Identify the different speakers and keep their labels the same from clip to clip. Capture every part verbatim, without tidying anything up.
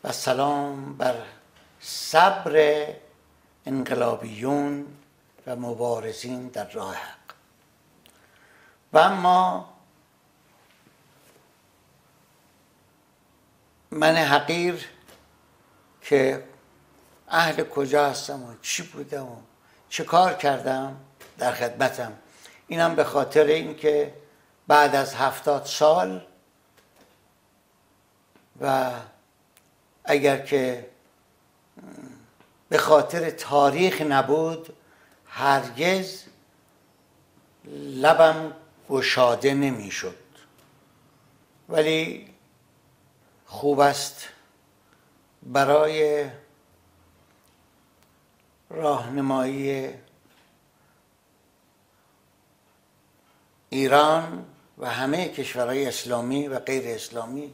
Speaker 1: و سلام بر صبر انقلابیون و مبارزین در راه حق. و اما من حقیر که اهل کجا هستم و چی بودم و چه کار کردم در خدمتم، اینم به خاطر اینکه بعد از هفتاد سال و اگر که به خاطر تاریخ نبود هرگز لبم گشاده نمیشد. ولی خوب است برای راهنمایی ایران و همه کشورهای اسلامی و غیر اسلامی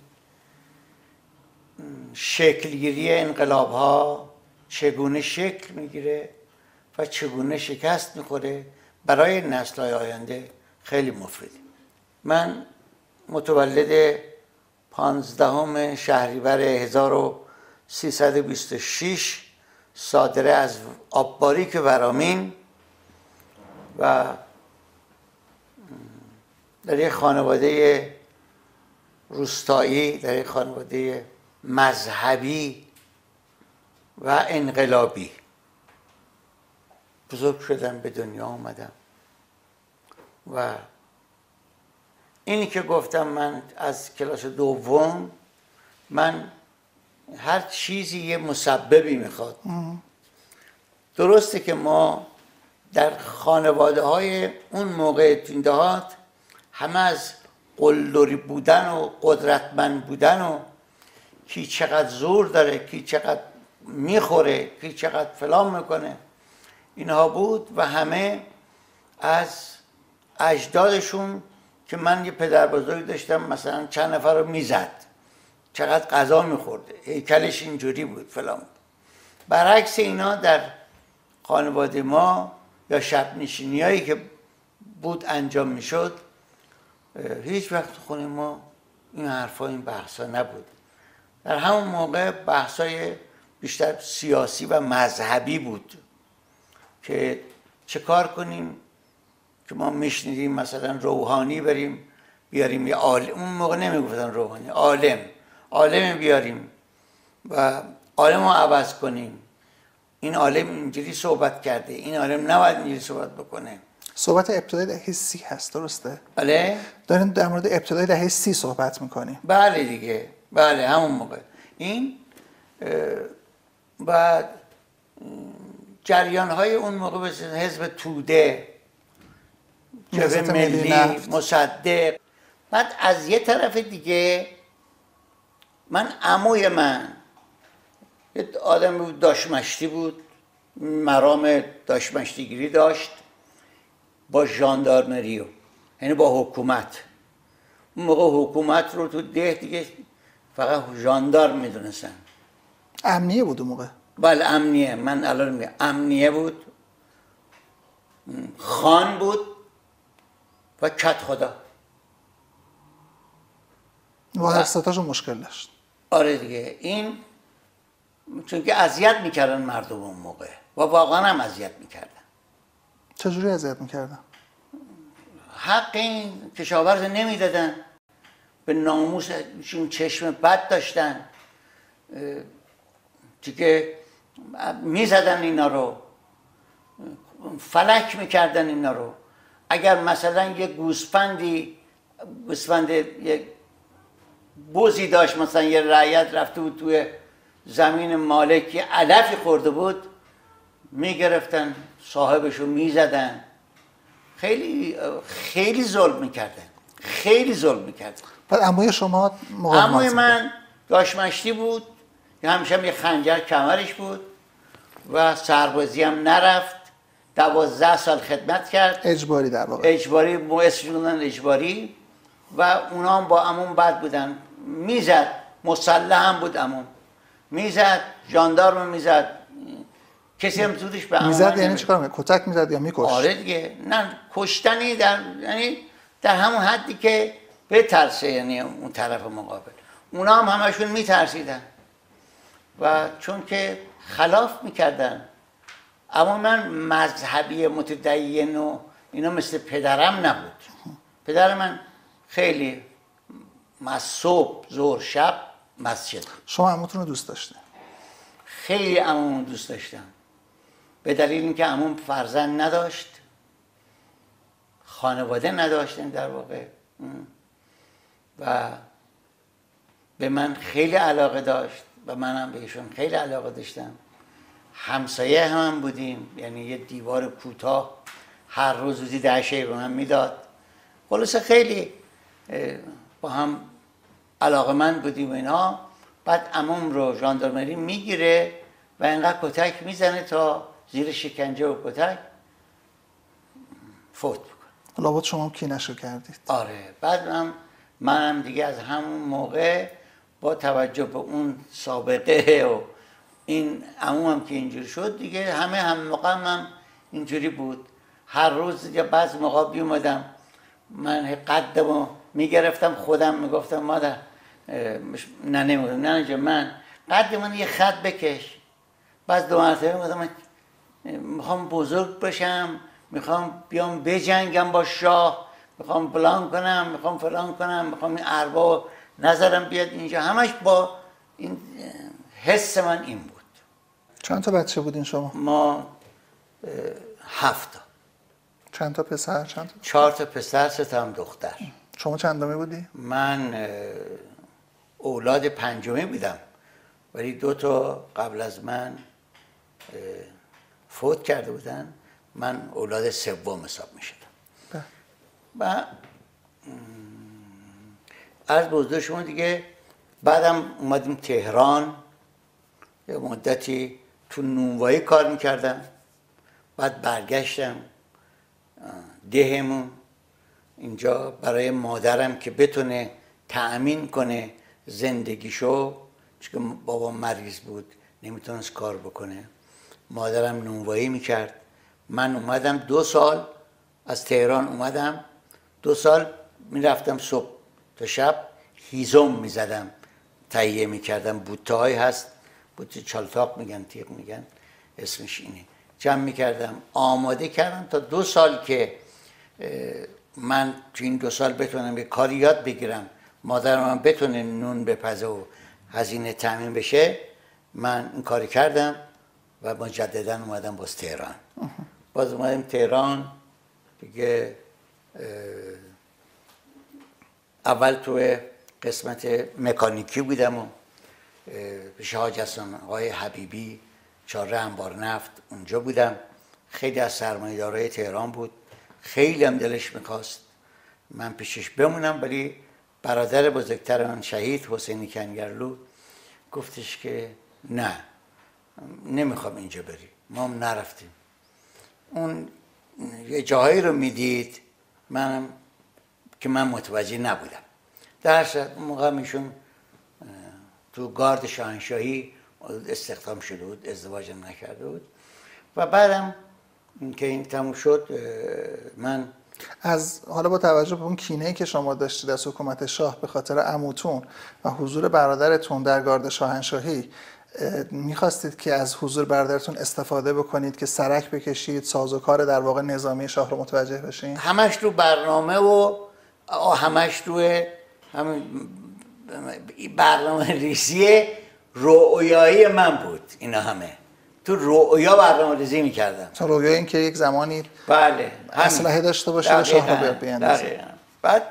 Speaker 1: شکلگیری انقلاب ها چگونه شکل میگیره و چگونه شکست میخوره برای نسل‌های آینده خیلی مفیده. من متولد پانزدهم شهریور هزار و سیصد و بیست و شش صادره از آبباریک ورامین و در یک خانواده روستایی، در یک خانواده مذهبی و انقلابی بزرگ شدم، به دنیا آمدم. و اینی که گفتم من از کلاس دوم، من هر چیزی یه مسببی میخواد. درسته که ما در خانواده های اون موقع دهات همه از قلدری بودن و قدرتمند بودن و کی چقدر زور داره، کی چقدر میخوره، کی چقدر فلان میکنه، اینها بود. و همه از اجدادشون که من یه پدر بزرگ داشتم مثلا چند نفر رو میزد، چقدر غذا میخورده، هیکلش اینجوری بود فلان بود. برعکس اینا در خانواده ما یا شب نشینی هایی که بود انجام میشد، هیچ وقت خونه ما این حرفا این بحثا نبود. در همون موقع بحثای بیشتر سیاسی و مذهبی بود که چه کار کنیم که ما میشنیدیم مثلا روحانی بریم بیاریم یه عالم، اون موقع نمیگفتن روحانی، عالم عالم بیاریم و عالم رو عوض کنیم. این عالم اینجوری صحبت کرده، این عالم نباید اینجوری صحبت بکنه.
Speaker 2: صحبت ابتدای دهه سی هست، درسته؟
Speaker 1: بله؟
Speaker 2: دارین در مورد ابتدای دهه سی صحبت میکنیم.
Speaker 1: بله دیگه، بله همون موقع. این بعد جریان های اون موقع به حزب توده، جبهه ملی، مصدق. بعد از یه طرف دیگه من عموی من یه آدم بود، داشمشتی بود، مرام داشمشتیگیری داشت با ژاندارمری، یعنی با حکومت. اون موقع حکومت رو تو ده دیگه فقط ژاندارم میدونستن.
Speaker 2: امنیه بود اون موقع؟
Speaker 1: بله امنیه، من الان میگم امنیه بود، خان بود و کت خدا.
Speaker 2: و هر ستاشون مشکل داشت.
Speaker 1: آره دیگه. این چون که اذیت میکردن مردم اون موقع و واقعا هم اذیت میکردن.
Speaker 2: چجوری اذیت میکردن؟
Speaker 1: حق این کشاورز نمیدادن، به ناموسشون چشم بد داشتن، که میزدن اینا رو، فلک میکردن اینا رو. اگر مثلا یه گوسفندی گوسفند یک بوزی داشت، مثلا یه رعیت رفته بود توی زمین مالک یه علفی خورده بود، میگرفتن صاحبشو میزدن. خیلی خیلی ظلم میکردن، خیلی ظلم میکردن.
Speaker 2: بعد عموی شما مقاومت؟
Speaker 1: عموی من داشمشتی بود، همیشه هم یه خنجر کمرش بود و سربازی هم نرفت. دوازده سال خدمت کرد،
Speaker 2: اجباری در واقع،
Speaker 1: اجباری، اسمش بودن اجباری. و اونا هم با عموم بد بودن، میزد، مسلح هم بود عموم، میزد، ژاندارم میزد، کسی هم زودش به عموم
Speaker 2: میزد. یعنی چیکار میکرد؟ کتک میزد یا میکشت؟
Speaker 1: آره دیگه، نه کشتنی، در یعنی در همون حدی که بترسه، یعنی اون طرف مقابل. اونا هم همشون میترسیدن. و چون که خلاف میکردن. اما من مذهبی متدین و اینا مثل پدرم نبود. پدر من خیلی صبح ظهر شب مسجد.
Speaker 2: شما عموتون رو دوست داشتین؟
Speaker 1: خیلی عمومو دوست داشتم، به دلیل اینکه عموم فرزند نداشت، خانواده نداشتن در واقع، و به من خیلی علاقه داشت و منم بهشون خیلی علاقه داشتم. همسایه هم بودیم، یعنی یه دیوار کوتاه هر روز روزی ده شی به من میداد. خلاصه خیلی با هم علاقه من بودیم و اینا. بعد عموم رو ژاندارمری میگیره و اینقدر کتک میزنه تا زیر شکنجه و کتک فوت بکنه.
Speaker 2: لابد شما هم کینه‌شو کردید.
Speaker 1: آره. بعد من منم دیگه از همون موقع با توجه به اون سابقه و این عمومم که اینجوری شد دیگه همه هم موقع هم اینجوری بود. هر روز یا بعض موقع بیومدم من قدمو میگرفتم خودم میگفتم مادر نه نمیگفتم نه نه من قد من یه خط بکش. بعد دو مرتبه میگفتم من میخوام بزرگ بشم، میخوام بیام بجنگم با شاه، میخوام فلان کنم، میخوام فلان کنم، میخوام این ارباب نظرم بیاد اینجا. همش با این حس من این بود.
Speaker 2: چند تا بچه بودین شما؟
Speaker 1: ما هفت تا.
Speaker 2: چند تا پسر؟ چند تا؟
Speaker 1: چهار تا پسر، سه تا هم دختر.
Speaker 2: شما چندمی بودی؟
Speaker 1: من اولاد پنجمی بودم، ولی دو تا قبل از من فوت کرده بودن. من اولاد سوم حساب می شدم. و از بزرگ شما دیگه بعدم اومدیم تهران، یه مدتی تو نونوایی کار میکردم. بعد برگشتم دهمون اینجا برای مادرم که بتونه تأمین کنه زندگیشو، چون بابا مریض بود نمیتونست کار بکنه. مادرم نونوایی میکرد. من اومدم دو سال از تهران اومدم، دو سال میرفتم صبح تا شب هیزم میزدم، تهیه میکردم. بوته‌هایی هست، بوته چالتاق میگن، تیغ میگن، اسمش اینه. جمع میکردم، آماده کردم تا دو سال که من تو این دو سال بتونم یه کاری یاد بگیرم، مادرم هم بتونه نون بپزه و هزینه تامین بشه. من این کاری کردم و مجددا اومدم باز تهران. باز اومدم تهران دیگه. اول تو قسمت مکانیکی بودم و پیش حاج حسن آقای حبیبی چهارراه انبار نفت اونجا بودم. خیلی از سرمایه‌دارای تهران بود، خیلی هم دلش میخواست من پیشش بمونم، ولی برادر بزرگتر من شهید حسینی کنگرلو گفتش که نه نمیخوام اینجا بری. ما هم نرفتیم. اون یه جاهایی رو میدید منم که من متوجه نبودم. در صورت اون موقع میشون تو گارد شاهنشاهی استخدام شده بود، ازدواجم نکرده بود. و بعدم که این تموم شد من
Speaker 2: از حالا با توجه به اون کینه‌ای که شما داشتید از حکومت شاه به خاطر عموتون و حضور برادرتون در گارد شاهنشاهی، میخواستید که از حضور برادرتون استفاده بکنید که سرک بکشید، سازوکار در واقع نظامی شاه رو متوجه بشین؟
Speaker 1: همش رو برنامه و همش روی همین برنامه ریزی رؤیایی من بود. اینا همه تو رؤیا برنامه ریزی میکردم.
Speaker 2: تو رؤیا این که یک زمانی
Speaker 1: بله
Speaker 2: اسلحه داشته باشه و شاه رو بیاندازه.
Speaker 1: بعد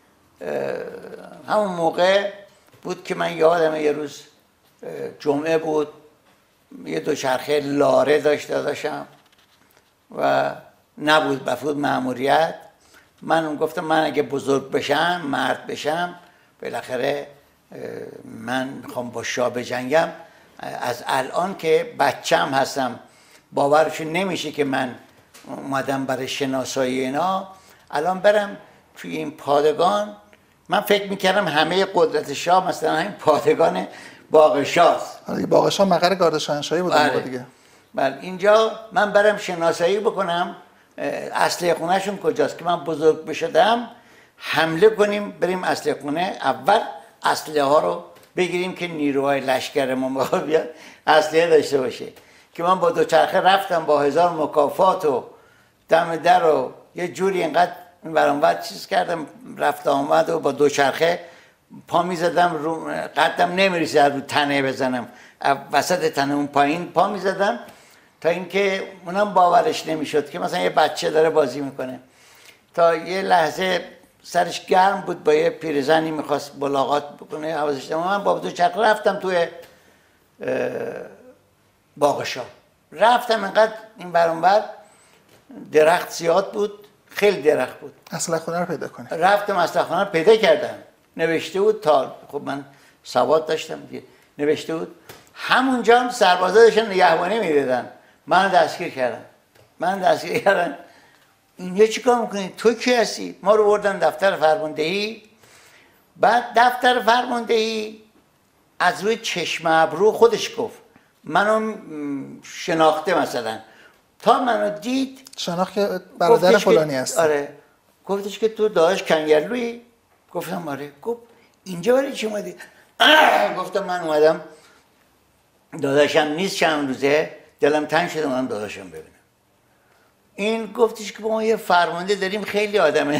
Speaker 1: همون موقع بود که من یادم یه روز جمعه بود، یه دوچرخه لاره داشته داشتم و نبود بفود مأموریت. من گفتم من اگه بزرگ بشم، مرد بشم، بالاخره من میخوام با شاه بجنگم. از الان که بچم هستم باورشون نمیشه که من اومدم برای شناسایی اینا. الان برم توی این پادگان، من فکر میکردم همه قدرت شاه مثلا همین پادگان باغ شاست.
Speaker 2: باغ شاه مقر گارد شاهنشاهی بود.
Speaker 1: بله.
Speaker 2: دیگه
Speaker 1: بله اینجا من برم شناسایی بکنم اسلحه خونهشون کجاست که من بزرگ بشدم حمله کنیم بریم اسلحه خونه، اول اسلحه ها رو بگیریم که نیروهای لشکر ما بیاد اسلحه داشته باشه. که من با دوچرخه رفتم با هزار مکافات و دم در و یه جوری اینقدر برانور چیز کردم، رفت آمد و با دوچرخه پا میزدم رو قدم نمیرسید رو تنه بزنم، وسط تنه اون پایین پا میزدم تا اینکه اونم باورش نمیشد که مثلا یه بچه داره بازی میکنه. تا یه لحظه سرش گرم بود، با یه پیرزنی میخواست ملاقات بکنه، حواسش نبود. من با دوچرخه رفتم توی باغشا، رفتم اینقدر این برانور درخت زیاد بود، خیلی درخت بود.
Speaker 2: اسلحه خونه رو پیدا کنی؟
Speaker 1: رفتم اسلحه خونه رو پیدا کردم، نوشته بود تا خب من سواد داشتم دیگه، نوشته بود همونجا هم سربازا داشتن نگهبانی میدادن، من دستگیر کردم. من دستگیر کردم. اینجا چیکار میکنی؟ تو کی هستی؟ ما رو بردن دفتر فرماندهی. بعد دفتر فرماندهی از روی چشم ابرو خودش گفت منو شناخته، مثلا تا منو دید
Speaker 2: شناخت که برادر فلانی هست.
Speaker 1: آره، گفتش که تو داداش کنگرلویی؟ گفتم آره. گفت اینجا برای چی اومدی؟ گفتم من اومدم داداشم نیست چند روزه، دلم تنگ شده اومدم داداشم ببینم. این گفتش که ما یه فرمانده داریم خیلی آدم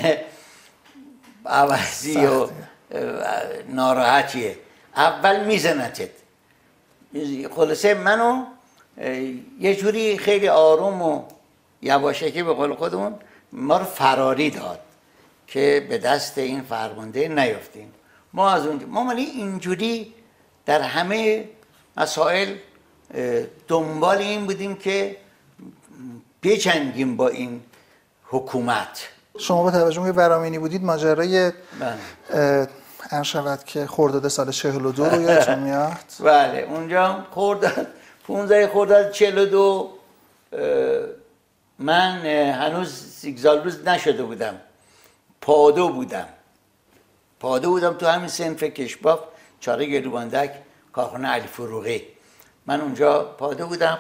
Speaker 1: عوضی و ناراحتیه، اول میزنتت. خلاصه منو یه جوری خیلی آروم و یواشکی به قول خودمون ما رو فراری داد که به دست این فرمانده نیفتیم. ما از اونجا ما مالی اینجوری در همه مسائل دنبال این بودیم که بجنگیم با این حکومت.
Speaker 2: شما با توجه به ورامینی بودید، ماجرای عرض شود که خرداد سال چهل و دو رو یادتون میاد؟
Speaker 1: بله، اونجا خرداد پانزده خرداد چهل و دو من هنوز سیگزال روز نشده بودم، پادو بودم پادو بودم تو همین صنف کشباف چاره گلوبندک کارخانه علی فروغی. من اونجا پادو بودم.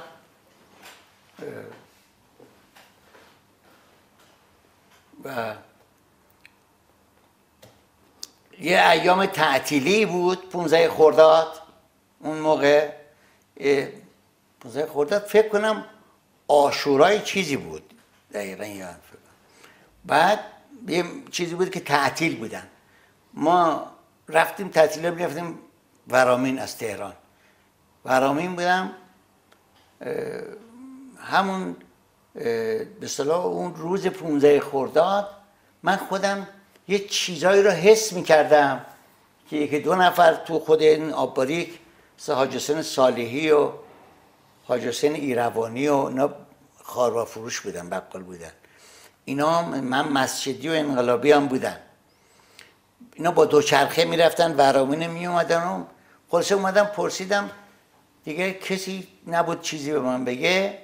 Speaker 1: و یه ایام تعطیلی بود پانزده خرداد اون موقع. پانزده خرداد فکر کنم عاشورای چیزی بود دقیقا یادم فکر کنم. بعد یه چیزی بود که تعطیل بودن، ما رفتیم تعطیل رو رفتیم ورامین از تهران. ورامین بودم همون به اصطلاح اون روز پانزده خرداد من خودم یه چیزایی رو حس می‌کردم که یکی دو نفر تو خود این آب‌باریک مثل حاج حسین صالحی و حاج حسین ایروانی و اینا خاروا فروش بودن، بقال بودن. اینا من مسجدی و انقلابی هم بودن. اینا با دوچرخه میرفتن ورامین می اومدن و خلاصه اومدم پرسیدم، دیگه کسی نبود چیزی به من بگه.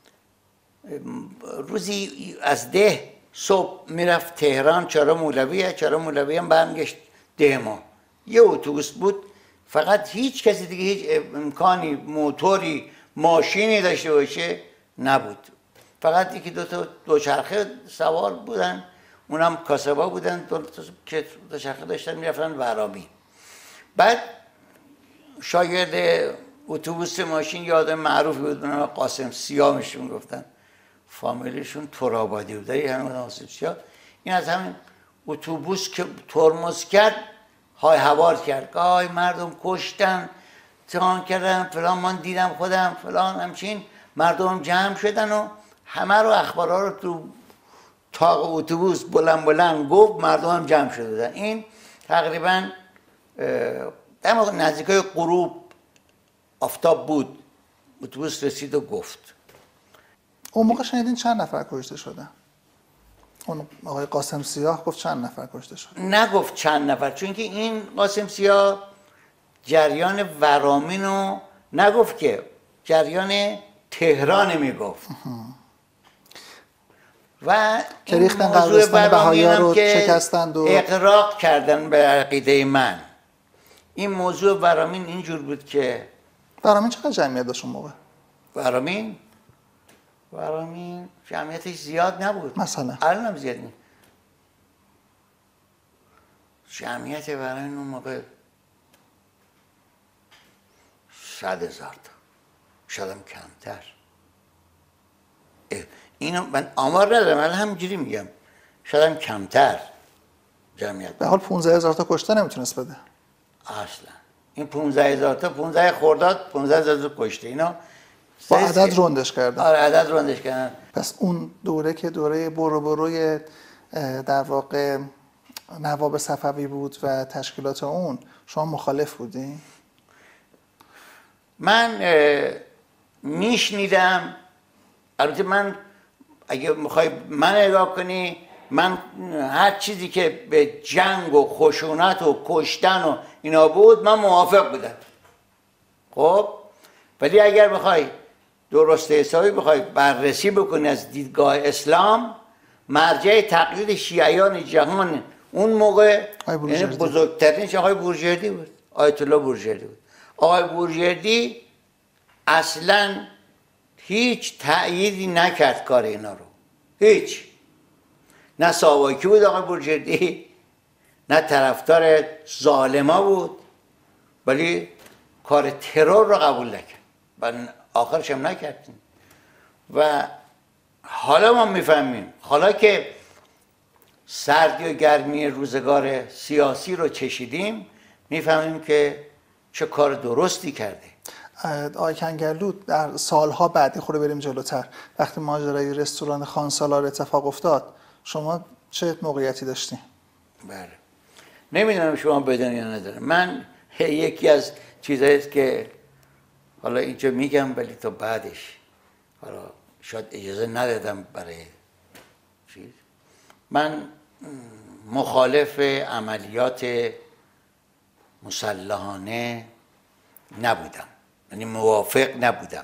Speaker 1: روزی از ده صبح میرفت تهران چهارراه مولویه، چهارراه مولوی هم برمیگشت ده ما. یه اتوبوس بود فقط، هیچ کسی دیگه هیچ امکانی موتوری ماشینی داشته باشه نبود، فقط یکی دو تا دوچرخه سوار بودن، اونم کاسبا بودن دو تا که دوچرخه داشتن میرفتن ورامین. بعد شاگرد اتوبوس ماشین یه آدم معروفی بود به نام قاسم سیامشون گفتن، فامیلیشون ترابادی بود، این همین قاسم سیام. این از همین اتوبوس که ترمز کرد های هوار کرد، گای مردم کشتن تهان کردن فلان، من دیدم خودم فلان، همچین مردم جمع شدن و همه رو اخبارها رو تو تاق اتوبوس بلند بلند گفت، مردم هم جمع شده بودن. این تقریبا در موقع نزدیکای غروب آفتاب بود، اتوبوس رسید و گفت.
Speaker 2: اون موقع شنیدین چند نفر کشته شدن؟ اون آقای قاسم سیاه گفت چند نفر کشته شد؟
Speaker 1: نگفت چند نفر، چون که این قاسم سیاه جریان ورامین رو نگفت که جریان تهران میگفت. و
Speaker 2: که ریختن قبرستان بهائی‌ها رو شکستند و
Speaker 1: اغراق کردن به عقیده من. این موضوع ورامین اینجور بود که
Speaker 2: ورامین چقدر جمعیت داشت اون موقع؟
Speaker 1: ورامین ورامین جمعیتش زیاد نبود،
Speaker 2: مثلا
Speaker 1: الان هم زیاد نیست. جمعیت ورامین اون موقع صد هزار تا، شاید کمتر. اینو من آمار ندارم، من همینجوری میگم شاید کمتر جمعیت.
Speaker 2: به حال پانزده هزار تا کشته نمیتونست بده
Speaker 1: اصلا این پانزده هزار تا، پانزده خرداد پانزده هزار تا کشته، اینا
Speaker 2: با عدد روندش کردن.
Speaker 1: آره عدد روندش کردن.
Speaker 2: پس اون دوره که دوره برو بروی در واقع نواب صفوی بود و تشکیلات اون، شما مخالف بودین؟
Speaker 1: من میشنیدم، البته من اگه میخوای من نگاه کنی، من هر چیزی که به جنگ و خشونت و کشتن و اینا بود من موافق بودم. خب ولی اگر بخوای درست حسابی بخوای بررسی بکنی از دیدگاه اسلام، مرجع تقلید شیعیان جهان اون موقع یعنی بزرگترینش آقای بورژردی بود، آیت الله بورژردی بود. آقای بورژردی اصلا هیچ تأییدی نکرد کار اینا رو، هیچ. نه ساواکی بود آقای بورژردی، نه طرفدار ظالما بود، ولی کار ترور رو قبول نکرد و آخرش هم نکردیم. و حالا ما میفهمیم، حالا که سردی و گرمی روزگار سیاسی رو چشیدیم، میفهمیم که چه کار درستی کرده.
Speaker 2: آقای کنگرلو، در سالها بعد خود بریم جلوتر، وقتی ماجرای رستوران خان سالار اتفاق افتاد، شما چه موقعیتی داشتین؟
Speaker 1: بله نمیدونم شما بدون یا ندارم. من یکی از چیزایی است که حالا اینجا میگم ولی تا بعدش حالا شاید اجازه ندادم برای چیز، من مخالف عملیات مسلحانه نبودم، یعنی موافق نبودم.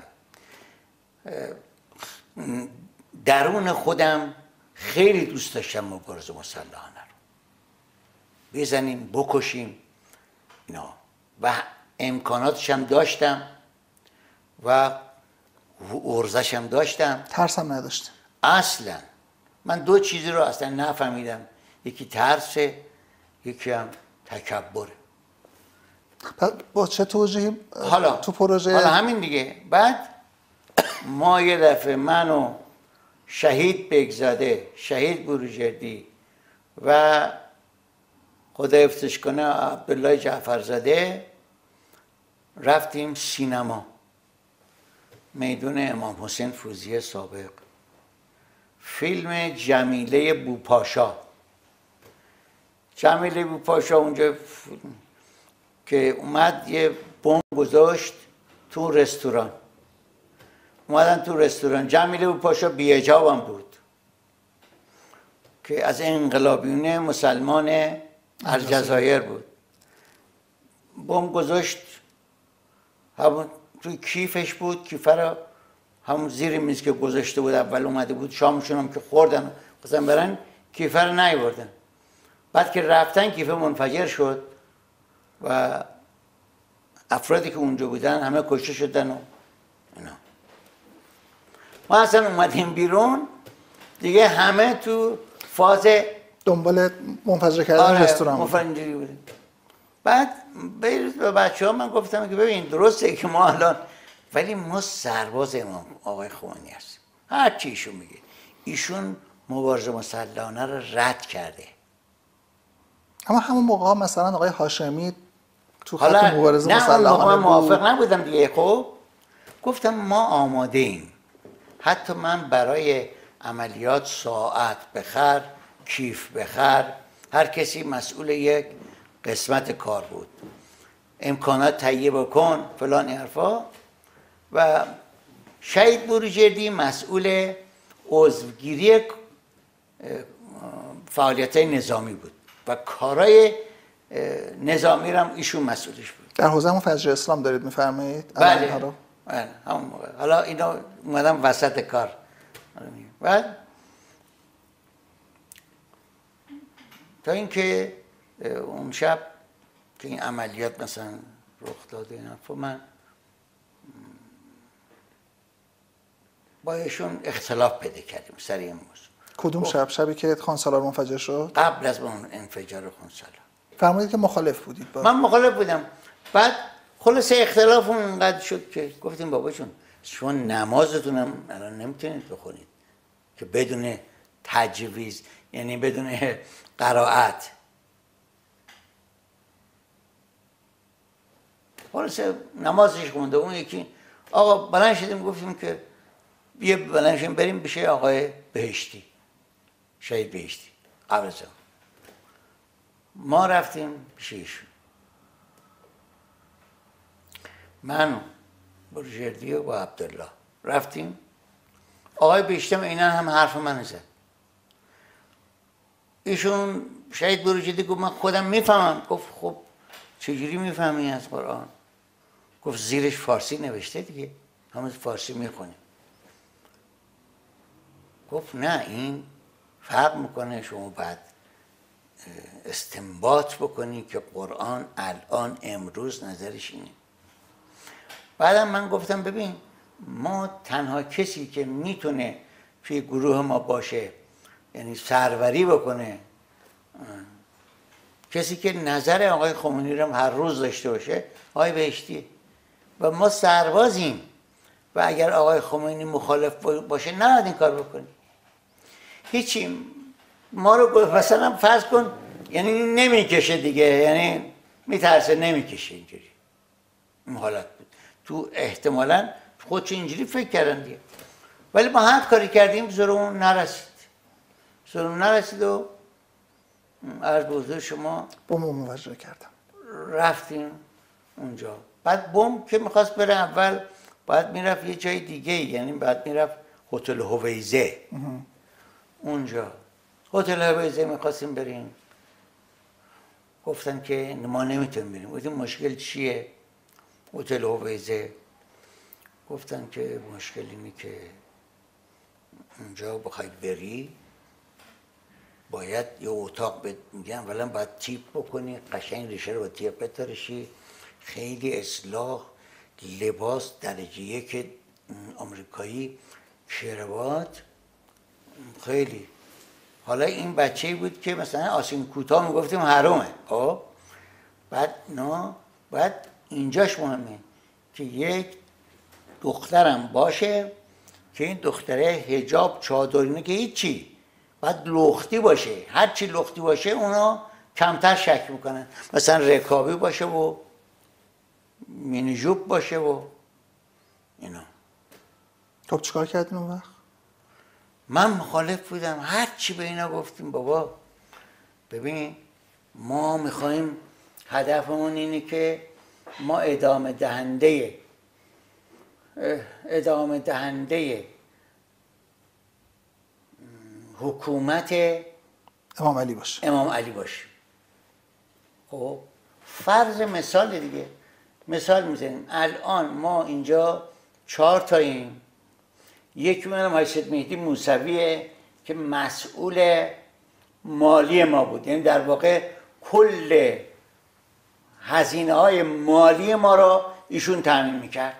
Speaker 1: درون خودم خیلی دوست داشتم مبارزه مسلحانه رو بزنیم بکشیم اینا و امکاناتش هم داشتم و ارزش هم داشتم.
Speaker 2: ترس هم نداشتم
Speaker 1: اصلا. من دو چیزی رو اصلا نفهمیدم، یکی ترسه، یکی هم تکبره.
Speaker 2: با چه توجیهی
Speaker 1: حالا
Speaker 2: تو پروژه؟
Speaker 1: حالا همین دیگه. بعد ما یه دفعه منو شهید بگزاده، شهید بورژردی و خدا حفظش کنه عبدالله جعفرزاده رفتیم سینما، میدون امام حسین فوزی سابق، فیلم جمیله بوپاشا. جمیله بوپاشا اونجا که اومد یه بمب گذاشت تو رستوران، اومدن تو رستوران. جمیله بوپاشا بی‌حجاب هم بود که از انقلابیون مسلمان الجزایر بود. بمب گذاشت، همون توی کیفش بود، کیفه رو همون زیر میز که گذاشته بود اول اومده بود، شامشون هم که خوردن خواستن برن کیفه رو نیاوردن. بعد که رفتن کیفه منفجر شد و افرادی که اونجا بودن همه کشته شدن و اینا. ما اصلا اومدیم بیرون دیگه، همه تو فاز
Speaker 2: دنبال منفجر کردن
Speaker 1: آره
Speaker 2: رستوران
Speaker 1: منفجری بودیم. بعد بیروز به بچه ها من گفتم که ببین درسته که ما الان، ولی ما سرباز امام آقای خمینی هستیم، هر چی ایشون میگه. ایشون مبارزه مسلحانه رو رد کرده.
Speaker 2: اما همون موقع ها مثلا آقای هاشمی تو خط
Speaker 1: حالا
Speaker 2: مبارزه
Speaker 1: نه اون موقع من
Speaker 2: مسلحانه
Speaker 1: موافق
Speaker 2: بود.
Speaker 1: نبودم دیگه. خب گفتم ما آماده ایم، حتی من برای عملیات ساعت بخر، کیف بخر، هر کسی مسئول یک قسمت کار بود، امکانات تهیه بکن فلان حرفا. و شهید بورژردی مسئول عضوگیری فعالیت نظامی بود و کارهای نظامی رو هم ایشون مسئولش بود.
Speaker 2: در حوزه همون فجر اسلام دارید میفرمایید؟
Speaker 1: بله بله همون موقع. حالا اینا اومدم وسط کار. بعد تا اینکه اون شب که این عملیات مثلا رخ داده اینا، من با ایشون اختلاف پیدا کردیم سر این موضوع.
Speaker 2: کدوم شب؟ شبی که خان سالار منفجر شد؟
Speaker 1: قبل از اون انفجار خان سالار.
Speaker 2: فرمودید که مخالف بودید با.
Speaker 1: من مخالف بودم. بعد خلاصه اختلافمون اینقدر شد که گفتیم بابا جون شما نمازتون هم الان نمیتونید بخونید که بدون تجویز، یعنی بدون قرائت. خلاصه نمازش خونده. اون یکی آقا بلند شدیم گفتیم که بیا بلند شدیم بریم بشه آقای بهشتی، شهید بهشتی قبل از اون. ما رفتیم پیش ایشون، من بروجردی و با عبدالله رفتیم. آقای بهشتی اینا هم حرف من زد. ایشون شهید بروجردی گفت من خودم میفهمم. گفت خب چجوری میفهمی از قرآن؟ گفت زیرش فارسی نوشته دیگه، همون فارسی میخونیم. گفت نه این فرق میکنه، شما باید استنباط بکنی که قرآن الان امروز نظرش اینه. بعدم من گفتم ببین ما تنها کسی که میتونه توی گروه ما باشه، یعنی سروری بکنه، کسی که نظر آقای خمینی رو هر روز داشته باشه آقای بهشتی و ما سربازیم و اگر آقای خمینی مخالف باشه نباید این کار بکنیم. هیچی ما رو مثلا فرض کن یعنی نمیکشه دیگه، یعنی میترسه نمیکشه اینجوری. این حالت بود. تو احتمالاً خودش اینجوری فکر کردن دیگه. ولی ما هر کاری کردیم زورمون نرسید. زورمون نرسید و عرض به حضور شما
Speaker 2: بمب موجه کردم.
Speaker 1: رفتیم اونجا. بعد بمب که میخواست بره اول باید میرفت یه جای دیگه، یعنی باید میرفت هتل هویزه. اونجا هتل هویزه میخواستیم بریم، گفتن که ما نمیتونیم بریم. گفتیم مشکل چیه؟ هتل هویزه گفتن که مشکل اینه که اونجا بخوای بری باید یه اتاق بهت میگن، اولا باید تیپ بکنی، قشنگ ریشه رو با تیپ بترشی، خیلی اصلاح، لباس درجه یک آمریکایی، کراوات، خیلی. حالا این بچه‌ای بود که مثلا آسین کوتاه میگفتیم حرومه. خب بعد نه بعد اینجاش مهمه که یک دخترم باشه که این دختره حجاب چادرینه که هیچی، باید لختی باشه. هر چی لختی باشه اونا کمتر شک میکنن. مثلا رکابی باشه و مینی جوب باشه و اینا.
Speaker 2: خب چیکار کردین اون وقت؟
Speaker 1: من مخالف بودم. هر چی به اینا گفتیم بابا ببین ما میخوایم هدفمون اینه که ما ادامه دهنده ادامه دهنده حکومت
Speaker 2: امام علی باشه.
Speaker 1: امام علی باشه. خب فرض مثال دیگه، مثال میزنیم الان ما اینجا چهار تاییم، یکی منم حیثیت مهدی موسویه که مسئول مالی ما بود، یعنی در واقع کل هزینه های مالی ما را ایشون تامین میکرد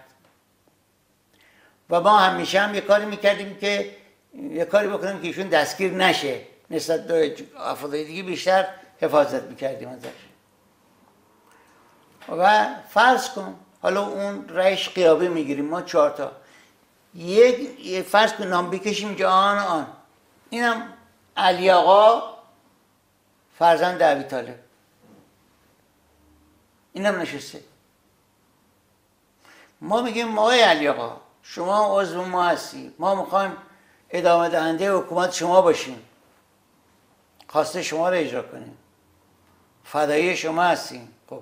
Speaker 1: و ما همیشه هم یه کاری میکردیم که یه کاری بکنیم که ایشون دستگیر نشه، نسبت به افراد دیگه بیشتر حفاظت میکردیم ازش. و فرض کن حالا اون رئیس قیابه میگیریم ما چهار تا، یک فرض کن نام بکشیم که آن آن اینم علی آقا فرزند ابی طالب، اینم نشسته. ما میگیم آقای علی آقا شما عضو ما هستی، ما میخوایم ادامه دهنده حکومت شما باشیم، خواسته شما رو اجرا کنیم، فدایی شما هستیم. خب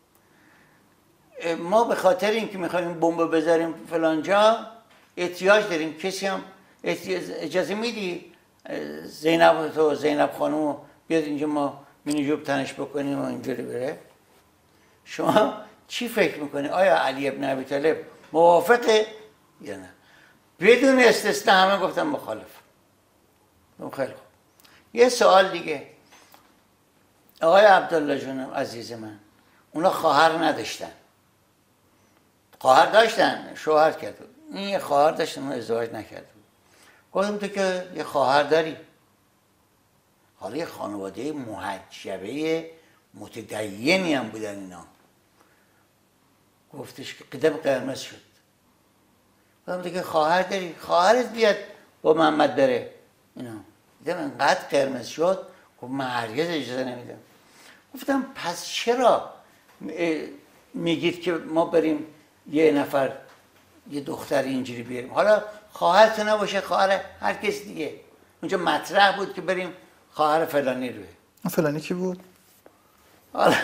Speaker 1: ما به خاطر اینکه میخوایم بمب بذاریم فلان جا احتیاج داریم، کسی هم اجازه میدی زینب تو زینب خانم بیاد اینجا ما مینی جوب تنش بکنیم و اینجوری بره؟ شما چی فکر میکنی؟ آیا علی ابن ابی طالب موافقه یا نه؟ بدون استثنا همه گفتن مخالف. خیلی خوب. یه سوال دیگه، آقای عبدالله جونم عزیز من، اونا خواهر نداشتن، خواهر داشتن شوهر کرد، این یه خواهر داشتن اون ازدواج نکرد. گفتم تو که یه خواهر داری، حالا یه خانواده محجبه متدینی هم بودن اینا. گفتش که قدم قرمز شد. گفتم دیگه خواهر داری، خواهرت بیاد با محمد بره. اینا دیدم انقدر قرمز شد گفت من هرگز اجازه نمیدم. گفتم پس چرا میگید که ما بریم یه نفر یه دختر اینجوری بیاریم؟ حالا خواهر تو نباشه، خواهر هر کس دیگه. اونجا مطرح بود که بریم خواهر فلانی رو.
Speaker 2: فلانی کی بود؟
Speaker 1: حالا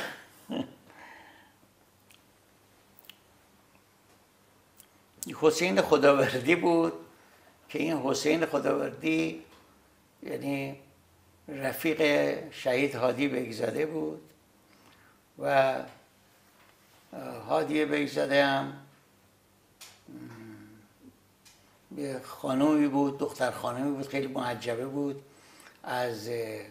Speaker 1: حسین خداوردی بود که این حسین خداوردی یعنی رفیق شهید هادی بیگزاده بود و هادی بیگزاده هم یه خانومی بود، دختر خانومی بود، خیلی محجبه بود، از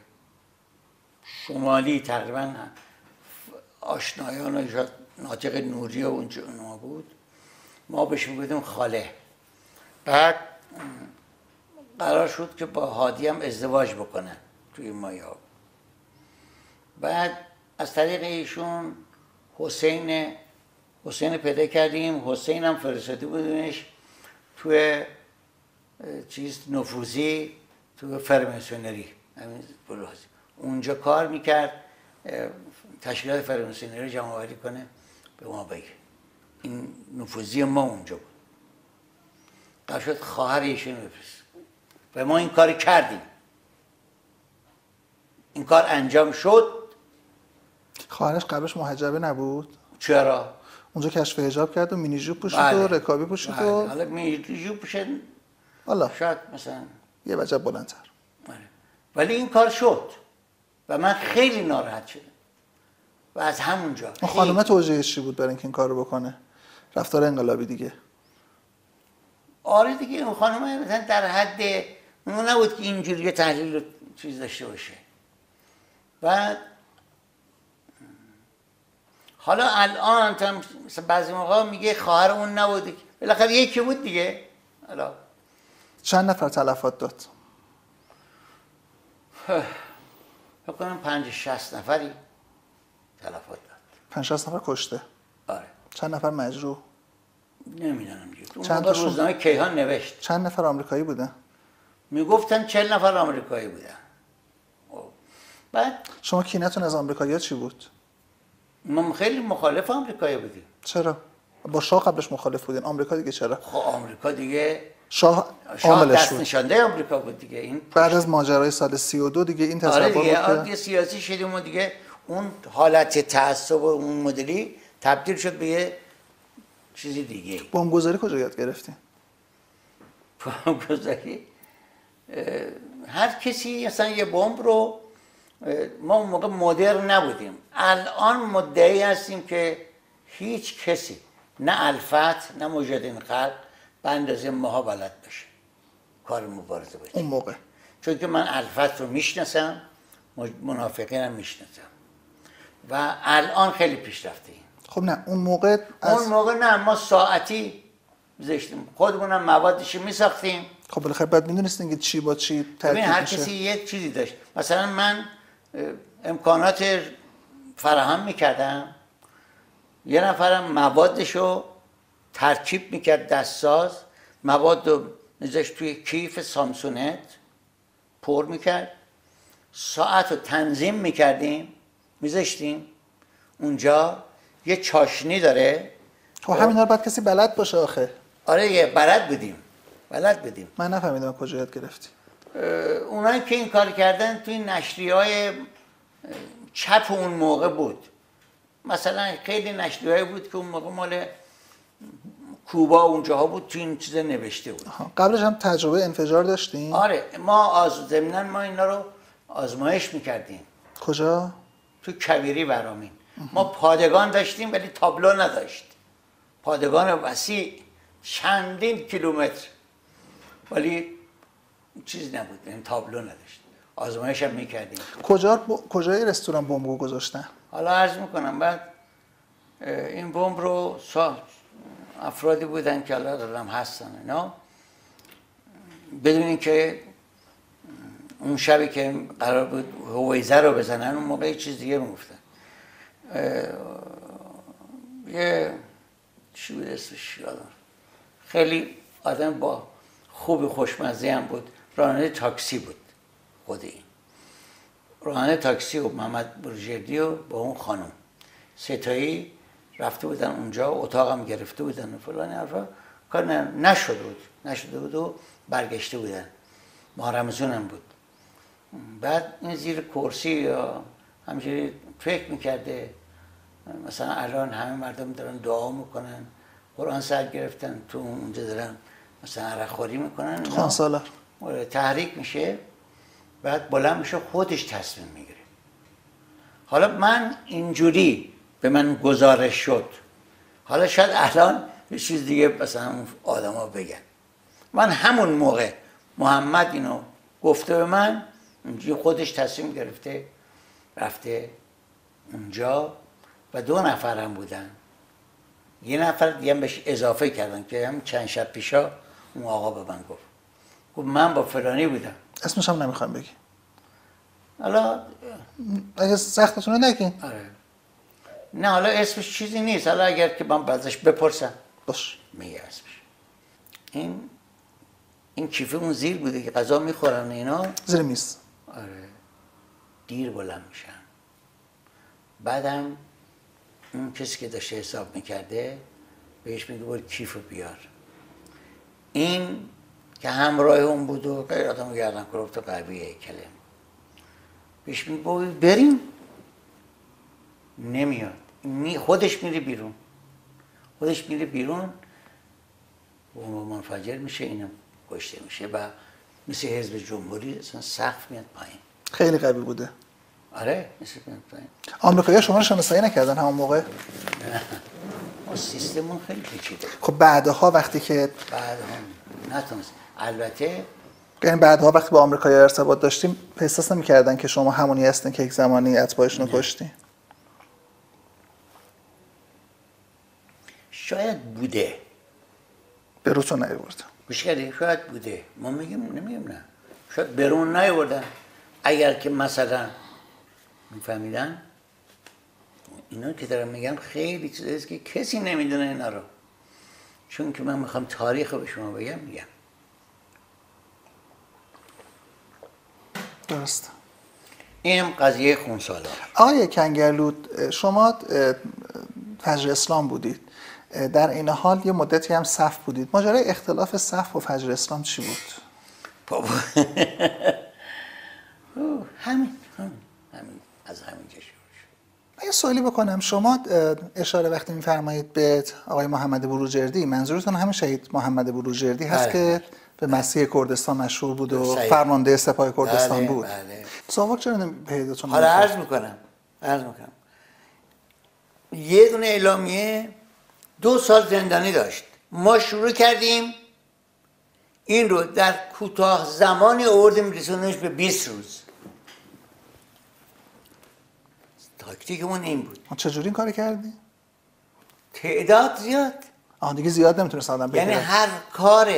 Speaker 1: شمالی تقریبا آشنایان و ناطق نوری و اونجا بود. ما بهش میگفتیم خاله. بعد قرار شد که با هادی هم ازدواج بکنن توی مایاب. بعد از طریق ایشون حسین حسین پیدا کردیم. حسین هم فرستاده بودیمش توی چیز نفوذی، توی فرماسونری، همین بلوازی. اونجا کار میکرد، تشکیلات فرماسونری جمع آوری کنه به ما بگه. این نفوذی ما اونجا بود. قرار شد خواهر ایشون بفرست و ما این کار کردیم. این کار انجام شد.
Speaker 2: خواهرش قبلش محجبه نبود؟
Speaker 1: چرا؟
Speaker 2: اونجا کشف حجاب کرد و مینی جوب پوشید
Speaker 1: بله.
Speaker 2: و رکابی پوشید
Speaker 1: بله.
Speaker 2: و
Speaker 1: حالا مینی جوب پوشید
Speaker 2: حالا
Speaker 1: شاید مثلا
Speaker 2: یه وجب بلندتر.
Speaker 1: بله. ولی این کار شد و من خیلی ناراحت شدم و از همونجا
Speaker 2: اون خانومه توجیهش چی بود برای اینکه این کارو بکنه؟ رفتار انقلابی دیگه.
Speaker 1: آره دیگه اون خانومه مثلا در حد اون نبود که اینجوری تحلیل چیز داشته باشه. بعد حالا الان هم بعضی موقع میگه خواهر اون نبود، بالاخره یکی بود دیگه. حالا
Speaker 2: چند نفر تلفات داد؟
Speaker 1: فکر کنم پنج شصت نفری تلفات داد.
Speaker 2: پنج شصت نفر کشته.
Speaker 1: آره.
Speaker 2: چند نفر مجروح؟
Speaker 1: نمیدونم دیگه. اون
Speaker 2: چند
Speaker 1: موقع
Speaker 2: تاشون؟
Speaker 1: روزنامه کیهان نوشت.
Speaker 2: چند نفر آمریکایی بودن؟
Speaker 1: میگفتن چهل نفر آمریکایی بودن. بعد
Speaker 2: شما کینتون از آمریکایی‌ها چی بود؟
Speaker 1: ما خیلی مخالف آمریکایی بودیم.
Speaker 2: چرا؟ با شاه قبلش مخالف بودین، آمریکا دیگه چرا؟
Speaker 1: خب آمریکا دیگه
Speaker 2: شاه
Speaker 1: شاه
Speaker 2: عاملش
Speaker 1: دست
Speaker 2: بود.
Speaker 1: نشانده آمریکا بود دیگه. این
Speaker 2: بعد از ماجرای سال سی و دو دیگه این تصور
Speaker 1: آره
Speaker 2: بود
Speaker 1: دیگه،
Speaker 2: که
Speaker 1: آره دیگه سیاسی شدیم و دیگه اون حالت تعصب و اون مدلی تبدیل شد به یه چیزی دیگه.
Speaker 2: بمبگذاری کجا یاد گرفتین؟
Speaker 1: بمبگذاری هر کسی مثلا یه بمب رو، ما اون موقع مدرن نبودیم. الان مدعی هستیم که هیچ کسی نه الفت نه مجاهدین خلق به اندازه ماها بلد باشه کار مبارزه باشه.
Speaker 2: اون موقع
Speaker 1: چون که من الفت رو میشناسم، منافقین هم میشناسم و الان خیلی پیشرفته ایم.
Speaker 2: خب نه اون موقع از...
Speaker 1: اون موقع نه، ما ساعتی زشتیم، خودمونم موادش میساختیم.
Speaker 2: خب بالاخره بعد میدونستین که چی با چی
Speaker 1: ببین
Speaker 2: ترکیب
Speaker 1: هر
Speaker 2: میشه.
Speaker 1: کسی یک چیزی داشت. مثلا من امکانات فراهم میکردم، یه نفرم موادشو ترکیب میکرد، دستساز مواد رو میذاشت توی کیف سامسونت پر میکرد، ساعت رو تنظیم میکردیم میذاشتیم اونجا. یه چاشنی داره.
Speaker 2: خب همینا رو بعد کسی بلد باشه آخه.
Speaker 1: آره یه بلد بودیم بلد بودیم.
Speaker 2: من نفهمیدم کجا یاد گرفتی.
Speaker 1: اونایی که این کار کردن توی نشریه‌های چپ اون موقع بود. مثلا خیلی نشریه‌ای بود که اون موقع مال کوبا اونجاها بود، توی این چیز نوشته بود.
Speaker 2: قبلش هم تجربه انفجار داشتین؟
Speaker 1: آره ما آز ضمناً ما اینا رو آزمایش میکردیم.
Speaker 2: کجا؟
Speaker 1: تو کویری برامین. ما پادگان داشتیم ولی تابلو نداشت. پادگان وسیع چندین کیلومتر ولی چیز نبود، این تابلو نداشت. آزمایش هم میکردیم.
Speaker 2: کجا ب... کجای رستوران بمب گذاشتن؟
Speaker 1: حالا عرض میکنم. بعد این بمب رو ساخت افرادی بودن که الان دارم هستن اینا، بدون اینکه اون شبی که قرار بود هویزه رو بزنن اون موقع چیز دیگه میگفتن. یه چی بود اسمش یادم، خیلی آدم با خوب خوشمزه هم بود، راننده تاکسی بود خود این راننده تاکسی و محمد بروجردی و با اون خانم ستایی رفته بودن اونجا، اتاقم گرفته بودن و فلان حرفا، کار نشده بود نشده بود و برگشته بودن. ماه رمضان هم بود. بعد این زیر کرسی یا همجوری فکر میکرده مثلا الان همه مردم دارن دعا میکنن، قرآن سر گرفتن، تو اونجا دارن مثلا عرق خوری میکنن،
Speaker 2: خانسالار
Speaker 1: تحریک میشه، بعد بلند میشه خودش تصمیم میگیره. حالا من اینجوری به من گزارش شد، حالا شاید الان یه چیز دیگه مثلا اون آدما بگن. من همون موقع محمد اینو گفته به من، اینجوری خودش تصمیم گرفته رفته اونجا و دو نفرم بودن، یه نفر دیگه هم بهش اضافه کردن که هم چند شب پیشا اون آقا به من گفت گفت من با فلانی بودم.
Speaker 2: اسمش هم نمیخوام بگی.
Speaker 1: حالا
Speaker 2: اگه سختتونه نگین.
Speaker 1: آره. نه حالا اسمش چیزی نیست، حالا اگر که من بعدش بپرسم
Speaker 2: باش
Speaker 1: میگه اسمش. این این کیفه اون زیر بوده که غذا میخورن اینا
Speaker 2: زیر میز.
Speaker 1: آره. دیر بلند میشن. بعدم اون کسی که داشته حساب میکرده بهش میگه برو کیفو بیار. این که همراه اون بود و غیر آدم گردن کلفت و قویه کلم بهش میگه بریم، نمیاد. می خودش میره بیرون خودش میره بیرون و منفجر میشه، اینم کشته میشه و مثل حزب جمهوری اصلا سقف میاد پایین.
Speaker 2: خیلی قوی بوده.
Speaker 1: آره مثل میاد پایین.
Speaker 2: آمریکایی‌ها شما رو شناسایی نکردن همون موقع؟
Speaker 1: نه ما سیستممون خیلی پیچیده.
Speaker 2: خب بعدها وقتی که
Speaker 1: بعدها نتونست، البته
Speaker 2: یعنی بعدها وقتی با آمریکایی‌ها ارتباط داشتیم احساس نمی‌کردن که شما همونی هستین که یک زمانی اتباعشون رو کشتین؟
Speaker 1: شاید بوده،
Speaker 2: به روتون نیاورد.
Speaker 1: گوش کردی؟ شاید بوده، ما میگیم نمیگیم نه، شاید برون نیاوردن. اگر که مثلا میفهمیدن اینا که دارم میگم خیلی چیزاییست که کسی نمیدونه اینا رو، چون که من میخوام تاریخ رو به شما بگم میگم.
Speaker 2: درست.
Speaker 1: اینم قضیه خونسالار.
Speaker 2: آقای کنگرلو شما فجر اسلام بودید، در این حال یه مدتی هم صف بودید. ماجرای اختلاف صف و فجر اسلام چی بود؟
Speaker 1: بابا همین همین همین از همین که شروع شد.
Speaker 2: یه سوالی بکنم، شما اشاره وقتی میفرمایید به آقای محمد بروجردی، منظورتون همین شهید محمد بروجردی هست
Speaker 1: بله.
Speaker 2: که به مسیح کردستان مشهور بود و
Speaker 1: سعید.
Speaker 2: فرمانده سپاه کردستان
Speaker 1: بله،
Speaker 2: بود.
Speaker 1: بله.
Speaker 2: ساواک چرا پیداتون
Speaker 1: حالا عرض میکنم عرض میکنم یه دونه اعلامیه دو سال زندانی داشت. ما شروع کردیم این رو در کوتاه زمانی آوردیم رسوندیمش به بیست روز. تاکتیکمون این بود.
Speaker 2: چجوری این کار کردی؟
Speaker 1: تعداد زیاد،
Speaker 2: آه دیگه زیاد نمیتونست آدم بگیره.
Speaker 1: یعنی هر کار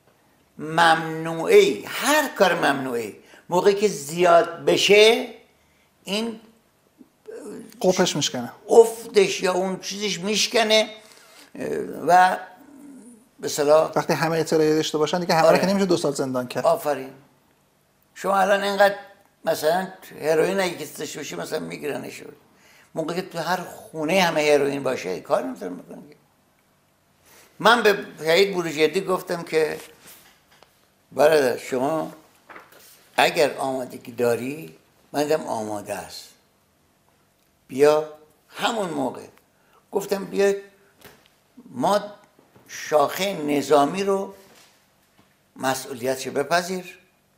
Speaker 1: ممنوعی هر کار ممنوعی موقعی که زیاد بشه این
Speaker 2: قفش میشکنه،
Speaker 1: افتش یا اون چیزش میشکنه و به صلاح
Speaker 2: وقتی همه اطلاعی داشته باشن دیگه همه
Speaker 1: آره.
Speaker 2: رو که نمیشه دو سال زندان کرد.
Speaker 1: آفرین. شما الان اینقدر مثلا هروئین اگه کسی داشته باشه مثلا میگیرنش، موقعی که تو هر خونه همه هروئین باشه کار نمیتونه بکنه. من به شهید بروجردی گفتم که برادر شما اگر آمادگی داری، من دیدم آماده است، بیا همون موقع گفتم بیا ما شاخه نظامی رو مسئولیتش بپذیر،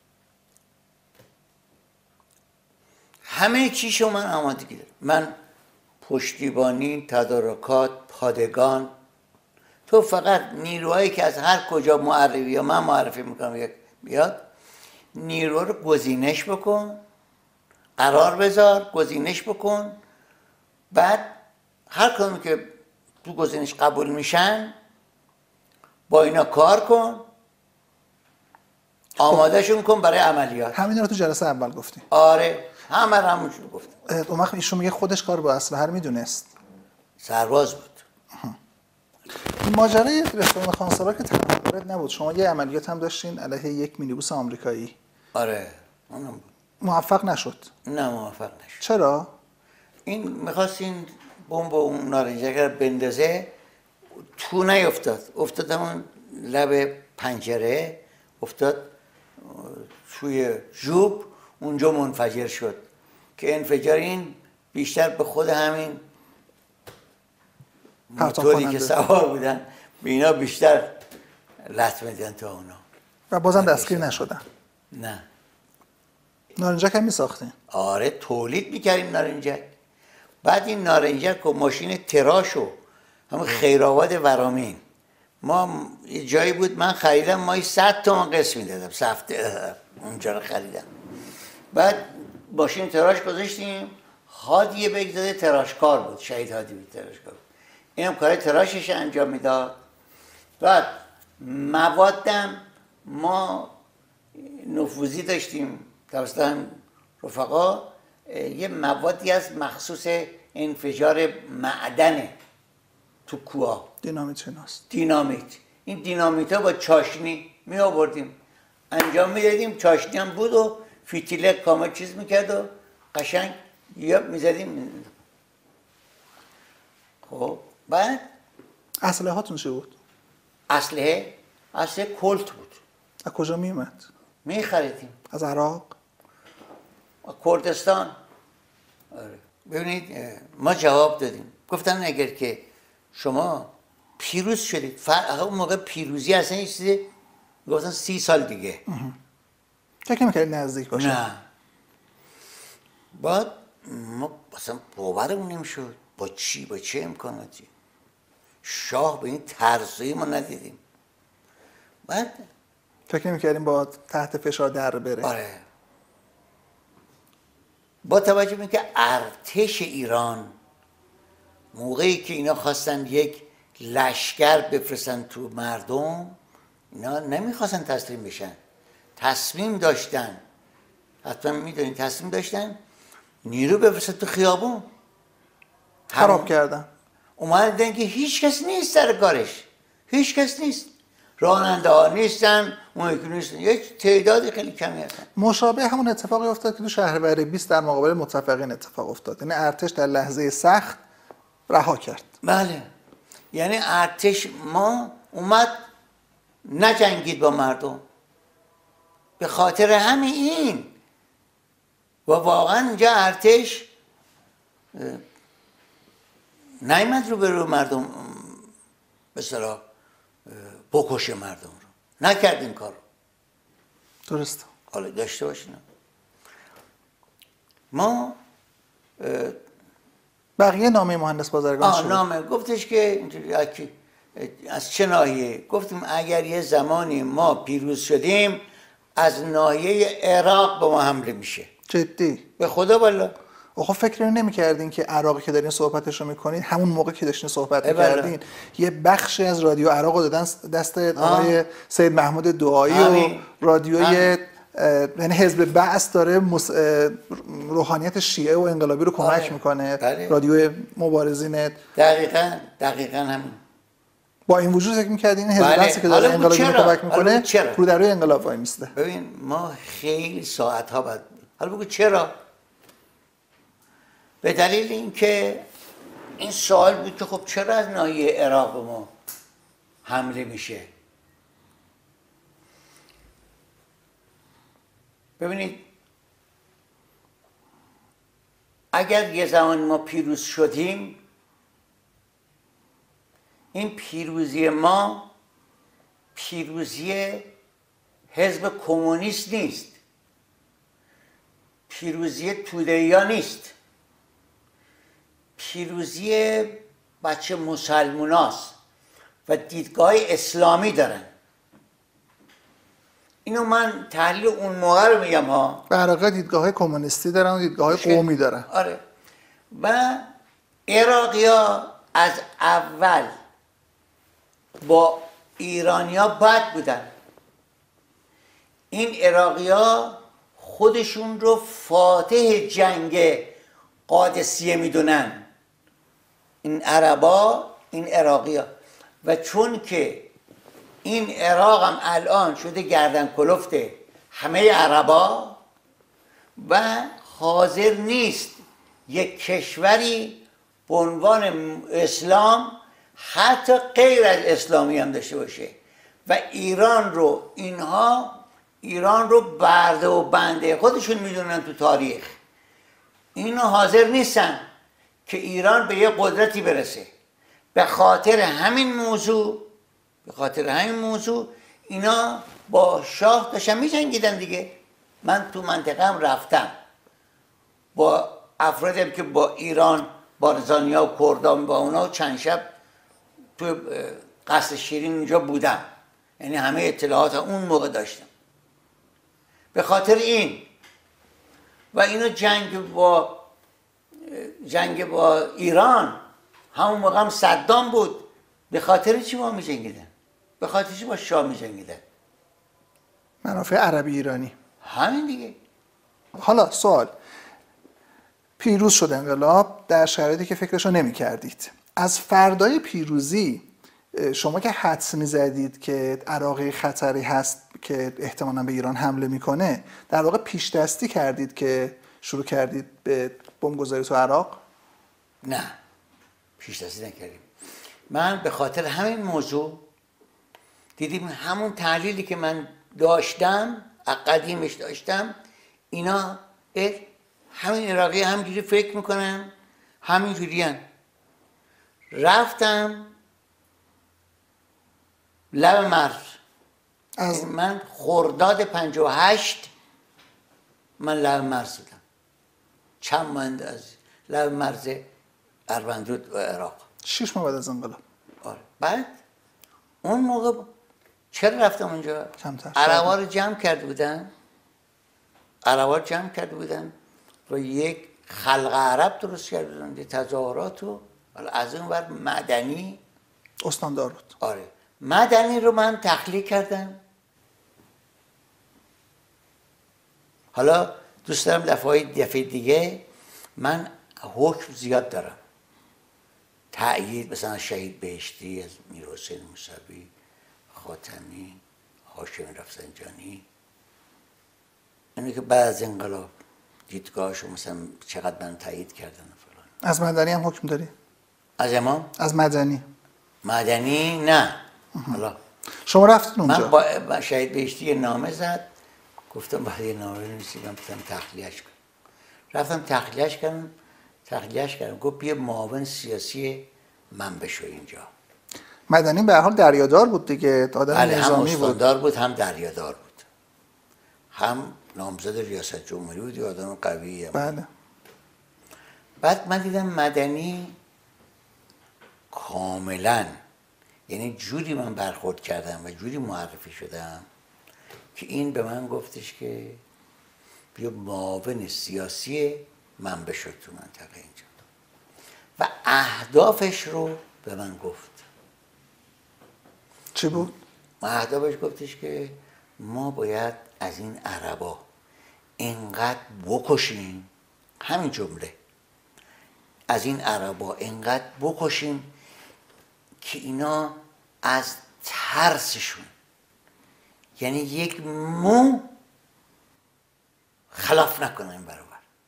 Speaker 1: همه چیشو من آمادگی دارم، من پشتیبانی، تدارکات، پادگان، تو فقط نیروهایی که از هر کجا معرفی یا من معرفی میکنم یک بیاد، نیرو رو گزینش بکن، قرار بذار، گزینش بکن، بعد هر کدومی که تو گزینش قبول میشن با اینا کار کن، آماده شون کن برای عملیات.
Speaker 2: همین رو تو جلسه اول گفتی.
Speaker 1: آره همه رو همونجور گفتم.
Speaker 2: اون وقت ایشون میگه خودش کار با اسلحه رو میدونست.
Speaker 1: سرباز بود.
Speaker 2: ماجرای رستوران خانسارا که تنها وارد نبود، شما یه عملیات هم داشتین علیه یک مینیبوس آمریکایی.
Speaker 1: آره اونم بود.
Speaker 2: موفق نشد؟
Speaker 1: نه موفق نشد.
Speaker 2: چرا؟
Speaker 1: این میخواست این بمب اون نارنجک رو بندازه، تو نیفتاد، افتاد همون لب پنجره، افتاد توی جوب، اونجا منفجر شد که انفجار این بیشتر به خود همین موتوری که سوار بودن به اینا بیشتر لطمه میدن تا اونا
Speaker 2: و بازم دستگیر نشدن.
Speaker 1: نه.
Speaker 2: نارنجک هم میساختین؟
Speaker 1: آره تولید میکردیم نارنجک. بعد این نارنجک و ماشین تراشو همون خیرآباد ورامین، ما یه جایی بود من خریدم، مایی صد تومن قسط میدادم سفته اونجا رو خریدم. بعد ماشین تراش گذاشتیم، هادی بگذاده تراشکار بود، شهید هادی بود تراشکار بود، اینم کار تراشش انجام میداد. بعد موادم ما نفوذی داشتیم توسط هم رفقا، یه موادی از مخصوص انفجار معدن تو کوه،
Speaker 2: دینامیت شناست.
Speaker 1: دینامیت. این دینامیت ها با چاشنی می آوردیم انجام میدادیم، چاشنی هم بود و فیتیله کامل چیز میکرد و قشنگ یا میزدیم. خب بعد
Speaker 2: اسلحه هاتون چه بود؟
Speaker 1: اسلحه اسلحه کلت بود.
Speaker 2: از کجا میومد؟
Speaker 1: میخریدیم
Speaker 2: از عراق؟
Speaker 1: کردستان. آره. ببینید ما جواب دادیم، گفتن اگر که شما پیروز شدید، فر... اون موقع پیروزی اصلا یه چیزی گفتن سی سال دیگه.
Speaker 2: فکر نمی‌کردید نزدیک باشه؟
Speaker 1: نه. بعد ما اصلا باورمون نمیشد با چی با چه امکاناتی شاه به این طرزی ما ندیدیم. بعد
Speaker 2: فکر نمی‌کردیم با تحت فشار در بره؟
Speaker 1: آره. با توجه به اینکه ارتش ایران موقعی که اینا خواستن یک لشکر بفرستن تو مردم، اینا نمیخواستن تسلیم بشن، تصمیم داشتن، حتما میدونید تصمیم داشتن نیرو بفرستن تو خیابون.
Speaker 2: خراب کردن.
Speaker 1: اومدن که هیچ کس نیست سر کارش، هیچ کس نیست، راننده ها نیستن، اون یکی نیستن، یک تعداد خیلی کمی هستن.
Speaker 2: مشابه همون اتفاقی افتاد که تو شهریور بیست در مقابل متفقین اتفاق افتاد، یعنی ارتش در لحظه سخت رها کرد.
Speaker 1: بله، یعنی ارتش ما اومد نجنگید با مردم به خاطر همین این، و واقعا اینجا ارتش نیامد رو به رو مردم به اصطلاح بکشه مردم رو، نکرد این کار رو.
Speaker 2: درست.
Speaker 1: حالا داشته باشین ما
Speaker 2: بقیه نامه مهندس بازرگان شد.
Speaker 1: نامه گفتش که از چه ناحیه؟ گفتیم اگر یه زمانی ما پیروز شدیم از ناحیه عراق به ما حمله میشه.
Speaker 2: جدی؟
Speaker 1: به خدا والا.
Speaker 2: خب فکر نمی‌کردین که عراقی که دارین صحبتش رو میکنین همون موقع که داشتین صحبت می‌کردین یه بخشی از رادیو عراق رو دادن دست آقای سید محمود دعایی و رادیوی یعنی حزب بعث داره مس... روحانیت شیعه و انقلابی رو کمک آره. میکنه.
Speaker 1: بله.
Speaker 2: رادیو مبارزین
Speaker 1: دقیقاً دقیقاً همین.
Speaker 2: با این وجود فکر می‌کردین حزب بله. بعثی که داره انقلابی رو کمک میکنه رو در روی انقلاب وای میسته.
Speaker 1: ببین ما خیلی ساعت‌ها بعد حالا بگو چرا؟ به دلیل اینکه این سوال بود که خب چرا از ناحیه عراق به ما حمله میشه؟ ببینید اگر یه زمان ما پیروز شدیم، این پیروزی ما پیروزی حزب کمونیست نیست، پیروزی توده‌ای‌ها نیست، پیروزی بچه مسلموناست و دیدگاه اسلامی دارن. اینو من تحلیل اون موقع رو میگم ها.
Speaker 2: به عراق دیدگاه کمونیستی دارن و دیدگاه قومی دارن.
Speaker 1: آره. و عراقی‌ها از اول با ایرانی‌ها بد بودن. این عراقی‌ها خودشون رو فاتح جنگ قادسیه میدونن. این عربا، این عراقی‌ها. و چون که این عراق هم الان شده گردن کلفت همه عربا و حاضر نیست یک کشوری به عنوان اسلام حتی غیر از اسلامی هم داشته باشه و ایران رو اینها ایران رو برده و بنده خودشون میدونن تو تاریخ. اینا حاضر نیستن که ایران به یه قدرتی برسه. به خاطر همین موضوع به خاطر همین موضوع اینا با شاه داشتن می‌جنگیدن دیگه. من تو منطقه هم رفتم با افرادی که با ایران بارزانیا و کردان با اونا چند شب تو قصر شیرین اونجا بودم، یعنی همه اطلاعات اون موقع داشتم. به خاطر این و اینو جنگ با جنگ با ایران همون موقع هم صدام بود. به خاطر چی ما می جنگیدن؟ به خاطر چی با شاه می جنگیدن؟
Speaker 2: منافع عربی ایرانی.
Speaker 1: همین دیگه.
Speaker 2: حالا سوال، پیروز شد انقلاب در شرایطی که فکرشو نمی کردید. از فردای پیروزی شما که حدس می زدید که عراقی خطری هست که احتمالاً به ایران حمله میکنه، در واقع پیش دستی کردید که شروع کردید به بمبگذاری تو عراق؟
Speaker 1: نه، پیش دستی نکردیم. من به خاطر همین موضوع دیدیم همون تحلیلی که من داشتم قدیمش داشتم، اینا همین عراقی همینجوری فکر میکنن، همینجوری هن. رفتم لب مرز. از من خرداد پنجاه و هشت من لب مرز بودم، چند ماه از لب مرز اروندرود و عراق.
Speaker 2: شش ماه بعد از انقلاب.
Speaker 1: آره. بعد اون موقع چرا رفتم اونجا؟
Speaker 2: کمتر
Speaker 1: عربا رو جمع کرده بودن عربا رو جمع کرده بودن و یک خلق عرب درست کرده بودن، یه تظاهرات و از اون ور مدنی
Speaker 2: استاندار بود.
Speaker 1: آره، مدنی رو من تخلیه کردم. حالا دوست دارم دفعه دفعه دیگه من حکم زیاد دارم، تأیید مثلا شهید بهشتی از میرحسین موسوی، خاتمی، هاشمی رفسنجانی، اینه که بعد از انقلاب دیدگاهشو مثلا چقدر من تأیید کردن فلان.
Speaker 2: از مدنی هم حکم داری؟
Speaker 1: از امام؟
Speaker 2: از مدنی.
Speaker 1: مدنی نه. حالا
Speaker 2: شما رفتین اونجا؟
Speaker 1: من با شهید بهشتی یه نامه زد، گفتم باید یه نامه بنویسید، من بتونم تخلیه‌اش کنم. رفتم تخلیه‌اش کردم تخلیه‌اش کردم گفت بیا معاون سیاسی من بشو اینجا.
Speaker 2: مدنی به هر حال دریادار بود دیگه، آدم نظامی بود.
Speaker 1: هم استاندار بود هم دریادار بود، هم نامزد ریاست جمهوری بود، یه آدم قویه.
Speaker 2: بله.
Speaker 1: بعد من دیدم مدنی کاملا، یعنی جوری من برخورد کردم و جوری معرفی شدم که این به من گفتش که بیا معاون سیاسی من بشو تو منطقه اینجا و اهدافش رو به من گفت.
Speaker 2: چی بود؟
Speaker 1: اهدافش گفتش که ما باید از این عربا اینقدر بکشیم، همین جمله، از این عربا اینقدر بکشیم که اینا از ترسشون، یعنی یک مو خلاف نکنن برابر.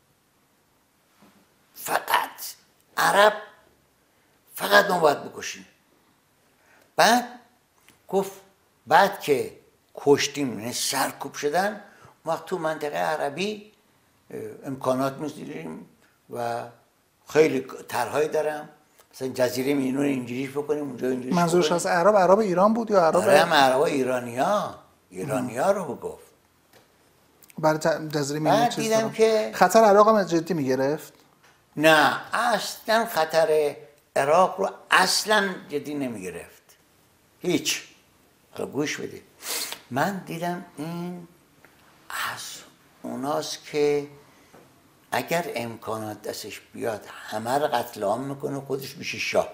Speaker 1: فقط عرب، فقط ما باید بکشیم. بعد گفت بعد که کشتیم، یعنی سرکوب شدن، ما تو منطقه عربی امکانات می‌ذاریم و خیلی طرح‌هایی دارم، مثلا جزیره مینو رو اینجوریش بکنیم، اونجا اینجوریش.
Speaker 2: منظورش از عرب عرب ایران بود یا عرب؟
Speaker 1: آره، هم عرب ایرانیا ایرانیا رو گفت.
Speaker 2: برای جزیره مینو چیز
Speaker 1: دیدم که
Speaker 2: خطر عراق هم جدی میگرفت؟
Speaker 1: نه، اصلا خطر عراق رو اصلا جدی نمیگرفت، هیچ. حالا گوش بدید، من دیدم این از اوناست که اگر امکانات دستش بیاد همه رو قتل عام میکنه، خودش میشه شاه.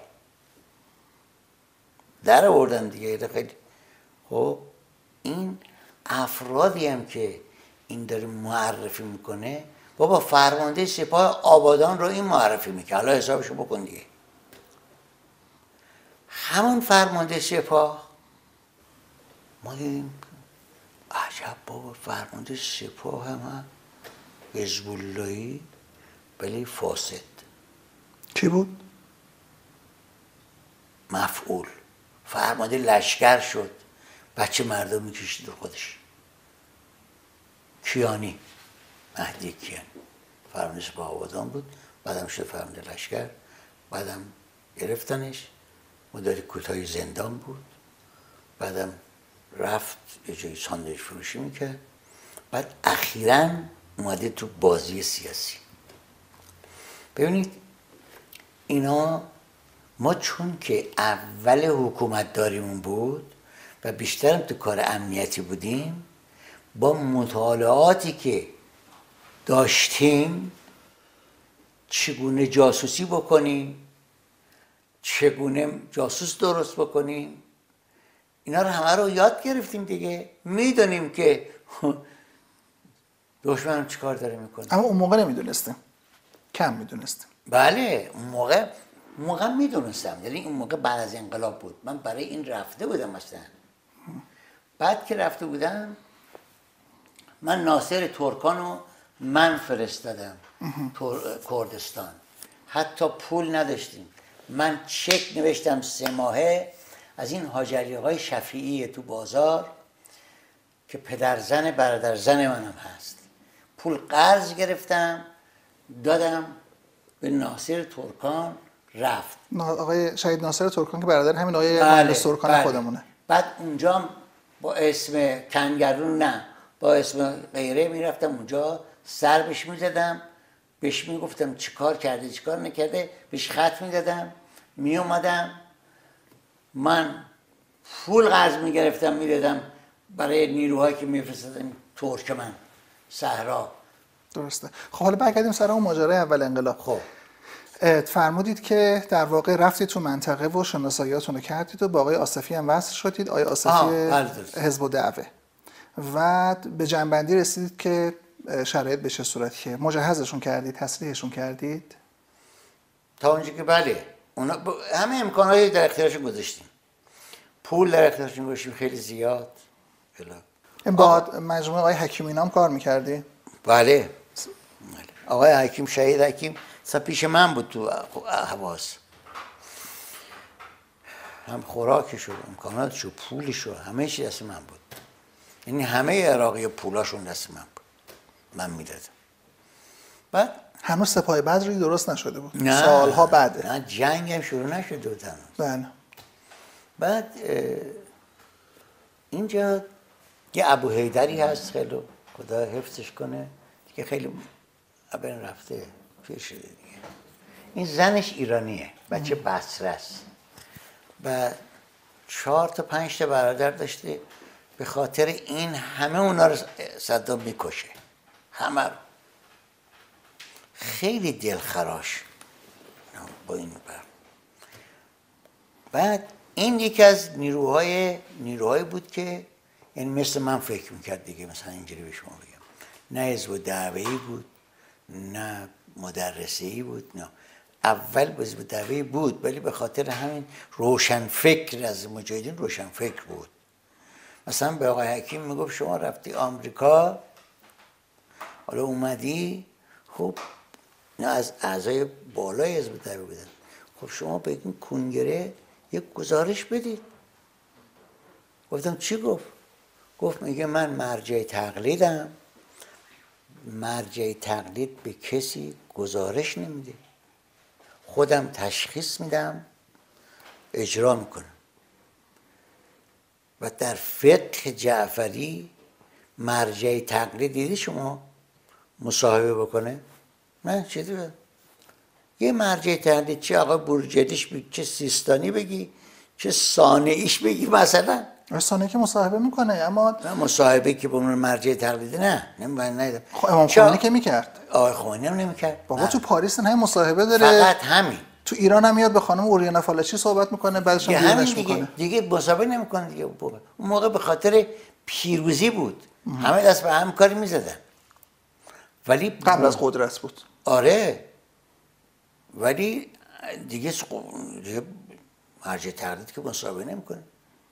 Speaker 1: در آوردن دیگه خیلی. خب این افرادی هم که این داره معرفی میکنه، بابا فرمانده سپاه آبادان رو این معرفی میکنه، حالا حسابشو بکن دیگه. همون فرمانده سپاه ما دیدیم عجب بابا، فرمانده سپاه هم حزب اللهی ولی فاسد.
Speaker 2: کی بود؟
Speaker 1: مفعول. فرمانده لشکر شد، بچه مردم میکشید رو خودش. کیانی، مهدی کیانی فرمانده سپاه آبادان بود، بعدم شد فرمانده لشکر، بعدم گرفتنش، مدت کوتاهی زندان بود، بعدم رفت یه جایی ساندویچ فروشی میکرد، بعد اخیراً اومده تو بازی سیاسی. ببینید اینا، ما چون که اول حکومت داریمون بود و بیشترم تو کار امنیتی بودیم، با مطالعاتی که داشتیم چگونه جاسوسی بکنیم، چگونه جاسوس درست بکنیم، اینا رو همه رو یاد گرفتیم دیگه. میدونیم که دشمن چی کار داره میکنه.
Speaker 2: اما اون موقع نمیدونستیم، کم میدونستیم.
Speaker 1: بله اون موقع موقع میدونستم، یعنی اون موقع بعد از انقلاب بود. من برای این رفته بودم مثلا. بعد که رفته بودم من ناصر ترکان رو من فرستادم کردستان، حتی پول نداشتیم. من چک نوشتم سه ماهه از این حاجی آقای شفیعی تو بازار که پدرزن برادرزن منم هست، پول قرض گرفتم دادم به ناصر ترکان، رفت.
Speaker 2: آقای شهید ناصر ترکان که برادر همین آقای
Speaker 1: بله،
Speaker 2: مهندس ترکان
Speaker 1: بله.
Speaker 2: خودمونه.
Speaker 1: بعد اونجا با اسم کنگرون نه، با اسم غیره میرفتم اونجا، سر بهش میزدم، بهش میگفتم چی کار کرده چی کار نکرده، بهش خط میدادم، میومدم من پول قرض میگرفتم میدادم برای نیروهایی که میفرستادم ترکمن صحرا.
Speaker 2: درسته. خب حالا برگردیم سر اون ماجرای اول انقلاب.
Speaker 1: خب
Speaker 2: فرمودید که در واقع رفتید تو منطقه و شناساییاتون رو کردید و با آقای آصفی هم وصل شدید، آقای آصفی حزب الدعوه، و به جنبندی رسیدید که شرایط به چه صورتیه؟ مجهزشون کردید، تسلیحشون کردید؟
Speaker 1: تا اونجا که بله، اونا ب... همه امکاناتی در اختیارشون گذاشتیم، پول در اختیارشون گذاشتیم خیلی زیاد.
Speaker 2: با مجموعه آقای حکیمی نام کار میکردی؟
Speaker 1: بله. آقای حکیم، شهید حکیم اصلا پیش من بود تو حواس، هم خوراکشو، امکاناتشو، پولشو، همه چی دست من بود. یعنی همه عراقی پولاشون دست من بود، من میدادم. بعد
Speaker 2: هنوز سپاه بدری درست نشده بود،
Speaker 1: نه،
Speaker 2: سالها بعده.
Speaker 1: نه جنگ هم شروع نشده بود هنوز.
Speaker 2: بله.
Speaker 1: بعد اینجا یه ابو حیدری هست، خیلی خدا حفظش کنه دیگه، خیلی ابن رفته پیش شده دیگه. این زنش ایرانیه، بچه بصره است و چهار تا پنج تا برادر داشته. به خاطر این همه اونا رو صدام میکشه، همه رو. خیلی دلخراش با این بر. بعد این یکی از نیروهای نیروهایی بود که یعنی مثل من فکر میکرد دیگه، مثلا اینجوری به شما بگم، نه حزب الدعوه‌ای بود نه مدرسه‌ای بود، نه. اول حزب الدعوه‌ای بود ولی به خاطر همین روشن فکر از مجاهدین روشن فکر بود. مثلا به آقای حکیم میگفت شما رفتی آمریکا، حالا اومدی، خب نه از اعضای بالای حزب الدعوه بودن، خب شما به این کنگره یک گزارش بدید. گفتم چی گفت؟ گفت میگه من مرجع تقلیدم، مرجع تقلید به کسی گزارش نمیده، خودم تشخیص میدم اجرا میکنم. و در فقه جعفری مرجع تقلید دیدی شما مصاحبه بکنه؟ نه چی دیده؟ یه مرجع تقلید چه آقا برجدیش بگی، چه سیستانی بگی، چه صانعیش بگی مثلا.
Speaker 2: صانعی که مصاحبه میکنه، اما
Speaker 1: نه مصاحبه که به عنوان مرجع تقلیدی نه. نه
Speaker 2: خب امام خمینی که میکرد.
Speaker 1: آقای خمینی هم نمیکرد.
Speaker 2: بابا تو پاریس نه مصاحبه داره.
Speaker 1: فقط همین.
Speaker 2: تو ایران هم میاد به خانم اوریانا فالچی صحبت میکنه، بعدش هم بیرونش میکنه.
Speaker 1: دیگه مصاحبه نمیکنه دیگه. اون موقع به خاطر پیروزی بود. همه دست به هم کاری میزدن. ولی
Speaker 2: قبل از قدرت بود.
Speaker 1: آره. ولی دیگه دیگه مرجع تردید که مصاحبه نمیکنه.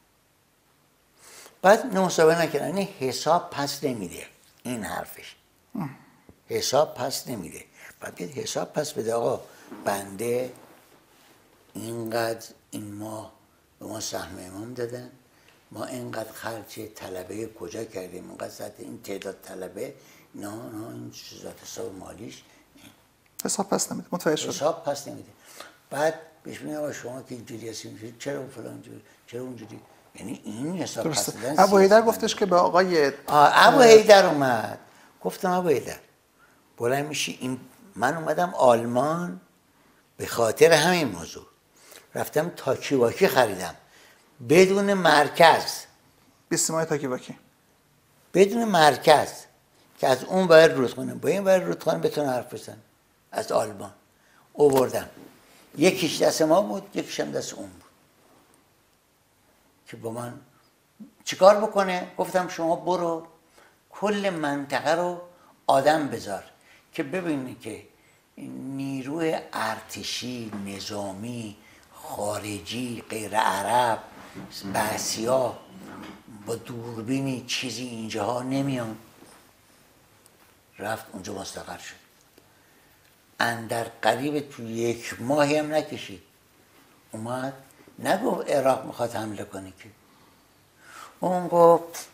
Speaker 1: بعد مصاحبه نکردن. این حساب پس نمیده، این حرفش حساب پس نمیده. بعد حساب پس بده آقا بنده اینقدر این ماه به ما سهم امام دادن، ما اینقدر خرج طلبه کجا کردیم، اینقدر زده این تعداد طلبه، نه نه این چیزات حساب مالیش
Speaker 2: حساب پس نمیده. متوجه شدم.
Speaker 1: حساب پس نمیده. بعد بهش میگم آقا شما که اینجوری هستین چرا فلان جوری چرا اونجوری، یعنی این حساب پس دادن.
Speaker 2: ابو حیدر گفتش که به آقای
Speaker 1: ابو حیدر اومد، گفتم ابو حیدر بلند میشی، این من اومدم آلمان به خاطر همین موضوع، رفتم تاکیواکی خریدم بدون مرکز،
Speaker 2: بیستیمای تاکیواکی
Speaker 1: بدون مرکز که از اون باید رودخانه با این باید رودخانه بتونه حرف بزن. از آلمان آوردم، یکیش دست ما بود یکیش هم دست اون بود که با من چیکار بکنه. گفتم شما برو کل منطقه رو آدم بذار که ببینی که نیروی ارتشی، نظامی، خارجی، غیر عرب، بعثیا با دوربینی چیزی اینجاها نمیان. رفت اونجا مستقر شد. اندر قریب تو یک ماهی هم نکشید اومد، نگفت عراق میخواد حمله کنه که، اون گفت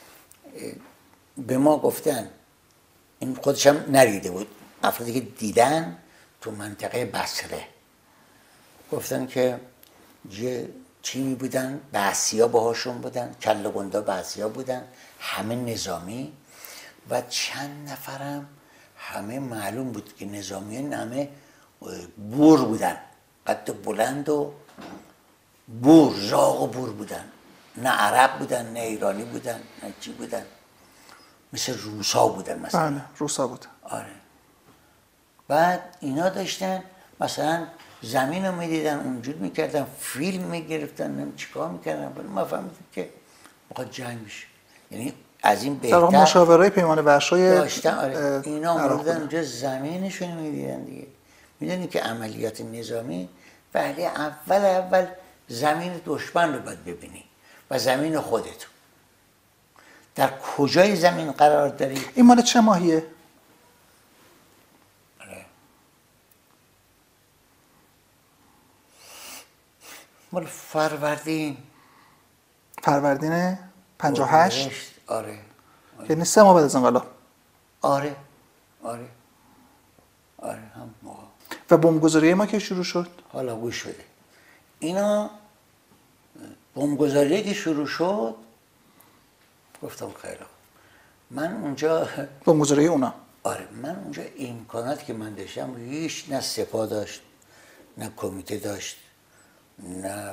Speaker 1: به ما گفتن، این خودش هم نریده بود، افرادی که دیدن تو منطقه بصره گفتن که یه چیمی بودن، بعثیا باهاشون بودن، کله گندا بعثیا بودن، همه نظامی و چند نفرم همه معلوم بود که نظامیان همه بور بودن، قد بلند و بور، زاغ و بور بودن، نه عرب بودن نه ایرانی بودن نه چی بودن، مثل روسا بودن مثلا.
Speaker 2: بله روسا بود.
Speaker 1: آره. بعد اینا داشتن مثلا زمین رو میدیدن اونجور میکردن، فیلم میگرفتن، نمیم چیکار میکردن. ما فهمیدیم که میخواد جنگ بشه. یعنی از این بهتر
Speaker 2: در مشاوره پیمان ورسای
Speaker 1: داشتن. آره. اینا اومدن اونجا زمینشون میدیدن دیگه. میدونی که عملیات نظامی ولی اول اول زمین دشمن رو باید ببینی و زمین خودت. در کجای زمین قرار داری؟
Speaker 2: این مال چه ماهیه؟
Speaker 1: آره. مال فروردین.
Speaker 2: فروردین پنجاه و هشت؟
Speaker 1: آره.
Speaker 2: یعنی سه ماه بعد از انقلاب.
Speaker 1: آره. آره. آره هم موقع.
Speaker 2: و بمبگذاری ما که شروع شد؟
Speaker 1: حالا گوش شده. اینا بمبگذاری که شروع شد گفتم خیلی من اونجا
Speaker 2: بمبگذاری اونا.
Speaker 1: آره من اونجا امکاناتی که من داشتم هیچ، نه سپاه داشت نه کمیته داشت نه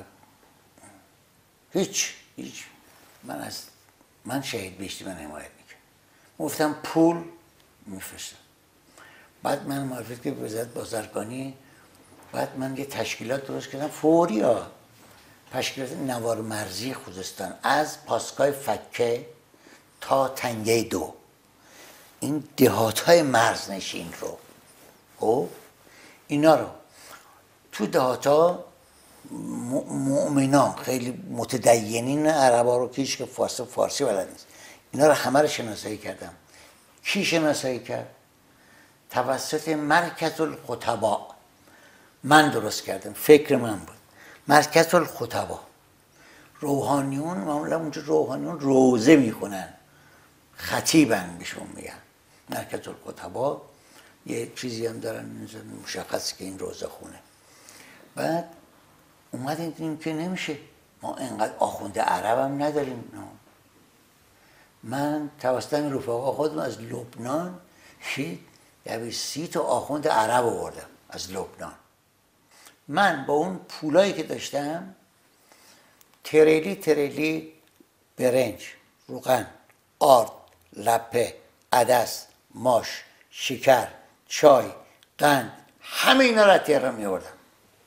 Speaker 1: هیچ هیچ. من از من شهید بهشتی من حمایت میکنم. گفتم پول میفرستم. بعد من معرفت که وزارت بازرگانی، بعد من یه تشکیلات درست کردم فوری ها، تشکیلات نوار مرزی خوزستان از پاسگاه فکه تا تنگه دو، این دهات های مرزنشین رو او اینا رو تو دهات ها مؤمنان خیلی متدینین عربا رو که هیچ که فارسی فارسی بلد نیست، اینا رو همه رو شناسایی کردم. کی شناسایی کرد؟ توسط مرکز الخطبا من درست کردم، فکر من بود. مرکز الخطبا روحانیون معمولا اونجا روحانیون روزه میخونن، خطیبن بهشون میگن. مرکز الخطبا یه چیزی هم دارن مشخص که این روزه خونه. بعد اومدیم دیدیم که نمیشه، ما اینقدر آخونده عرب هم نداریم. نه. من توسط این رفقا خودم از لبنان شید یعنی سی تا آخوند عرب آوردم از لبنان. من با اون پولایی که داشتم تریلی تریلی برنج، روغن، آرد، لپه، عدس، ماش، شکر، چای، قند، همه اینا را تهران می آوردم.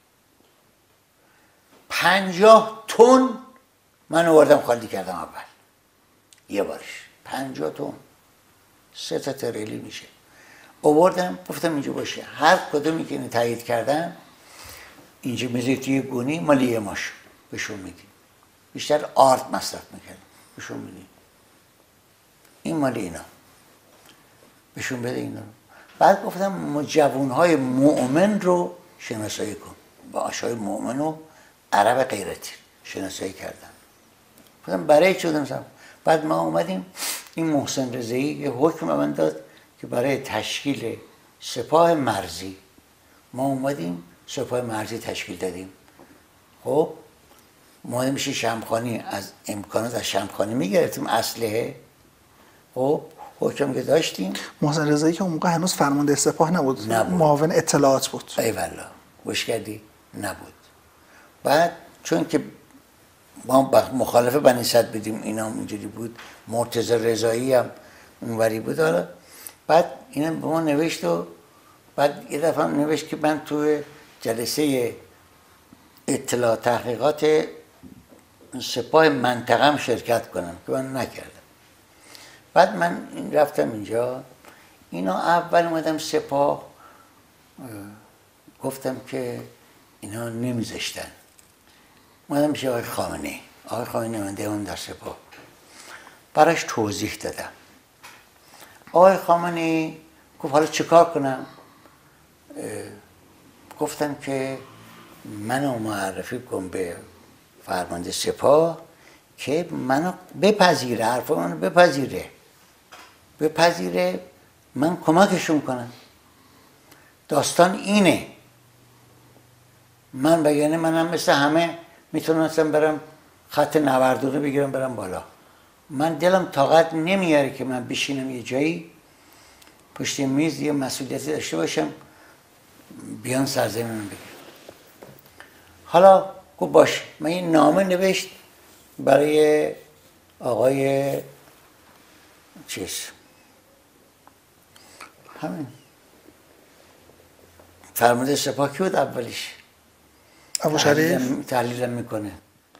Speaker 1: پنجاه تن من آوردم خالی کردم اول یه بارش. پنجاه تن سه تا تریلی میشه. آوردم گفتم اینجا باشه، هر کدومی که اینو تایید کردم اینجا میذاری توی گونی مال یه ماش بهشون میدی. بیشتر آرد مصرف میکرد بهشون میدی. این مال اینا بهشون بده اینا رو. بعد گفتم جوانهای مؤمن رو شناسایی کن. با آشای مؤمن و عرب غیرتی شناسایی کردم. گفتم برای چه دارم. بعد ما اومدیم این محسن رضایی یه حکم من داد که برای تشکیل سپاه مرزی ما اومدیم سپاه مرزی تشکیل دادیم. خب ما میشه شمخانی از امکانات از شمخانی میگرفتیم اسلحه. خب حکم که داشتیم.
Speaker 2: محسن رضایی که اون موقع هنوز فرمانده سپاه نبود,
Speaker 1: نبود.
Speaker 2: معاون اطلاعات بود.
Speaker 1: ای والله گوش کردی نبود. بعد چون که ما مخالف بنی صدر بدیم اینا اینجوری بود. مرتضی رضایی هم اونوری بود. حالا بعد اینا به ما نوشت و بعد یه دفعه هم نوشت که من توی جلسه اطلاع تحقیقات سپاه منطقم شرکت کنم که من نکردم. بعد من رفتم اینجا. اینا اول اومدم سپاه گفتم که اینا نمیذاشتن. اومدم پیش آقای خامنه‌ای. آقای خامنه‌ای من دیوان در سپاه براش توضیح دادم. آقای خامنه‌ای گفت حالا چیکار کنم؟ گفتم که منو معرفی کن به فرمانده سپاه که منو بپذیره، حرف منو بپذیره بپذیره من کمکشون کنم. داستان اینه. من بگنه منم مثل همه میتونستم برم خط نوردونه بگیرم برم بالا. من دلم طاقت نمیاره که من بشینم یه جایی پشت میز یه مسئولیتی داشته باشم بیان سرزمین من بگیرم. حالا گفت باش. من یه نامه نوشت برای آقای چیز همین فرمانده سپاه کی بود اولیش؟
Speaker 2: ابو شریف
Speaker 1: تحلیلم میکنه.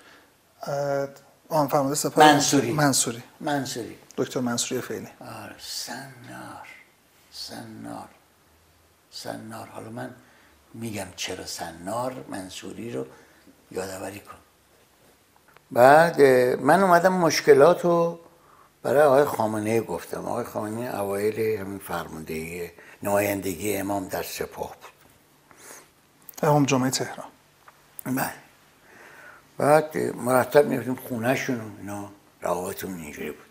Speaker 2: آن فرمانده سپاه
Speaker 1: منصوری
Speaker 2: منصوری
Speaker 1: منصوری
Speaker 2: دکتر منصوری فعلی.
Speaker 1: آره سنار سنار سنار حالا من میگم چرا سنار منصوری رو یادآوری کن. بعد من اومدم مشکلات رو برای آقای خامنه‌ای گفتم. آقای خامنه‌ای اوایل همین فرماندهی نمایندگی امام در سپاه بود.
Speaker 2: امام جمعه تهران.
Speaker 1: بله. بعد مرتب میرفتیم خونه‌شون و اینا روابطمون اینجوری بود.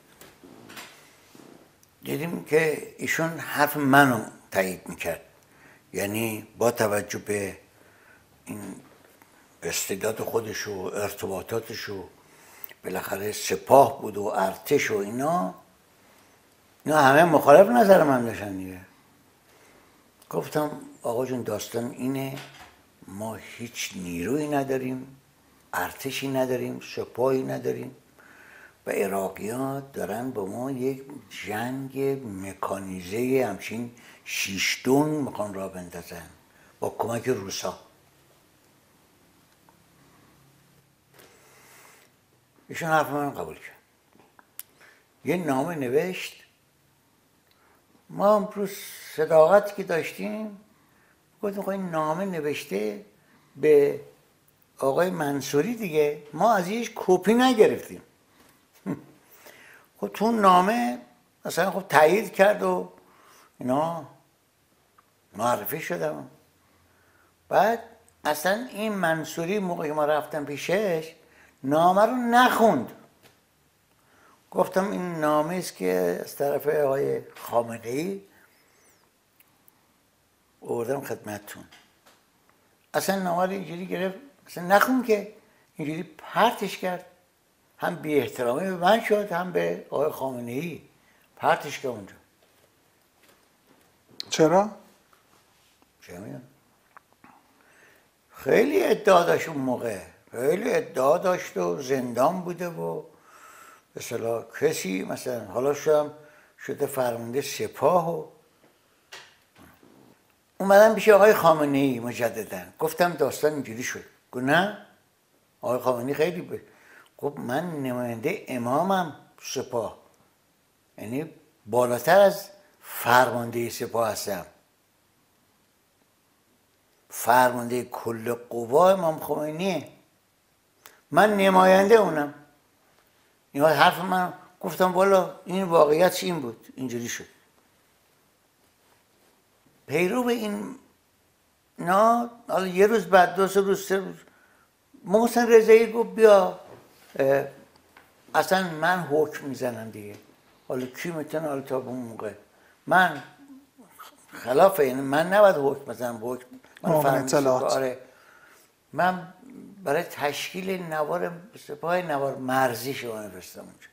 Speaker 1: دیدیم که ایشون حرف منو تایید میکرد. یعنی با توجه به این استعداد خودش و ارتباطاتش و بالاخره سپاه بود و ارتش و اینا اینا همه مخالف نظر من داشتن دیگه. گفتم آقا جون داستان اینه ما هیچ نیرویی نداریم، ارتشی نداریم، سپاهی نداریم و عراقی‌ها دارن با ما یک جنگ مکانیزه همچین شیشتون میخوان را بندازن با کمک روسا. ایشون حرف من قبول کرد. یه نامه نوشت. ما امروز صداقتی که داشتیم گفتیم خب این نامه نوشته به آقای منصوری دیگه، ما از هیچ کپی نگرفتیم. خب تو نامه مثلا خب تایید کرد و اینا معرفی شدم. بعد اصلا این منصوری موقعی ما رفتم پیشش نامه رو نخوند. گفتم این نامه است که از طرف آقای خامنه‌ای آوردم خدمتتون. اصلا نامه رو اینجوری گرفت اصلا نخوند که اینجوری پرتش کرد. هم بی احترامی به من شد هم به آقای خامنه‌ای پرتش کرد اونجا.
Speaker 2: چرا؟
Speaker 1: چه میدونم. خیلی ادعا داشت اون موقع. خیلی ادعا داشت و زندان بوده و به اصطلاح کسی مثلا حالا شدم شده فرمانده سپاه و اومدم پیش آقای خامنه‌ای مجددا گفتم داستان اینجوری شد. گفت نه آقای خامنه‌ای خیلی ب... گفت من نماینده امامم سپاه، یعنی بالاتر از فرمانده سپاه هستم. فرمانده کل قوا امام خمینیه، من نماینده اونم. این حرف من گفتم والا این واقعیت این بود، اینجوری شد. پیرو به این نه، حالا یه روز بعد، دو سه روز، سه روز، محسن رضایی گفت بیا اصلا من حکم میزنم دیگه. حالا کی میتونه حالا تا به اون موقع من خلاف، یعنی من نباید حکم بزنم، حکم من
Speaker 2: اطلاعات.
Speaker 1: آره من برای تشکیل نوار سپاه نوار مرزی شما نفرستم اونجا.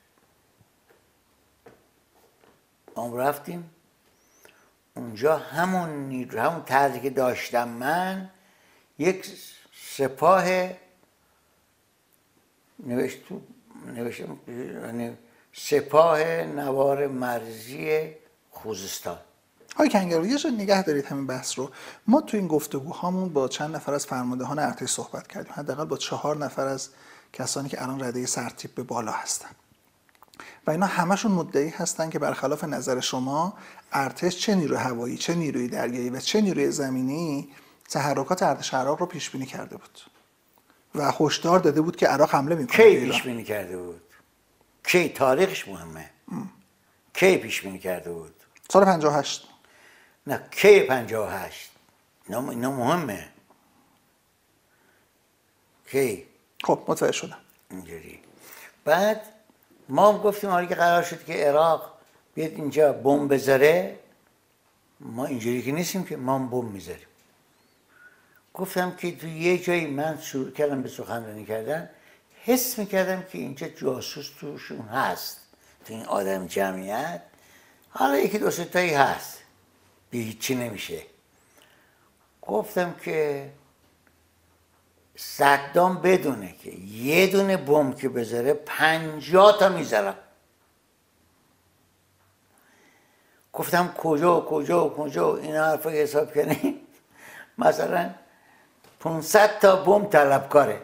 Speaker 1: ما رفتیم اونجا، همون نیرو، همون طرزی که داشتم من، یک سپاه نوشت تو نوشتم یعنی سپاه نوار مرزی خوزستان.
Speaker 2: آقای کنگرو یه جا نگه دارید همین بحث رو. ما تو این گفتگوهامون با چند نفر از فرماندهان ارتش صحبت کردیم، حداقل با چهار نفر از کسانی که الان رده سرتیپ به بالا هستن و اینا همشون مدعی هستن که برخلاف نظر شما ارتش چه نیروی هوایی، چه نیروی دریایی و چه نیروی زمینی تحرکات ارتش عراق رو پیش بینی کرده بود و هشدار داده بود که عراق حمله میکنه.
Speaker 1: کی پیش بینی کرده بود؟ کی؟ تاریخش مهمه. ام. کی پیش بینی کرده بود؟
Speaker 2: سال پنجاه و هشت.
Speaker 1: نه کی پنجاه و هشت؟ اینا اینا مهمه. کی؟
Speaker 2: خب متوجه شدم.
Speaker 1: اینجوری. بعد ما هم گفتیم حالا که قرار شد که عراق بیاد اینجا بمب بذاره، ما اینجوری که نیستیم که ما بمب میذاریم. گفتم که تو یه جایی من شروع کردم به سخنرانی کردن، حس میکردم که اینجا جاسوس توشون هست، تو این آدم جمعیت. حالا یکی دو سه تایی هست، به هیچی نمیشه. گفتم که صدام بدونه که یه دونه بمب که بذاره پنجاه تا میذارم. گفتم کجا و کجا و کجا این حرفا حساب کنی مثلا پانصد تا بمب طلبکاره.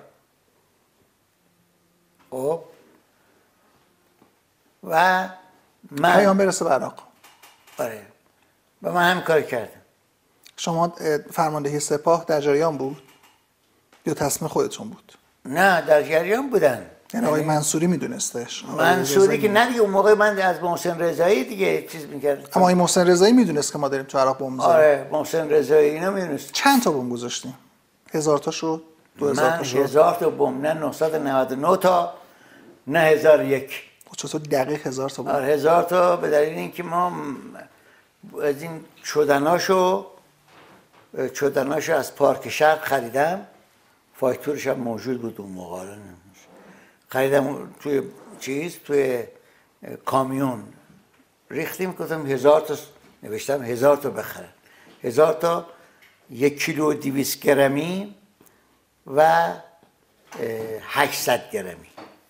Speaker 1: خب و من
Speaker 2: پیام برسه به عراق.
Speaker 1: آره و من هم کار کردم.
Speaker 2: شما فرماندهی سپاه در جریان بود یا تصمیم خودتون بود؟
Speaker 1: نه در جریان بودن.
Speaker 2: یعنی آقای منصوری میدونستش؟
Speaker 1: منصوری که نه دیگه، اون موقع من از محسن رضایی دیگه چیز میکردم.
Speaker 2: اما آقای محسن رضایی میدونست که ما داریم تو عراق بمب میذاریم؟
Speaker 1: آره محسن رضایی اینا میدونست.
Speaker 2: چند تا بمب گذاشتیم؟ هزار تا شد؟ دو هزار تا شد؟
Speaker 1: من هزار تا بمب، نه نهصد و نود و نه تا، نه هزار و یک.
Speaker 2: چطور دقیق هزار تا بمب؟
Speaker 1: آره هزار تا، به دلیل اینکه ما از این چدناشو چدناشو از پارک شرق خریدم، فاکتورش هم موجود بود اون موقع، خریدم توی چیز توی کامیون ریختیم، گفتم هزار تا، نوشتم هزار تا بخرن، هزار تا یک کیلو دویست گرمی و هشتصد گرمی.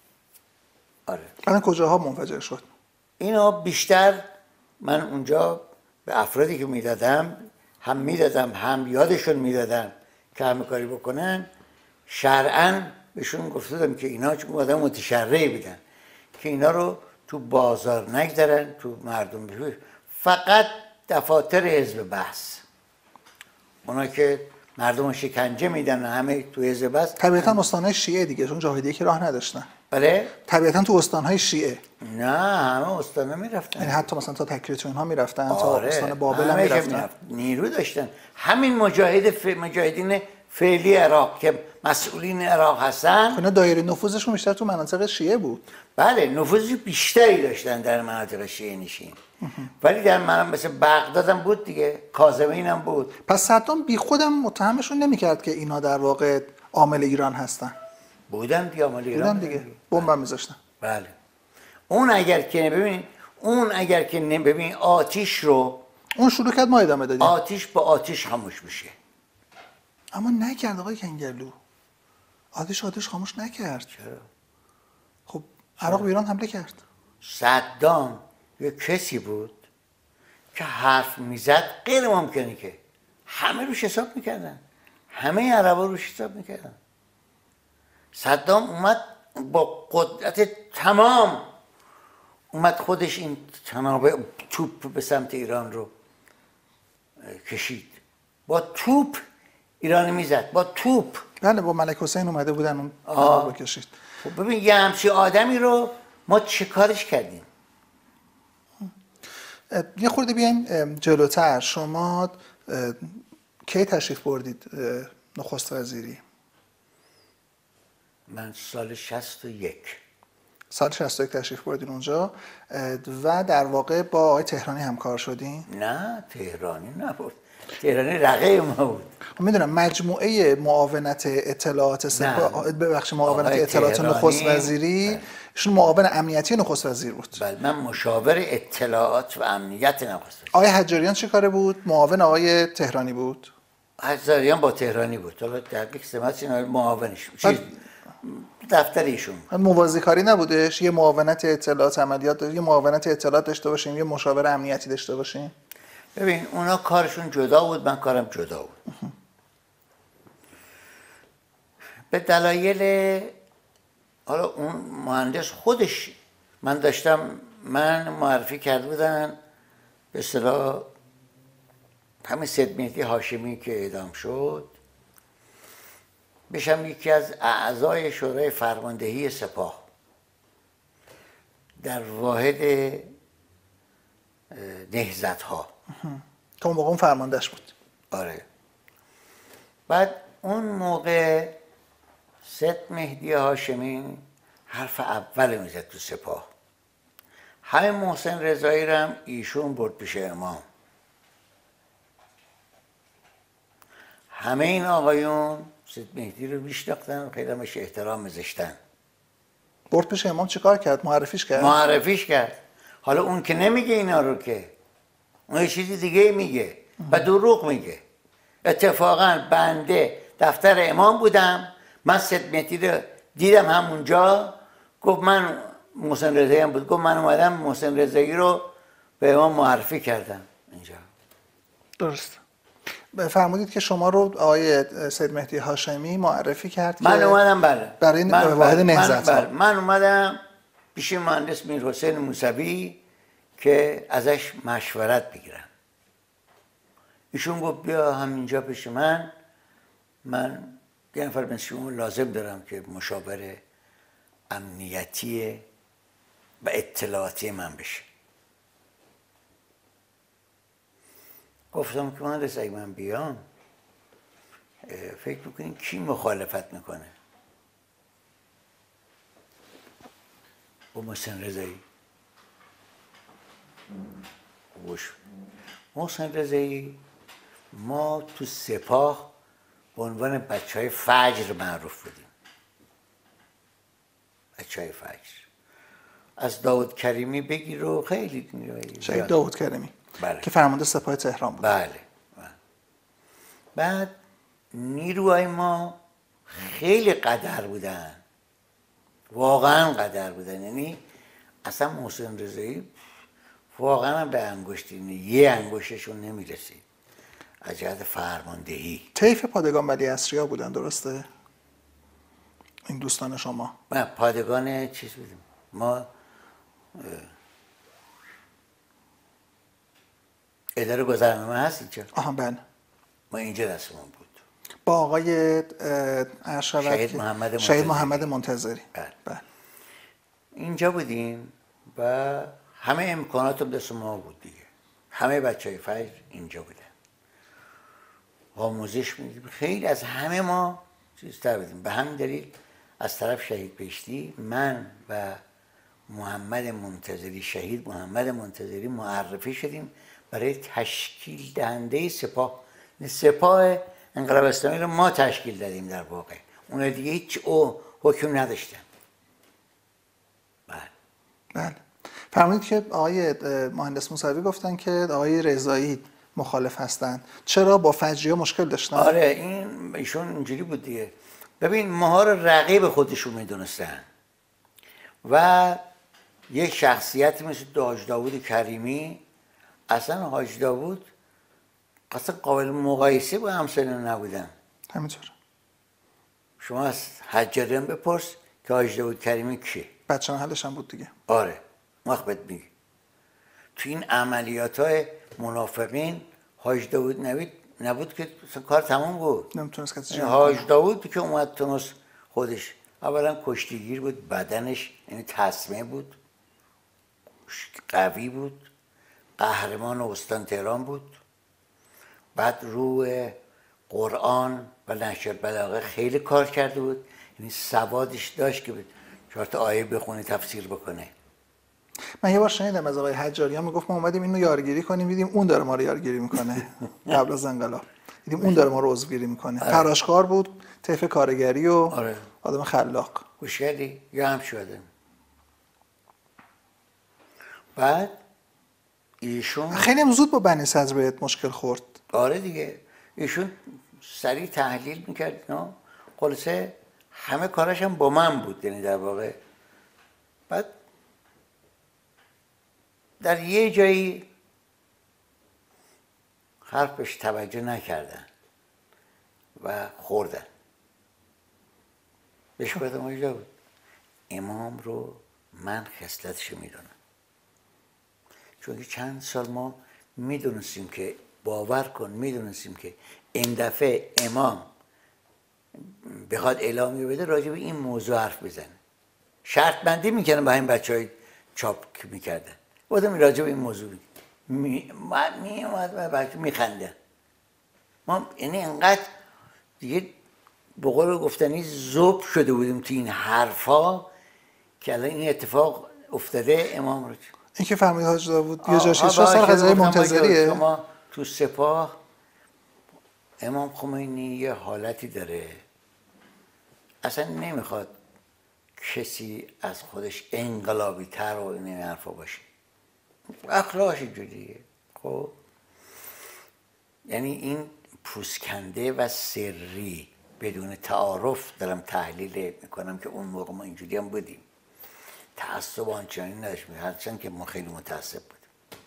Speaker 1: آره.
Speaker 2: الان کجاها منفجر شد؟
Speaker 1: اینا بیشتر من اونجا به افرادی که میدادم هم میدادم هم یادشون میدادم که همه کاری بکنن، شرعاً بهشون گفتم که اینا چون آدم متشرعی بودن که اینا رو تو بازار نگذارن، تو مردم بشوش، فقط دفاتر حزب بحث، اونا که مردم شکنجه میدن همه تو حزب بحث.
Speaker 2: طبیعتاً استانهای شیعه دیگه، چون جاهای که راه نداشتن.
Speaker 1: بله؟
Speaker 2: طبیعتاً تو استانهای شیعه.
Speaker 1: نه همه استانا میرفتن،
Speaker 2: یعنی حتی مثلا تا تکریت اینها میرفتن،
Speaker 1: آره.
Speaker 2: تا استان بابل هم میرفتن.
Speaker 1: نیرو داشتن. همین مجاهد ف... مجاهدین فعلی عراق که مسئولین عراق هستن،
Speaker 2: اینا دایره نفوذشون بیشتر تو مناطق شیعه بود.
Speaker 1: بله نفوذ بیشتری داشتن در مناطق شیعه نشین، ولی در مناطق مثل بغداد هم بود دیگه، کاظمین هم بود.
Speaker 2: پس صدام بی خودم متهمشون نمیکرد که اینا در واقع عامل ایران هستن؟
Speaker 1: بودن دیگه، عامل ایران
Speaker 2: بودن دیگه، بمب میذاشتن.
Speaker 1: بله. اون اگر که ببین اون اگر که ببین آتیش رو
Speaker 2: اون شروع کرد، ما ادامه دادیم.
Speaker 1: آتیش با آتیش خاموش میشه.
Speaker 2: اما نکرد آقای کنگرلو. آتیش آتیش خاموش نکرد.
Speaker 1: چرا؟
Speaker 2: خب عراق به ایران حمله کرد.
Speaker 1: صدام یه کسی بود که حرف میزد غیر ممکنه که همه روش حساب میکردن، همه عربا روش حساب میکردن. صدام اومد با قدرت تمام، اومد خودش این تنابه توپ به سمت ایران رو کشید، با توپ ایرانی میزد با توپ.
Speaker 2: بله با ملک حسین اومده بودن اون
Speaker 1: آه.
Speaker 2: رو بکشید.
Speaker 1: خب ببین یه همچین آدمی رو ما چه کارش کردیم؟
Speaker 2: یه خورده بیایم جلوتر. شما کی تشریف بردید نخست وزیری؟
Speaker 1: من سال شصت و یک.
Speaker 2: سال شصت و یک تشریف بردین اونجا و در واقع با آقای تهرانی همکار شدین؟
Speaker 1: نه تهرانی نبود، تهرانی رقه ما بود.
Speaker 2: میدونم مجموعه معاونت اطلاعات سپاه، ببخشید معاونت اطلاعات نخست وزیری، ایشون معاون امنیتی نخست وزیر بود.
Speaker 1: بله من مشاور اطلاعات و امنیت نخست وزیر.
Speaker 2: آقای حجاریان چه کاره بود؟ معاون آقای تهرانی بود.
Speaker 1: حجاریان با تهرانی بود. حالا دقیق سمت اینا معاونش چیز دفتر ایشون.
Speaker 2: موازی کاری نبودش؟ یه معاونت اطلاعات عملیات، یه معاونت اطلاعات داشته باشیم، یه مشاور امنیتی داشته باشیم؟
Speaker 1: ببین اونا کارشون جدا بود، من کارم جدا بود. به دلایل حالا اون مهندس خودش، من داشتم، من معرفی کرده بودن به اصطلاح همین سید مهدی هاشمی که اعدام شد، بشم یکی از اعضای شورای فرماندهی سپاه در واحد نهضت ها
Speaker 2: که اون موقع اون فرماندهش بود.
Speaker 1: آره. بعد اون موقع سید مهدی هاشمی حرف اول میزد تو سپاه. همین محسن رضایی رو هم ایشون برد پیش امام. همه این آقایون سید مهدی رو میشناختن، خیلی همش احترام میذاشتن.
Speaker 2: برد پیش امام چیکار کرد؟ معرفیش کرد؟
Speaker 1: معرفیش کرد. حالا اون که نمیگه اینا رو، که اون یه چیزی دیگه میگه و دروغ میگه. اتفاقا بنده دفتر امام بودم، من سید مهدی رو دیدم همونجا، گفت من محسن رضایی هم بود، گفت من اومدم محسن رضایی رو به امام معرفی کردم اینجا.
Speaker 2: درست. فرمودید که شما رو آقای سید مهدی هاشمی معرفی کرد.
Speaker 1: من
Speaker 2: که
Speaker 1: اومدم بله
Speaker 2: برای
Speaker 1: من
Speaker 2: واحد
Speaker 1: بله.
Speaker 2: نهضت
Speaker 1: من,
Speaker 2: ها.
Speaker 1: بله. من اومدم پیش مهندس میرحسین موسوی که ازش مشورت بگیرم. ایشون گفت بیا همینجا پیش من، من یه نفر مثل شما لازم دارم که مشاور امنیتی و اطلاعاتی من بشه. گفتم که مهندس اگه من بیام فکر بکنین کی مخالفت میکنه با محسن رضایی؟ گوش محسن رضایی ما تو سپاه به عنوان بچه های فجر معروف بودیم. بچه های فجر از داود کریمی بگیر و خیلی
Speaker 2: شهید داود کریمی
Speaker 1: بله.
Speaker 2: که فرمانده سپاه تهران بود.
Speaker 1: بله, بله. بعد نیروهای ما خیلی قدر بودن، واقعا قدر بودن. یعنی اصلا محسن رضایی واقعا به انگشت یه انگشتشون نمیرسید از جهت فرماندهی.
Speaker 2: طیف پادگان ولی عصریا بودن، درسته؟ این دوستان شما؟
Speaker 1: نه پادگان چیز بودیم ما، اداره گذرنامه هست اینجا.
Speaker 2: آها بله.
Speaker 1: ما اینجا دستمون بود
Speaker 2: با آقای شهید
Speaker 1: محمد منتظری.
Speaker 2: شهید محمد منتظری.
Speaker 1: بله.
Speaker 2: بله.
Speaker 1: اینجا بودیم و همه امکانات هم دست ما بود دیگه. همه بچه های فجر اینجا بودن، آموزش میدیم. خیلی از همه ما چیزتر بودیم. به همین دلیل از طرف شهید بهشتی من و محمد منتظری، شهید محمد منتظری معرفی شدیم برای تشکیل دهنده سپاه. سپاه انقلاب اسلامی رو ما تشکیل دادیم در واقع، اون دیگه هیچ او حکم نداشتن. بله
Speaker 2: بله. فرمودید که آقای مهندس موسوی گفتن که آقای رضایی مخالف هستند. چرا با فجریه مشکل داشتن؟
Speaker 1: آره این ایشون اینجوری بود دیگه. ببین ماها رو رقیب خودشون میدونستن و یک شخصیتی مثل حاج داوود کریمی، اصلا حاج داوود اصلا قابل مقایسه با همسنان نبودن.
Speaker 2: همینطور.
Speaker 1: شما از حجاریان بپرس که حاج داوود کریمی کیه؟
Speaker 2: بچه محلش هم بود دیگه.
Speaker 1: آره وقت بهت میگی تو این عملیات های منافقین حاج داوود نوید نبود که کار تموم بود.
Speaker 2: نمیتونست کسی
Speaker 1: این
Speaker 2: جمع
Speaker 1: حاج
Speaker 2: کنه.
Speaker 1: داوود که اومد تونست خودش، اولا کشتیگیر بود، بدنش یعنی تسمه بود، قوی بود، قهرمان استان تهران بود، بعد روی قرآن و نشر بلاغه خیلی کار کرده بود، یعنی سوادش داشت که چهار تا آیه بخونه تفسیر بکنه.
Speaker 2: من یه بار شنیدم از آقای حجاریان میگفت ما اومدیم اینو یارگیری کنیم، دیدیم اون داره ما رو یارگیری میکنه. قبل از انقلاب دیدیم اون داره ما رو عضوگیری میکنه.
Speaker 1: آره.
Speaker 2: تراشکار بود، طیف کارگری و
Speaker 1: آره.
Speaker 2: آدم خلاق.
Speaker 1: گوش کردی؟ یا هم شده. بعد ایشون
Speaker 2: خیلی هم زود با بنی صدر بهت مشکل خورد.
Speaker 1: آره دیگه، ایشون سریع تحلیل میکرد نه، خلاصه همه کاراش هم با من بود، یعنی در واقع. بعد در یه جایی حرفش توجه نکردن و خوردن. بهش گفتم اجازه بود، امام رو من خصلتش میدونم، چون که چند سال ما میدونستیم که، باور کن میدونستیم که این دفعه امام بخواد اعلامیه بده راجع به این موضوع حرف بزنه. شرط بندی میکنن با این بچه های چاپ میکردن، بودم راجع به این موضوع می می اومد و بچه میخنده. ما یعنی انقدر دیگه به قول گفتنی ذوب شده بودیم تو این حرفا که الان این اتفاق افتاده امام رو.
Speaker 2: این که فهمید حاج داوود یه جاش شش سال قضیه منتظریه.
Speaker 1: شما تو سپاه امام خمینی یه حالتی داره، اصلا نمیخواد کسی از خودش انقلابی تر و این حرفا باشه، اخلاقش اینجوریه. خب یعنی این پوسکنده و سری بدون تعارف دارم تحلیل میکنم که اون موقع ما اینجوری هم بودیم، تعصب آنچنانی نداشتیم، هرچند که ما خیلی متعصب بودیم.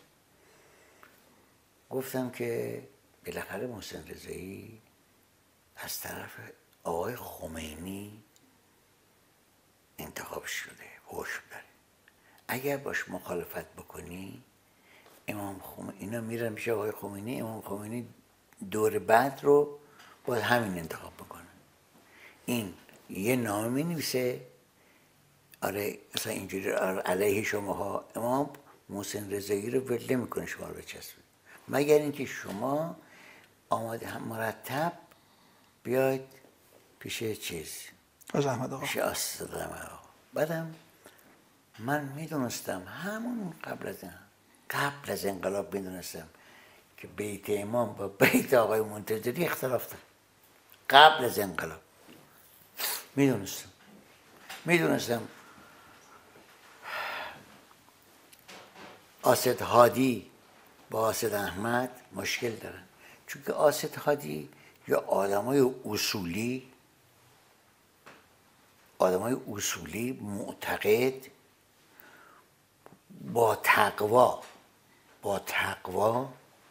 Speaker 1: گفتم که بالاخره محسن رضایی از طرف آقای خمینی انتخاب شده، حکم داره، اگر باش مخالفت بکنی امام خمینی اینا میرن میشه آقای خمینی، امام خمینی دور بعد رو باید همین انتخاب بکنه. این یه نامه می نویسه، آره مثلا اینجوری علیه شماها، امام محسن رضایی رو ول میکنه شما رو بچسبید، مگر اینکه شما آماده هم مرتب بیاید پیش چیز
Speaker 2: حاج احمد آقا،
Speaker 1: پیش آستان آقا. بعدم من میدونستم همون قبل از قبل از انقلاب میدونستم که بیت امام با بیت آقای منتظری اختلاف داره. قبل از انقلاب میدونستم میدونستم آسد هادی با آسد احمد مشکل دارن، چون که آسد هادی یا آدمای اصولی آدمای اصولی معتقد با تقوا با تقوا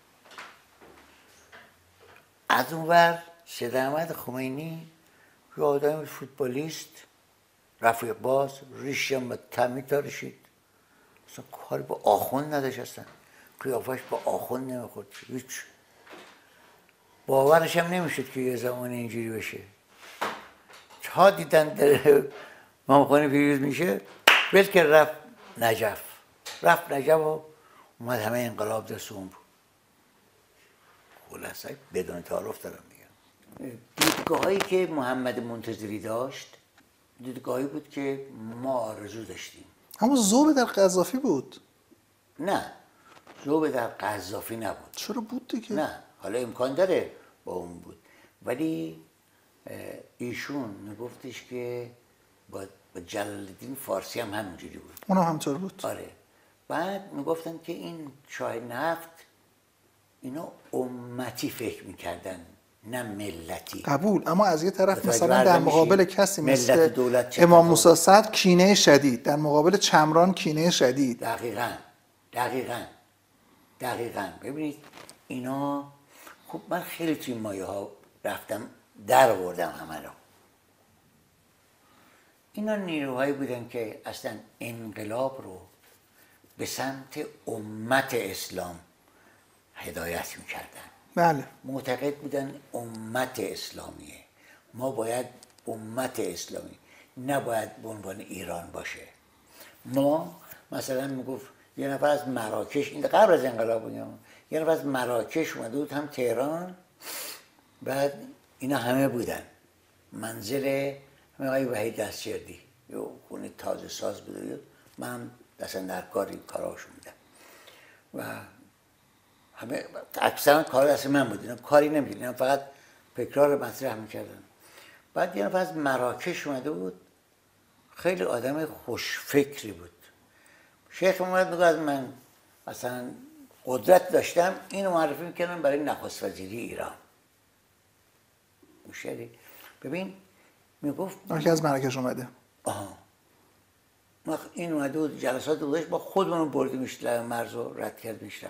Speaker 1: از اونور سید احمد خمینی یه آدم فوتبالیست رفیق باز، ریشی هم تمی تارشید، اصلا کاری با آخوند نداشت، اصلا قیافش با آخوند نمیخورد، هیچ باورش هم نمیشد که یه زمان اینجوری بشه. تا دیدن در امام خمینی پیروز میشه ول که رفت نجف رفت نجف و اومد همه انقلاب دست اون بود. خلاصه بدون تعارف دارم میگم. دیدگاه هایی که محمد منتظری داشت دیدگاهی بود که ما آرزو داشتیم.
Speaker 2: اما ذوب در قذافی بود.
Speaker 1: نه، ذوب در قذافی نبود.
Speaker 2: چرا بود دیگه؟
Speaker 1: نه، حالا امکان داره با اون بود، ولی ایشون میگفتش که با جلال الدین فارسی هم همینجوری بود.
Speaker 2: اونم همطور بود.
Speaker 1: آره. بعد میگفتن که این چای نفت اینا امتی فکر میکردن نه ملتی.
Speaker 2: قبول، اما از یه طرف مثلا در
Speaker 1: بردن
Speaker 2: مقابل
Speaker 1: میشی.
Speaker 2: کسی
Speaker 1: ملت
Speaker 2: مثل
Speaker 1: دولت
Speaker 2: امام
Speaker 1: چه
Speaker 2: موسی صدر کینه شدید، در مقابل چمران کینه شدید.
Speaker 1: دقیقاً دقیقاً دقیقاً ببینید اینا، خب من خیلی توی مایه ها رفتم در آوردم همه رو. اینا نیروهایی بودن که اصلا انقلاب رو به سمت امت اسلام هدایت میکردن،
Speaker 2: بله.
Speaker 1: معتقد بودن امت اسلامیه، ما باید امت اسلامی، نباید به عنوان ایران باشه. ما مثلا میگفت یه نفر از مراکش، این قبل از انقلاب بودیم، یه نفر از مراکش اومده بود هم تهران، بعد اینا همه بودن منزل همه آقای وحید دستجردی، یه خونه تازه ساز بوده، من هم دستن در کاری کاراشون بودم و همه اکثرا کار دست من بود، اینا کاری نمی‌کردن، اینا فقط تکرار مطرح میکردن. بعد یه نفر از مراکش اومده بود، خیلی آدم خوشفکری بود. شیخ اومد میگه از من مثلا قدرت داشتم، اینو معرفی میکردم برای نخست وزیری ایران. مشهدی ببین میگفت
Speaker 2: که از مراکش اومده.
Speaker 1: آها این اومده بود جلسات بودش، با خودمون بردیمش مرز رو رد کرد میشه.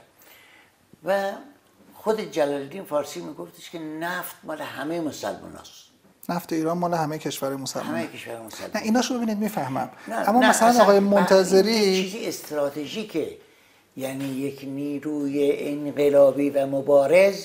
Speaker 1: و خود جلال الدین فارسی میگفتش که نفت مال همه مسلمان هست.
Speaker 2: نفت ایران مال همه کشور مسلمان.
Speaker 1: همه کشور مسلمان.
Speaker 2: نه ایناشو ببینید میفهمم.
Speaker 1: نه،
Speaker 2: اما
Speaker 1: نه،
Speaker 2: مثلا آقای منتظری
Speaker 1: چیزی استراتژیکه، یعنی یک نیروی انقلابی و مبارز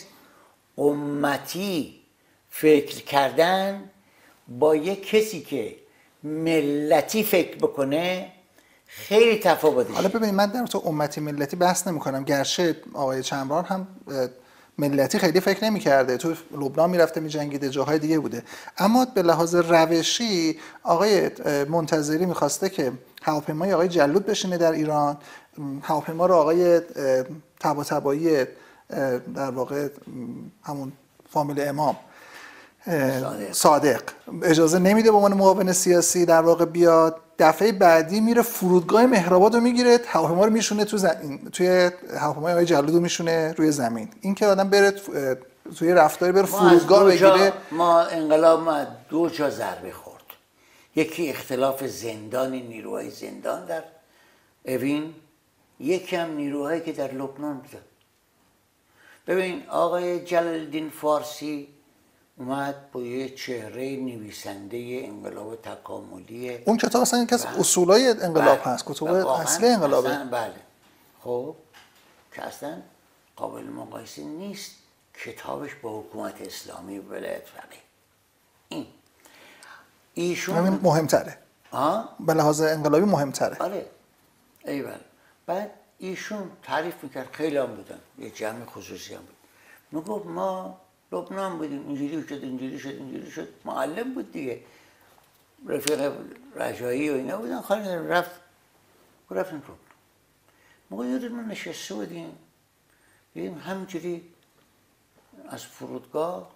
Speaker 1: امتی فکر کردن با یک کسی که ملتی فکر بکنه خیلی تفاوتشه.
Speaker 2: حالا ببینید من در تو امتی ملتی بحث نمی کنم، گرچه آقای چمران هم ملتی خیلی فکر نمی کرده، تو لبنان میرفته می جنگیده، جاهای دیگه بوده، اما به لحاظ روشی آقای منتظری میخواسته که هواپیمای آقای جلود بشینه در ایران، هواپیما رو آقای طباطبایی در واقع همون فامیل امام صادق. صادق اجازه نمیده به عنوان معاون سیاسی در واقع بیاد. دفعه بعدی میره فرودگاه مهرآباد رو میگیره، هواپیما رو میشونه تو زمین، توی هواپیمای آقای جلود رو میشونه روی زمین. این که آدم بره توی رفتاری بره فرودگاه بگیره.
Speaker 1: ما انقلاب ما دو جا ضربه خورد، یکی اختلاف زندان، نیروهای زندان در اوین، یکی هم نیروهایی که در لبنان بودن. ببین آقای جلال الدین فارسی اومد با یه چهره نویسنده انقلاب تکاملی،
Speaker 2: اون کتاب اصلا یکی از اصولای انقلاب هست، کتاب اصلی انقلابه.
Speaker 1: بله. خب که اصلا قابل مقایسه نیست کتابش با حکومت اسلامی و ولایت فقیه. این ایشون
Speaker 2: همین مهمتره.
Speaker 1: ها؟
Speaker 2: به لحاظ انقلابی مهمتره.
Speaker 1: آره. ایول. بعد ایشون تعریف میکرد، خیلی هم بودن، یه جمع خصوصی هم بود. میگفت ما لبنان بودیم، اینجوری شد اینجوری شد اینجوری شد، معلم بود دیگه، رفیق رجایی و اینا بودن، خالی رفت رفتیم لبنان. ما یه روز ما نشسته بودیم، دیدیم همینجوری از فرودگاه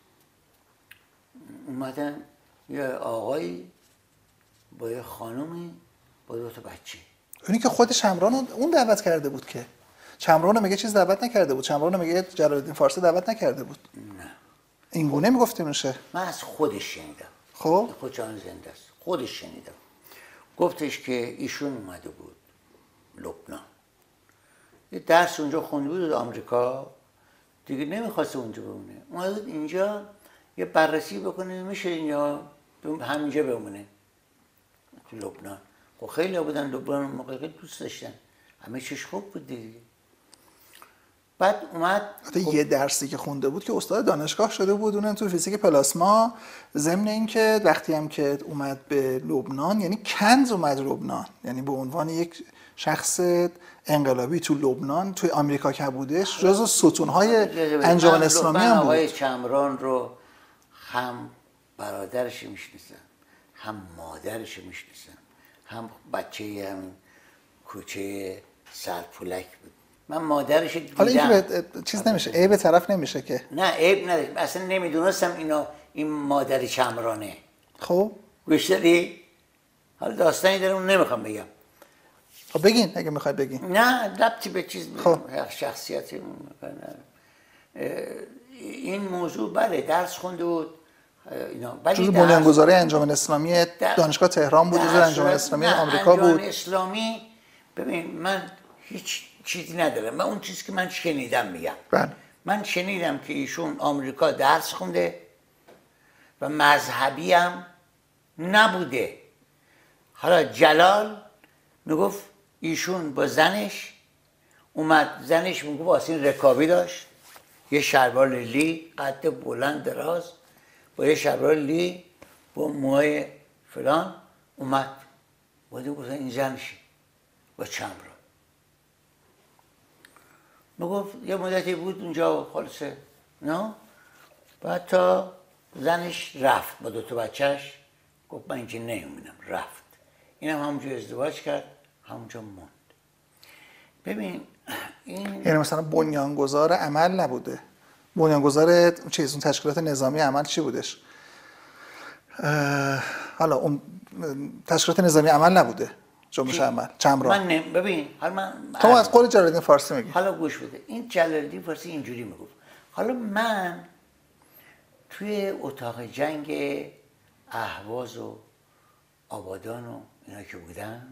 Speaker 1: اومدن یه آقایی با یه خانومی با دو تا بچه.
Speaker 2: اونی که خود چمران اون دعوت کرده بود، که چمران میگه چیز دعوت نکرده بود، چمران میگه جلال الدین فارسی دعوت نکرده بود.
Speaker 1: نه
Speaker 2: این گونه میگفتیم میشه.
Speaker 1: من از خودش شنیدم.
Speaker 2: خب
Speaker 1: خود جان زنده است، خودش شنیدم. گفتش که ایشون اومده بود لبنان، یه درس اونجا خونده بود آمریکا، دیگه نمیخواسته اونجا بمونه، اومده بود اینجا یه بررسی بکنه میشه اینجا همینجا بمونه تو لبنان. خب خیلی بودن لبنان موقع خیلی دوست داشتن، همه چیش خوب بود دیگه. بعد اومد
Speaker 2: حتی یه درسی که خونده بود که استاد دانشگاه شده بود، اونم تو فیزیک پلاسما، ضمن اینکه وقتی هم که اومد به لبنان، یعنی کنز اومد لبنان، یعنی به عنوان یک شخص انقلابی تو لبنان، توی آمریکا که بودش، جزو ستونهای انجمن اسلامی هم بود.
Speaker 1: آقای چمران رو هم برادرش میشناسم، هم مادرش میشناسم، هم بچه همین کوچه سرپولک بود. من مادرش دیدم.
Speaker 2: حالا این که چیز نمیشه، عیب طرف نمیشه که.
Speaker 1: نه عیب نداره، اصلا نمیدونستم اینا این مادر چمرانه.
Speaker 2: خب
Speaker 1: گوش دادی؟ حالا داستانی داره اون نمیخوام بگم.
Speaker 2: خب بگین اگه میخوای بگین.
Speaker 1: نه ربطی به چیز
Speaker 2: خب.
Speaker 1: شخصیتی این موضوع بله درس خونده بود اینا، ولی
Speaker 2: جزو بنیانگذاره انجمن اسلامی دانشگاه تهران بود، جزو انجمن اسلامی آمریکا بود.
Speaker 1: انجمن اسلامی ببین من هیچ چیزی ندارم، من اون چیزی که من شنیدم میگم.
Speaker 2: بله.
Speaker 1: من شنیدم که ایشون آمریکا درس خونده و مذهبی هم نبوده. حالا جلال میگفت ایشون با زنش اومد، زنش میگفت واسه رکابی داشت، یه شلوار لی قد بلند دراز با یه شلوار لی با موهای فلان اومد بوده گفتن این زنشی با چمران. میگفت یه مدتی بود اونجا خالصه نه، بعد تا زنش رفت با دوتا بچهش، گفت من اینجا نمیمونم، رفت. اینم هم همونجا ازدواج کرد، همونجا موند. ببین این
Speaker 2: یعنی مثلا بنیانگذار عمل نبوده؟ بنیانگذار چیز اون تشکیلات نظامی عمل چی بودش؟ حالا اون تشکیلات نظامی عمل نبوده جنبش عمل چمران.
Speaker 1: من نم... ببین حالا من
Speaker 2: تو از قول جلال‌الدین فارسی میگی.
Speaker 1: حالا گوش بده، این جلال‌الدین فارسی اینجوری میگفت. حالا من توی اتاق جنگ اهواز و آبادان و اینا که بودم،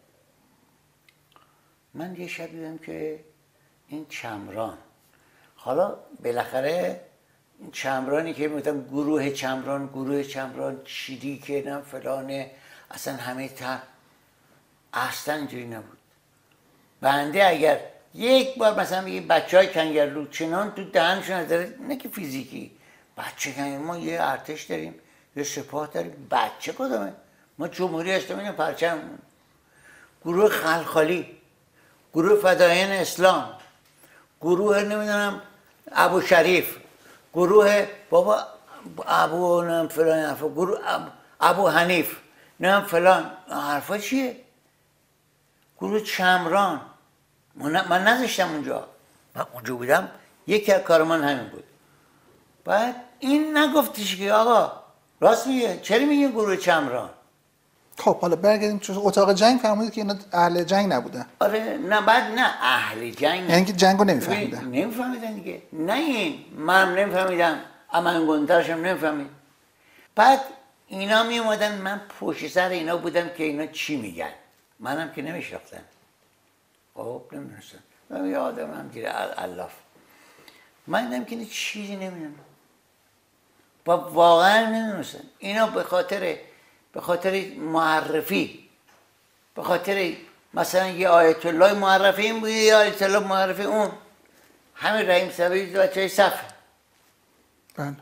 Speaker 1: من یه شب دیدم که این چمران، حالا بالاخره این چمرانی که میگفتم گروه چمران گروه چمران چیدی که نه فلانه، اصلا همه تا اصلا اینجوری نبود. بنده اگر یک بار مثلا بگی بچه های کنگرلو چنان تو دهنشون از داره، نه که فیزیکی، بچه کنگرلو، ما یه ارتش داریم یه سپاه داریم، بچه کدامه؟ ما جمهوری اسلامی اینو پرچم، گروه خلخالی، گروه فدایین اسلام، گروه نمیدونم ابو شریف، گروه بابا ابو نم فلان حرفا، گروه ابو حنیف نم فلان حرفا چیه؟ گروه چمران. من نذاشتم اونجا، من اونجا بودم، یکی از کار من همین بود. بعد این نگفتش که آقا راست میگه، چرا میگه گروه چمران؟
Speaker 2: خب حالا برگردیم تو اتاق جنگ، فرمودید که اینا اهل جنگ نبودن.
Speaker 1: آره نه، بعد نه اهل جنگ،
Speaker 2: یعنی که جنگو نمیفهمیدن.
Speaker 1: نمیفهمیدن دیگه، نه این منم نمیفهمیدم، اما گندرشم نمیفهمید. بعد اینا می اومدن، من پشت سر اینا بودم که اینا چی میگن، منم که نمیشناختم. خب نمیدونستم، من یه آدم هم دیره الاف، من دیدم که چیزی نمیدونم، با واقعا نمیدونستم. اینا به خاطر به خاطر معرفی، به خاطر مثلا یه آیت الله معرفی این بود، یه آیت الله معرفی اون، همین رحیم صبری بچه های صفه.
Speaker 2: بله.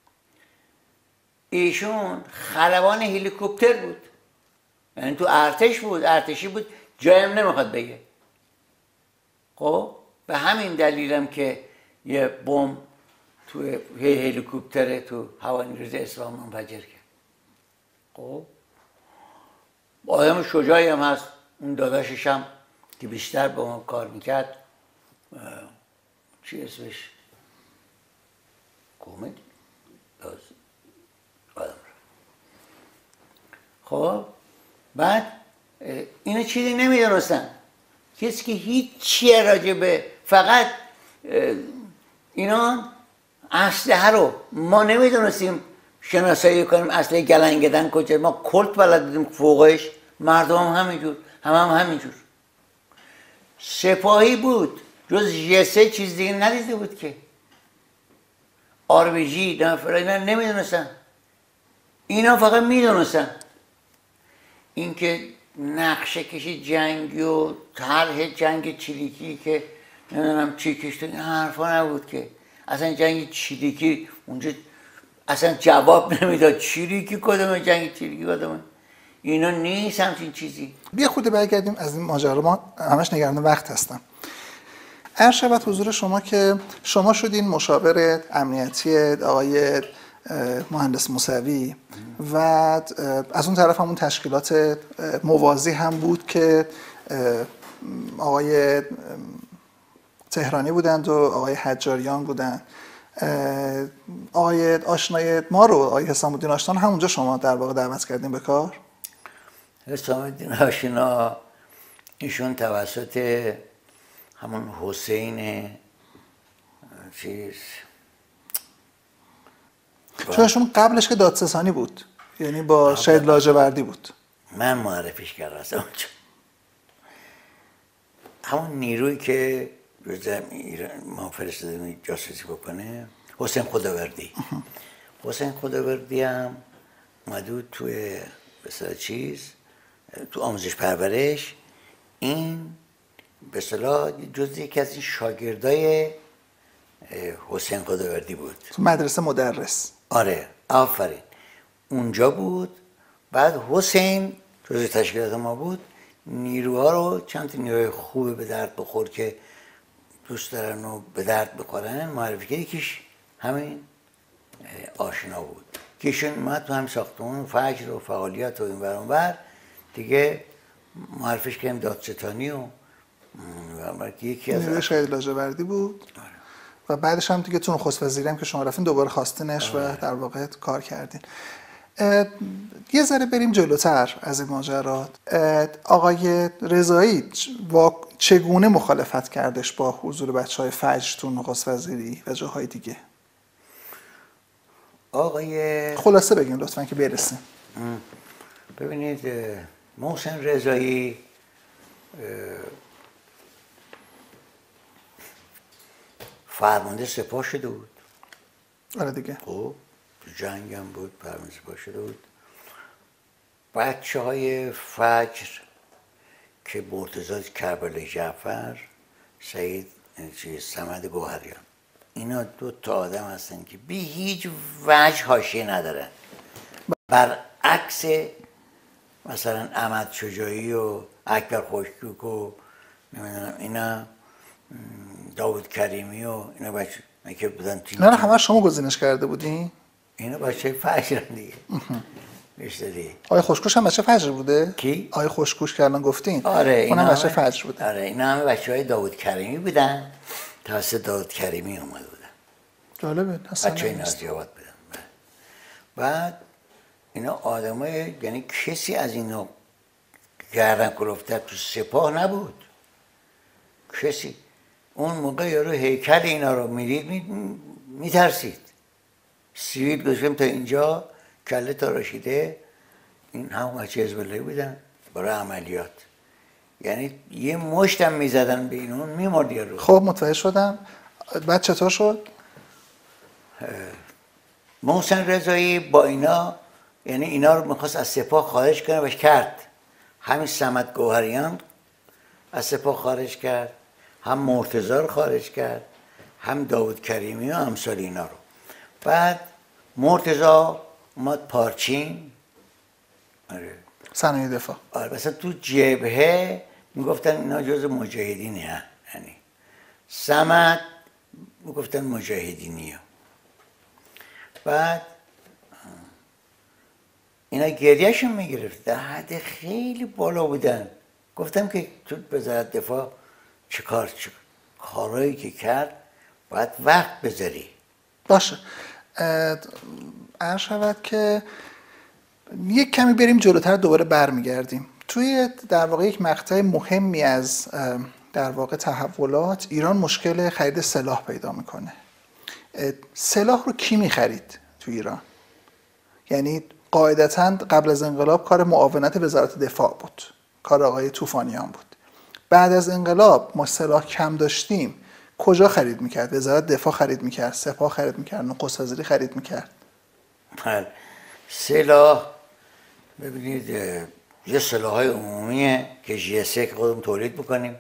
Speaker 1: ایشون خلبان هلیکوپتر بود، یعنی تو ارتش بود، ارتشی بود، جایم نمیخواد بگه. خب به همین دلیلم که یه بمب تو هلیکوپتر تو هوانیروز اصفهان منفجر کرد. خب آدم شجاعی هم هست، اون داداشش هم که بیشتر با ما کار میکرد، چی اسمش؟ کومد؟ آدم را. خب بعد اینو چیزی نمیدونستن، کسی که هیچ چیه راجع به، فقط اینا اسلحه رو ما نمیدونستیم شناسایی کنیم، اسلحه گلنگدن کجا، ما کلت بلد بودیم فوقش، مردم هم همینجور، هم هم همینجور. سپاهی بود جز جسه چیز دیگه ندیده بود که، آر بی جی نه فلان، اینا نمیدونستن، اینا فقط میدونستن اینکه نقشه کشی جنگی و طرح جنگ چریکی که نمیدونم چی کشت، این حرفا نبود که. اصلا جنگ چریکی اونجا اصلا جواب نمیداد، چریکی کدومه، جنگ چریکی کدومه، اینا نیست همچین چیزی.
Speaker 2: بیا خود برگردیم از این ماجرا، ما همش نگران وقت هستم. عرض شود حضور شما که شما شدین مشاور امنیتی آقای مهندس موسوی و از اون طرف همون تشکیلات موازی هم بود که آقای تهرانی بودند و آقای حجاریان بودند. آقای آشنای ما رو، آقای حسام الدین آشنا، همونجا شما در واقع دعوت کردین به کار؟
Speaker 1: حسام الدین آشنا ایشون توسط همون حسین چیز،
Speaker 2: چون ایشون قبلش که دادستانی بود، یعنی با شهید لاجوردی بود.
Speaker 1: من معرفیش کردم اصلا همون نیرویی که ما فرستادیم جاسوسی بکنه، حسین خداوردی. حسین خداوردی هم اومد توی بسیار چیز تو آموزش پرورش، این به اصطلاح جز یکی از این شاگردای حسین خداوردی بود.
Speaker 2: تو مدرسه مدرس.
Speaker 1: آره آفرین، اونجا بود. بعد حسین جزء تشکیلات ما بود، نیروها رو چند تا نیروی خوب به درد بخور که دوست دارن و به درد بخورن معرفی کرد. یکیش همین آشنا بود که ایشون اومد تو هم ساختمون فجر و فعالیت و این ور اون ور دیگه معرفیش کردیم دادستانی و یکی از
Speaker 2: نیروی شهید لاجوردی بود. و بعدش هم دیگه تو نخست وزیری هم که شما رفتین دوباره خواستینش و در واقع کار کردین. یه ذره بریم جلوتر از این ماجرات. آقای رضایی چگونه مخالفت کردش با حضور بچهای فجر تو نخست وزیری و جاهای دیگه؟
Speaker 1: آقای
Speaker 2: خلاصه بگین لطفا که برسیم.
Speaker 1: ببینید محسن رضایی فرمانده سپاه شده بود.
Speaker 2: آره دیگه.
Speaker 1: خب جنگ هم بود، فرمانده سپاه شده بود. بچه های فجر که مرتضی کربلای جعفر، سعید صمد گوهریان، اینا دو تا آدم هستن که بی هیچ وجه حاشیه ندارن، برعکس مثلا احمد شجاعی و اکبر خوشکوک و نمیدونم اینا، داوود کریمی و اینا بچه که بودن تیم.
Speaker 2: نه نه همه شما گزینش کرده بودین؟
Speaker 1: اینا بچه فجر دیگه. بیشتری.
Speaker 2: آقای خوشکوش هم بچه فجر بوده؟
Speaker 1: کی؟
Speaker 2: آقای خوشکوش که الان گفتین.
Speaker 1: آره
Speaker 2: اینا بچه فجر بوده.
Speaker 1: آره اینا همه بچه های داوود کریمی بودن، توسط داوود کریمی اومده بودن.
Speaker 2: جالبه.
Speaker 1: بچه های نازیاباد بودن. بعد اینا آدمای، یعنی کسی از اینا گردن کلفتر تو سپاه نبود. کسی اون موقع یارو هیکل اینا رو میدید میترسید. سیویل گذاشتم تا اینجا کله تراشیده، این هم بچه حزب الله بودن برای عملیات. یعنی یه مشتم میزدن به اینون میمرد یارو.
Speaker 2: خب متوجه شدم. بعد چطور شد؟
Speaker 1: محسن رضایی با اینا، یعنی اینا رو میخواست از سپاه خارج کنه و کرد. همین صمد گوهریان از سپاه خارج کرد، هم مرتضی رو خارج کرد، هم داوود کریمی و امثال اینا رو. بعد مرتضی اومد پارچین. آره
Speaker 2: صنایع دفاع.
Speaker 1: آره مثلا تو جبهه میگفتن اینا جز مجاهدینی ها، یعنی صمد میگفتن مجاهدینی ها. بعد اینا گریهشون میگرفت، در حد خیلی بالا بودن. گفتم که تو وزارت دفاع چه کار چه کارهایی که کرد باید وقت بذاری.
Speaker 2: باشه. عرض شود که یک کمی بریم جلوتر دوباره برمیگردیم. توی در واقع یک مقطع مهمی از در واقع تحولات ایران مشکل خرید سلاح پیدا میکنه. سلاح رو کی میخرید تو ایران؟ یعنی قاعدتاً قبل از انقلاب کار معاونت وزارت دفاع بود، کار آقای طوفانیان بود. بعد از انقلاب ما سلاح کم داشتیم، کجا خرید میکرد؟ وزارت دفاع خرید میکرد، سپاه خرید میکرد، نخست وزیری خرید میکرد.
Speaker 1: بله سلاح ببینید یه سلاح‌های عمومیه که جی اس ای که خودمون تولید بکنیم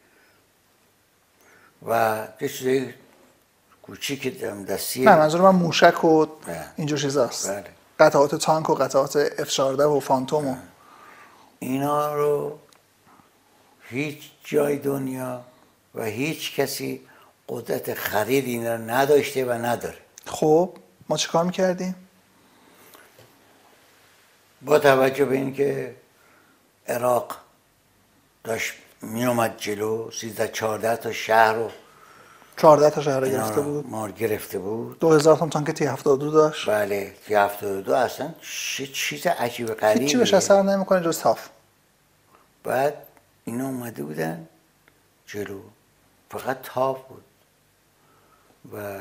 Speaker 1: و یه چیزای کوچیک دستی.
Speaker 2: نه منظور من موشک و اینجور چیزاست.
Speaker 1: بله.
Speaker 2: قطعات تانک و قطعات اف چهارده و فانتوم و
Speaker 1: اینا رو هیچ جای دنیا و هیچ کسی قدرت خرید اینا رو نداشته و نداره.
Speaker 2: خب ما چیکار میکردیم؟
Speaker 1: با توجه به اینکه عراق داشت می اومد جلو، سیزده چهارده تا شهر رو
Speaker 2: چهارده تا شهر گرفته بود.
Speaker 1: مار گرفته بود.
Speaker 2: دو هزار تا تانک تی هفتاد و دو داشت.
Speaker 1: بله تی هفتاد و دو اصلا چیز عجیب غریبه.
Speaker 2: هیچی بهش اثر نمیکنه جز تاف.
Speaker 1: بعد اینا اومده بودن جلو، فقط تاف بود و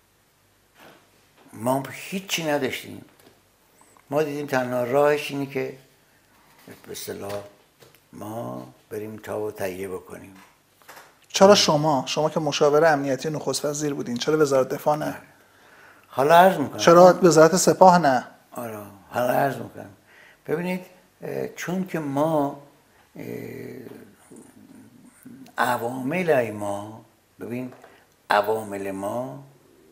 Speaker 1: ما هیچی نداشتیم. ما دیدیم تنها راهش اینه که به اصطلاح ما بریم تاو تهیه بکنیم.
Speaker 2: چرا شما شما که مشاور امنیتی نخست وزیر بودین چرا وزارت دفاع نه؟
Speaker 1: حالا عرض میکنم
Speaker 2: چرا وزارت سپاه نه؟
Speaker 1: آره حالا عرض میکنم. ببینید چون که ما عوامل ما، ببین عوامل ما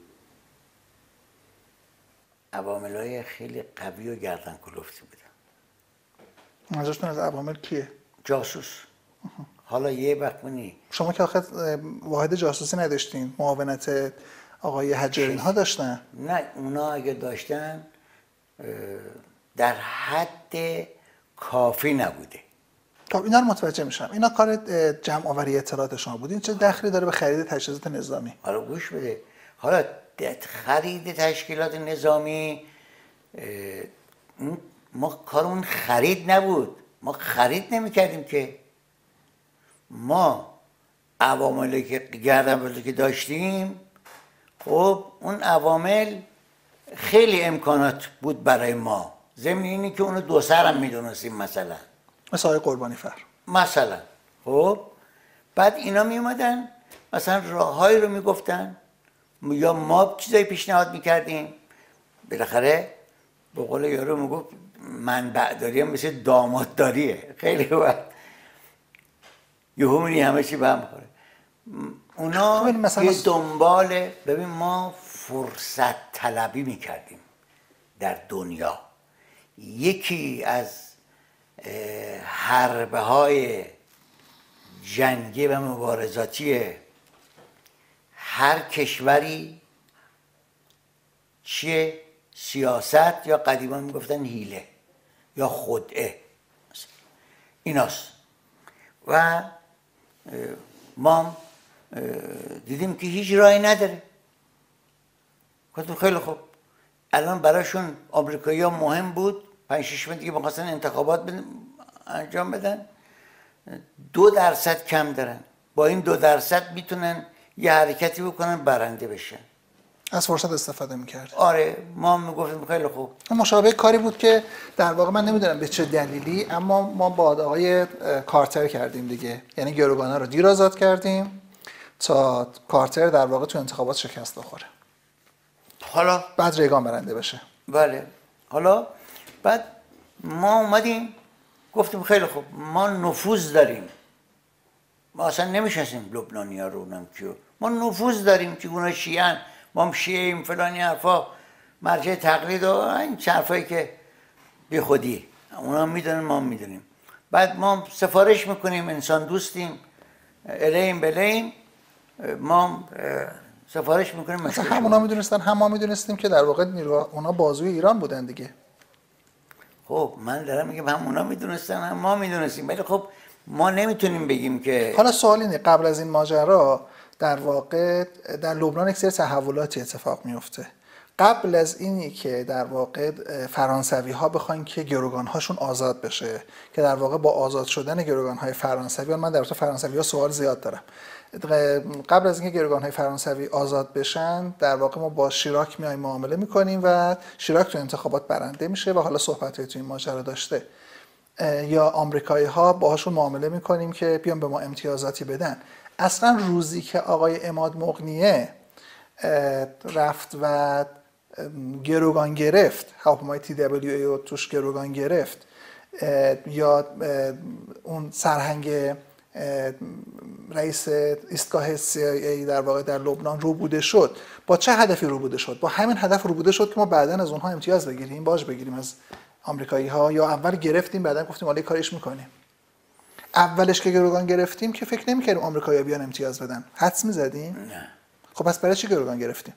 Speaker 1: عوامل‌های خیلی قوی و گردن کلفتی بودن.
Speaker 2: منظورتون از عوامل کیه؟
Speaker 1: جاسوس. حالا یه وقت منی
Speaker 2: شما که آخه واحد جاسوسی نداشتین، معاونت آقای حجاری ها داشتن؟
Speaker 1: نه، اونا اگه داشتن در حد کافی نبوده.
Speaker 2: خب اینا رو متوجه میشم. اینا کار جمع آوری اطلاعات شما بود. این چه دخلی داره به خرید تجهیزات نظامی؟
Speaker 1: حالا گوش بده. حالا خرید تشکیلات نظامی ما کارمون خرید نبود. ما خرید نمی‌کردیم که. ما عواملی که گردن که داشتیم، خب اون عوامل خیلی امکانات بود برای ما. ضمن اینی که اونو دو سرم میدونستیم، مثلا
Speaker 2: مثل آقای قربانی فر
Speaker 1: مثلا. خب بعد اینا می اومدن مثلا راههایی رو میگفتن یا ما چیزایی پیشنهاد میکردیم. بالاخره به قول یارو میگفت منبع داری هم مثل داماد داریه. خیلی وقت یهو می‌بینی همه چی به هم می‌خوره. اونا مثلا یه دنبال، ببین ما فرصت طلبی میکردیم در دنیا. یکی از حربه های جنگی و مبارزاتی هر کشوری چیه؟ سیاست، یا قدیما میگفتن حیله یا خدعه، ایناست. و ما دیدیم که هیچ راهی نداره. گفتم خیلی خوب، الان براشون آمریکایی‌ها مهم بود، پنج شش ماه دیگه می‌خواستن انتخابات انجام بدن، دو درصد کم دارن. با این دو درصد میتونن یه حرکتی بکنن برنده بشن.
Speaker 2: از فرصت استفاده میکرد.
Speaker 1: آره، ما میگفتیم خیلی خوب.
Speaker 2: مشابه کاری بود که در واقع من نمیدونم به چه دلیلی، اما ما با آقای کارتر کردیم دیگه. یعنی گروگانا رو دیر آزاد کردیم تا کارتر در واقع تو انتخابات شکست بخوره.
Speaker 1: حالا
Speaker 2: بعد ریگان برنده بشه.
Speaker 1: بله. حالا بعد ما اومدیم گفتیم خیلی خوب، ما نفوذ داریم. ما اصلا نمیشناسیم لبنانی‌ها رو، نم کیو. ما نفوذ داریم که اونا شیعن، ما هم شیعیم، فلانی حرفا، مرجع تقلید و این حرفایی که بی خودی. اونا میدونن، ما هم میدونیم. بعد ما سفارش میکنیم، انسان دوستیم، الهیم بلهیم، ما سفارش میکنیم.
Speaker 2: مثلا هم اونا میدونستن هم ما میدونستیم که در واقع نیروها اونا بازوی ایران بودن دیگه.
Speaker 1: خب من دارم میگم هم اونا میدونستن هم ما میدونستیم، ولی خب ما نمیتونیم بگیم که.
Speaker 2: حالا سوال اینه، قبل از این ماجرا در واقع در لبنان یک سری تحولاتی اتفاق میفته. قبل از اینی که در واقع فرانسوی ها بخواین که گروگان هاشون آزاد بشه، که در واقع با آزاد شدن گروگان های فرانسوی، من در مورد فرانسوی ها سوال زیاد دارم. قبل از اینکه گروگان های فرانسوی آزاد بشن، در واقع ما با شیراک میایم معامله میکنیم و شیراک تو انتخابات برنده میشه و حالا صحبتایی تو این ماجرا داشته. یا آمریکایی ها باهاشون معامله میکنیم که بیان به ما امتیازاتی بدن. اصلا روزی که آقای عماد مغنیه رفت و گروگان گرفت، هواپیمای تی دبلیو ای رو توش گروگان گرفت، یا اون سرهنگ رئیس ایستگاه سی آی ای در واقع در لبنان روبوده شد، با چه هدفی روبوده شد؟ با همین هدف روبوده شد که ما بعداً از اونها امتیاز بگیریم، باج بگیریم از آمریکایی ها، یا اول گرفتیم بعداً گفتیم حالا کاریش میکنیم. اولش که گروگان گرفتیم که فکر نمی‌کردیم آمریکایی‌ها بیان امتیاز بدن، حدس می‌زدیم؟
Speaker 1: نه.
Speaker 2: خب پس برای چی گروگان گرفتیم؟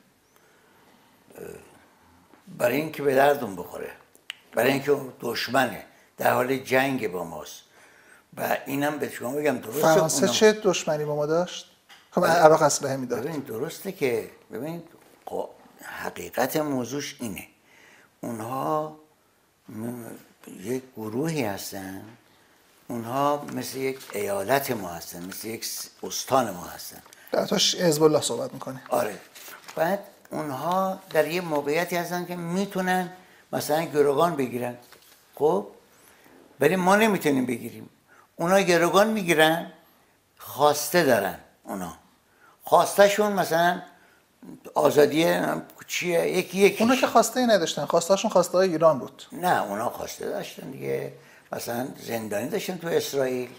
Speaker 1: برای اینکه به دردون بخوره، برای اینکه دشمنه، در حال جنگ با ماست. و اینم به شما بگم درسته.
Speaker 2: فرانسه
Speaker 1: اونا...
Speaker 2: چه دشمنی با ما داشت؟ خب عراق اسلحه میداد.
Speaker 1: ببین درسته که ببین حقیقت موضوعش اینه، اونها یک گروهی هستن، اونها مثل یک ایالت ما هستن، مثل یک استان ما هستن.
Speaker 2: در توش حزب الله صحبت میکنه.
Speaker 1: آره. بعد اونها در یه موقعیتی هستن که میتونن مثلا گروگان بگیرن، خب ولی ما نمیتونیم بگیریم. اونا گروگان میگیرن، خواسته دارن. اونا خواستهشون مثلا آزادی چیه؟ یکی یکی.
Speaker 2: اونا که خواسته ای نداشتن، خواستهشون خواسته های ایران بود.
Speaker 1: نه، اونا خواسته داشتن دیگه. مثلا زندانی داشتن تو اسرائیل.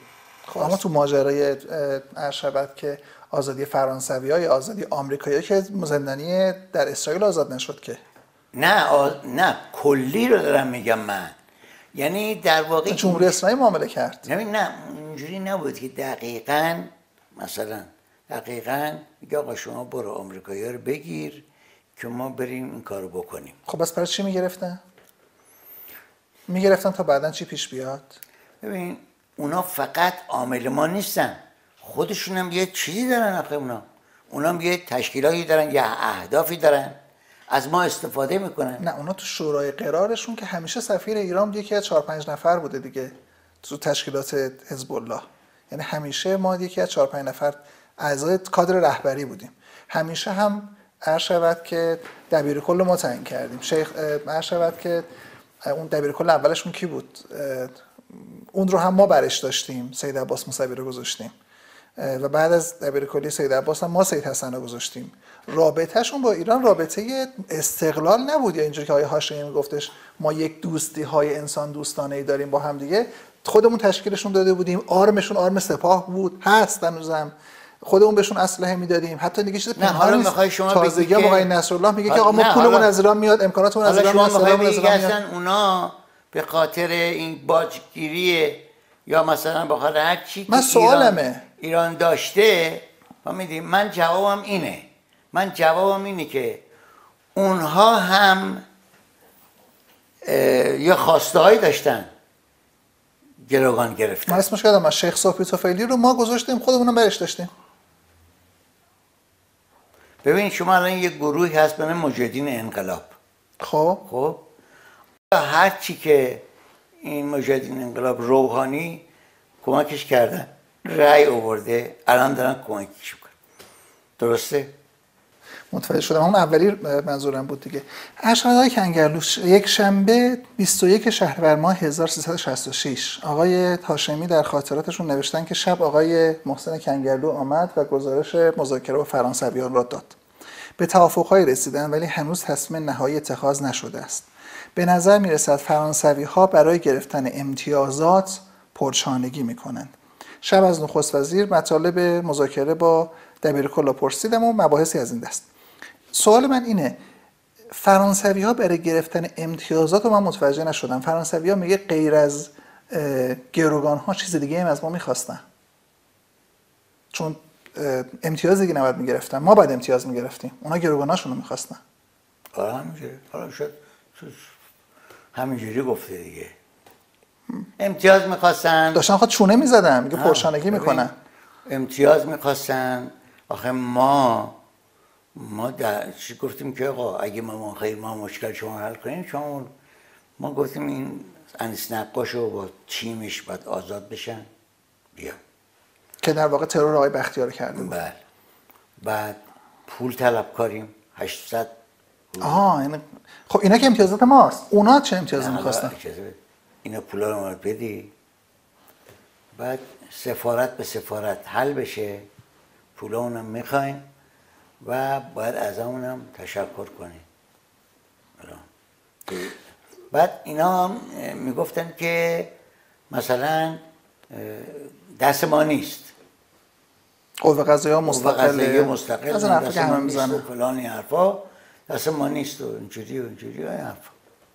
Speaker 2: خب اما تو ماجرای عرشبت که آزادی فرانسوی‌ها یا آزادی آمریکایی‌ها که زندانی در اسرائیل آزاد نشد که
Speaker 1: نه آ... نه کلی رو دارم میگم من، یعنی در واقع
Speaker 2: جمهوری اسرائیل معامله کرد.
Speaker 1: نه نه اینجوری نبود که دقیقاً مثلا دقیقاً میگه آقا شما برو آمریکایی‌ها رو بگیر که ما بریم این کارو بکنیم.
Speaker 2: خب بس برای چی میگرفتن؟ میگرفتن تا بعداً چی پیش بیاد؟
Speaker 1: ببین اونا فقط عامل ما نیستن، خودشون هم یه چیزی دارن آخه اونا اونا هم یه تشکیلاتی دارن، یه اهدافی دارن، از ما استفاده میکنن.
Speaker 2: نه اونا تو شورای قرارشون که همیشه سفیر ایران یکی از چهار پنج نفر بوده دیگه تو تشکیلات حزب الله، یعنی همیشه ما یکی از چهار پنج نفر اعضای کادر رهبری بودیم. همیشه هم عرض شود که دبیر کل ما تعیین کردیم. شیخ عرض شود که اون دبیر کل اولشون کی بود؟ اون رو هم ما برش داشتیم، سید عباس موسوی رو گذاشتیم و بعد از دبیر کلی سید عباس هم ما سید حسن رو گذاشتیم. رابطهشون با ایران رابطه استقلال نبود، یا اینجوری که آقای هاشمی میگفتش ما یک دوستی های انسان دوستانه ای داریم با هم دیگه، خودمون تشکیلشون داده بودیم، آرمشون آرم سپاه بود، هست هنوزم، خودمون بهشون اسلحه میدادیم، حتی دیگه چیز
Speaker 1: پنهانی نیست.
Speaker 2: تازگی آقای نصرالله میگه که آقا ما پولمون از ایران میاد، امکاناتمون از ایران میاد،
Speaker 1: سلاممون از ایران میاد. اونا به خاطر این باجگیری یا مثلا به خاطر هر چی
Speaker 2: من سوالمه
Speaker 1: ایران, ایران داشته فهمیدی، من جوابم اینه من جوابم اینه که اونها هم یه خواسته هایی داشتن گروگان گرفتن.
Speaker 2: من اسمش یادم از شیخ صبحی طفیلی رو ما گذاشتیم، خودمونم برش داشتیم.
Speaker 1: ببین شما الان یه گروهی هست به نام مجاهدین انقلاب.
Speaker 2: خب
Speaker 1: خب هر چی که این مجاهدین انقلاب روحانی کمکش کردن، رأی آورده، الان دارن کمکش میکنن. درسته؟
Speaker 2: متوجه شدم. اون اولی منظورم بود دیگه. اشهادهای کنگرلو یک شنبه بیست و یک شهریور ماه هزار و سیصد و شصت و شش آقای هاشمی در خاطراتشون نوشتن که شب آقای محسن کنگرلو آمد و گزارش مذاکره با فرانسویان را داد. به توافق‌های رسیدن ولی هنوز تصمیم نهایی اتخاذ نشده است. به نظر می‌رسد فرانسوی‌ها برای گرفتن امتیازات پرچانگی می‌کنند. شب از نخست وزیر مطالب مذاکره با دبیرکل پرسیدم و مباحثی از این دست. سوال من اینه، فرانسوی‌ها برای گرفتن امتیازات رو من متوجه نشدم. فرانسوی‌ها میگه غیر از گروگان‌ها چیز دیگه هم از ما می‌خواستن. چون امتیاز دیگه نباید می‌گرفتن، ما باید امتیاز می‌گرفتیم. اونا گروگاناشون رو می‌خواستن.
Speaker 1: آره همینجوری. حالا شد همینجوری گفته دیگه. امتیاز می‌خواستن.
Speaker 2: داشتن خود چونه می‌زدن، میگه پرچانگی می‌کنن.
Speaker 1: امتیاز می‌خواستن. آخه ما ما در چی گفتیم که آقا اگه ما خیر ما مشکل شما حل کنیم، شما ما گفتیم این انیس نقاشو با تیمش باید آزاد بشن، بیا
Speaker 2: که در واقع ترور آقای بختیار کرده بود.
Speaker 1: بله. بعد پول طلب کاریم هشتصد.
Speaker 2: آها این خب اینا که امتیازات ماست، اونا چه امتیازی می‌خواستن؟
Speaker 1: اینا پولا رو ما بدی، بعد سفارت به سفارت حل بشه، پولا اونم میخوایم و باید از اونم تشکر کنیم. بعد اینا میگفتن که مثلا دست ما نیست،
Speaker 2: قوه قضاییه مستقله،
Speaker 1: مستقل
Speaker 2: از این حرفا که همه میزنن
Speaker 1: فلانی حرفا، دست ما نیست و اینجوری و اینجوری و این حرفا.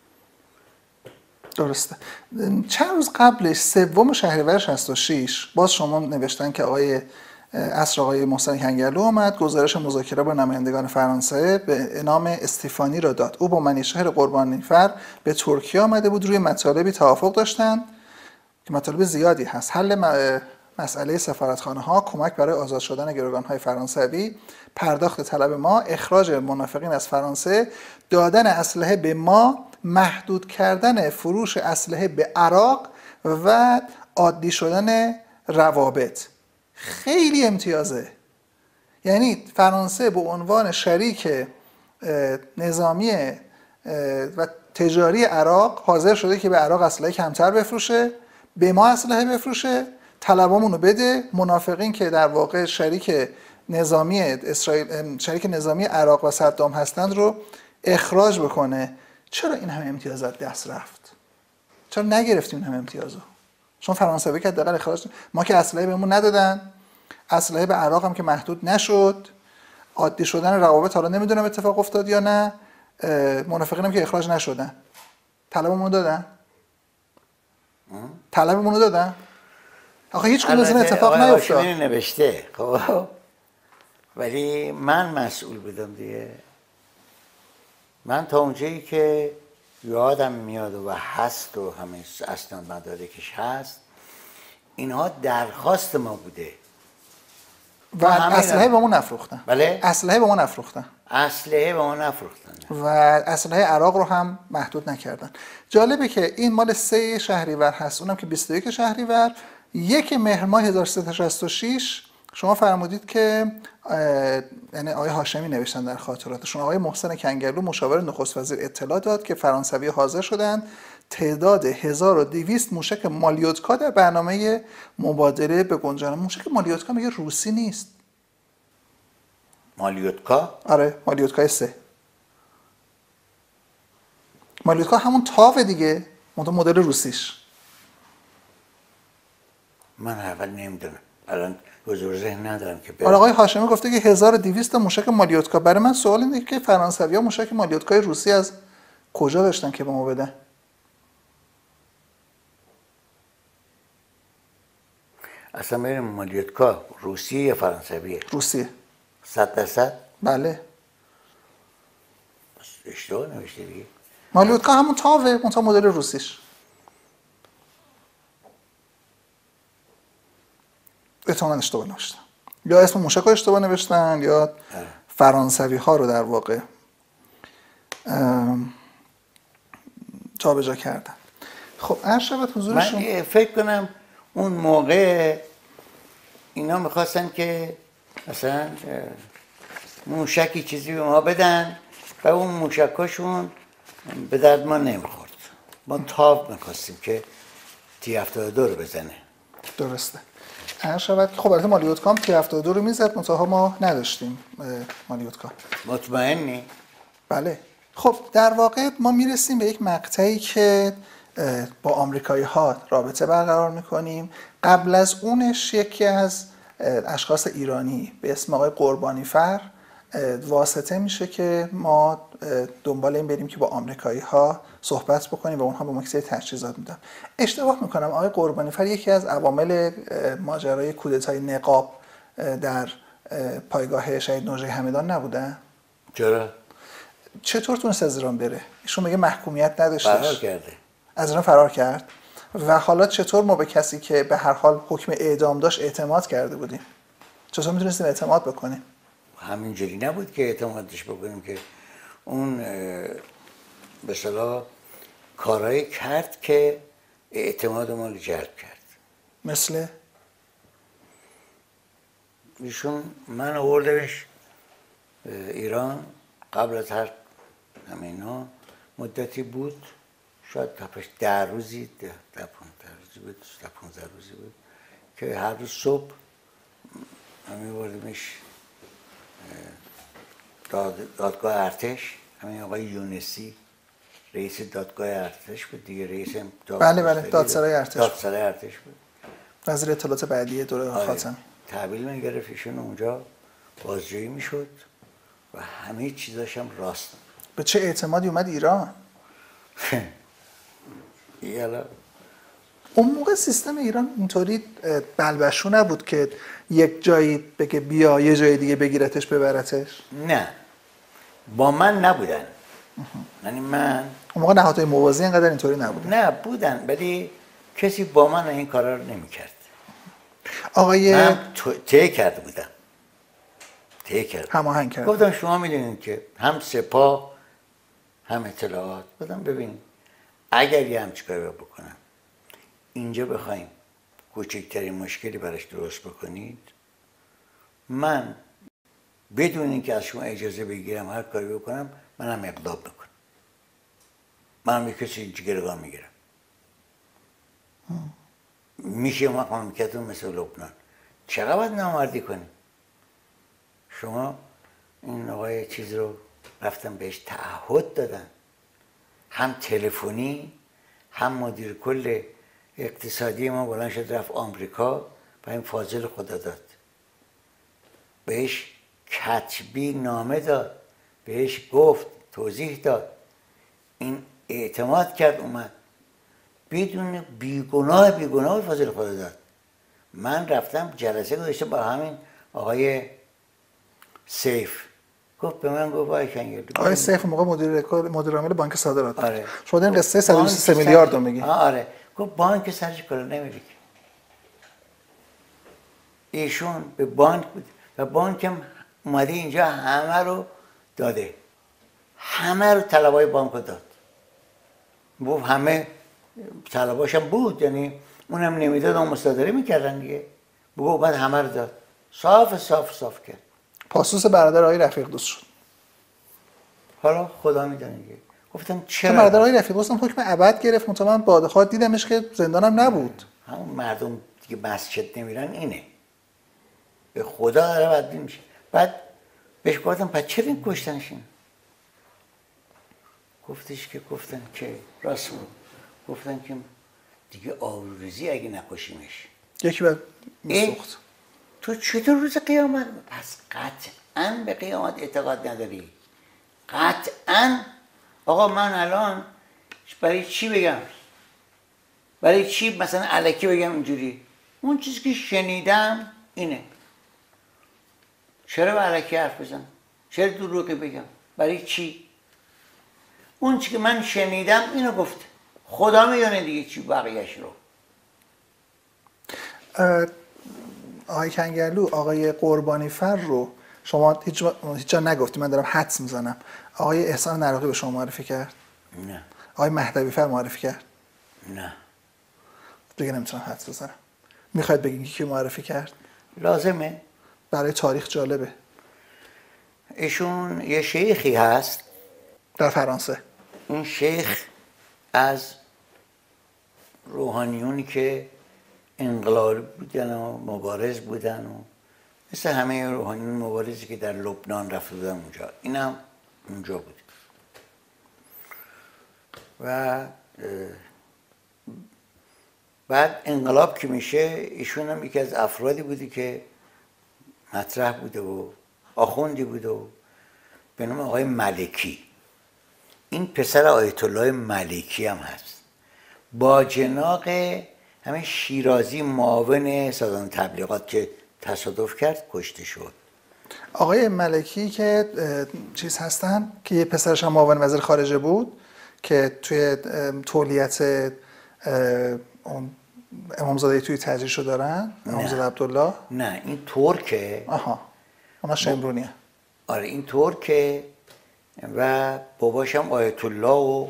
Speaker 2: درسته. چند روز قبلش سوم شهریور شصت و شش باز شما نوشتن که آقای عصر آقای محسن کنگرلو آمد، گزارش مذاکره با نمایندگان فرانسه به نام استیفانی را داد. او با منیشهر قربانیفر به ترکیه آمده بود، روی مطالبی توافق داشتند که مطالب زیادی هست: حل مسئله سفارتخانه ها، کمک برای آزاد شدن گروگان های فرانسوی، پرداخت طلب ما، اخراج منافقین از فرانسه، دادن اسلحه به ما، محدود کردن فروش اسلحه به عراق و عادی شدن روابط. خیلی امتیازه. یعنی فرانسه به عنوان شریک نظامی و تجاری عراق حاضر شده که به عراق اسلحه کمتر بفروشه، به ما اسلحه بفروشه، طلبامونو بده، منافقین که در واقع شریک نظامی اسرائیل، شریک نظامی عراق و صدام هستند رو اخراج بکنه. چرا این همه امتیازات دست رفت؟ چرا نگرفتیم این همه امتیازو؟ چون فرانسوی که حداقل اخراج، ما که اسلحه بهمون ندادن، اسلحه به عراق هم که محدود نشد، عادی شدن روابط حالا نمیدونم اتفاق افتاد یا نه، منافقین هم که اخراج نشدن. طلبمون دادن؟ طلبمون دادن؟ آخه هیچ کدوم از این اتفاق نیفتاد.
Speaker 1: البته نوشته خب، ولی من مسئول بودم دیگه. من تا اونجایی که یادم میاد و هست و همه اسناد مدارکش هست، اینها درخواست ما بوده
Speaker 2: و اسلحه به ما نفروختن.
Speaker 1: بله؟
Speaker 2: اسلحه به ما نفروختن.
Speaker 1: اسلحه به ما نفروختن
Speaker 2: و اسلحه عراق رو هم محدود نکردن. جالبه که این مال سه شهریور هست، اونم که بیست و یک شهریور. یک مهر ماه هزار و سیصد و شصت و شش شما فرمودید که یعنی آقای هاشمی نوشتن در خاطراتشون، آقای محسن کنگرلو مشاور نخست وزیر اطلاع داد که فرانسوی حاضر شدند تعداد هزار و دویست موشک مالیوتکا در برنامه مبادله به گنجانه. موشک مالیوتکا میگه روسی نیست.
Speaker 1: مالیوتکا؟
Speaker 2: آره مالیوتکای سه. مالیوتکا همون تاو دیگه، منتها مدل روسیش.
Speaker 1: من اول نمیدونم، الان حضور ذهن ندارم که
Speaker 2: آره آقای هاشمی گفته که هزار و دویست موشک مالیوتکا. برای من سوال اینه که فرانسوی‌ها موشک مالیوتکای روسی از کجا داشتن که به ما بدن؟
Speaker 1: اصلا ببین مالیوتکا روسیه یا فرانسویه؟
Speaker 2: روسیه.
Speaker 1: صد درصد؟
Speaker 2: بله.
Speaker 1: اشتباه نوشته دیگه.
Speaker 2: مالیوتکا همون تاوه، منتها مدل روسیش. احتمالاً اشتباه نوشتن، یا اسم موشک رو اشتباه نوشتن یا فرانسوی ها رو در واقع جابجا کردن. خب عرض شود حضورشون،
Speaker 1: من فکر کنم اون موقع اینا میخواستن که مثلا موشکی چیزی به ما بدن و اون موشکاشون به درد ما نمیخورد. ما تاب میخواستیم که تی هفتاد و دو رو بزنه.
Speaker 2: درسته. عرض شود که خب البته مالیوتکا هم تی هفتاد و دو رو میزد، منتها ما نداشتیم مالیوتکا.
Speaker 1: مطمئنی؟
Speaker 2: بله. خب در واقع ما میرسیم به یک مقطعی که با آمریکایی ها رابطه برقرار میکنیم. قبل از اونش یکی از اشخاص ایرانی به اسم آقای قربانیفر واسطه میشه که ما دنبال این بریم که با آمریکایی ها صحبت بکنیم و اونها به ما کسی تجهیزات میدن. اشتباه میکنم آقای قربانیفر یکی از عوامل ماجرای کودتای نقاب در پایگاه شهید نوجه همدان نبوده؟
Speaker 1: چرا؟
Speaker 2: چطور تونست از ایران بره؟ ایشون میگه محکومیت نداشتش.
Speaker 1: فرار کرده.
Speaker 2: از ایران فرار کرد. و حالا چطور ما به کسی که به هر حال حکم اعدام داشت اعتماد کرده بودیم؟ چطور میتونستیم اعتماد بکنیم؟
Speaker 1: همینجوری نبود که اعتمادش بکنیم که اون به اصطلاح کارایی کرد که اعتماد ما رو جلب کرد.
Speaker 2: مثل؟
Speaker 1: ایشون من آوردمش ایران قبل از هر همه اینا مدتی بود، شاید تپش ده روزی ده ده پونزده روزی بود ده پونزده روزی بود که هر روز صبح همین بردیمش داد، دادگاه ارتش. همین آقای یونسی رئیس دادگاه ارتش بود دیگه، رئیس
Speaker 2: بله بله دادسرای ارتش
Speaker 1: دادسرای ارتش بود،
Speaker 2: وزیر اطلاعات بعدی دوره خاتمی.
Speaker 1: تحویل میگرفت ایشون، اونجا بازجویی میشد و همه چیزاش هم راست.
Speaker 2: به چه اعتمادی اومد ایران؟
Speaker 1: یالا
Speaker 2: اون موقع سیستم ایران اینطوری بلبشو نبود که یک جایی بگه بیا یه جای دیگه بگیرتش ببرتش؟
Speaker 1: نه، با من نبودن. یعنی من
Speaker 2: اون موقع نهادهای موازی اینقدر اینطوری نبودن.
Speaker 1: نه بودن، ولی کسی با من این کارا رو نمی‌کرد.
Speaker 2: آقای
Speaker 1: من طی کرده بودم، طی کرد،
Speaker 2: هماهنگ کرد.
Speaker 1: گفتم شما میدونید که هم سپاه هم اطلاعات، گفتم ببین اگر یه همچین کاری رو بکنم اینجا بخوایم کوچکترین مشکلی براش درست بکنید، من بدون اینکه از شما اجازه بگیرم هر کاری بکنم منم اقدام میکنم. منم یک کسی جگرگاه میگیرم. میشه ما مملکتون مثل لبنان چقدر باید نامردی کنیم؟ شما این آقای چیز رو رفتن بهش تعهد دادن، هم تلفنی هم مدیر کل اقتصادی ما بلند شد رفت آمریکا و این فاضل خدا داد، بهش کتبی نامه داد، بهش گفت، توضیح داد، این اعتماد کرد، اومد بدون بیگناه بیگناه فاضل خدا داد. من رفتم جلسه گذاشته با همین آقای سیف، گفت به من گفت آقای کنگرلو،
Speaker 2: آقای سیف موقع مدیر مدیر عامل بانک صادرات.
Speaker 1: آره.
Speaker 2: شما این قصه صد و بیست و سه میلیارد رو میگی.
Speaker 1: آره. گفت بانک سرش کلا نمیره. ایشون به بانک بود و بانک هم اومده اینجا همه رو داده، همه رو طلبای بانک رو داد. گفت همه طلباش هم بود، یعنی اونم نمیداد اون مصادره میکردن دیگه. بگو بعد همه رو داد، صاف صاف صاف کرد.
Speaker 2: پاسوس برادر آقای رفیق دوست شد.
Speaker 1: حالا خدا میدونه دیگه. گفتم چرا؟
Speaker 2: برادر آقای رفیق دوست هم حکم ابد گرفت، منتها من بادخواه دیدمش که زندانم نبود.
Speaker 1: همون مردم دیگه مسجد نمیرن اینه. به خدا داره بدبین میشه. بعد بهش گفتم پس چرا این کشتنشین؟ گفتش که گفتن که راست بود، گفتن که دیگه آبروریزی اگه نکشیمش.
Speaker 2: یکی بعد میسوخت.
Speaker 1: تو چطور روز قیامت؟ پس قطعاً به قیامت اعتقاد نداری. قطعاً. آقا من الان برای چی بگم؟ برای چی مثلا الکی بگم اینجوری؟ اون چیزی که شنیدم اینه. چرا به الکی حرف بزنم؟ چرا دروغی بگم؟ برای چی؟ اون چیزی که من شنیدم اینو گفت. خدا میدونه دیگه چی بقیه‌اش رو.
Speaker 2: آقای کنگرلو، آقای قربانی فر رو شما هیچ هیچ جا نگفتی، من دارم حدس میزنم. آقای احسان نراقی به شما معرفی کرد؟
Speaker 1: نه.
Speaker 2: آقای مهدوی فر معرفی کرد؟
Speaker 1: نه.
Speaker 2: دیگه نمیتونم حدس بزنم. میخواید بگین کی معرفی کرد؟
Speaker 1: لازمه.
Speaker 2: برای تاریخ جالبه.
Speaker 1: ایشون یه شیخی هست
Speaker 2: در فرانسه.
Speaker 1: این شیخ از روحانیونی که انقلابی بودن و مبارز بودن و مثل همه روحانیون مبارزی که در لبنان رفته بودن اونجا، اینم اونجا بود. و بعد انقلاب که میشه ایشون هم یکی از افرادی بودی که مطرح بوده و آخوندی بوده و به نام آقای ملکی. این پسر آیت الله ملکی هم هست، با جناق همه شیرازی معاون سازمان تبلیغات که تصادف کرد کشته شد.
Speaker 2: آقای ملکی که چیز هستن که یه پسرش هم معاون وزیر خارجه بود که توی تولیت اون امامزاده توی تجریشو دارن، امامزاده عبدالله.
Speaker 1: نه این ترکه.
Speaker 2: آها اونا شمرونیه.
Speaker 1: آره این ترکه و باباش هم آیت الله و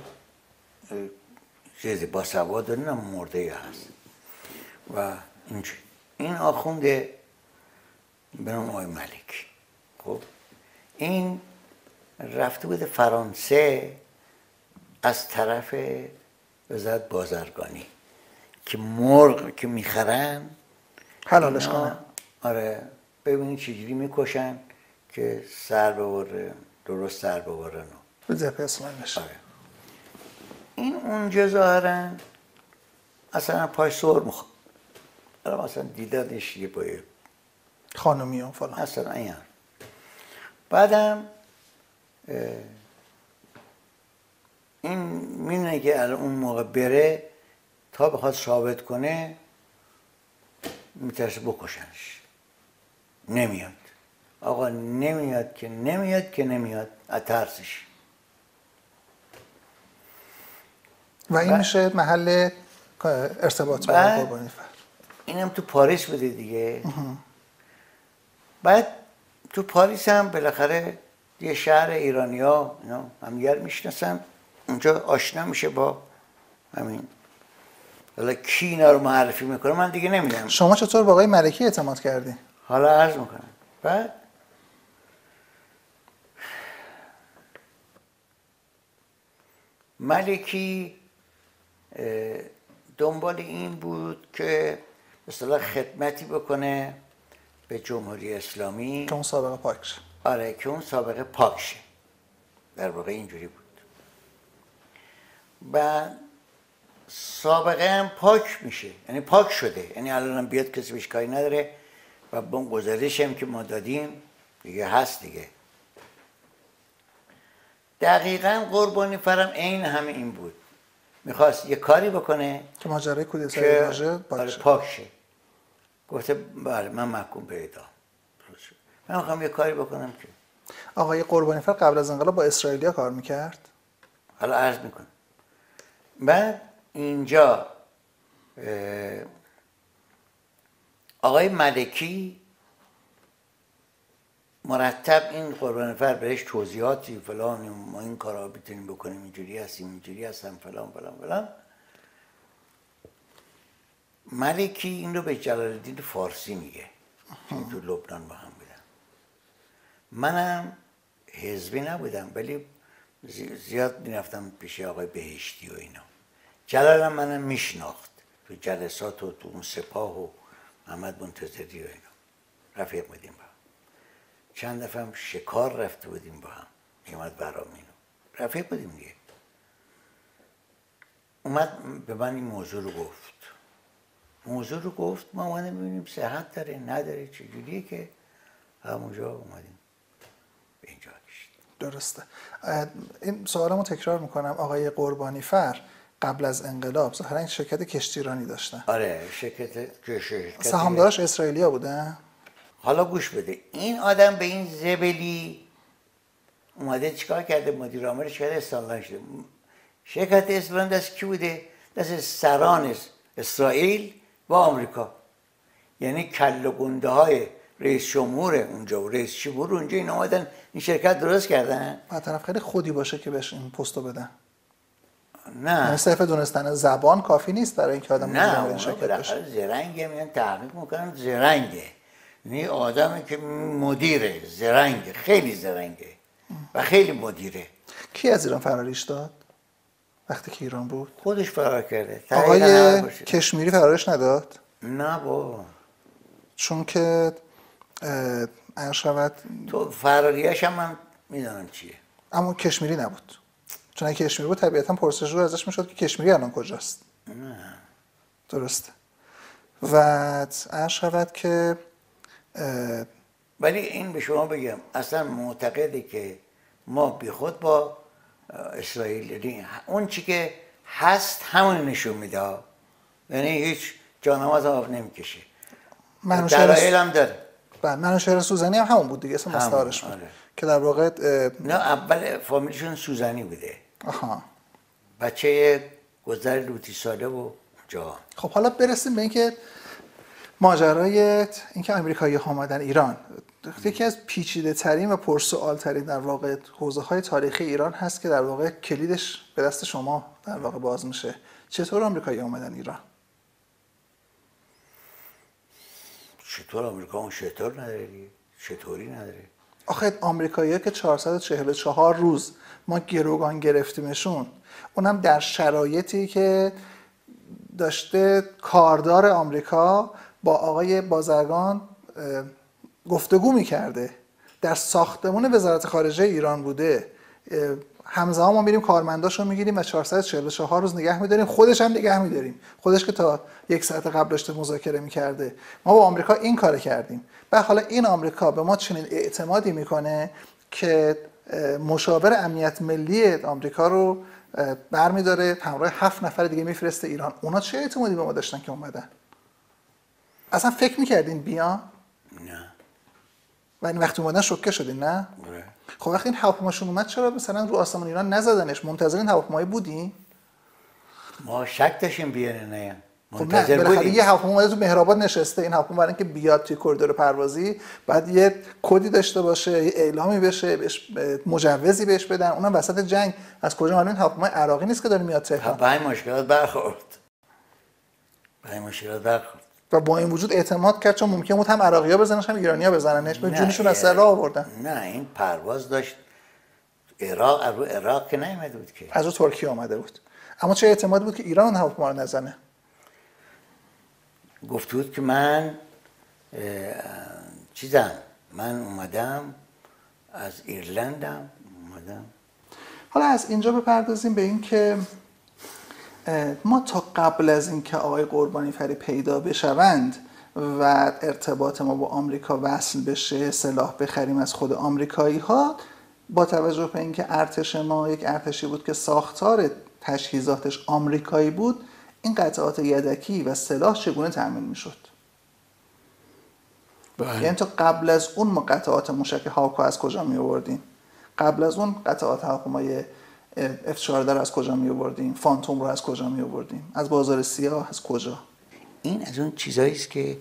Speaker 1: چیزی با سواد و نه مرده هست و اینجوری. این آخونده به نام آقای ملکی. خب این رفته بود فرانسه از طرف وزارت بازرگانی که مرغ که میخرن
Speaker 2: حلالش کنن.
Speaker 1: آره ببینید چجوری میکشن که سر ببره، درست سر ببرن.
Speaker 2: بذار اسمش.
Speaker 1: آره. این اونجا ظاهرا اصلا پای سر میخواد. حالا مثلا دیدادش یه پای
Speaker 2: خانومی و فلان.
Speaker 1: اصلا این بعدم این مینه که الان اون موقع بره تا بخواد ثابت کنه میترسه بکشنش. نمیاد. آقا نمیاد که نمیاد که نمیاد از ترسش.
Speaker 2: و این میشه محل ارتباط با قربانی فر.
Speaker 1: اینم تو پاریس بوده دیگه. بعد تو پاریس هم بالاخره یه شهر ایرانیا اینا همدیگر میشناسن، اونجا آشنا میشه با همین. حالا کی اینا رو معرفی میکنه من دیگه نمیدونم.
Speaker 2: شما چطور با آقای ملکی اعتماد کردی؟
Speaker 1: حالا عرض میکنم. بعد ملکی دنبال این بود که به اصطلاح خدمتی بکنه به جمهوری اسلامی
Speaker 2: که اون سابقه پاک شه.
Speaker 1: آره که اون سابقه پاک شه. در واقع اینجوری بود. بعد سابقه هم پاک میشه، یعنی پاک شده، یعنی الان هم بیاد کسی بهش کاری نداره و با گزارش هم که ما دادیم دیگه هست دیگه. دقیقا قربانی فرم عین همه این بود، میخواست یه کاری بکنه
Speaker 2: که ماجرای کودتای واژه
Speaker 1: پاک شه. پاک شه. گفته بله من محکوم به اعدام، من میخوام یه کاری بکنم که.
Speaker 2: آقای قربانی فر قبل از انقلاب با اسرائیلیا کار میکرد؟
Speaker 1: حالا عرض میکنم. بعد اینجا آقای ملکی مرتب این قربانی فر بهش توضیحاتی فلان ما این کارا میتونیم بکنیم، اینجوری هستیم اینجوری هستم فلان فلان فلان. ملکی این رو به جلال الدین فارسی میگه که تو لبنان با هم بودن. منم حزبی نبودم ولی زیاد میرفتم پیش آقای بهشتی و اینا. جلال هم منم میشناخت تو جلسات و تو اون سپاه و محمد منتظری و اینا رفیق بودیم با هم. چند دفعه هم شکار رفته بودیم با هم، میامد برام اینو رفیق بودیم دیگه. اومد به من این موضوع رو گفت موضوع رو گفت ما اومدیم ببینیم صحت داره نداره چجوریه که همونجا اومدیم به اینجا کشید.
Speaker 2: درسته. این سوالمو تکرار میکنم. آقای قربانی فر قبل از انقلاب ظاهرا این شرکت کشتیرانی داشتن.
Speaker 1: آره شرکت شرکت
Speaker 2: سهامدارش اسرائیلیا بودن.
Speaker 1: حالا گوش بده، این آدم به این زبلی اومده چیکار کرده؟ مدیر عامل شرکت استانلاین شده. شرکت استانلاین دست کی بوده؟ دست سران اسرائیل و آمریکا، یعنی کل و گنده های رئیس جمهور اونجا و رئیس جمهور اونجا این اومدن این شرکت درست کردن.
Speaker 2: بعد طرف خیلی خودی باشه که بهش این پستو بدن.
Speaker 1: نه
Speaker 2: یعنی صرف دونستن زبان کافی نیست برای اینکه آدم
Speaker 1: نه
Speaker 2: مدیر شرکت بشه.
Speaker 1: زرنگه، میان تحقیق میکنن زرنگه، یعنی آدمی که مدیره، زرنگه، خیلی زرنگه و خیلی مدیره.
Speaker 2: کی از ایران فراریش داد وقتی که ایران بود؟
Speaker 1: خودش فرار کرده.
Speaker 2: آقای کشمیری فرارش نداد؟
Speaker 1: نه بابا،
Speaker 2: چون که عرض شود
Speaker 1: تو فراریش هم من میدونم چیه،
Speaker 2: اما کشمیری نبود. چون اگه کشمیری بود طبیعتا پرسش رو ازش میشد که کشمیری الان کجاست.
Speaker 1: نه
Speaker 2: درسته. و عرض شود که
Speaker 1: ولی این به شما بگم اصلا معتقده که ما بی خود با اسرائیل اون چی که هست همون نشون میده، یعنی هیچ جانماز آب نمیکشه. دلایل هم داره.
Speaker 2: بله منوچهر سوزنی هم همون بود دیگه، اسم مستعارش بود. آره. که در واقع
Speaker 1: نه اول فامیلشون سوزنی بوده.
Speaker 2: آها.
Speaker 1: بچه گذر لوتی ساله و جا.
Speaker 2: خب حالا برسیم به اینکه ماجرای اینکه آمریکایی ها آمدن ایران یکی از پیچیده ترین و پرسوال ترین در واقع حوزه های تاریخی ایران هست که در واقع کلیدش به دست شما در واقع باز میشه. چطور آمریکایی آمدن ایران؟
Speaker 1: چطور آمریکا اون چطور نداره؟ چطوری نداره؟
Speaker 2: آخه آمریکایی‌ها که چهارصد و چهل و چهار روز ما گروگان گرفتیمشون، اونم در شرایطی که داشته کاردار آمریکا با آقای بازرگان گفتگو میکرده، در ساختمون وزارت خارجه ایران بوده، همزمان ما میریم کارمنداشو میگیریم و چهارصد و چهل و چهار روز نگه میداریم، خودش هم نگه میداریم، خودش که تا یک ساعت قبل داشته مذاکره میکرده. ما با آمریکا این کار کردیم و حالا این آمریکا به ما چنین اعتمادی میکنه که مشاور امنیت ملی آمریکا رو برمیداره همراه هفت نفر دیگه میفرسته ایران. اونا چه اعتمادی به ما داشتن که اومدن؟ اصلا فکر میکردین بیان؟
Speaker 1: نه.
Speaker 2: و این وقتی اومدن شوکه شدین نه؟
Speaker 1: بله.
Speaker 2: خب وقتی این هواپیماشون اومد چرا مثلا رو آسمان ایران نزدنش؟ منتظر این هواپیمایی بودین؟
Speaker 1: ما شک داشتیم بیان نه.
Speaker 2: خب نه بالاخره یه هواپیما اومده تو مهرآباد نشسته، این هواپیما برای اینکه بیاد توی کریدور پروازی بعد یه کدی داشته باشه، یه اعلامی بشه، بهش مجوزی بهش بدن. اونم وسط جنگ از کجا معلومه این هواپیما عراقی نیست که داره میاد تهران؟
Speaker 1: با این مشکلات برخورد. با این مشکلات برخورد.
Speaker 2: و با این وجود اعتماد کرد چون ممکن بود هم عراقی‌ها بزننش هم ایرانی‌ها بزننش، به جونشون از سر راه آوردن.
Speaker 1: نه این پرواز داشت عراق، از رو عراق که نیومده بود که.
Speaker 2: از رو ترکیه اومده بود. اما چه اعتمادی بود که ایران اون هواپیما رو نزنه؟
Speaker 1: گفت بود که من چیزم، من اومدم از ایرلندم اومدم.
Speaker 2: حالا از اینجا بپردازیم به این که ما تا قبل از اینکه آقای قربانی فری پیدا بشوند و ارتباط ما با آمریکا وصل بشه، سلاح بخریم از خود آمریکایی ها، با توجه به اینکه ارتش ما یک ارتشی بود که ساختار تجهیزاتش آمریکایی بود، این قطعات یدکی و سلاح چگونه تأمین میشد؟ یعنی تا قبل از اون ما قطعات موشک هاوکو از کجا می آوردیم؟ قبل از اون قطعات هواپیمای اف چهارده رو از کجا می آوردیم؟ فانتوم رو از کجا می آوردیم؟ از بازار سیاه؟ از کجا؟
Speaker 1: این از اون چیزایی است که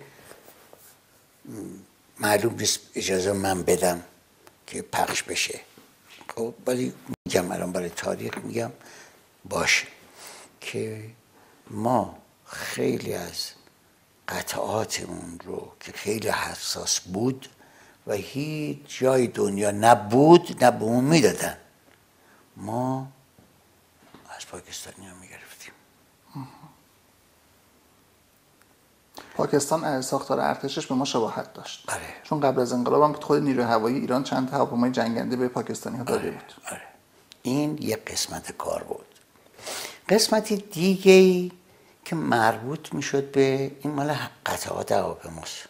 Speaker 1: معلوم نیست اجازه من بدم که پخش بشه. خب ولی میگم الان برای تاریخ میگم باشه که ما خیلی از قطعاتمون رو که خیلی حساس بود و هیچ جای دنیا نبود نه به اون میدادن، ما از پاکستانی ها میگرفتیم.
Speaker 2: پاکستان ساختار ارتشش به ما شباهت داشت.
Speaker 1: آره.
Speaker 2: چون قبل از انقلاب هم خود نیروی هوایی ایران چند تا هواپیمای جنگنده به پاکستانی ها داده
Speaker 1: آره.
Speaker 2: بود.
Speaker 1: آره. این یک قسمت کار بود. قسمت دیگه که مربوط میشد به این مال قطعات هواپیماست.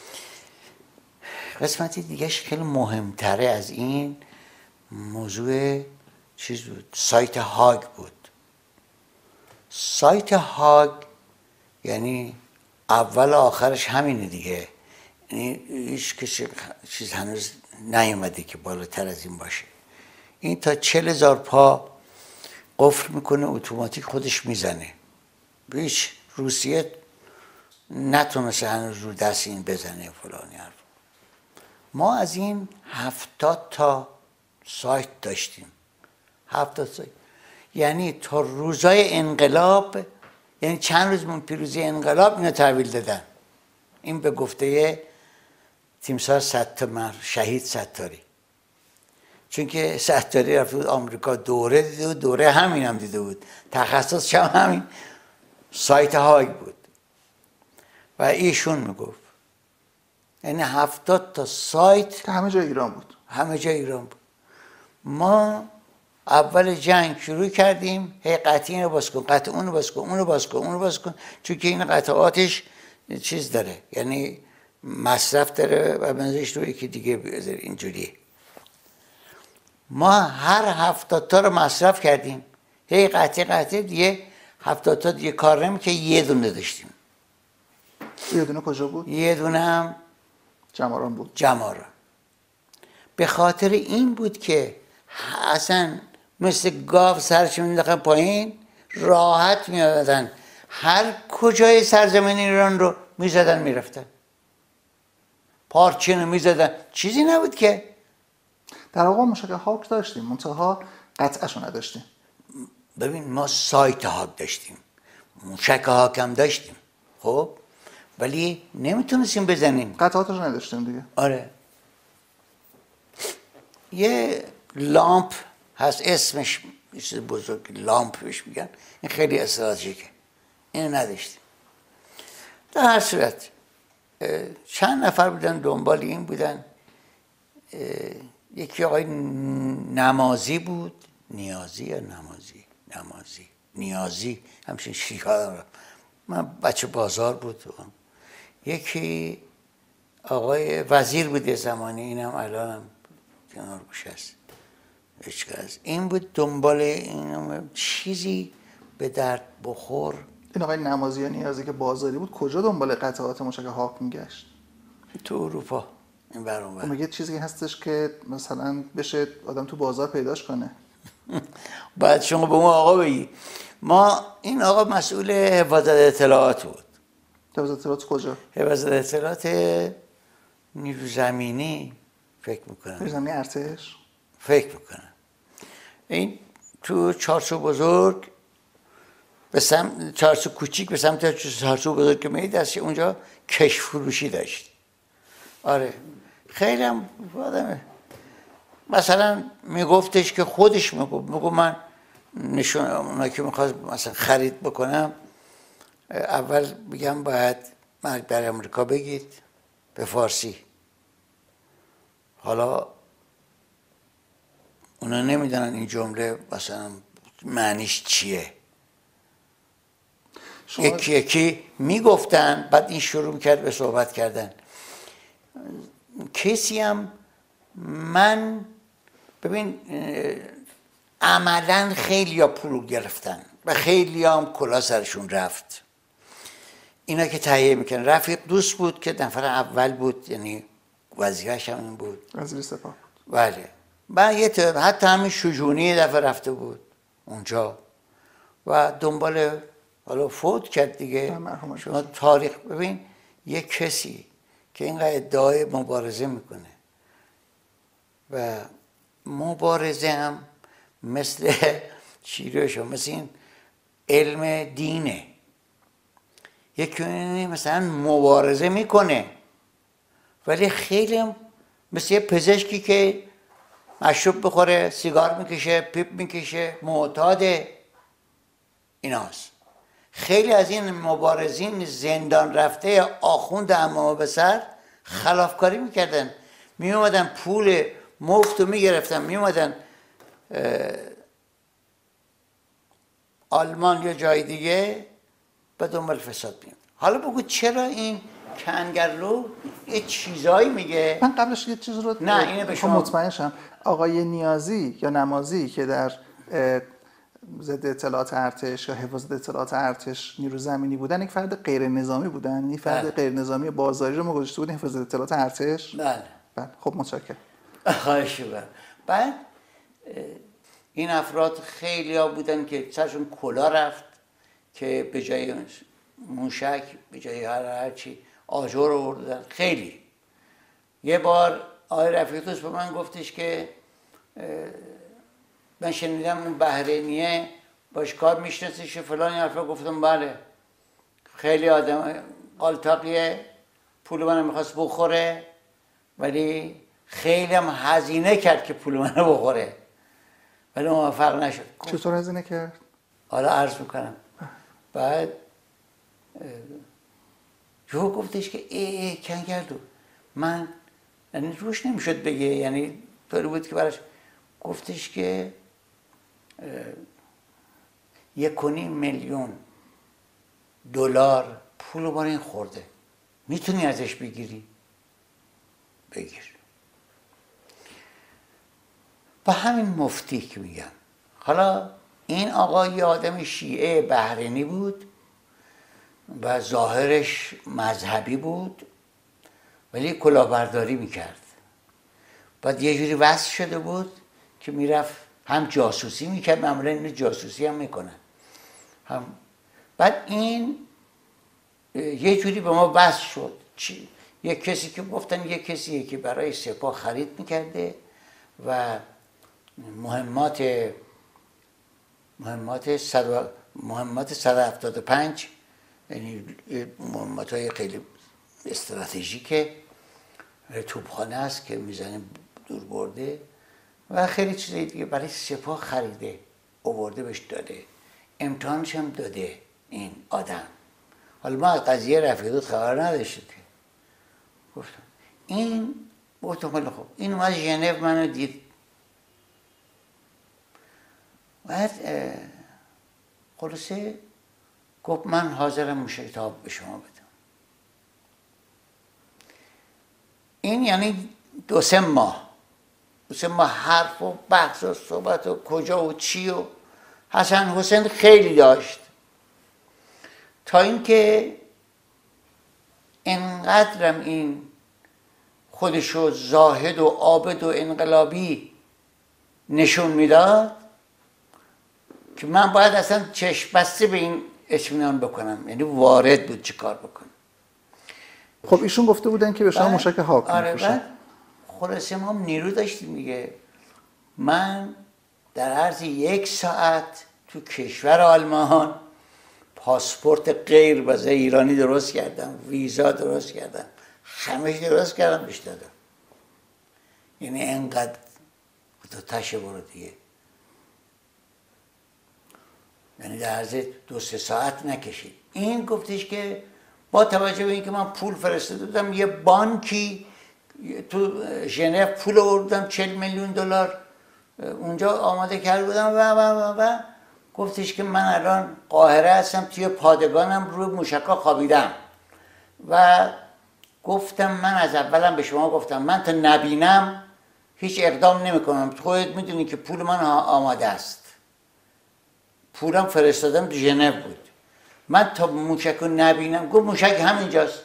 Speaker 1: قسمت دیگهش خیلی مهمتره از این موضوع چیز بود، سایت هاگ بود. سایت هاگ یعنی اول و آخرش همینه دیگه، یعنی هیچ کسی چیز هنوز نیومده که بالاتر از این باشه. این تا چل هزار پا قفل میکنه، اتوماتیک خودش میزنه. هیچ روسیه نتونسته هنوز رو دست این بزنه فلانی حرف. ما از این هفتاد تا سایت داشتیم. هفتاد سایت یعنی تا روزای انقلاب، یعنی چند روز من پیروزی انقلاب اینو تحویل دادن. این به گفته تیمسار ستار شهید ستاری، چون که ستاری رفته بود آمریکا دوره دیده بود، دوره همین هم دیده بود، تخصصش هم همین سایت هاگ بود و ایشون میگفت یعنی هفتاد تا سایت
Speaker 2: که همه جای ایران بود.
Speaker 1: همه جای ایران بود. ما اول جنگ شروع کردیم، هی قطعی اینو باز کن، قطع اونو باز کن، اونو باز کن، اونو باز کن، چون که این قطعاتش چیز داره، یعنی مصرف داره و بنزش رو یکی دیگه بذاره. اینجوریه. ما هر هفتاد تا رو مصرف کردیم، هی قطعی قطعی دیگه هفتاد تا دیگه کار نمی که یه دونه داشتیم.
Speaker 2: یه دونه کجا بود؟
Speaker 1: یه دونه هم
Speaker 2: جماران بود.
Speaker 1: جماران. به خاطر این بود که اصلا مثل گاو سرش مینداختن پایین، راحت میادن هر کجای سرزمین ایران رو میزدن میرفتن، پارچین رو میزدن، چیزی نبود که.
Speaker 2: در واقع موشک هاوک داشتیم، منتها قطعشو نداشتیم.
Speaker 1: ببین ما سایت هاک داشتیم، موشک هاک هم داشتیم، خب ولی نمیتونستیم بزنیم،
Speaker 2: قطعاتش نداشتیم دیگه.
Speaker 1: آره. یه لامپ هست اسمش چیز بزرگ، لامپ بهش میگن، این خیلی استراتژیکه، اینو نداشتیم. در هر صورت چند نفر بودن دنبال این بودن، یکی آقای نمازی بود، نیازی یا نمازی نمازی نیازی همچین شیعه، من بچه بازار بود. یکی آقای وزیر بود زمانی، اینم الان هم کنار گوش هست، هیچکس. این بود دنبال این چیزی به درد بخور.
Speaker 2: این آقای نمازی یا نیازی که بازاری بود کجا دنبال قطعات موشک هاوک میگشت؟
Speaker 1: تو اروپا این برون بر.
Speaker 2: میگه چیزی هستش که مثلا بشه آدم تو بازار پیداش کنه.
Speaker 1: بعد شما به اون آقا بگی. ما این آقا مسئول حفاظت اطلاعات بود.
Speaker 2: حفاظت اطلاعات کجا؟
Speaker 1: حفاظت اطلاعات نیرو زمینی فکر میکنم.
Speaker 2: نیرو زمینی ارتش؟
Speaker 1: فکر میکنم. این تو چارچوب بزرگ به سمت چارچوب کوچیک به سمت چارچوب بزرگ که میدید دستی اونجا کش فروشی داشت. آره خیلی هم آدمه. مثلا میگفتش که خودش میگفت میگو من نشون اونا که میخواست مثلا خرید بکنم اول بگم باید مرگ بر امریکا بگید به فارسی. حالا اونا نمیدونن این جمله مثلا معنیش چیه، یکی یکی میگفتن، بعد این شروع کرد به صحبت کردن. کسی هم من ببین عملا خیلی ها پول گرفتن و خیلی هم کلا سرشون رفت. اینا که تهیه میکنن، رفیق دوست بود که نفر اول بود، یعنی وظیفه‌ش هم این بود،
Speaker 2: وزیر سپاه بود.
Speaker 1: بله. بعد یه طور حتی همین شجونی یه دفعه رفته بود اونجا و دنبال، حالا فوت کرد دیگه. شما تاریخ ببین، یه کسی که اینقدر ادعای مبارزه میکنه و مبارزه هم مثل چیروشو، مثل این علم دینه. یکی مثلا مبارزه میکنه ولی خیلی هم مثل یه پزشکی که مشروب بخوره، سیگار میکشه، پیپ میکشه، معتاده. ایناست. خیلی از این مبارزین زندان رفته آخوند امامه به سر خلافکاری میکردن، میومدن پول مفت رو میگرفتن، میومدن آلمان یا جای دیگه به دنبال فساد میاد. حالا بگو چرا این کنگرلو یه چیزایی میگه؟
Speaker 2: من قبلش یه چیز رو
Speaker 1: نه اینه به شما
Speaker 2: مطمئن شم. آقای نیازی یا نمازی که در ضد اطلاعات ارتش یا حفاظت اطلاعات ارتش نیرو زمینی بودن، یک فرد غیر نظامی بودن. این فرد غیر نظامی بازاری رو ما گذاشته بودیم حفاظت اطلاعات ارتش.
Speaker 1: بله
Speaker 2: بله. خب متشکرم.
Speaker 1: خواهش می‌کنم. بعد این افراد خیلی ها بودن که سرشون کلا رفت که به جای موشک، به جای هر هرچی آجر رو بردن. خیلی. یه بار آقای رفیق دوست به من گفتش که من شنیدم اون بحرینیه باش کار میشناسیش فلان حرفا. گفتم بله، خیلی آدم قالتاقیه، پول منو میخواست بخوره ولی خیلی هم هزینه کرد که پول منو بخوره ولی موفق نشد.
Speaker 2: چطور هزینه کرد؟
Speaker 1: حالا عرض میکنم. بعد جو گفتش که ای ای کنگردو، من یعنی روش نمیشد بگه، یعنی طوری بود که براش گفتش که یک و نیم میلیون دلار پول بار این خورده، میتونی ازش بگیری؟ بگیر. با همین مفتی که میگم. حالا این آقا یه آدم شیعه بحرینی بود و ظاهرش مذهبی بود ولی کلاهبرداری میکرد. بعد یه جوری وصل شده بود که میرفت هم جاسوسی میکرد، معمولا اینو جاسوسی هم میکنن هم. بعد این یه جوری به ما وصل شد. چی؟ یه کسی که گفتن یه کسیه که برای سپاه خرید میکرده و مهمات مهمات صد مهمات صد و هفتاد و پنج، یعنی مهمات های خیلی استراتژیکه، توپخانه است که میزنه دور برده و خیلی چیزایی دیگه برای سپاه خریده، آورده بهش داده، امتحانش هم داده این آدم. حالا ما از قضیه رفیقوت خبر نداشتیم که گفتم این گفتم خیلی خوب. این اومد ژنو منو دید. بعد خلاصه گفت من حاضرم موشک تاب به شما بدم. این یعنی دو سه ماه دو سه ماه حرف و بحث و صحبت و کجا و چی و حسن حسین خیلی داشت تا اینکه انقدرم این خودشو زاهد و عابد و انقلابی نشون میداد که من باید اصلا چشم بسته به این اطمینان بکنم، یعنی وارد بود چه کار بکنم.
Speaker 2: خب ایشون گفته بودن که به شما موشک هاک
Speaker 1: آره.
Speaker 2: میفروشن.
Speaker 1: بعد خلاصه ما نیرو داشتیم دیگه. من در عرض یک ساعت تو کشور آلمان پاسپورت غیر واسه ایرانی درست کردم، ویزا درست کردم، همه درست کردم بهش دادم. یعنی انقدر تو تشه برو دیگه. یعنی در عرض دو سه ساعت نکشید. این گفتش که با توجه به اینکه من پول فرستاده بودم یه بانکی تو ژنو پول آوردم چهل میلیون دلار اونجا آماده کرده بودم و و و و گفتش که من الان قاهره هستم، توی پادگانم روی موشکا خوابیدم و گفتم من از اولم به شما گفتم من تا نبینم هیچ اقدام نمی کنم. خودت میدونی که پول من آماده است، پولم فرستادم تو ژنو بود. من تا موشک رو نبینم، گفت موشک همینجاست.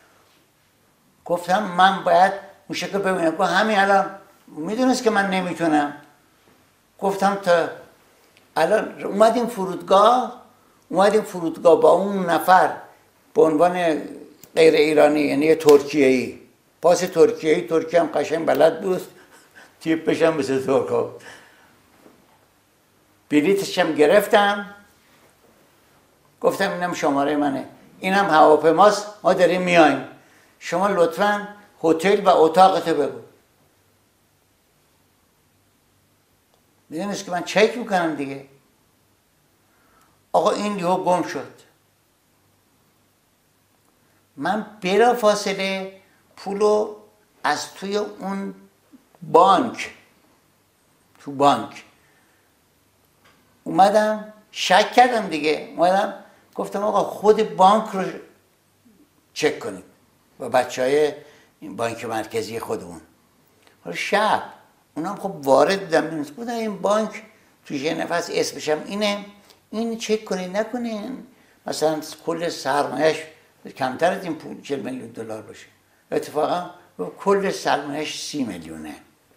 Speaker 1: گفتم من باید موشک رو ببینم. گفت همین الان. میدونست که من نمیتونم. گفتم تا الان اومدیم فرودگاه، اومدیم فرودگاه با اون نفر به عنوان غیر ایرانی، یعنی ترکیه‌ای، پاس ترکیه‌ای، ترکیه هم قشنگ بلد بود، تیپش هم مثل ترکا. بلیتش هم گرفتم، گفتم اینم شماره منه، اینم هواپیماست، ما داریم میایم، شما لطفاً هتل و اتاقتو بگو. میدونست که من چک میکنم دیگه. آقا این یهو گم شد. من بلا فاصله پولو از توی اون بانک، تو بانک اومدم شک کردم دیگه، اومدم گفتم آقا خود بانک رو چک کنیم و بچه های بانک مرکزی خودمون. حالا شب اونم خب وارد بودم، میدونست بودم این بانک تو ژنو هست، اسمشم اینه، این چک کنین نکنین مثلا کل سرمایه‌اش کمتر از این پول چهل میلیون دلار باشه. اتفاقا کل سرمایه‌اش سی میلیونه.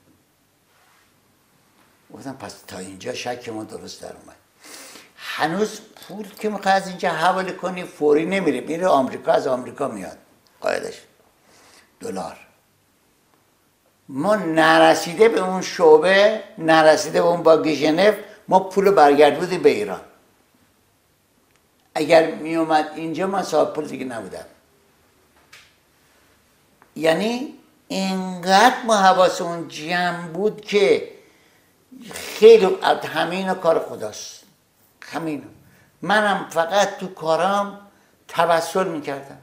Speaker 1: گفتم پس تا اینجا شک ما درست در اومد. هنوز پول که میخوای از اینجا حواله کنی فوری نمیره، میره آمریکا، از آمریکا میاد قاعدش دلار. ما نرسیده به اون شعبه، نرسیده به اون بانک ژنو، ما پول برگردوندیم به ایران. اگر میومد اینجا من صاحب پول دیگه نبودم. یعنی اینقدر ما حواسمون جمع بود که خیلی همین کار خداست. همین منم فقط تو کارام توسل میکردم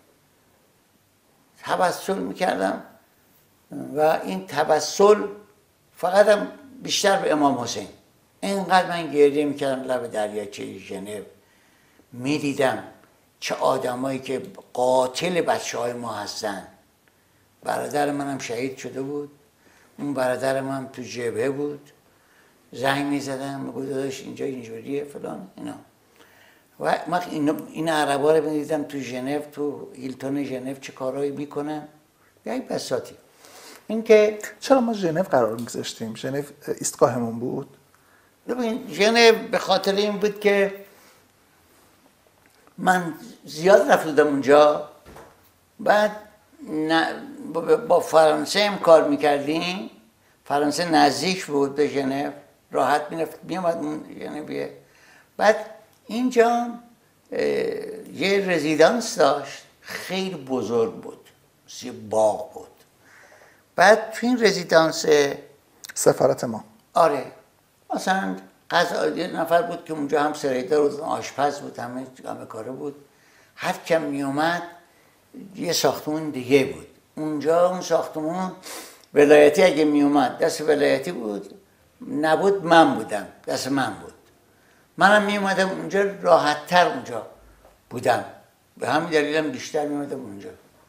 Speaker 1: توسل میکردم و این توسل فقط هم بیشتر به امام حسین. اینقدر من گریه میکردم لب دریاچه ژنو، میدیدم چه آدمایی که قاتل بچه های ما هستن. برادر منم شهید شده بود، اون برادر من تو جبهه بود، زنگ میزدم میگو داداش اینجا اینجوریه فلان اینا. و من این این عربا رو میدیدم تو ژنو، تو هیلتون ژنو چه کارهایی میکنن. یک بساطی این که
Speaker 2: چرا ما ژنو قرار میگذاشتیم؟ ژنو ایستگاهمون بود.
Speaker 1: ببین ژنو به خاطر این بود که من زیاد رفتم اونجا، بعد با فرانسه هم کار میکردیم، فرانسه نزدیک بود به ژنو، راحت میرفت میامد اون ژنویه. بعد اینجا یه رزیدانس داشت خیلی بزرگ بود، یه باغ بود. بعد تو این رزیدانس
Speaker 2: سفارت ما،
Speaker 1: آره مثلا غذا، یه نفر بود که اونجا هم سریدار بود، آشپز بود، همه همه کاره بود. هر کم میومد یه ساختمون دیگه بود اونجا. اون ساختمون ولایتی اگه میومد دست ولایتی بود، نبود من بودم، دست من بود. منم میومدم اونجا راحت تر اونجا بودم، به همین دلیلم بیشتر میومدم اونجا.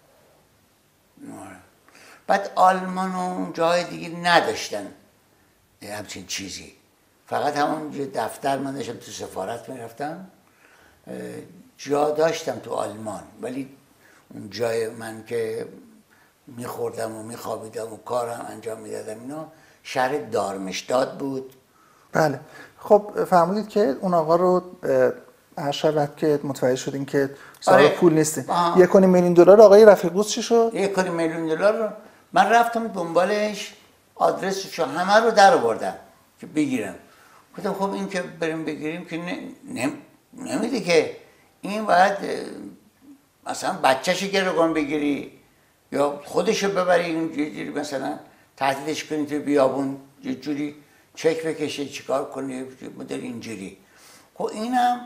Speaker 1: بعد آلمان و جای دیگه نداشتن همچین چیزی، فقط همون دفتر من داشتم، تو سفارت میرفتم. جا داشتم تو آلمان ولی اون جای من که میخوردم و میخوابیدم و کارم انجام میدادم اینا شهر دارمشتاد بود.
Speaker 2: بله. خب فرمودید که اون آقا رو هر شب که متوجه شدین که صاحب آره. پول نیستین، یک و نیم میلیون دلار آقای رفیقوس چی شد؟
Speaker 1: یک و نیم میلیون دلار رو من رفتم دنبالش، آدرسشو همه رو در آوردم که بگیرم. گفتم خب این که بریم بگیریم که نم... نمیده که، این باید مثلا بچه‌شو گروگان بگیری یا خودشو ببری اینجوری مثلا تهدیدش کنی تو بیابون، یه جوری چک بکشه چیکار کنی مدل اینجوری. خب اینم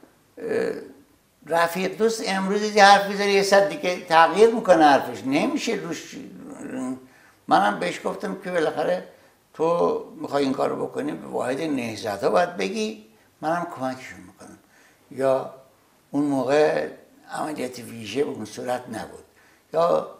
Speaker 1: رفیق دوست امروز یه حرف میزنه یه صد دیگه تغییر میکنه حرفش، نمیشه روش. منم بهش گفتم که بالاخره تو میخوای این کارو بکنی به واحد نهضت ها باید بگی منم کمکشون میکنم. یا اون موقع عملیات ویژه به اون صورت نبود، یا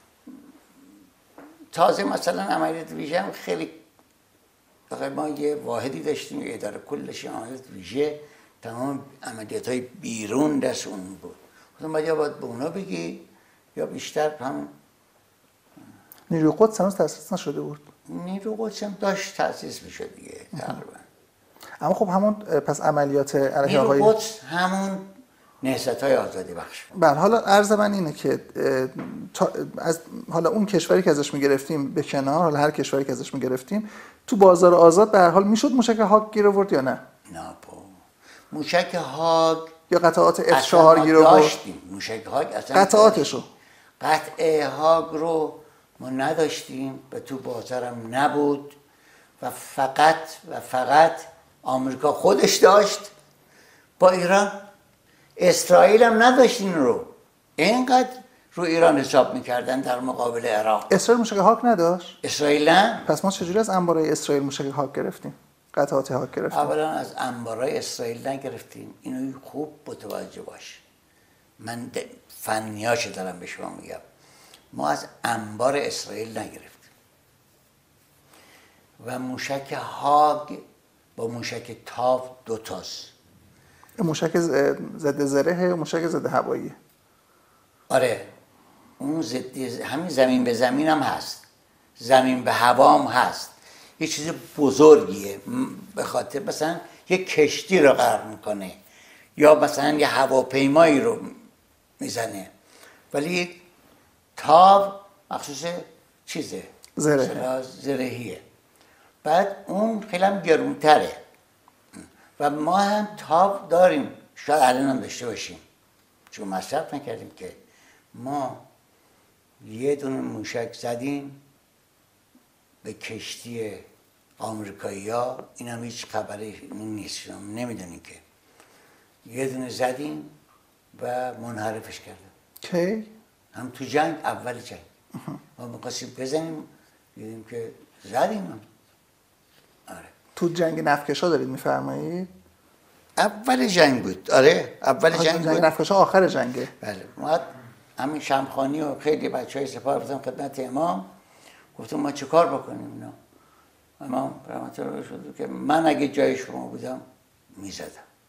Speaker 1: تازه مثلا عملیات ویژه هم خیلی فقط ما یه واحدی داشتیم اداره کلش عملیات ویژه، تمام عملیات های بیرون دست اون بود. خودم باید یا باید به اونا بگی یا بیشتر هم.
Speaker 2: نیروی قدس هنوز تأسیس نشده بود؟
Speaker 1: نیروی قدس هم داشت تأسیس میشد دیگه تقریبا.
Speaker 2: اما خب همون پس عملیات علیه
Speaker 1: نیروی
Speaker 2: آقای
Speaker 1: قدس همون نهضت‌های آزادی بخش.
Speaker 2: بله. حالا عرض من اینه که از حالا اون کشوری که ازش میگرفتیم به کنار، حالا هر کشوری که ازش میگرفتیم، تو بازار آزاد به هر حال میشد موشک هاگ گیر آورد یا نه؟
Speaker 1: نه با موشک هاگ
Speaker 2: یا قطعات اف چهار گیر آورد؟
Speaker 1: داشتیم موشک هاگ اصلا
Speaker 2: قطعاتشو.
Speaker 1: قطعه هاگ رو ما نداشتیم و تو بازارم نبود و فقط و فقط آمریکا خودش داشت با ایران. اسرائیل هم نداشت این رو، اینقدر رو ایران حساب میکردن در مقابل عراق.
Speaker 2: اسرائیل موشک هاگ نداشت؟
Speaker 1: اسرائیل نه.
Speaker 2: پس ما چجوری از انبارای اسرائیل موشک هاگ گرفتیم؟ قطعات هاگ گرفتیم؟
Speaker 1: اولا از انبارای اسرائیل نگرفتیم، اینو خوب متوجه باش، من فنیاشو دارم به شما میگم. ما از انبار اسرائیل نگرفتیم و موشک هاگ با موشک تاو دوتاست.
Speaker 2: موشک ضد زره، موشک ضد هوایی.
Speaker 1: آره اون ضد همین زمین به زمین هم هست، زمین به هوا هم هست. یه چیز بزرگیه، به خاطر مثلا یه کشتی رو غرق میکنه یا مثلا یه هواپیمایی رو میزنه، ولی تاو مخصوص چیزه
Speaker 2: زره
Speaker 1: زرهیه. بعد اون خیلی هم گرونتره و ما هم تاو داریم، شاید الان هم داشته باشیم چون مصرف نکردیم که. ما یه دونه موشک زدیم به کشتی آمریکایی ها، این هم هیچ خبری نیست، شما نمیدونین که. یه دونه زدیم و منحرفش کردیم.
Speaker 2: کی؟
Speaker 1: هم تو جنگ، اول جنگ ما می‌خواستیم بزنیم، دیدیم که زدیم هم. آره
Speaker 2: تو جنگ نفکشا دارید میفرمایید؟
Speaker 1: اول جنگ بود. آره اول جنگ بود.
Speaker 2: جنگ نفکشا آخر جنگه.
Speaker 1: بله. ما همین شمخانی و خیلی بچهای سپاه رفتن خدمت امام، گفتم ما چه کار بکنیم اینا. امام رحمت الله علیه شد که من اگه جای شما بودم میزدم.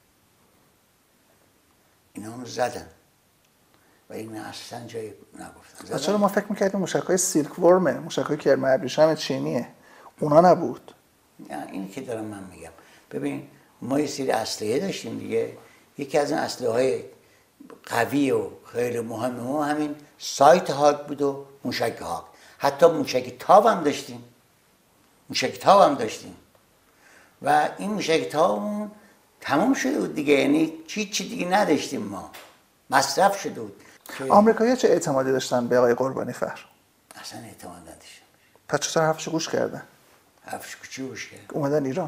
Speaker 1: اینا هم زدن و این اصلا جایی نگفتن.
Speaker 2: چرا ما فکر میکردیم موشک‌های سیلک ورمه، موشک‌های کرم ابریشم چینیه، اونا نبود؟
Speaker 1: نه این که دارم من میگم. ببین ما یه سری اسلحه داشتیم دیگه. یکی از این اسلحه‌های قوی و خیلی مهم ما همین سایت هاگ بود و موشک هاگ. حتی موشک تاو هم داشتیم. موشک تاو هم داشتیم و این موشک تاومون تمام شده بود دیگه، یعنی چی چی دیگه نداشتیم ما، مصرف شده بود.
Speaker 2: آمریکایی‌ها چه اعتمادی داشتن به آقای قربانی فر؟
Speaker 1: اصلا اعتماد نداشتن.
Speaker 2: پس چطور حرفشو گوش کردن؟
Speaker 1: حرفش چی گوش کردن؟
Speaker 2: اومدن ایران.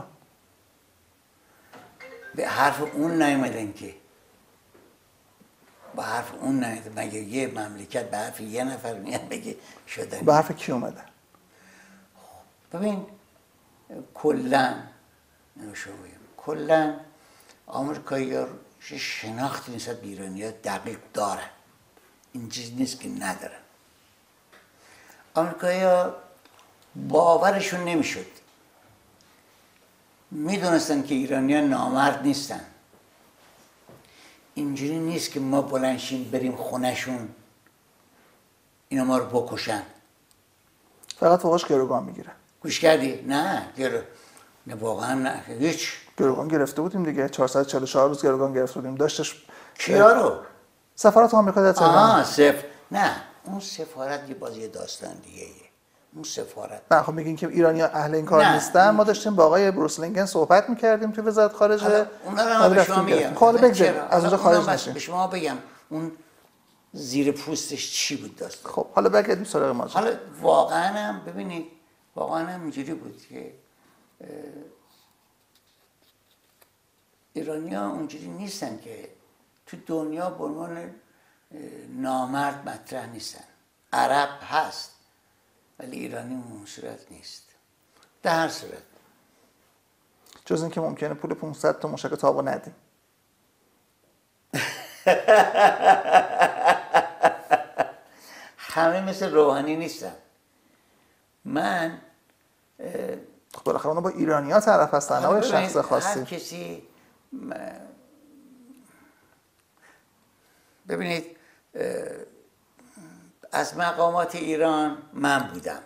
Speaker 1: به حرف اون نیومدن که. با حرف اون نیومدن. مگه یه مملکت به حرف یه نفر میاد بگه شدن؟
Speaker 2: به حرف کی اومدن؟
Speaker 1: ببین کلا نمیشه بگم کلا آمریکایی‌ها شناختی نسبت به ایرانی‌ها دقیق دارن. این چیز نیست که ندارن. آمریکایی‌ها باورشون نمیشد. میدونستن که ایرانی‌ها نامرد نیستن. اینجوری نیست که ما بلنشیم بریم خونهشون اینا ما رو بکشن.
Speaker 2: فقط فوقش گروگان میگیرن.
Speaker 1: گوش کردی؟ نه گرو نه واقعا نه هیچ.
Speaker 2: گروگان گرفته بودیم دیگه، چهارصد و چهل و چهار روز گروگان گرفته بودیم. داشتش
Speaker 1: کیا رو؟
Speaker 2: سفارت آمریکا در تهران.
Speaker 1: آها سف نه اون سفارت یه بازی داستان دیگه ایه. اون سفارت
Speaker 2: نه خب میگین که ایرانی‌ها اهل این کار
Speaker 1: نه.
Speaker 2: نیستن. ما داشتیم با آقای بروس لینکن صحبت میکردیم توی وزارت خارجه.
Speaker 1: اونا رو هم به شما میگم.
Speaker 2: خب بگذاریم از اونجا خارج نشیم.
Speaker 1: به شما بگم اون زیر پوستش چی بود داستان.
Speaker 2: خب حالا برگردیم سراغ ماجرا.
Speaker 1: حالا واقعا هم ببینید واقعا هم اینجوری بود که ایرانی‌ها اونجوری نیستن که تو دنیا به عنوان نامرد مطرح نیستن. عرب هست ولی ایرانی اون صورت نیست. در هر صورت
Speaker 2: جز اینکه ممکنه پول پانصد تا موشک تابو ندیم.
Speaker 1: همه مثل روحانی نیستن. من
Speaker 2: خب بالاخره اونا با ایرانی‌ها طرف هستن، نه با شخص خاصی.
Speaker 1: هر کسی ببینید از مقامات ایران من بودم.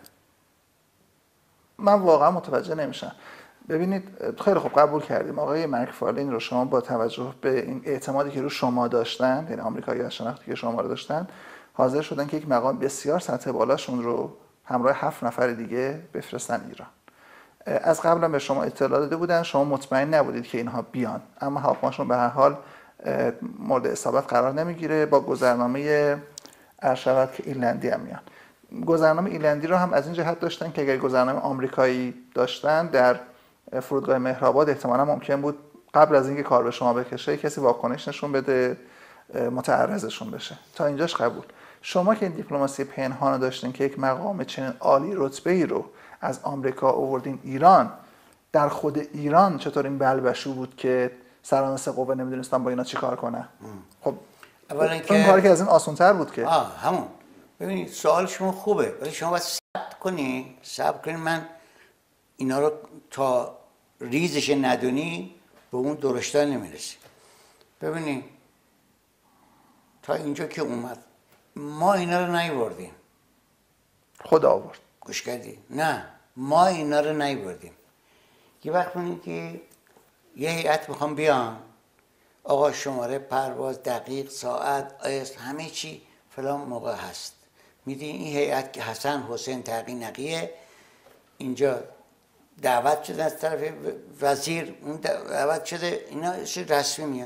Speaker 2: من واقعا متوجه نمیشم. ببینید خیلی خوب قبول کردیم آقای مکفارلین رو شما با توجه به این اعتمادی که رو شما داشتن، یعنی آمریکایی از شناختی که شما رو داشتن، حاضر شدن که یک مقام بسیار سطح بالاشون رو همراه هفت نفر دیگه بفرستن ایران. از قبل هم به شما اطلاع داده بودن، شما مطمئن نبودید که اینها بیان، اما هواپیماشون به هر حال مورد اصابت قرار نمیگیره. با گذرنامه ارشد که ایرلندی هم میان. گذرنامه ایرلندی رو هم از این جهت داشتن که اگر گذرنامه آمریکایی داشتن در فرودگاه مهرآباد احتمالاً ممکن بود قبل از اینکه کار به شما بکشه کسی واکنش نشون بده، متعرضشون بشه. تا اینجاش قبول. شما که این دیپلماسی پنهان رو داشتین که یک مقام چنین عالی رتبه‌ای رو از آمریکا آوردین ایران، در خود ایران چطور این بلبشو بود که سرانسه قوه نمیدونستن با اینا چیکار کنن؟ خب اولا که اون کاری که از این آسان‌تر بود که
Speaker 1: آه همون. ببینید سوال شما خوبه، ولی شما باید صبر کنی، صبر کنی. من اینا رو تا ریزش ندونی به اون درشتن نمیرسی. ببینید تا اینجا که اومد ما اینا رو نیوردیم،
Speaker 2: خدا آورد.
Speaker 1: گوش کردی؟ نه ما اینا رو نیوردیم. یه وقت می‌بینی که یه هیئت میخوام بیان، آقا شماره پرواز، دقیق، ساعت، آیس، همه چی فلان موقع هست. میدی این هیئت که حسن حسین تقی نقیه اینجا دعوت شده از طرف وزیر، اون دعوت شده، اینا رسمی میاد.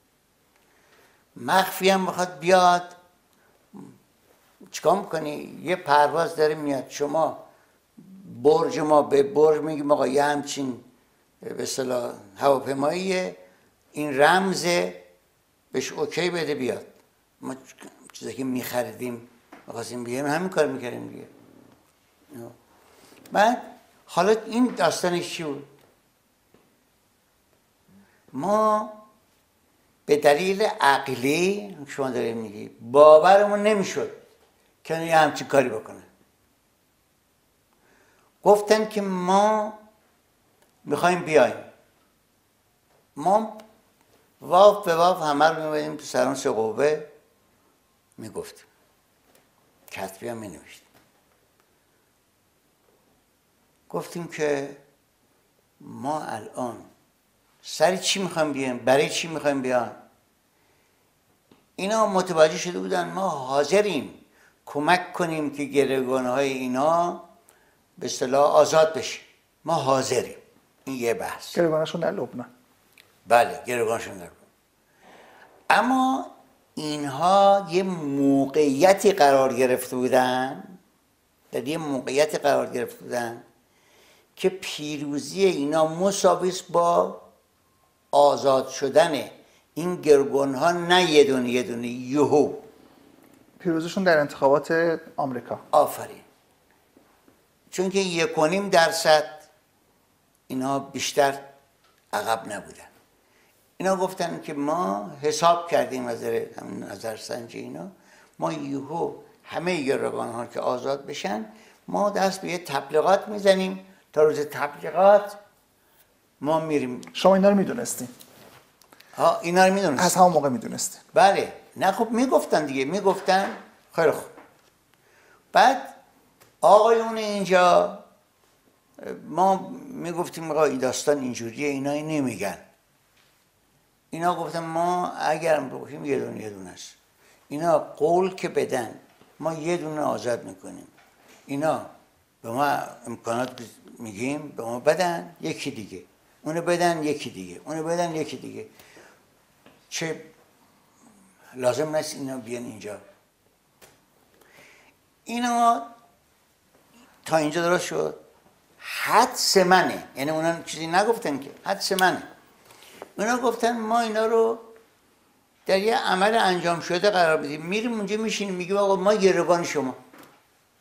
Speaker 1: مخفی هم بخواد بیاد چیکار میکنی؟ یه پرواز داره میاد، شما برج ما به برج میگیم آقا یه همچین به اصطلاح هواپیماییه، این رمزه، بهش اوکی بده بیاد. ما چیزی که میخریدیم میخواستیم بیایم همین کار میکردیم دیگه. بعد حالا این داستانش چی بود؟ ما به دلیل عقلی شما دارید میگی باورمون نمیشد که یه همچین کاری بکنه. گفتن که ما میخوایم بیایم، ما واف به واف همه رو میباییم تو سرانس قوه میگفتیم، کتبی هم مینوشتیم. گفتیم که ما الان سر چی میخوایم بیایم، برای چی میخوایم بیایم. اینا متوجه شده بودن ما حاضریم کمک کنیم که گروگانهای اینا به اصطلاح آزاد بشه. ما حاضریم. این یه بحث.
Speaker 2: گروگانشون در لبنان.
Speaker 1: بله گروگانشون در لبنان. اما اینها یه موقعیتی قرار گرفته بودن، در یه موقعیتی قرار گرفته بودن که پیروزی اینا مساوی است با آزاد شدن این گروگانها، نه یه دونه یه دونه یهو.
Speaker 2: پیروزیشون در انتخابات آمریکا.
Speaker 1: آفرین. چون که یک و نیم درصد اینا بیشتر عقب نبودن. اینا گفتن که ما حساب کردیم از نظر سنجی اینا، ما یهو همه گروگانها که آزاد بشن ما دست به یه تبلیغات میزنیم، تا روز تبلیغات ما میریم.
Speaker 2: شما اینا رو میدونستین؟
Speaker 1: ها اینا رو میدونستین؟
Speaker 2: از همون موقع میدونستین؟
Speaker 1: بله. نه خب میگفتن دیگه، میگفتن خیلی خوب. بعد آقایون اینجا ما میگفتیم آقا این داستان اینجوریه، اینا این نمیگن. اینا گفتن ما اگرم بگفتیم یه دونه یه دونه است. اینا قول که بدن ما یه دونه آزاد میکنیم. اینا به ما امکانات میگیم به ما بدن یکی دیگه، اونو بدن یکی دیگه، اونو بدن یکی دیگه. چه لازم نیست اینا بیان اینجا. اینا تا اینجا درست شد. حدس منه، یعنی اونا چیزی نگفتن که حدس منه. اونا گفتن ما اینا رو در یه عمل انجام شده قرار بدیم، میریم اونجا میشینیم میگیم آقا ما گروگان شما.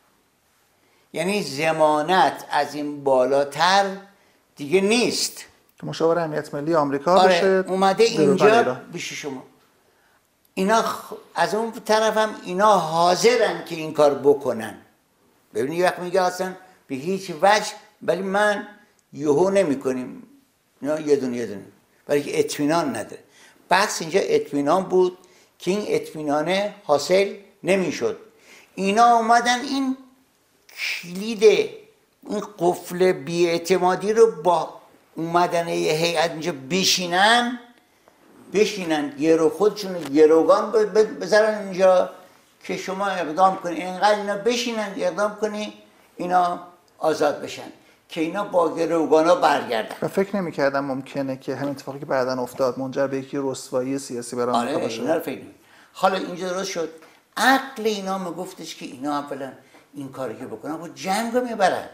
Speaker 1: یعنی ضمانت از این بالاتر دیگه نیست.
Speaker 2: مشاور امنیت ملی آمریکا
Speaker 1: آره
Speaker 2: بشه
Speaker 1: اومده
Speaker 2: دروغان
Speaker 1: اینجا
Speaker 2: ایران.
Speaker 1: پیش شما. اینا خ- از اون طرف هم اینا حاضرن که این کار بکنن. ببینید یه وقت میگه اصلا به هیچ وجه، ولی من یهو نمی کنیم، اینا یه دونه یه دونه، برای که اطمینان نداره. بحث اینجا اطمینان بود که این اطمینانه حاصل نمیشد. اینا اومدن این کلید این قفل بی‌اعتمادی رو با اومدن یه هیئت اینجا بشینن بشینن گرو خودشون گروگان بذارن اینجا که شما اقدام کنی، اینقدر اینا بشینن اقدام کنی اینا آزاد بشن، که اینا با گروگانا برگردن.
Speaker 2: و فکر نمی‌کردم ممکنه که همین اتفاقی که بعداً افتاد منجر به یکی رسوایی سیاسی برای آمریکا
Speaker 1: آره
Speaker 2: باشه.
Speaker 1: اینا رو فکر نمی- حالا اینجا درست شد. عقل اینا میگفتش که اینا اولا این کاری که بکنن با جنگ رو میبرن.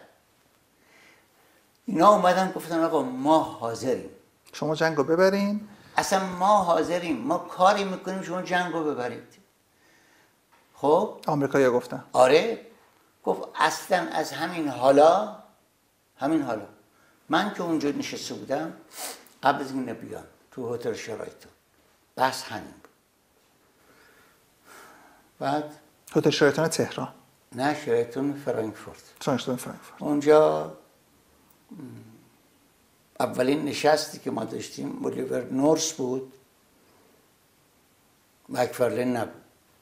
Speaker 1: اینا اومدن گفتن آقا ما حاضریم،
Speaker 2: شما جنگ رو ببرین،
Speaker 1: اصلا ما حاضریم، ما کاری میکنیم شما جنگ رو ببرید. خب
Speaker 2: آمریکایی‌ها گفتن
Speaker 1: آره، گفت اصلا از همین حالا همین حالا من که اونجا نشسته بودم قبل از این بیان تو هتل شرایطو بس همین بود. بعد
Speaker 2: هتل شرایطان تهران،
Speaker 1: نه شرایطون فرانکفورت،
Speaker 2: شرایطان فرانکفورت.
Speaker 1: اونجا اولین نشستی که ما داشتیم اولیور نورس بود، مکفرلین نبود،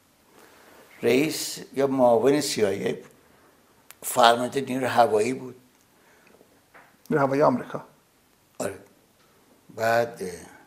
Speaker 1: رئیس یا معاون سیایی بود، فرمانده نیروی هوایی بود.
Speaker 2: نیروی هوایی آمریکا.
Speaker 1: آره. بعد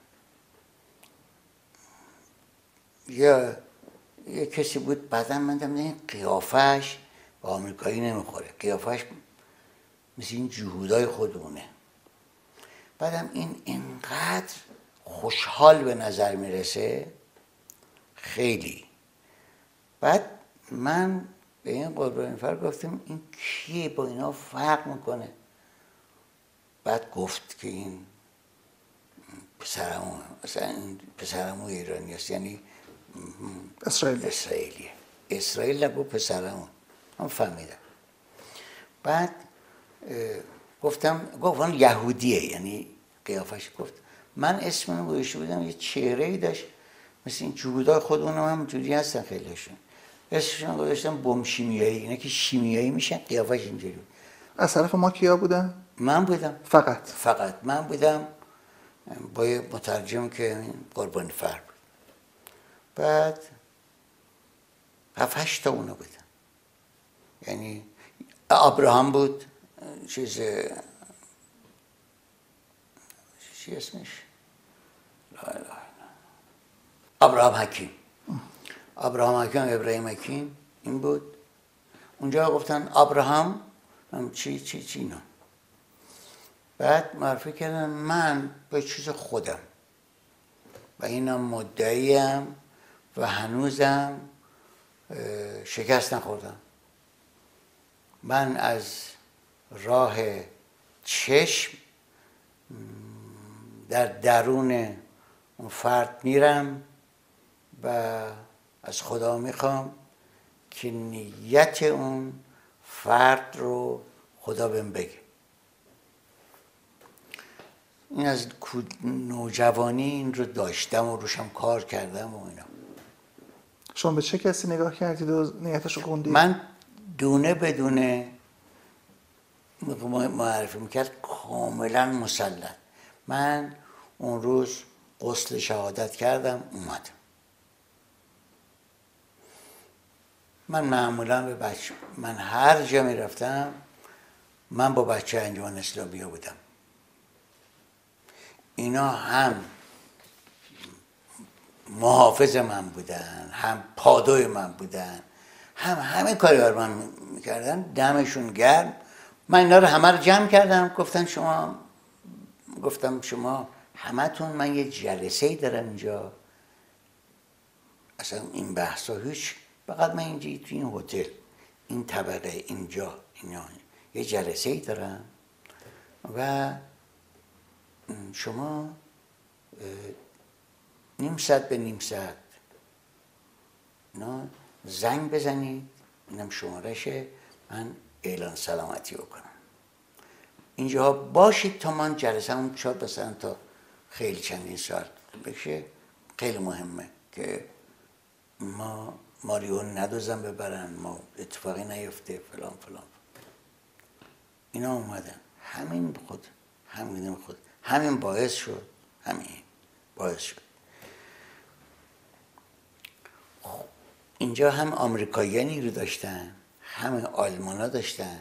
Speaker 1: یا یه کسی بود، بعدا من دیدم این قیافش به آمریکایی نمیخوره، قیافش مثل این جهودای خودمونه. بعدم این اینقدر خوشحال به نظر میرسه خیلی. بعد من به این قربانی فر گفتم این کیه با اینا فرق میکنه؟ بعد گفت که این پسرمون، مثلا این پسرمون ایرانی است، یعنی
Speaker 2: اسرائیل
Speaker 1: اسرائیلیه. اسرائیل نگو پسرمون، من فهمیدم. بعد گفتم گفت اون یهودیه، یعنی قیافش. گفت من اسمم گوشته بودم، یه چهره ای داشت مثل این جهودای خودمون هم جوری هستن خیلیشون، اسمشون گذاشتم بم شیمیایی، اینا که شیمیایی میشن قیافش اینجوری.
Speaker 2: از طرف ما کیا بودن؟
Speaker 1: من بودم
Speaker 2: فقط
Speaker 1: فقط من بودم با یه مترجم که قربانی فر بود. بعد هفت هشت تا اونا بودن، یعنی ابراهام بود، چیز چی اسمش؟ لا اله الا ابراهام حکیم، ابراهام حکیم ابراهیم حکیم این بود. اونجا گفتن ابراهام چی چی چی اینا. بعد معرفی کردن من به چیز خودم و اینم مدعیم و هنوزم شکست نخوردم. من از راه چشم در درون اون فرد میرم و از خدا میخوام که نیت اون فرد رو خدا بهم بگه. این از نوجوانی این رو داشتم و روشم کار کردم و اینا.
Speaker 2: شما به چه کسی نگاه کردید و نیتش رو خوندید؟
Speaker 1: من دونه بدونه معرفی میکرد کاملا مسلط. من اون روز غسل شهادت کردم اومدم. من معمولا به بچه، من هر جا میرفتم من با بچه انجمن اسلامی بودم. اینا هم محافظ من بودن، هم پادوی من بودن، هم همه کاری بر من میکردن. دمشون گرم. من اینا رو همه رو جمع کردم، گفتن شما، گفتم شما همتون، من یه جلسه ای دارم اینجا، اصلا این بحثا هیچ، فقط من اینجا تو این هتل این طبقه اینجا اینا یه جلسه ای دارم و شما نیم ساعت به نیم ساعت نه زنگ بزنید، اینم شمارشه، من اعلان سلامتی بکنم. اینجا باشید تا من جلسه‌مون شاید مثلا تا خیلی چندین ساعت بشه. خیلی مهمه که ما ماریو ندوزن ببرن، ما اتفاقی نیفته فلان فلان. اینا اومدن، همین خود همین خود همین باعث شد همین باعث شد خب اینجا هم آمریکایی‌ها نیرو داشتن، هم آلمان‌ها داشتن،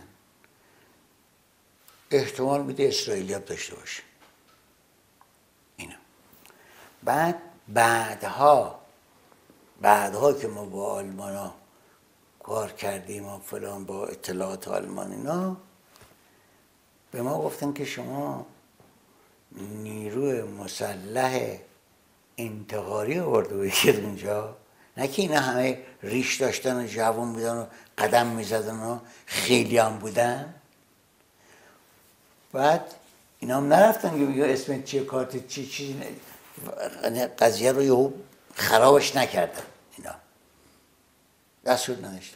Speaker 1: احتمال میده اسرائیلی هم داشته باشه. اینا بعد بعدها بعدها که ما با آلمان‌ها کار کردیم و فلان، با اطلاعات آلمان اینا، به ما گفتن که شما نیروی مسلح انتحاری آورده بگید اونجا، نه که اینا همه ریش داشتن و جوان بودن و قدم میزدن و خیلی هم بودن. بعد اینا هم نرفتن که بگید اسم چیه، کارت چی چی، قضیه رو یهو خرابش نکردن. اینا دستور نداشتن.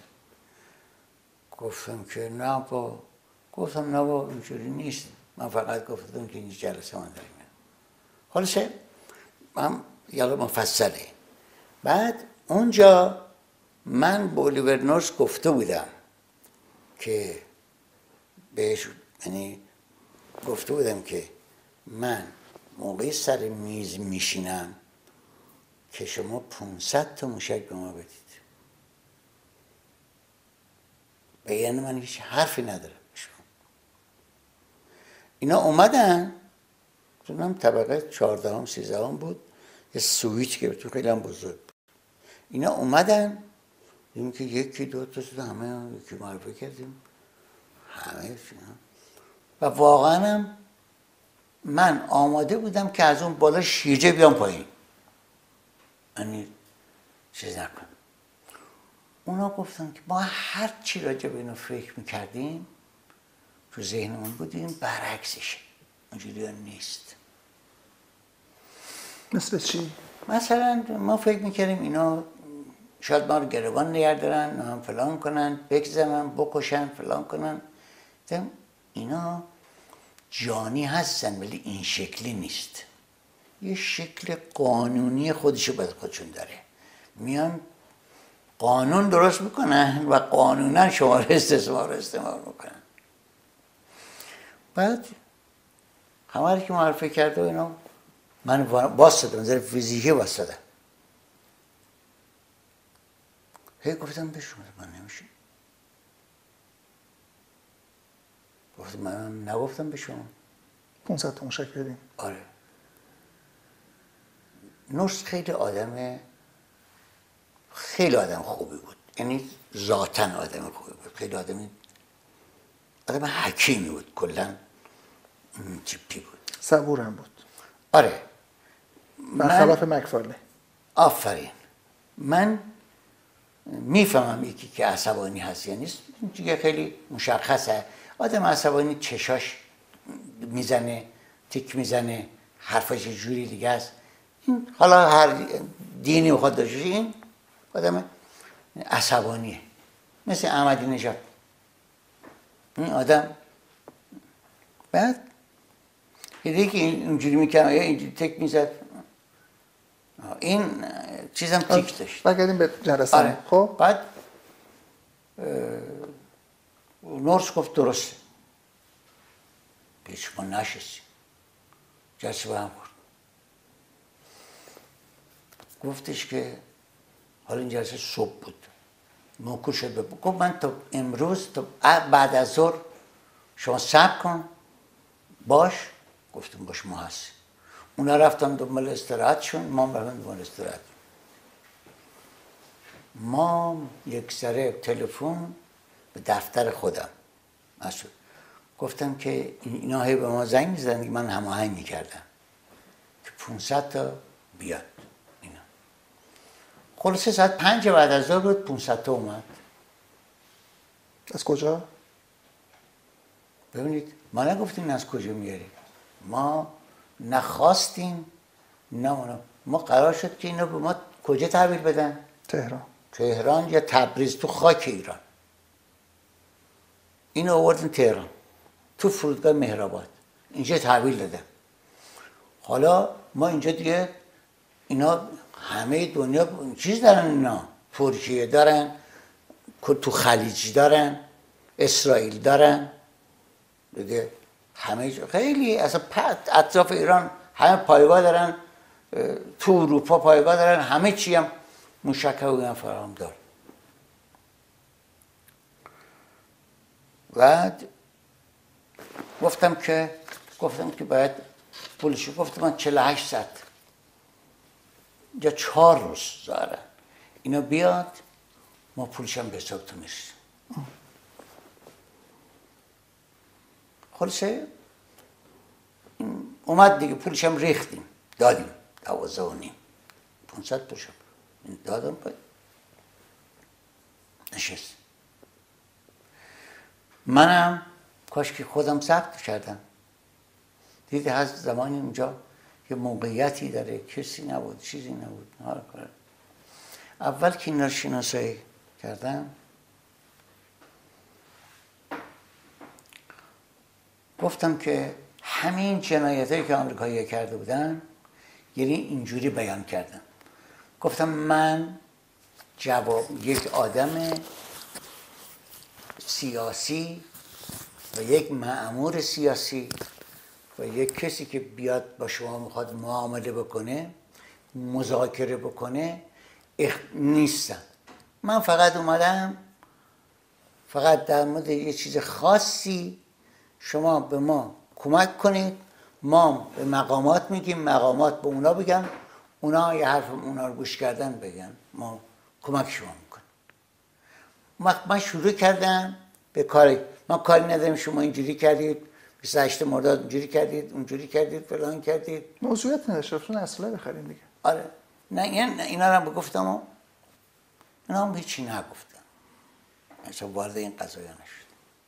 Speaker 1: گفتم که نه با گفتم نه با اینجوری نیست، من فقط گفتم که این جلسه من داریم. خلاصه من یالا مفصله. بعد اونجا من به الیور نورس گفته بودم که بهش، یعنی گفته بودم که من موقعی سر میز میشینم که شما پانصد تا موشک به ما بدید. به یعنی من هیچ حرفی ندارم. اینا اومدن، چونم طبقه چهاردهم سیزدهم بود، یه سویچ که تو خیلی هم بزرگ بود. اینا اومدن دیدیم که یکی دو تا شده، همه یکی معرفی کردیم، همه و واقعا هم من آماده بودم که از اون بالا شیرجه بیام پایین، یعنی چیز نکنم. اونا گفتن که ما هر چی راجع به اینو فکر میکردیم تو ذهنمون بودیم برعکسشه، اونجوری نیست.
Speaker 2: مثل چی؟
Speaker 1: مثلا ما فکر میکردیم اینا شاید ما رو گروگان نگه دارن، هم فلان کنن، بگذارن، بکشن، فلان کنن. اینا جانی هستن ولی این شکلی نیست. یه شکل قانونی خودشو باید خودشون داره. میان قانون درست میکنن و قانونا شما رو استثمار رو استعمال میکنن. بعد همه رو که معرفی کرده و اینا، من واسطه نظر فیزیکی واسطه هی گفتم بشون من نمیشه. گفتم من نگفتم به شما
Speaker 2: پانصد تا موشک بدیم.
Speaker 1: آره. نورس خیلی آدم خیلی آدم خوبی بود، یعنی ذاتاً آدم خوبی بود، خیلی آدم آدم حکیمی بود، کلاً این تیپی بود،
Speaker 2: صبورم بود.
Speaker 1: آره.
Speaker 2: برخلاف مکفارلی.
Speaker 1: آفرین. من میفهمم یکی که عصبانی هست یا نیست، دیگه خیلی مشخصه. آدم عصبانی چشاش میزنه، تیک میزنه، حرفش جوری دیگه است. این حالا هر دینی بخواد داشته باشه، این آدم عصبانیه، مثل احمدی نژاد. این آدم بعد دیگه که اینجوری میکنه یا اینجوری تک میزد، این چیزم تیک داشت.
Speaker 2: بگردیم به جلسه.
Speaker 1: آره.
Speaker 2: خب
Speaker 1: بعد نورس گفت درسته، هیچ ما نشستیم، جلسه به هم خورد. گفتش که حالا این جلسه صبح بود، موکول شد ببود. گفت من تا امروز تا بعد از ظهر شما صبر کن باش. گفتم باش، ما هستیم. اونا رفتن دنبال استراحتشون، ما هم رفتن دنبال استراحت. ما یک سره تلفن به دفتر خودم مسئول گفتم که اینا هی به ما زنگ می‌زدن که من هماهنگ می‌کردم که پانصد تا بیاد. اینا خلاصه ساعت پنج بعد از ظهر بود، پانصد تا اومد.
Speaker 2: از کجا؟
Speaker 1: ببینید ما نگفتیم از کجا میاریم، ما نخواستیم، نه ما قرار شد که اینا به ما کجا تحویل بدن؟
Speaker 2: تهران.
Speaker 1: تهران یا تبریز، تو خاک ایران. اینو آوردن تهران. تو فرودگاه مهرآباد اینجا تحویل دادم. حالا ما اینجا دیگه اینا همه دنیا چیز دارن، اینا ترکیه دارن، تو خلیج دارن، اسرائیل دارن دیگه، همه خیلی اصلا اطراف ایران همه پایگاه دارن، تو اروپا پایگاه دارن، همه چی هم موشک و فراهم دار. بعد گفتم که گفتم که باید پولشو، گفتم من چهل و هشت ساعت یا چهار روز دارن اینا بیاد، ما پولشم به حسابتون میرسیم. خلاصه اومد دیگه، پولشم ریختیم دادیم، دوازده و نیم پونصد پولشم دادم، باید نشست. منم کاش که خودم ثبت کردم. دیدی هست زمانی اونجا یه موقعیتی داره، کسی نبود، چیزی نبود. اول که این رو شناسایی کردم گفتم که همین جنایتایی که آمریکایی‌ها کرده بودن یعنی اینجوری بیان کردم. گفتم من جواب یک آدم سیاسی و یک مأمور سیاسی و یک کسی که بیاد با شما میخواد معامله بکنه، مذاکره بکنه اخ... نیستم. من فقط اومدم فقط در مورد یه چیز خاصی شما به ما کمک کنید، ما به مقامات میگیم، مقامات به اونا بگن، اونا یه حرف اونا رو گوش کردن بگن، ما کمک شما میکنیم. من شروع کردم به کاری، من کاری ندارم شما اینجوری کردید، بیست و هشتم مرداد اینجوری کردید، اونجوری کردید، فلان کردید.
Speaker 2: موضوعیت نداشتون اصلا بخریم دیگه.
Speaker 1: آره نه اینا رو بگفتم و اینا هم هیچی نگفتم، مثلا وارد این قضایا نشد.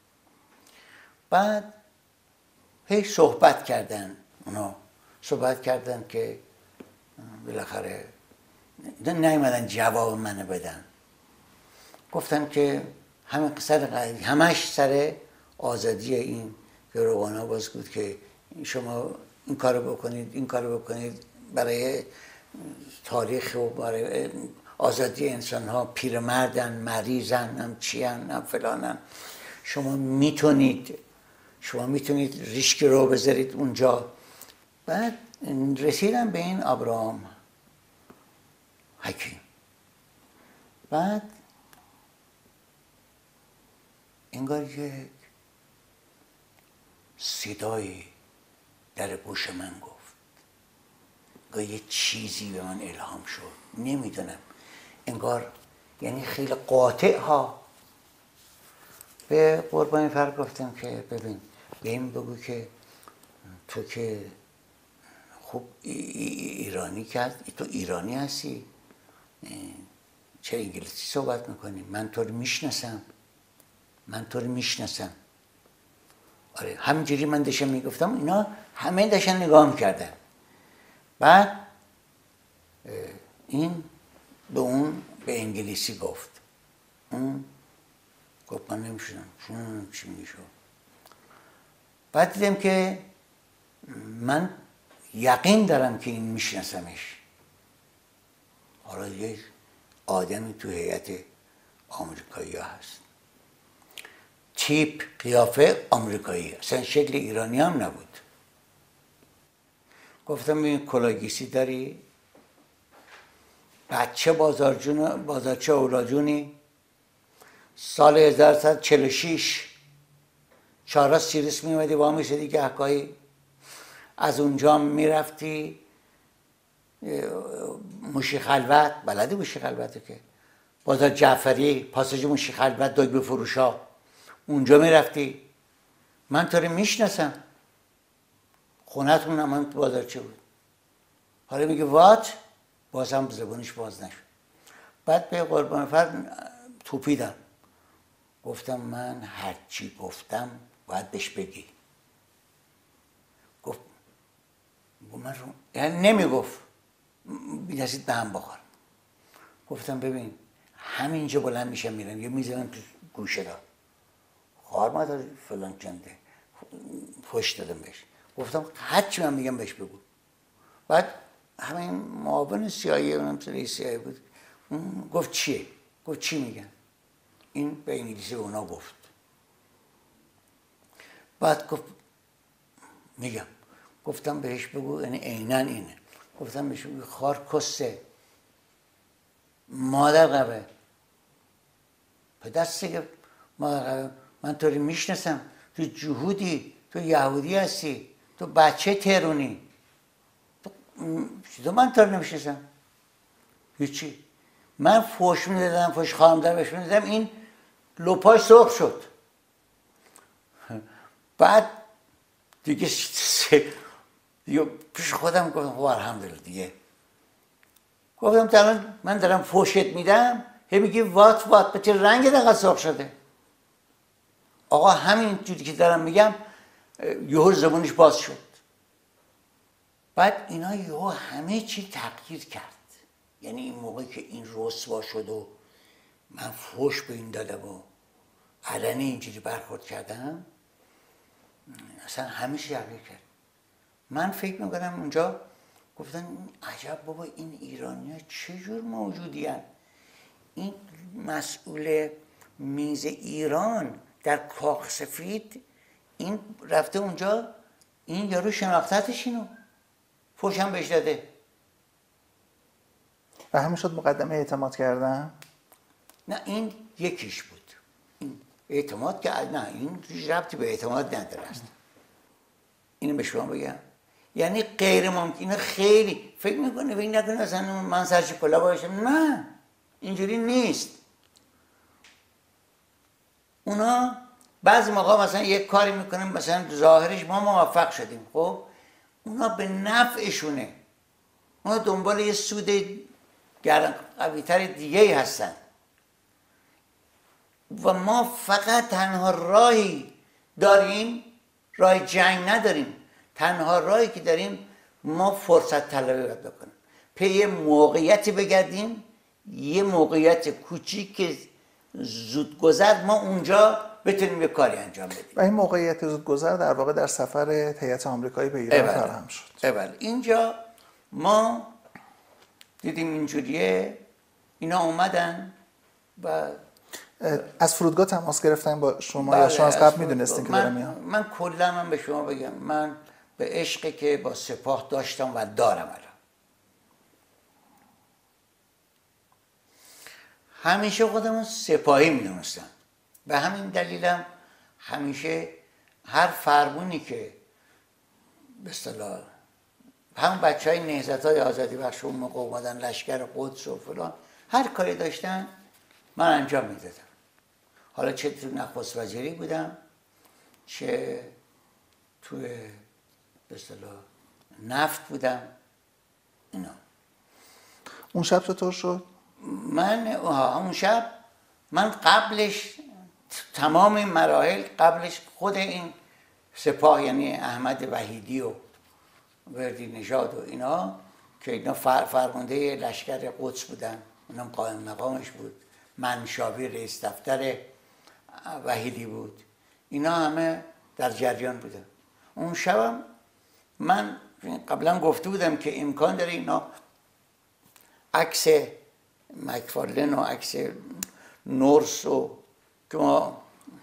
Speaker 1: بعد هی صحبت کردن، اونا صحبت کردن که بالاخره نیومدن جواب منو بدن. گفتن که همه سر همش سر آزادی این گروگانا باز بود که شما این کارو بکنید، این کارو بکنید برای تاریخ و برای آزادی انسان ها. پیرمردن، مریضن، هم چیان، هم فلانن. شما میتونید شما میتونید ریشک رو بذارید اونجا. بعد رسیدم به این ابراهام حکیم. بعد انگار یک صدایی در گوش من گفت، انگار یه چیزی به من الهام شد، نمیدونم، انگار یعنی خیلی قاطع ها. به قربانی فرق گفتم که ببین به این بگو که تو که خوب ایرانی کرد، تو ایرانی هستی، چه انگلیسی صحبت میکنی؟ من تو رو میشناسم، من تو رو میشناسم. آره همینجوری من داشتم میگفتم، اینا همه داشتن نگاه میکردن. بعد این به اون به انگلیسی گفت، اون گفت من نمیشونم چون چی میشو. بعد دیدم که من یقین دارم که این میشناسمش. حالا یک آدمی تو هیئت آمریکایی ها هست، تیپ قیافه آمریکایی، اصلا شکل ایرانی هم نبود. گفتم این کلاگیسی داری؟ بچه بازارجون بازارچه اولاجونی؟ سال هزار و سیصد و چهل و شش چهارراه سیریس میومدی با هم میشدی گهگاهی، از اونجا میرفتی موشی خلوت، بلدی موشی خلوته که بازار جعفری، پاساژ موشی خلوت، دکمه فروشا، اونجا میرفتی. من تو رو میشناسم، خونتون هم تو بازارچه بود. حالا میگه وات، باز هم زبانش باز نشد. بعد به قربان فرد توپیدم، گفتم من هرچی گفتم باید بهش بگی. گفت من رو یعنی نمیگفت، بی‌نصیب به هم بخور. گفتم ببین همینجا بلند میشم میرم، یه میزنم تو گوشه را، خوار مادر فلان چنده. فحش دادم بهش. گفتم هرچی من میگم بهش بگو. بعد همین معاون سیایی اونم رئیس سیایی بود، اون گفت چیه؟ گفت چی میگن؟ این به انگلیسی به اونا گفت. بعد گفت میگم. گفتم بهش بگو یعنی عیناً اینه. گفتم بهش بگو خار کسه، مادر قبه، پدر سگه مادر قبه، من تو رو میشناسم، تو جهودی، تو یهودی هستی، تو بچه ترونی، تو, تو من تو رو نمیشناسم. هیچی. من فوش میدادم، فوش خواهم در بهش میدادم، این لپاش سرخ شد. بعد دیگه دیگه پیش خودم گفتم خب الحمدلله دیگه. گفتم تا من دارم فوشت میدم، هی میگی وات وات، به چه رنگ دقیقا سرخ شده؟ آقا همین جوری که دارم میگم یهو زبونش باز شد. بعد اینا یهو همه چی تغییر کرد. یعنی این موقعی که این رسوا شد و من فوش به این دادم و علنی اینجوری برخورد کردم، اصلا همه چی تغییر کرد. من فکر میکنم اونجا گفتن عجب بابا این ایرانی ها چه جور موجودی هن؟ این مسئول میز ایران در کاخ سفید این رفته اونجا، این یارو شناختتش اینو فوشم بهش داده.
Speaker 2: و همین شد مقدمه اعتماد کردن؟
Speaker 1: نه این یکیش بود. این اعتماد که نه، این ربطی به اعتماد نداره است. اینو به شما بگم، یعنی غیر ممکنه. خیلی فکر میکنه فکر نکنه اصلا من سرچ کلا باشم، نه اینجوری نیست. اونا بعضی موقع مثلا یک کاری میکنن مثلا ظاهرش ما موفق شدیم، خب اونا به نفعشونه، اونا دنبال یه سود قوی‌تر دیگه هستن و ما فقط تنها راهی داریم، راه جنگ نداریم، تنها راهی که داریم ما فرصت طلبی باید بکنیم، پی یه موقعیتی بگردیم، یه موقعیت کوچیک که زود گذر ما اونجا بتونیم یه کاری انجام بدیم.
Speaker 2: و این موقعیت زود گذر در واقع در سفر هیئت آمریکایی به ایران فراهم شد.
Speaker 1: اول اینجا ما دیدیم اینجوریه، اینا اومدن و
Speaker 2: از فرودگاه تماس گرفتن با شما یا شما از قبل میدونستین که دارم میام؟
Speaker 1: من کلا من به شما بگم، من به عشقی که با سپاه داشتم و دارم الان، همیشه خودمون سپاهی میدونستم. به همین دلیلم همیشه هر فرمونی که به اصطلاح همون بچه های نهضت های آزادی بخش اون موقع اومدن لشکر قدس و فلان، هر کاری داشتن من انجام میدادم. حالا چه تو نخست وزیری بودم، چه توی به اصطلاح نفت بودم، اینا.
Speaker 2: اون شب چطور شد؟
Speaker 1: من اون شب من قبلش تمام مراحل قبلش خود این سپاه یعنی احمد وحیدی و وردی نژاد و اینا که اینا فرمانده لشکر قدس بودن، اونم قائم مقامش بود، منشاوی رئیس دفتر وحیدی بود، اینا همه در جریان بودن. اون شبم من قبلا گفته بودم که امکان داره اینا عکس مکفارلن و عکس نورس و که ما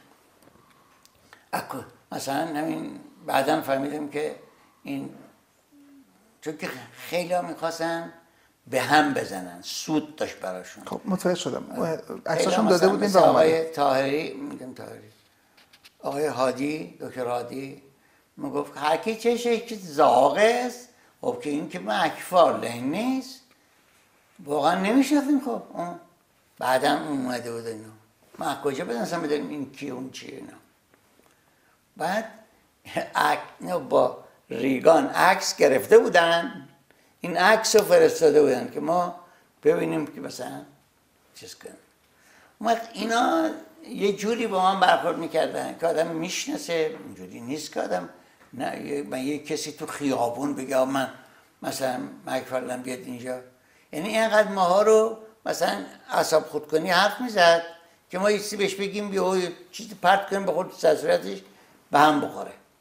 Speaker 1: مثلا همین بعدا فهمیدم که این چون که خیلی ها میخواستن به هم بزنن، سود داشت براشون.
Speaker 2: خب متوجه شدم. عکساشون داده بودیم و
Speaker 1: آقای طاهری میگم طاهری آقای هادی دکتر هادی میگفت هر کی چشه که زاغه است، خب که این که مکفارلن نیست واقعا نمیشناختیم. خب اون بعدا اون اومده بود اینا، ما کجا بدونستم بدونیم این کی اون چیه اینا. بعد با ریگان عکس گرفته بودن، این عکس رو فرستاده بودن که ما ببینیم که مثلا چیز کنیم. اون اینا یه جوری با من برخورد میکردن که آدم میشناسه، اینجوری نیست که آدم نه من یه کسی تو خیابون بگه من مثلا مکفارلن بیاد اینجا، یعنی اینقدر ماها رو مثلا اعصاب خودکنی حرف میزد که ما یه چیزی بهش بگیم بیا چیزی پرت کنیم به خود صورتش به هم بخوره.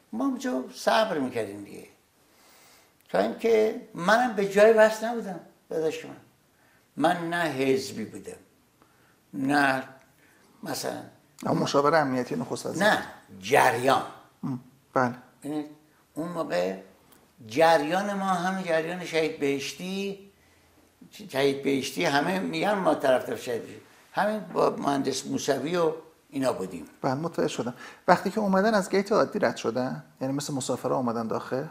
Speaker 1: ما اونجا صبر میکردیم دیگه، تا اینکه منم به جای بس نبودم داداش من من نه حزبی بودم نه مثلا
Speaker 2: اما مشاور امنیتی نخست وزیر
Speaker 1: نه جریان.
Speaker 2: بله
Speaker 1: ببینید اون موقع جریان ما همه جریان شهید بهشتی شهید بهشتی همه میگن ما طرفدار شهید بهشتی، همین با مهندس موسوی و اینا بودیم.
Speaker 2: بله متوجه شدم. وقتی که اومدن از گیت عادی رد شدن، یعنی مثل مسافرها اومدن داخل؟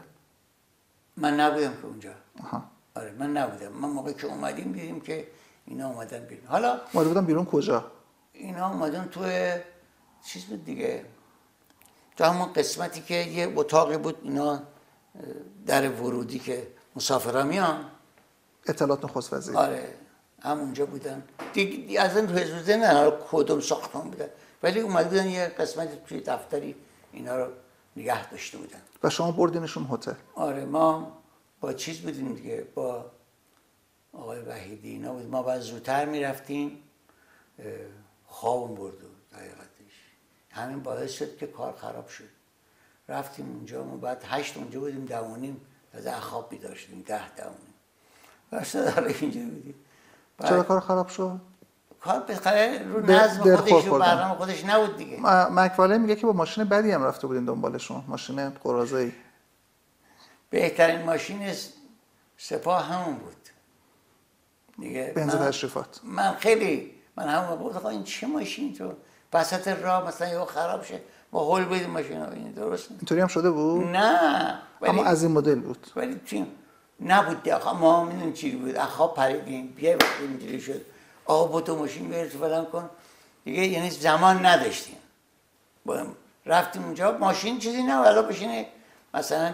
Speaker 1: من نبودم که اونجا.
Speaker 2: آها.
Speaker 1: آره من نبودم. من موقعی که اومدیم دیدیم که اینا اومدن بیرون. حالا
Speaker 2: اومده بودن بیرون کجا؟
Speaker 1: اینا اومدن تو چیز بود دیگه، تو همون قسمتی که یه اتاقی بود اینا در ورودی که مسافرها میان.
Speaker 2: اطلاعات نخست وزیر.
Speaker 1: آره همونجا بودن دیگه. از این حزب نه حالا کدوم ساختمان بودن، ولی اومده بودن یه قسمتی توی دفتری اینا رو نگه داشته بودن.
Speaker 2: و شما بردینشون هتل؟
Speaker 1: آره ما با چیز بودیم دیگه، با آقای وحیدی اینا بود. ما باید زودتر میرفتیم، خوابم برد حقیقتش. همین باعث شد که کار خراب شد. رفتیم اونجا، ما بعد هشت اونجا بودیم، دوانیم از خواب بیدار شدیم، ده دوانیم باشد حالا اینجا بودیم.
Speaker 2: چرا کار خراب شد؟
Speaker 1: کار بخره رو نظم خودش و برنامه خودش نبود دیگه.
Speaker 2: مکواله میگه که با ماشین بدی هم رفته بودین دنبالشون، ماشین قراضه‌ای.
Speaker 1: بهترین ماشین سپاه همون بود دیگه.
Speaker 2: بنز تشریفات.
Speaker 1: من خیلی من همون گفتم این چه ماشین تو وسط راه مثلا یهو خراب شه، ما هول بدیم ماشین رو. این درست
Speaker 2: اینطوری هم شده بود؟
Speaker 1: نه
Speaker 2: اما از این مدل بود.
Speaker 1: ولی چی نبود دیگه. ما میدونیم چی بود، اخواب پریدیم بیا اینجوری شد آقا با تو ماشین برس فلان کن دیگه، یعنی زمان نداشتیم. رفتیم اونجا ماشین چیزی نه، ولی ماشین مثلا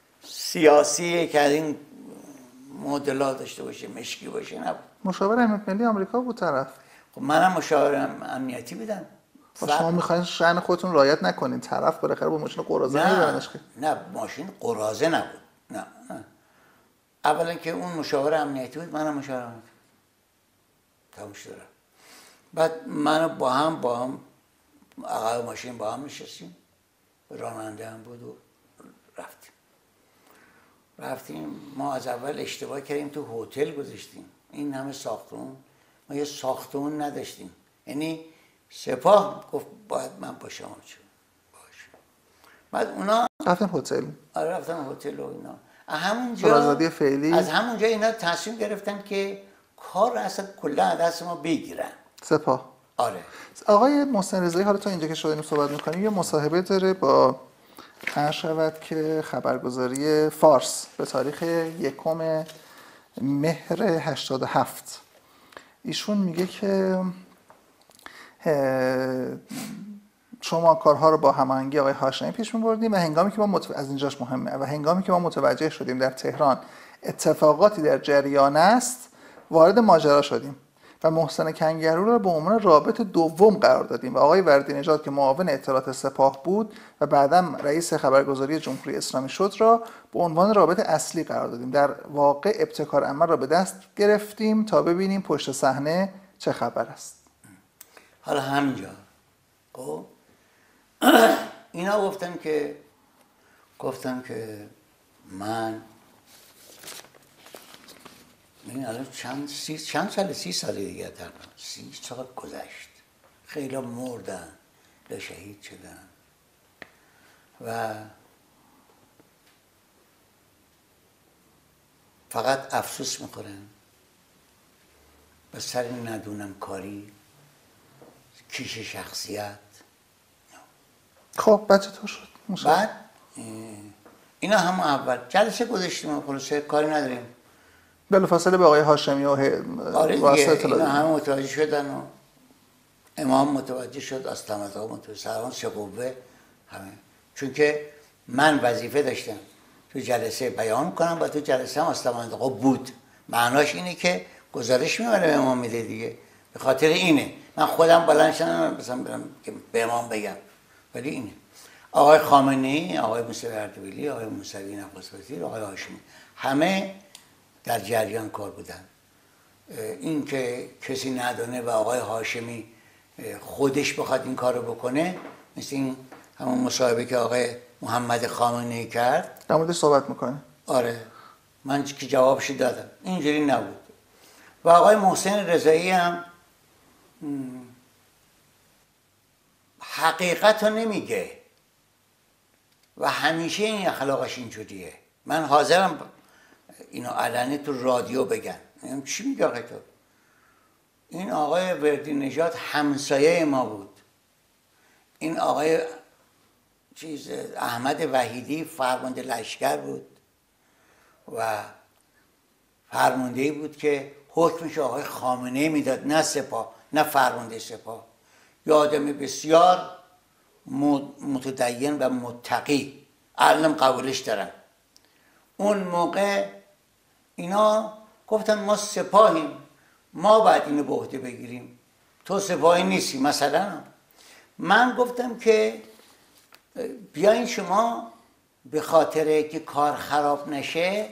Speaker 1: سیاسی که از این مدل‌ها داشته باشه، مشکی باشه نبود.
Speaker 2: مشاور امنیت ملی آمریکا بود طرف.
Speaker 1: خب منم مشاور امنیتی بودم.
Speaker 2: شما میخواین شأن خودتون رعایت نکنین، طرف بالاخره با ماشین قراضه نمیبرنش که.
Speaker 1: نه ماشین قراضه نبود. نه نه اولا که اون مشاور امنیتی بود، منم مشاور امنیتی تموم شد. بعد منو با هم با هم عقب ماشین با هم نشستیم، راننده هم بود و رفتیم رفتیم ما از اول اشتباه کردیم، تو هتل گذاشتیم این همه ساختمون، ما یه ساختمون نداشتیم. یعنی سپاه گفت باید من با شما چون باشه. بعد اونا
Speaker 2: رفتن هتل.
Speaker 1: آره رفتن هتل و اینا. همونجا
Speaker 2: آزادی فعلی.
Speaker 1: از همونجا اینا تصمیم گرفتن که کار رو اصلا کلا دست ما بگیرن.
Speaker 2: سپاه.
Speaker 1: آره.
Speaker 2: آقای محسن رضایی حالا تا اینجا که شدیم صحبت میکنیم یه مصاحبه داره با هر شود که خبرگزاری فارس به تاریخ یکم مهر هشتاد و هفت. ایشون میگه که شما کارها رو با هماهنگی آقای هاشمی پیش می‌بردیم و هنگامی که ما متو... از اینجاش مهمه و هنگامی که ما متوجه شدیم در تهران اتفاقاتی در جریان است وارد ماجرا شدیم و محسن کنگرو را به عنوان رابط دوم قرار دادیم و آقای وردی نژاد که معاون اطلاعات سپاه بود و بعداً رئیس خبرگزاری جمهوری اسلامی شد را به عنوان رابط اصلی قرار دادیم. در واقع ابتکار عمل را به دست گرفتیم تا ببینیم پشت صحنه چه خبر است.
Speaker 1: حالا همینجا خب اینا گفتن که گفتن که من این الان چند سی چند سال سی سال دیگه تقریبا سی سال گذشت، خیلی مردن یا شهید شدن و فقط افسوس میخورن به سر ندونم کاری، کیش شخصیت.
Speaker 2: خب بچه تو شد مشاهد.
Speaker 1: بعد اینا هم اول جلسه گذاشتیم، خلاصه کاری نداریم.
Speaker 2: بلافاصله به آقای هاشمی و
Speaker 1: آره دیگه اینا همه متوجه شدن و امام متوجه شد، استمتا متوجه، سران شقوبه همه، چون که من وظیفه داشتم تو جلسه بیان کنم و تو جلسه هم استمتا بود. معناش اینه که گزارش میبره به امام میده دیگه. به خاطر اینه من خودم بلند شدم مثلا برم که به امام بگم، ولی اینه آقای خامنه‌ای، آقای موسوی اردبیلی، آقای موسوی نخست وزیر، آقای هاشمی همه در جریان کار بودن. این که کسی ندانه و آقای هاشمی خودش بخواد این کارو بکنه، مثل این همون مصاحبه که آقای محمد خامنه‌ای کرد.
Speaker 2: در موردش صحبت میکنه.
Speaker 1: آره من که جوابش دادم اینجوری نبود. و آقای محسن رضایی هم حقیقت رو نمیگه و همیشه این اخلاقش اینجوریه. من حاضرم اینو علنی تو رادیو بگم. چی میگه آقای تو؟ این آقای وردی نژاد همسایه ما بود. این آقای چیز احمد وحیدی فرمانده لشکر بود و فرماندهی بود که حکمش آقای خامنه‌ای میداد، نه سپاه، نه فرمانده سپاه. یه آدم بسیار متدین و متقی، الانم قبولش دارم. اون موقع اینا گفتن ما سپاهیم، ما باید اینو به عهده بگیریم، تو سپاهی نیستی. مثلا من گفتم که بیاین شما به خاطر که کار خراب نشه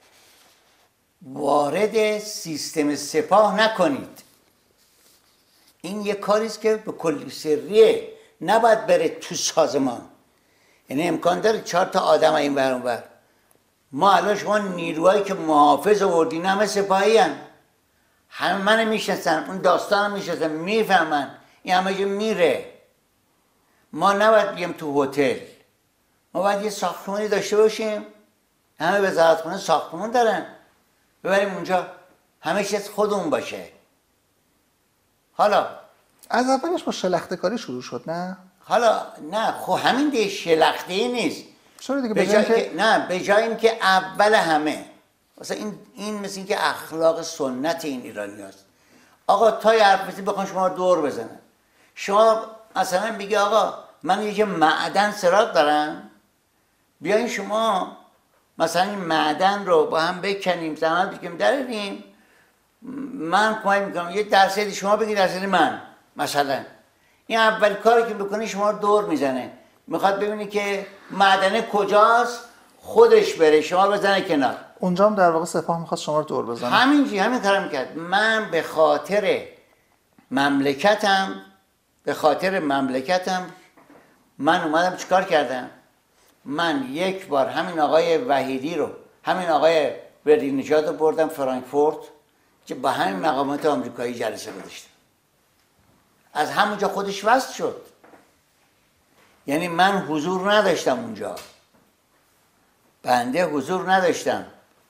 Speaker 1: وارد سیستم سپاه نکنید. این یه کاریست که به کلی سریه، نباید بره تو سازمان. یعنی امکان داره چهار تا آدم این ور اون ور. ما الان شما نیروهایی که محافظ آوردین همه سپاهی هن. همه من میشناسن، اون داستان میشناسن، میفهمن این همه جا میره. ما نباید بیم تو هتل، ما باید یه ساختمانی داشته باشیم. همه وزارتخونه ساختمون دارن، ببریم اونجا همه چیز خودمون باشه. حالا
Speaker 2: از اولش با شلخته کاری شروع شد نه؟
Speaker 1: حالا نه خب همین دیگه شلخته ای نیست.
Speaker 2: چرا دیگه؟
Speaker 1: به جای
Speaker 2: که...
Speaker 1: که نه به جای اینکه اول همه مثلا این این مثل اینکه اخلاق سنت این ایرانی هست. آقا تا یه حرف بزنی بخوان شما دور بزنن. شما مثلا بگی آقا من یه معدن سراغ دارم، بیاین شما مثلا این معدن رو با هم بکنیم، زمان بکنیم دراریم، من کمک میکنم یه درصدی شما بگید درصدی من. مثلا این اول کاری که بکنی شما دور میزنه، میخواد ببینی که معدن کجاست، خودش بره شما بزنه کنار.
Speaker 2: اونجا هم در واقع سپاه میخواست شما رو دور بزنه.
Speaker 1: همینجوری همین کارم میکرد. من به خاطر مملکتم به خاطر مملکتم من اومدم چیکار کردم؟ من یک بار همین آقای وحیدی رو، همین آقای وردی نژاد رو بردم فرانکفورت که با همین مقامات آمریکایی جلسه گذاشتم. از همونجا خودش وصل شد. یعنی من حضور نداشتم اونجا، بنده حضور نداشتم،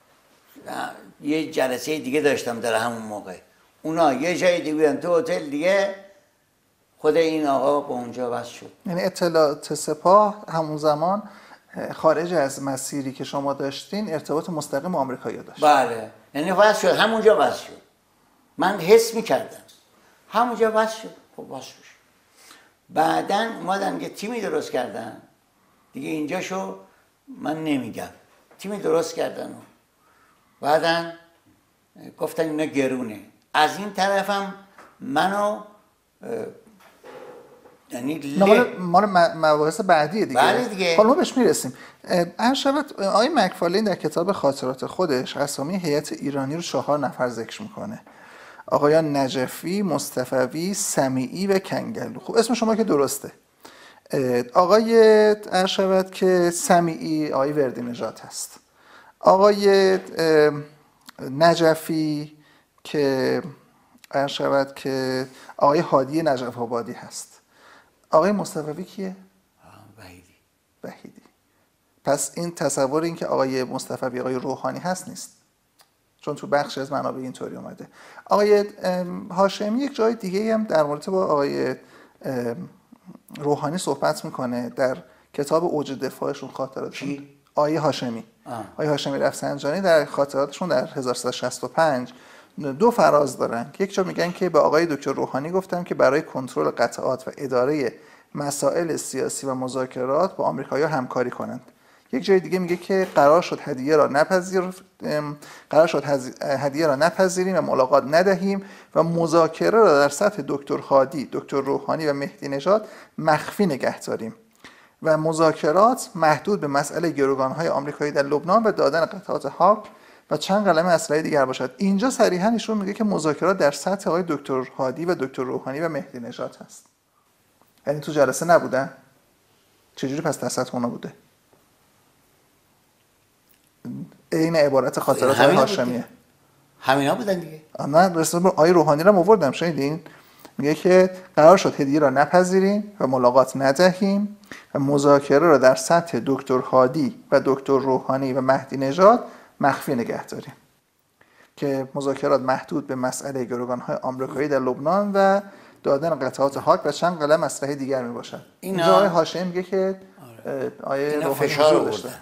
Speaker 1: یه جلسه دیگه داشتم در همون موقع. اونا یه جای دیگه بودن تو هتل دیگه، خود این آقا با اونجا وصل شد.
Speaker 2: یعنی اطلاعات سپاه همون زمان خارج از مسیری که شما داشتین ارتباط مستقیم با آمریکایی داشت.
Speaker 1: بله، یعنی وصل شد، همونجا وصل شد. من حس می‌کردم همونجا وصل شد. خب وصل شد. بعدن اومدن یه تیمی درست کردن دیگه، اینجاشو من نمیگم، تیمی درست کردن و بعدن گفتن اینا گرونه. از این طرفم منو یعنی
Speaker 2: مال مال مباحث بعدیه دیگه.
Speaker 1: بله دیگه.
Speaker 2: حالا ما بهش میرسیم. هر شبت آقای مکفارلین در کتاب خاطرات خودش اسامی هیئت ایرانی رو چهار نفر ذکر میکنه. آقایان نجفی، مصطفوی، سمیعی و کنگلو. خب اسم شما که درسته. آقای ارشبت که سمیعی آقای وردی نژاد هست. آقای نجفی که ارشبت که آقای هادی نجف آبادی هست. آقای مصطفوی کیه؟
Speaker 1: وحیدی.
Speaker 2: وحیدی. پس این تصور این که آقای مصطفوی آقای روحانی هست نیست، چون تو بخش از منابع اینطوری اومده. آقای هاشمی یک جای دیگه هم در مورد با آقای روحانی صحبت میکنه در کتاب اوج دفاعشون خاطراتشون. آقای هاشمی آه. آقای هاشمی رفسنجانی در خاطراتشون در هزار و سیصد و شصت و پنج دو فراز دارن که یک جا میگن که به آقای دکتر روحانی گفتم که برای کنترل قطعات و اداره مسائل سیاسی و مذاکرات با آمریکایی‌ها همکاری کنند. یک جای دیگه میگه که قرار شد هدیه را نپذیر قرار شد هدیه را نپذیریم و ملاقات ندهیم و مذاکره را در سطح دکتر هادی، دکتر روحانی و مهدی نژاد مخفی نگه داریم و مذاکرات محدود به مسئله گروگان‌های آمریکایی در لبنان و دادن قطعات هاپ و چند قلمه اسلحه دیگر باشد. اینجا صریحا ایشون میگه که مذاکرات در سطح آقای دکتر هادی و دکتر روحانی و مهدی نژاد هست. یعنی تو جلسه نبودن؟ چجوری پس دستت اونا بوده؟ این عبارت خاطرات آقای هاشمیه.
Speaker 1: همینا بودن دیگه.
Speaker 2: من رسالت آقای روحانی رو آوردم، شنیدین؟ میگه که قرار شد هدیه را نپذیریم و ملاقات ندهیم و مذاکره را در سطح دکتر هادی و دکتر روحانی و مهدی نژاد مخفی نگه داریم که مذاکرات محدود به مسئله گروگان‌های آمریکایی در لبنان و دادن قطعات هاک و چند قلم اسلحه دیگر میباشد. اینجا آقای هاشمی میگه که آیه روحانی
Speaker 1: فشار آوردن،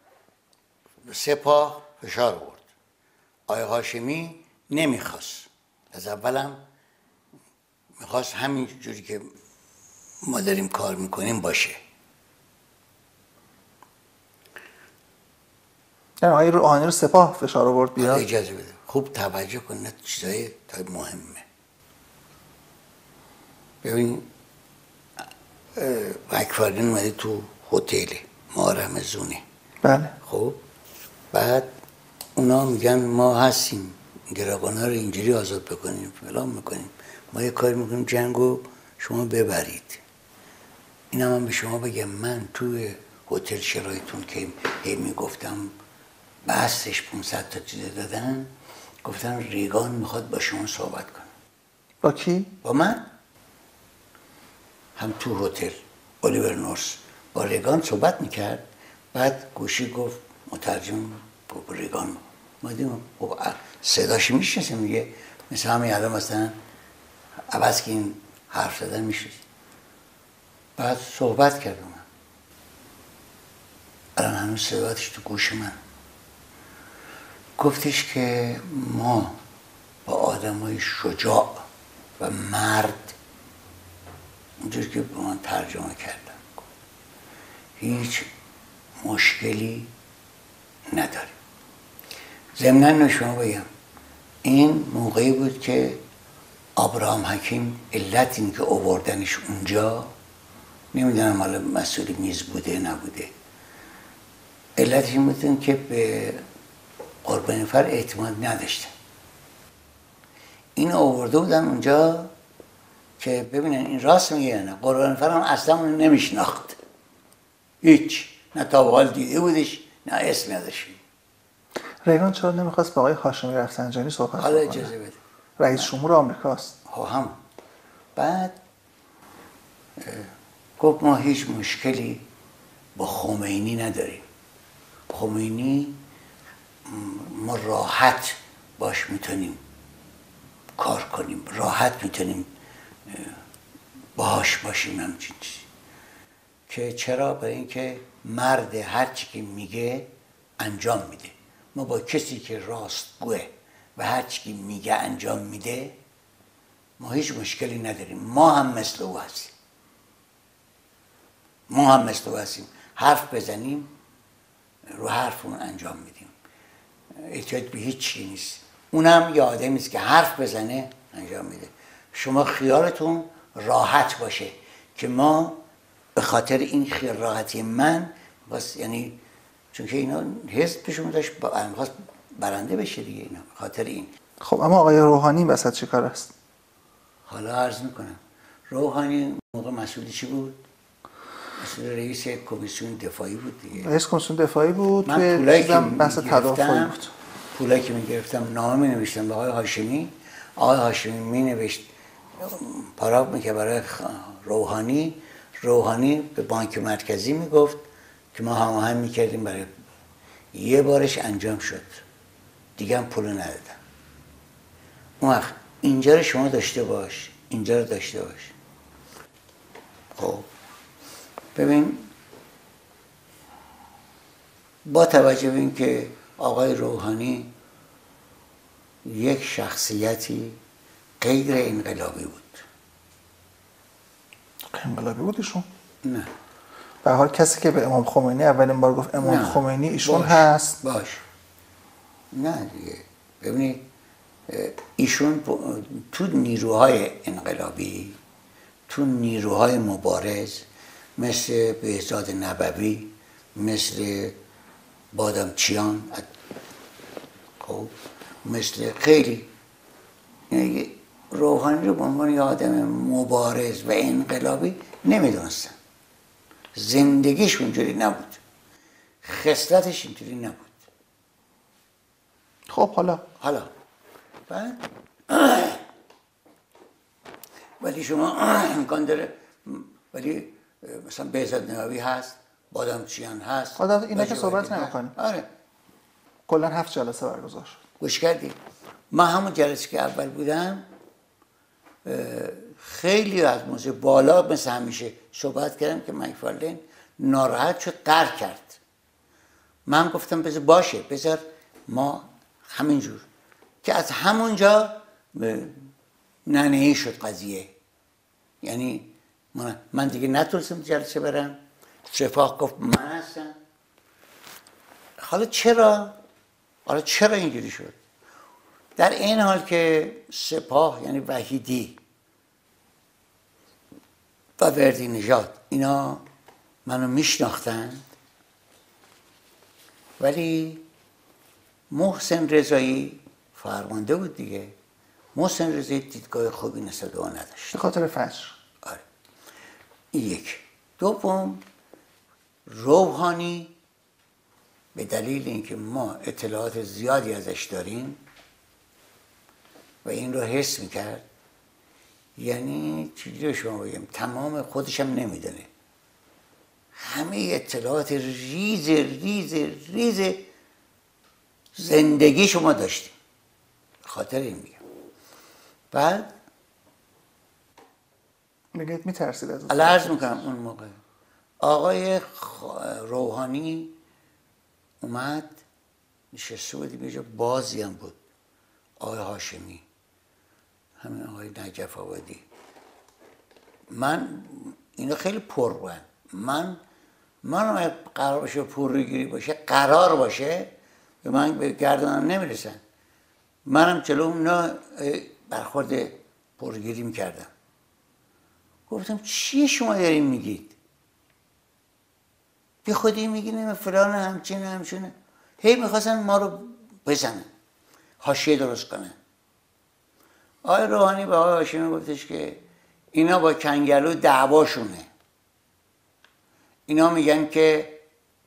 Speaker 1: سپاه فشار آورد، آیه هاشمی نمیخواست، از اولم میخواست همین جوری که ما داریم کار میکنیم باشه.
Speaker 2: یعنی آقای روحانی رو سپاه فشار آورد بیاد؟
Speaker 1: اجازه بده خوب توجه کن، نه چیزای مهمه. ببین اکبرین اومده تو هتل محرم زونه،
Speaker 2: بله.
Speaker 1: خب بعد اونا میگن ما هستیم گروگانا رو اینجوری آزاد بکنیم، فلان میکنیم، ما یه کاری میکنیم جنگو شما ببرید. این هم, هم به شما بگم، من توی هتل شرایطون که هی میگفتم بحثش پانصد تا چیز دادن، گفتن ریگان میخواد با شما صحبت کنه.
Speaker 2: با کی؟
Speaker 1: با من. هم تو هتل الیور نورس با ریگان صحبت میکرد، بعد گوشی گفت مترجم گفت ریگان، ما دیدیم صداش میشنسه، میگه مثل همین الان مثلا عوض که این حرف زدن میشنسه. بعد صحبت کرد من، الان هنوز صداتش تو گوش من. گفتش که ما با آدمای شجاع و مرد، اونجوری که به من ترجمه کردم، هیچ مشکلی نداریم. ضمناً شما بگم این موقعی بود که ابراهام حکیم علت این که آوردنش اونجا، نمیدونم حالا مسئول میز بوده نبوده، علتش این بود که به قربانیفر اعتماد نداشتن. این آورده بودن اونجا که ببینن این راست میگه یا نه. قربانیفر هم اصلا اونو نمیشناخت، هیچ، نه تا حال دیده بودش نه اسم نداشت.
Speaker 2: ریگان چرا نمیخواست با آقای هاشمی رفسنجانی صحبت کنه؟
Speaker 1: حالا اجازه بده،
Speaker 2: رئیس جمهور آمریکاست.
Speaker 1: ها هم بعد گفت ما هیچ مشکلی با خمینی نداریم، خمینی ما راحت باش میتونیم کار کنیم، راحت میتونیم باهاش باشیم همچین چیزی. که چرا؟ برای اینکه مرد هر چی که میگه انجام میده. ما با کسی که راستگوه و هر چی که میگه انجام میده ما هیچ مشکلی نداریم. ما هم مثل او هستیم، ما هم مثل او هستیم، حرف بزنیم رو حرفمون انجام میدیم، احتیاج به هیچ چیزی نیست. اونم یه آدمی است که حرف بزنه انجام میده. شما خیالتون راحت باشه که ما به خاطر این خیال راحتی من بس، یعنی چون که اینا حزب پیشون داشت می‌خواست برنده بشه دیگه، اینا به خاطر این.
Speaker 2: خب اما آقای روحانی وسط چی کار است؟
Speaker 1: حالا عرض میکنم روحانی موقع مسئولی چی بود؟ مسئول رئیس کمیسیون دفاعی بود دیگه.
Speaker 2: رئیس کمیسیون دفاعی بود.
Speaker 1: من پولایی که
Speaker 2: بحث تدافعی بود.
Speaker 1: پولایی که میگرفتم نامه می نوشتم به آقای هاشمی، آقای هاشمی می نوشت پاراگراف میگه برای روحانی، روحانی به بانک مرکزی میگفت که ما هماهنگ میکردیم برای یه بارش انجام شد دیگه هم پول ندادم. اون وقت اینجا رو شما داشته باش، اینجا رو داشته باش. خب ببین با توجه به این که آقای روحانی یک شخصیتی غیر انقلابی بود.
Speaker 2: انقلابی بود ایشون؟
Speaker 1: نه.
Speaker 2: به حال کسی که به امام خمینی اولین بار گفت امام نه. خمینی ایشون
Speaker 1: باش.
Speaker 2: هست.
Speaker 1: باش. نه دیگه. ببینید ایشون تو نیروهای انقلابی، تو نیروهای مبارز مثل بهزاد نبوی، مثل بادامچیان، خب مثل خیلی، یعنی روحانی رو به عنوان یه آدم مبارز و انقلابی نمیدونستن. زندگیش اونجوری نبود، خصلتش اینجوری نبود.
Speaker 2: خب حالا
Speaker 1: حالا بعد ولی شما امکان داره، ولی مثلا بهزاد نووی هست، بادامچیان هست،
Speaker 2: آدم اینا که صحبت نمی‌کنیم.
Speaker 1: آره
Speaker 2: کلا هفت جلسه برگزار شد.
Speaker 1: گوش کردی؟ من همون جلسه که اول بودم خیلی از موضوع بالا مثل همیشه صحبت کردم که مکفارلین ناراحت شد، قهر کرد. من گفتم بذار باشه، بذار ما همینجور که از همونجا ننهی شد قضیه. یعنی من, من دیگه نتونستم جلسه برم، سپاه گفت من هستم. حالا چرا؟ حالا چرا اینجوری شد؟ در این حال که سپاه یعنی وحیدی و وردی نژاد اینا منو میشناختند، ولی محسن رضایی فرمانده بود دیگه. محسن رضایی دیدگاه خوبی نسبت به آن نداشت
Speaker 2: به خاطر فجر.
Speaker 1: آره این یک. دوم روحانی به دلیل اینکه ما اطلاعات زیادی ازش داریم و این رو حس میکرد، یعنی چیزی رو شما بگم تمام خودشم نمیدونه، همه اطلاعات ریز ریز ریز زندگی شما داشتیم، خاطر این میگم. بعد
Speaker 2: میگید میترسید از
Speaker 1: الله عرض میکنم اون موقع آقای روحانی اومد نشسته بودیم یه جا، بازی هم بود، آقای هاشمی، همین آقای نجف آبادی. من اینا خیلی پر بودن، من من قرار باشه پرروگیری باشه، قرار باشه به من به گردنم نمیرسن، منم جلو اونا برخورد پرروگیری میکردم. گفتم چیه شما دارین میگید؟ بی خودی میگین فلان همچینه همچینه. هی میخواستن ما رو بزنن، حاشیه درست کنن. آقای روحانی به آقای هاشمی گفتش که اینا با کنگلو دعواشونه، اینا میگن که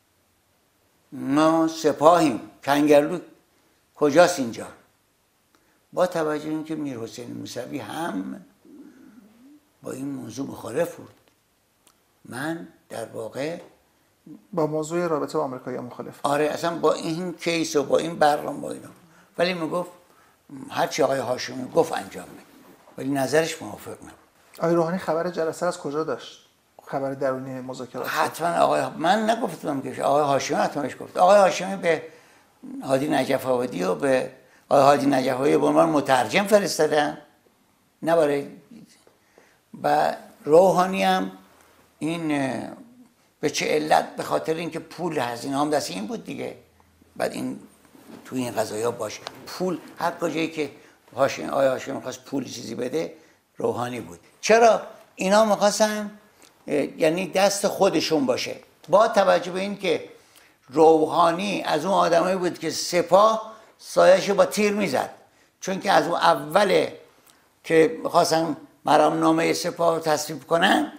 Speaker 1: ما سپاهیم، کنگلو کجاست اینجا؟ با توجه این که میرحسین موسوی هم با این موضوع مخالف بود، من در واقع
Speaker 2: با موضوع رابطه با آمریکایی مخالف.
Speaker 1: آره اصلا با این کیس و با این برنامه با اینا، ولی میگفت هرچی آقای هاشمی گفت انجام میده، ولی نظرش موافق نبود.
Speaker 2: آقای روحانی خبر جلسه از کجا داشت؟ خبر درونی مذاکرات؟
Speaker 1: حتما آقای من نگفتم که آقای هاشمی حتما بهش گفت. آقای هاشمی به هادی نجف آبادی و به آقای هادی نجف آبادی به عنوان مترجم فرستادن، نه برای و روحانی هم این به چه علت؟ به خاطر اینکه پول هزینه هم دست این بود دیگه. بعد این تو این قضایا باشه پول، هر کجایی که هاشمی آقای هاشمی می‌خواست پول چیزی بده روحانی بود. چرا اینا می‌خواستن یعنی دست خودشون باشه، با توجه به این که روحانی از اون آدمایی بود که سپاه سایه‌شو با تیر میزد، چون که از اون اوله که می‌خواستن مرامنامه سپاه رو تصویب کنن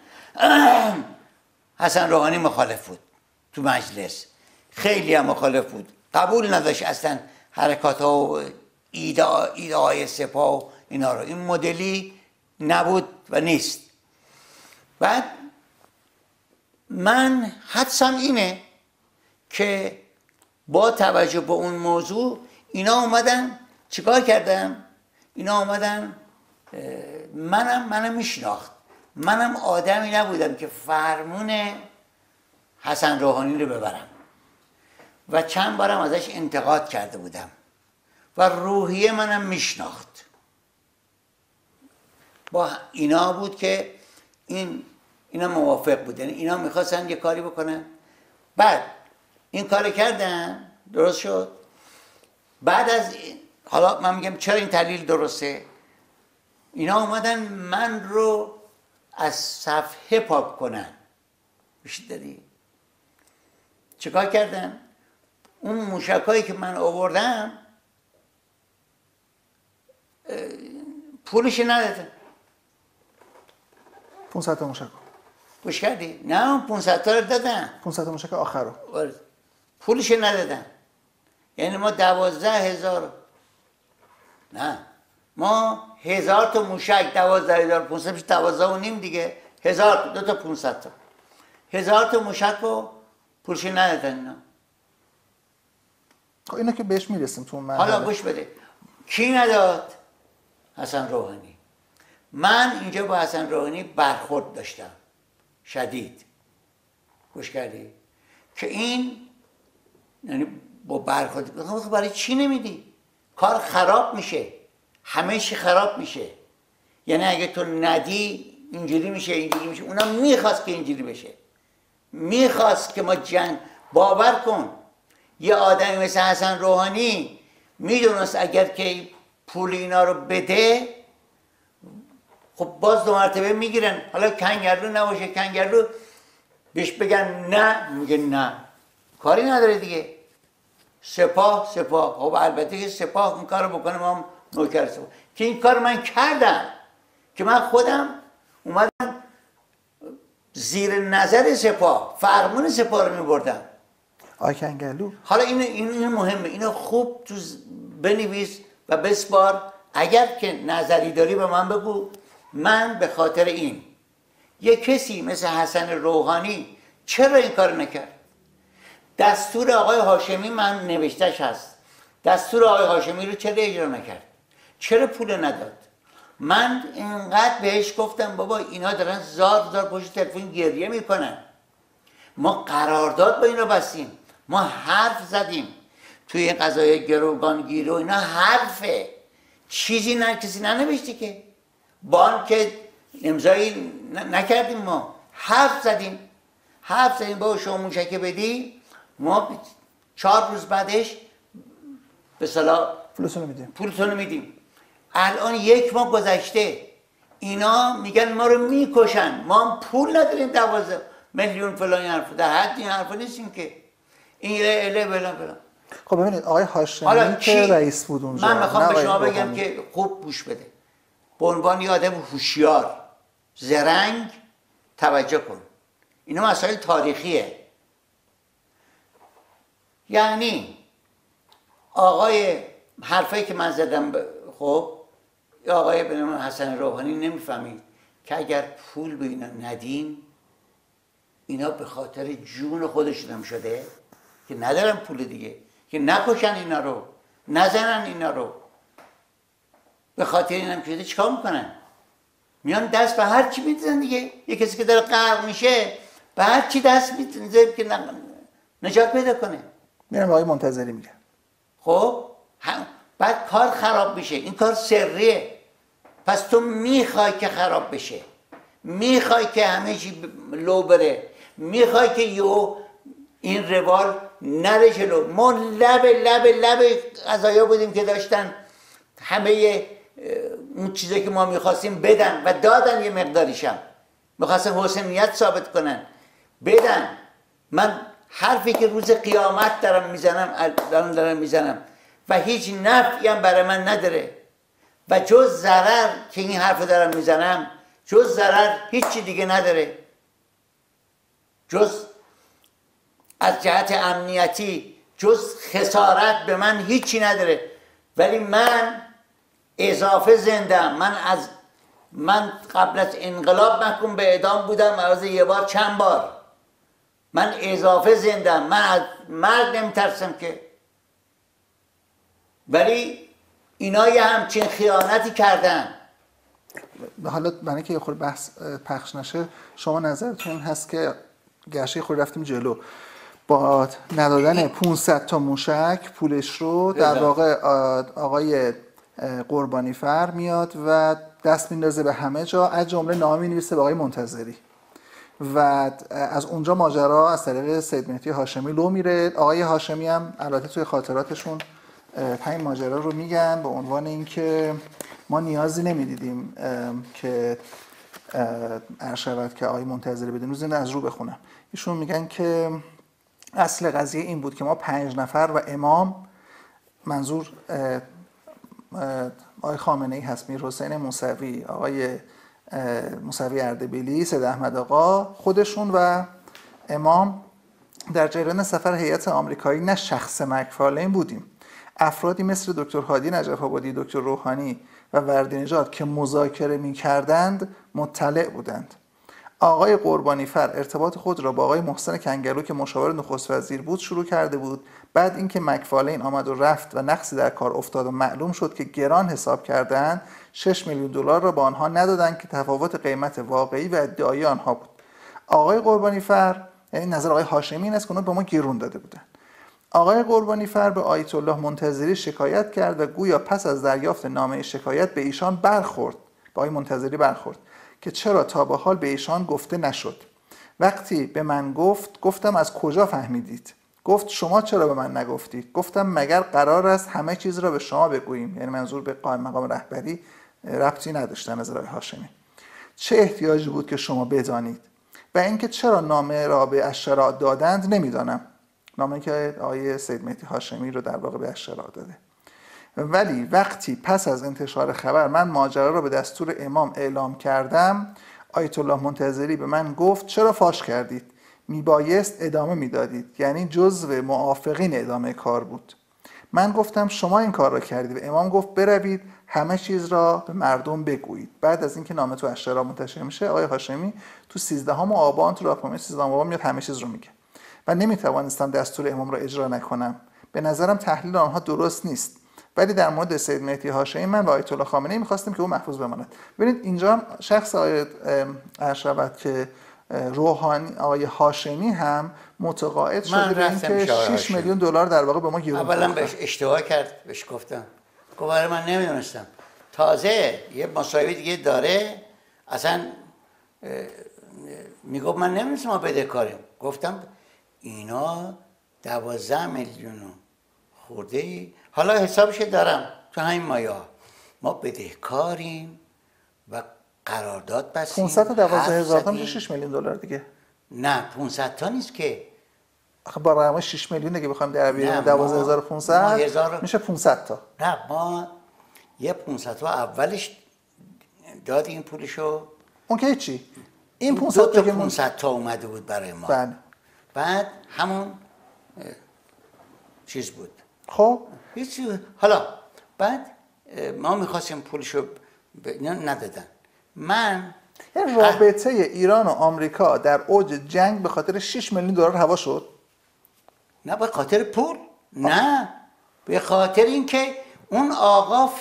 Speaker 1: حسن روحانی مخالف بود تو مجلس، خیلی هم مخالف بود، قبول نداشت اصلا حرکات ها و ایده ایده های سپاه و اینا رو، این مدلی نبود و نیست. بعد من حدسم اینه که با توجه به اون موضوع اینا اومدن چیکار کردن؟ اینا اومدن منم منم میشناخت، منم آدمی نبودم که فرمون حسن روحانی رو ببرم و چند بارم ازش انتقاد کرده بودم و روحیه منم میشناخت. با اینا بود که این اینا موافق بودن، اینا میخواستن یه کاری بکنن، بعد این کار کردن، درست شد. بعد از حالا من میگم چرا این تحلیل درسته، اینا اومدن من رو از صفحه پاک کنن. میشه داری چیکار کردن؟ اون موشکایی که من آوردم پولش ندادن.
Speaker 2: پانصد تا موشک
Speaker 1: گوش کردی؟ نه اون پونصد تا رو دادن.
Speaker 2: پونصد تا موشک آخر رو
Speaker 1: پولش ندادن. یعنی ما دوازده هزار، نه ما هزار تا موشک، دوازده هزار پونصد میشه دوازده و نیم دیگه، هزار دو تا پونصد تا، هزار تا موشک رو پولش ندادن اینا.
Speaker 2: خب اینا که بهش میرسیم تو اون مرحله.
Speaker 1: حالا گوش بده، کی نداد؟ حسن روحانی. من اینجا با حسن روحانی برخورد داشتم شدید، گوش کردی؟ که این یعنی با برخورد گفتم برای چی نمیدی؟ کار خراب میشه، همه چی خراب میشه. یعنی اگه تو ندی اینجوری میشه اینجوری میشه. اونم میخواست که اینجوری بشه، میخواست که ما جنگ. باور کن یه آدمی مثل حسن روحانی میدونست اگر که پول اینا رو بده خب باز دو مرتبه میگیرن. حالا کنگرلو نباشه، کنگرلو بهش بگن نه میگه نه، کاری نداره دیگه. سپاه سپاه خب البته که سپاه این کار رو بکنه، ما هم نوکر سپاه. که این کار من کردم که من خودم اومدم زیر نظر سپاه فرمون سپاه رو میبردم.
Speaker 2: آی کنگرلو
Speaker 1: حالا این این مهمه، اینو خوب تو بنویس و بسپار. اگر که نظری داری به من بگو. من به خاطر این یه کسی مثل حسن روحانی چرا این کار نکرد؟ دستور آقای هاشمی من نوشتش هست، دستور آقای هاشمی رو چرا اجرا نکرد؟ چرا پول نداد؟ من اینقدر بهش گفتم بابا اینا دارن زار زار پشت تلفن گریه میکنن، ما قرارداد با اینا بستیم، ما حرف زدیم توی این قضایای گروگانگیری و اینا حرفه، چیزی نه کسی ننوشتی که بانک امضایی نکردیم، ما حرف زدیم حرف زدیم بابا شما موشک بدی ما چهار روز بعدش به صلاح
Speaker 2: پولتون میدیم
Speaker 1: پولتون میدیم. الان یک ماه گذشته اینا میگن ما رو میکشن، ما هم پول نداریم دوازده میلیون فلان حرف، در حد این حرفا نیستیم که این اله بلا بلا.
Speaker 2: خب ببینید آقای هاشمی که رئیس بود اونجا،
Speaker 1: من میخوام به شما بگم
Speaker 2: روحانی.
Speaker 1: که خوب گوش بده، به عنوان یه آدم هوشیار زرنگ توجه کن، اینا مسائل تاریخیه. یعنی آقای حرفایی که من زدم ب... خب آقای به نام حسن روحانی نمیفهمید که اگر پول به اینا ندیم اینا به خاطر جون خودشون شده که ندارن پول دیگه، که نکشن اینا رو، نزنن اینا رو، به خاطر اینم شده چیکار میکنن؟ میان دست به هر چی میدن دیگه. یه کسی که داره غرق میشه به هر چی دست میدن که نجات پیدا کنه.
Speaker 2: میرم آقای منتظری میگه
Speaker 1: خب بعد کار خراب میشه، این کار سریه. پس تو میخوای که خراب بشه، میخوای که همه چی لو بره، میخوای که یو این روال نره جلو. ما لب لب لب قضایا بودیم که داشتن همه اون چیزی که ما میخواستیم بدن و دادن، یه مقداریشم میخواستن حسینیت ثابت کنن بدن. من حرفی که روز قیامت دارم میزنم دارم, دارم میزنم و هیچ نفعی هم برای من نداره و جز ضرر که این حرف دارم میزنم، جز ضرر هیچی دیگه نداره، جز از جهت امنیتی جز خسارت به من هیچی نداره. ولی من اضافه زندم. من از من قبل از انقلاب محکوم به اعدام بودم، از یه بار چند بار. من اضافه زندم، من از مرگ نمیترسم که. ولی اینا یه همچین خیانتی کردن.
Speaker 2: حالا برای اینکه یه خورده بحث پخش نشه، شما نظرتون هست که گرچه خود رفتیم جلو با ندادن پانصد تا موشک پولش رو در واقع آقای قربانی فر میاد و دست میندازه به همه جا، از جمله نامه می‌نویسه به آقای منتظری و از اونجا ماجرا از طریق سید مهدی هاشمی لو میره. آقای هاشمی هم البته توی خاطراتشون همین ماجرا رو میگن به عنوان اینکه ما نیازی نمیدیدیم که عرض شود که آقای منتظری بدون روز از رو بخونم. ایشون میگن که اصل قضیه این بود که ما پنج نفر و امام، منظور آقای خامنه‌ای هست، میر حسین موسوی، آقای موسوی اردبیلی، سید احمد آقا، خودشون و امام در جریان سفر هیئت آمریکایی نه شخص مکفارلین بودیم. افرادی مثل دکتر هادی نجف آبادی، دکتر روحانی و وردی نژاد که مذاکره می‌کردند مطلع بودند. آقای قربانیفر ارتباط خود را با آقای محسن کنگلو که مشاور نخست وزیر بود شروع کرده بود. بعد اینکه مکفارلین آمد و رفت و نقصی در کار افتاد و معلوم شد که گران حساب کردند، شش میلیون دلار را به آنها ندادند که تفاوت قیمت واقعی و ادعایی آنها بود. آقای قربانیفر، یعنی نظر آقای هاشمی این است که اونها به ما گرون داده بودند. آقای قربانیفر به آیت الله منتظری شکایت کرد و گویا پس از دریافت نامه شکایت به ایشان برخورد، به آقای منتظری برخورد که چرا تا به حال به ایشان گفته نشد. وقتی به من گفت، گفتم از کجا فهمیدید؟ گفت شما چرا به من نگفتید؟ گفتم مگر قرار است همه چیز را به شما بگوییم؟ یعنی منظور به قائم مقام رهبری ربطی نداشتن از آقای هاشمی. چه احتیاجی بود که شما بدانید؟ و اینکه چرا نامه را به اشتراع دادند نمیدانم. نامه که آقای سید مهدی هاشمی رو در واقع به اشتراع داده. ولی وقتی پس از انتشار خبر من ماجرا را به دستور امام اعلام کردم، آیت الله منتظری به من گفت چرا فاش کردید؟ میبایست ادامه میدادید، یعنی جزو موافقین ادامه کار بود. من گفتم شما این کار را کردید و امام گفت بروید همه چیز را به مردم بگویید. بعد از اینکه نامه تو اشتراع منتشر میشه، آقای هاشمی تو سیزدهم آبان تو راهنمای سیزدهم آبان میاد همه چیز رو میگه و نمیتوانستم دستور امام را اجرا نکنم. به نظرم تحلیل آنها درست نیست. ولی در مورد سید مهدی هاشمی من و آیت الله خامنه‌ای می‌خواستیم که او محفوظ بماند. ببینید اینجا هم شخص آقای ارشد که روحانی آقای هاشمی هم متقاعد شده به اینکه شش میلیون دلار در واقع به ما گرون
Speaker 1: اولا بهش اشتباه کرد، بهش گفتم گفت من نمیدونستم، تازه یه مصاحبه دیگه داره اصلا میگفت من نمیدونستم ما بدهکاریم. گفتم اینا دوازده میلیون خورده ای، حالا حسابش دارم تو همین مایه ما بدهکاریم و قرارداد بستیم.
Speaker 2: پانصد تا دوازده هزار تا میشه شش میلیون دلار دیگه.
Speaker 1: نه پانصد تا نیست که،
Speaker 2: آخه با رقم شش میلیون دیگه بخوایم در بیاریم دوازده هزار و پانصد میشه پانصد تا.
Speaker 1: نه ما یه پانصد تا اولش دادیم پولشو.
Speaker 2: اون که چی؟ این پانصد
Speaker 1: تا پانصد تا اومده بود برای ما.
Speaker 2: بله.
Speaker 1: بعد همون چیز بود.
Speaker 2: خب
Speaker 1: هیچ. حالا بعد ما میخواستیم پولشو ب... ندادن. من
Speaker 2: رابطه ایران و آمریکا در اوج جنگ به خاطر شش میلیون دلار هوا شد؟
Speaker 1: نه به خاطر پول، نه به خاطر اینکه اون آقا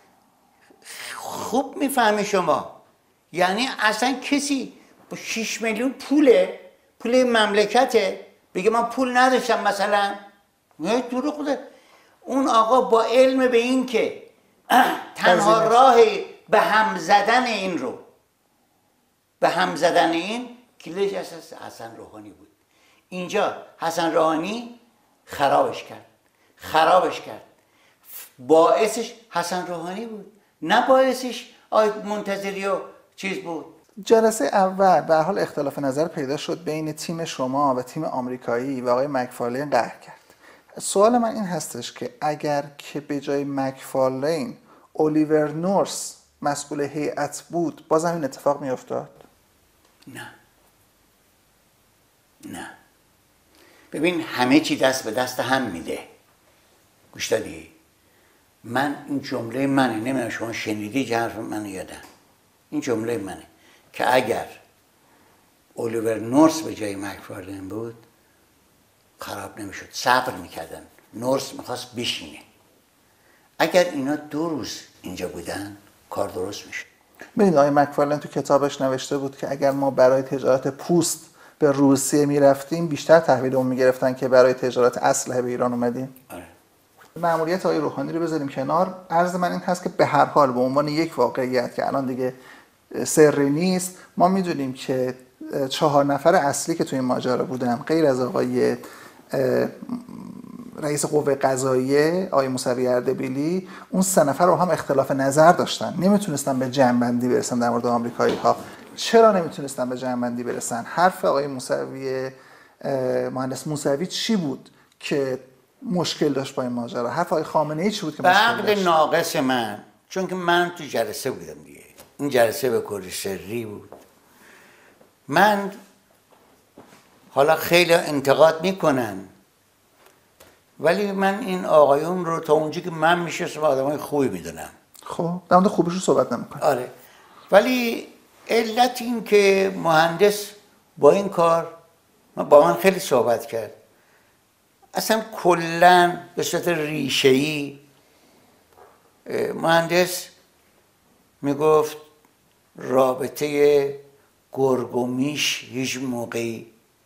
Speaker 1: خوب میفهمی شما، یعنی اصلا کسی با شش میلیون پوله پول مملکته بگه من پول نداشتم مثلا، نه دروغ بوده. اون آقا با علم به این که تنها راه به هم زدن این رو به هم زدن این کلیش اساس حسن روحانی بود. اینجا حسن روحانی خرابش کرد خرابش کرد باعثش حسن روحانی بود، نه باعثش آی منتظری و چیز بود.
Speaker 2: جلسه اول به حال اختلاف نظر پیدا شد بین تیم شما و تیم آمریکایی و آقای مکفارلین قهر کرد. سوال من این هستش که اگر که به جای مکفارلین الیور نورس مسئول هیئت بود باز هم این اتفاق می افتاد؟
Speaker 1: نه نه ببین همه چی دست به دست هم میده. گوش دادی؟ من این جمله منه، نمیدونم شما شنیدی که حرف منو یادم، این جمله منه که اگر الیور نورس به جای مکفارلین بود خراب نمیشد، صبر میکردن، نورس میخواست بشینه. اگر اینا دو روز اینجا بودن کار درست میشه.
Speaker 2: ببینید آقای مکفارلین تو کتابش نوشته بود که اگر ما برای تجارت پوست به روسیه میرفتیم بیشتر تحویلمون میگرفتن که برای تجارت اسلحه به ایران اومدیم.
Speaker 1: آره.
Speaker 2: مأموریت آقای روحانی رو بذاریم کنار. عرض من این هست که به هر حال به عنوان یک واقعیت که الان دیگه سری نیست، ما میدونیم که چهار نفر اصلی که توی این ماجرا بودن غیر از آقای رئیس قوه قضاییه آقای موسوی اردبیلی، اون سه نفر رو هم اختلاف نظر داشتن، نمیتونستن به جمع‌بندی برسن در مورد آمریکایی ها. چرا نمیتونستن به جمع‌بندی برسن؟ حرف آقای موسوی مهندس موسوی چی بود که مشکل داشت با این ماجرا؟ حرف آقای خامنه‌ای چی بود که مشکل داشت؟
Speaker 1: عقل ناقص من، چون که من تو جلسه بودم دیگه، این جلسه به کلی سری بود. من حالا خیلی انتقاد میکنن، ولی من این آقایون رو تا اونجا که من میشستم آدمای خوبی میدونم.
Speaker 2: خب در مورد خوبیش رو صحبت نمیکنم.
Speaker 1: آره، ولی علت این که مهندس با این کار با من خیلی صحبت کرد، اصلا کلا به صورت ریشه‌ای مهندس میگفت رابطه گرگ و میش هیچ موقعی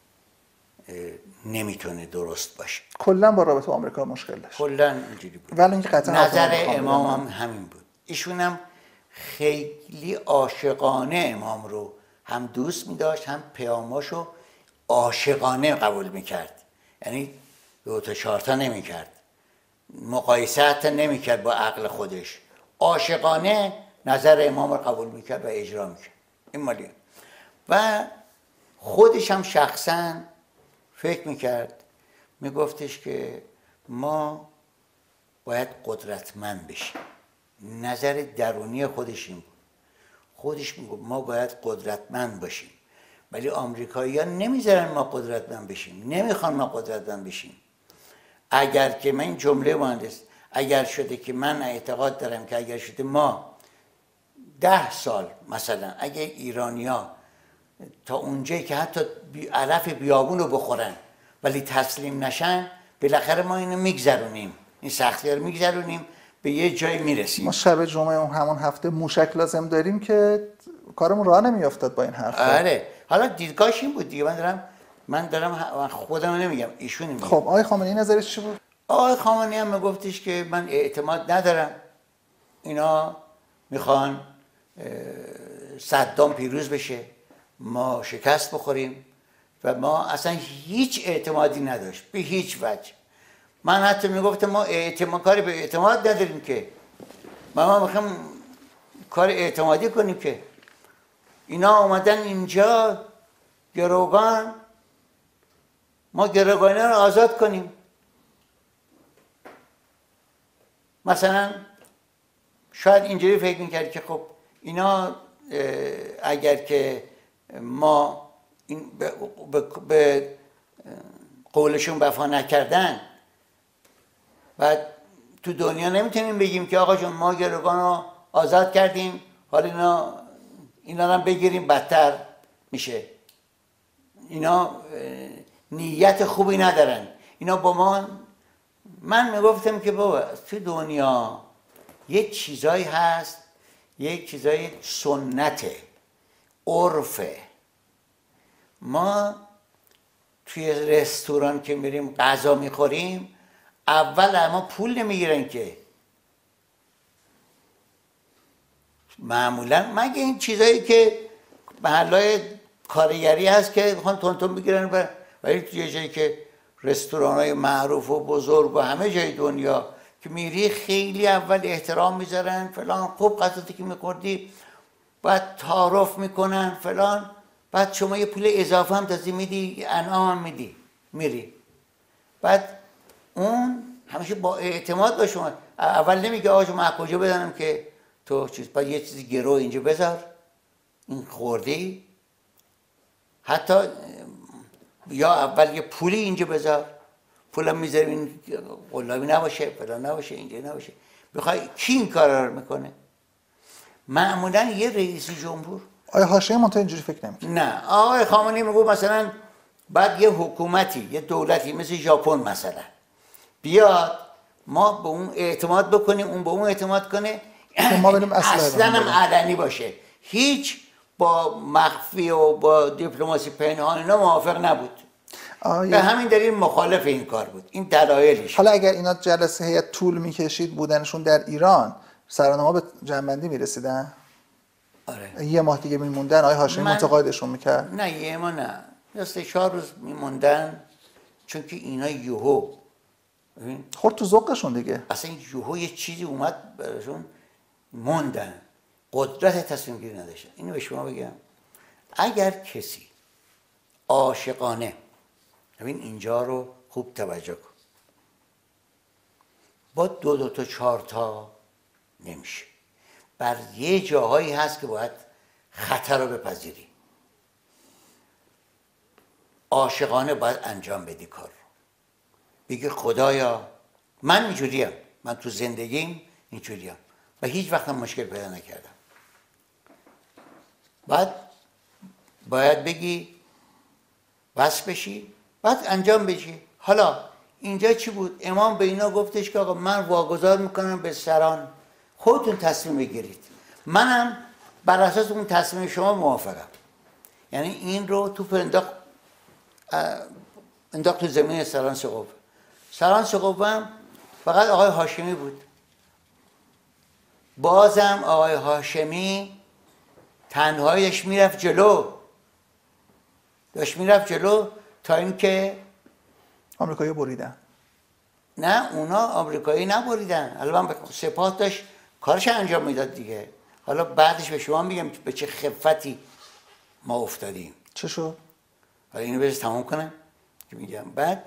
Speaker 1: نمیتونه درست باشه.
Speaker 2: کلا با رابطه با آمریکا مشکل داشت.
Speaker 1: کلا اینجوری بود.
Speaker 2: ولی اینکه قطعا
Speaker 1: نظر امام هم همین بود. ایشون هم خیلی عاشقانه امام رو هم دوست می‌داشت، هم پیاماشو عاشقانه قبول می‌کرد. یعنی دو تا چهار تا نمی‌کرد. مقایسه حتی نمی‌کرد با عقل خودش. عاشقانه نظر امام رو قبول می‌کرد و اجرا می‌کرد. این مالی. و خودش هم شخصاً فکر می‌کرد، میگفتش که ما باید قدرتمند بشیم. نظر درونی خودش این بود. خودش میگفت ما باید قدرتمند باشیم، ولی آمریکایی‌ها نمیذارن ما قدرتمند بشیم، نمیخوان ما قدرتمند بشیم. اگر که من این جمله مهندس، اگر شده که من اعتقاد دارم که اگر شده ما ده سال مثلا اگر ایرانیا تا اونجایی که حتی علف بیابون رو بخورن ولی تسلیم نشن، بالاخره ما اینو میگذرونیم، این سختی رو میگذرونیم، به یه جایی میرسیم.
Speaker 2: ما شب جمعه اون همون هفته موشک لازم داریم که کارمون راه نمیافتاد با این حرف.
Speaker 1: آره، حالا دیدگاهش این بود دیگه. من دارم من دارم خودم نمیگم، ایشون میگه.
Speaker 2: خب آقای خامنه‌ای نظرش چی بود؟
Speaker 1: آقای خامنه‌ای هم میگفتش که من اعتماد ندارم، اینا میخوان صدام پیروز بشه، ما شکست بخوریم، و ما اصلا هیچ اعتمادی نداشت به هیچ وجه. من حتی میگفتم ما اعتماد کاری به اعتماد نداریم که ما ما میخوایم کار اعتمادی کنیم که اینا اومدن اینجا گروگان، ما گروگانه رو آزاد کنیم. مثلا شاید اینجوری فکر میکرد که خب اینا اگر که ما این به, به قولشون وفا نکردن، بعد تو دنیا نمیتونیم بگیم که آقا جون ما گروگان رو آزاد کردیم، حالا اینا اینا رو بگیریم بدتر میشه. اینا نیت خوبی ندارن، اینا با ما. من میگفتم که بابا تو دنیا یک چیزایی هست، یک چیزای سنته، عرفه. ما توی رستوران که میریم غذا میخوریم، اول اما پول نمیگیرن که، معمولا مگه این چیزایی که محلهای کارگری هست که میخوان تون تون بگیرن، ولی توی جایی که رستوران‌های معروف و بزرگ و همه جای دنیا که میری خیلی اول احترام میذارن فلان، خوب غذاتی که میخوردی بعد تعارف میکنن فلان، بعد شما یه پول اضافه هم تازه میدی، انعام هم میدی، میری. بعد اون همیشه با اعتماد با شما، اول نمیگه آقا من از کجا بدانم که تو چیز، بعد یه چیزی گرو اینجا بذار، این خوردی، حتی یا اول یه پولی اینجا بذار، پولم میذاری این قلابی نباشه فلان نباشه اینجا نباشه. بخوای کی این کارا رو میکنه؟ معمولا یه رئیس جمهور.
Speaker 2: آیا حاشیه منتها اینجوری فکر نمی‌کنه؟
Speaker 1: نه، آقای خامنه‌ای میگه مثلا بعد یه حکومتی، یه دولتی مثل ژاپن مثلا بیاد، ما به اون اعتماد بکنیم، اون به اون اعتماد کنه،
Speaker 2: ما بریم
Speaker 1: اصلا هم علنی باشه، هیچ با مخفی و با دیپلماسی پنهان اینا موافق نبود. به همین دلیل مخالف این کار بود. این دلایلش.
Speaker 2: حالا اگر اینا جلسه هیئت طول میکشید بودنشون در ایران، سرانه‌ها به جنبندی میرسیدن؟
Speaker 1: آره.
Speaker 2: یه ماه دیگه میموندن، آقای هاشمی متقاعدشون میکرد؟
Speaker 1: نه یه ماه نه، یا سه چهار روز میموندن، چون که اینا یوهو
Speaker 2: خورد تو ذوقشون دیگه.
Speaker 1: اصلا یوهو یه چیزی اومد براشون، موندن، قدرت تصمیم گیری نداشتن. اینو به شما بگم، اگر کسی عاشقانه، ببین اینجا رو خوب توجه کن، با دو دو تا چهار تا نمیشه. بر یه جاهایی هست که باید خطر رو بپذیری، عاشقانه باید انجام بدی کار رو، بگی خدایا من اینجوریم، من تو زندگیم اینجوریم و هیچ وقت هم مشکل پیدا نکردم. بعد باید بگی بس بشی، بعد انجام بدی. حالا اینجا چی بود؟ امام به اینا گفتش که آقا من واگذار میکنم به سران، خودتون تصمیم بگیرید. منم بر اساس اون تصمیم شما موافقم. یعنی این رو تو انداخت انداخت تو زمین سران سقوف. سران سقوف هم فقط آقای هاشمی بود. بازم آقای هاشمی تنهایی داشت میرفت جلو، داشت میرفت جلو تا اینکه
Speaker 2: آمریکایی بریدن.
Speaker 1: نه اونا آمریکایی نبریدن، البته سپاه داشت کارش انجام میداد دیگه. حالا بعدش به شما میگم به چه خفتی ما افتادیم.
Speaker 2: چه شد؟
Speaker 1: حالا اینو بذار تمام کنم که میگم. بعد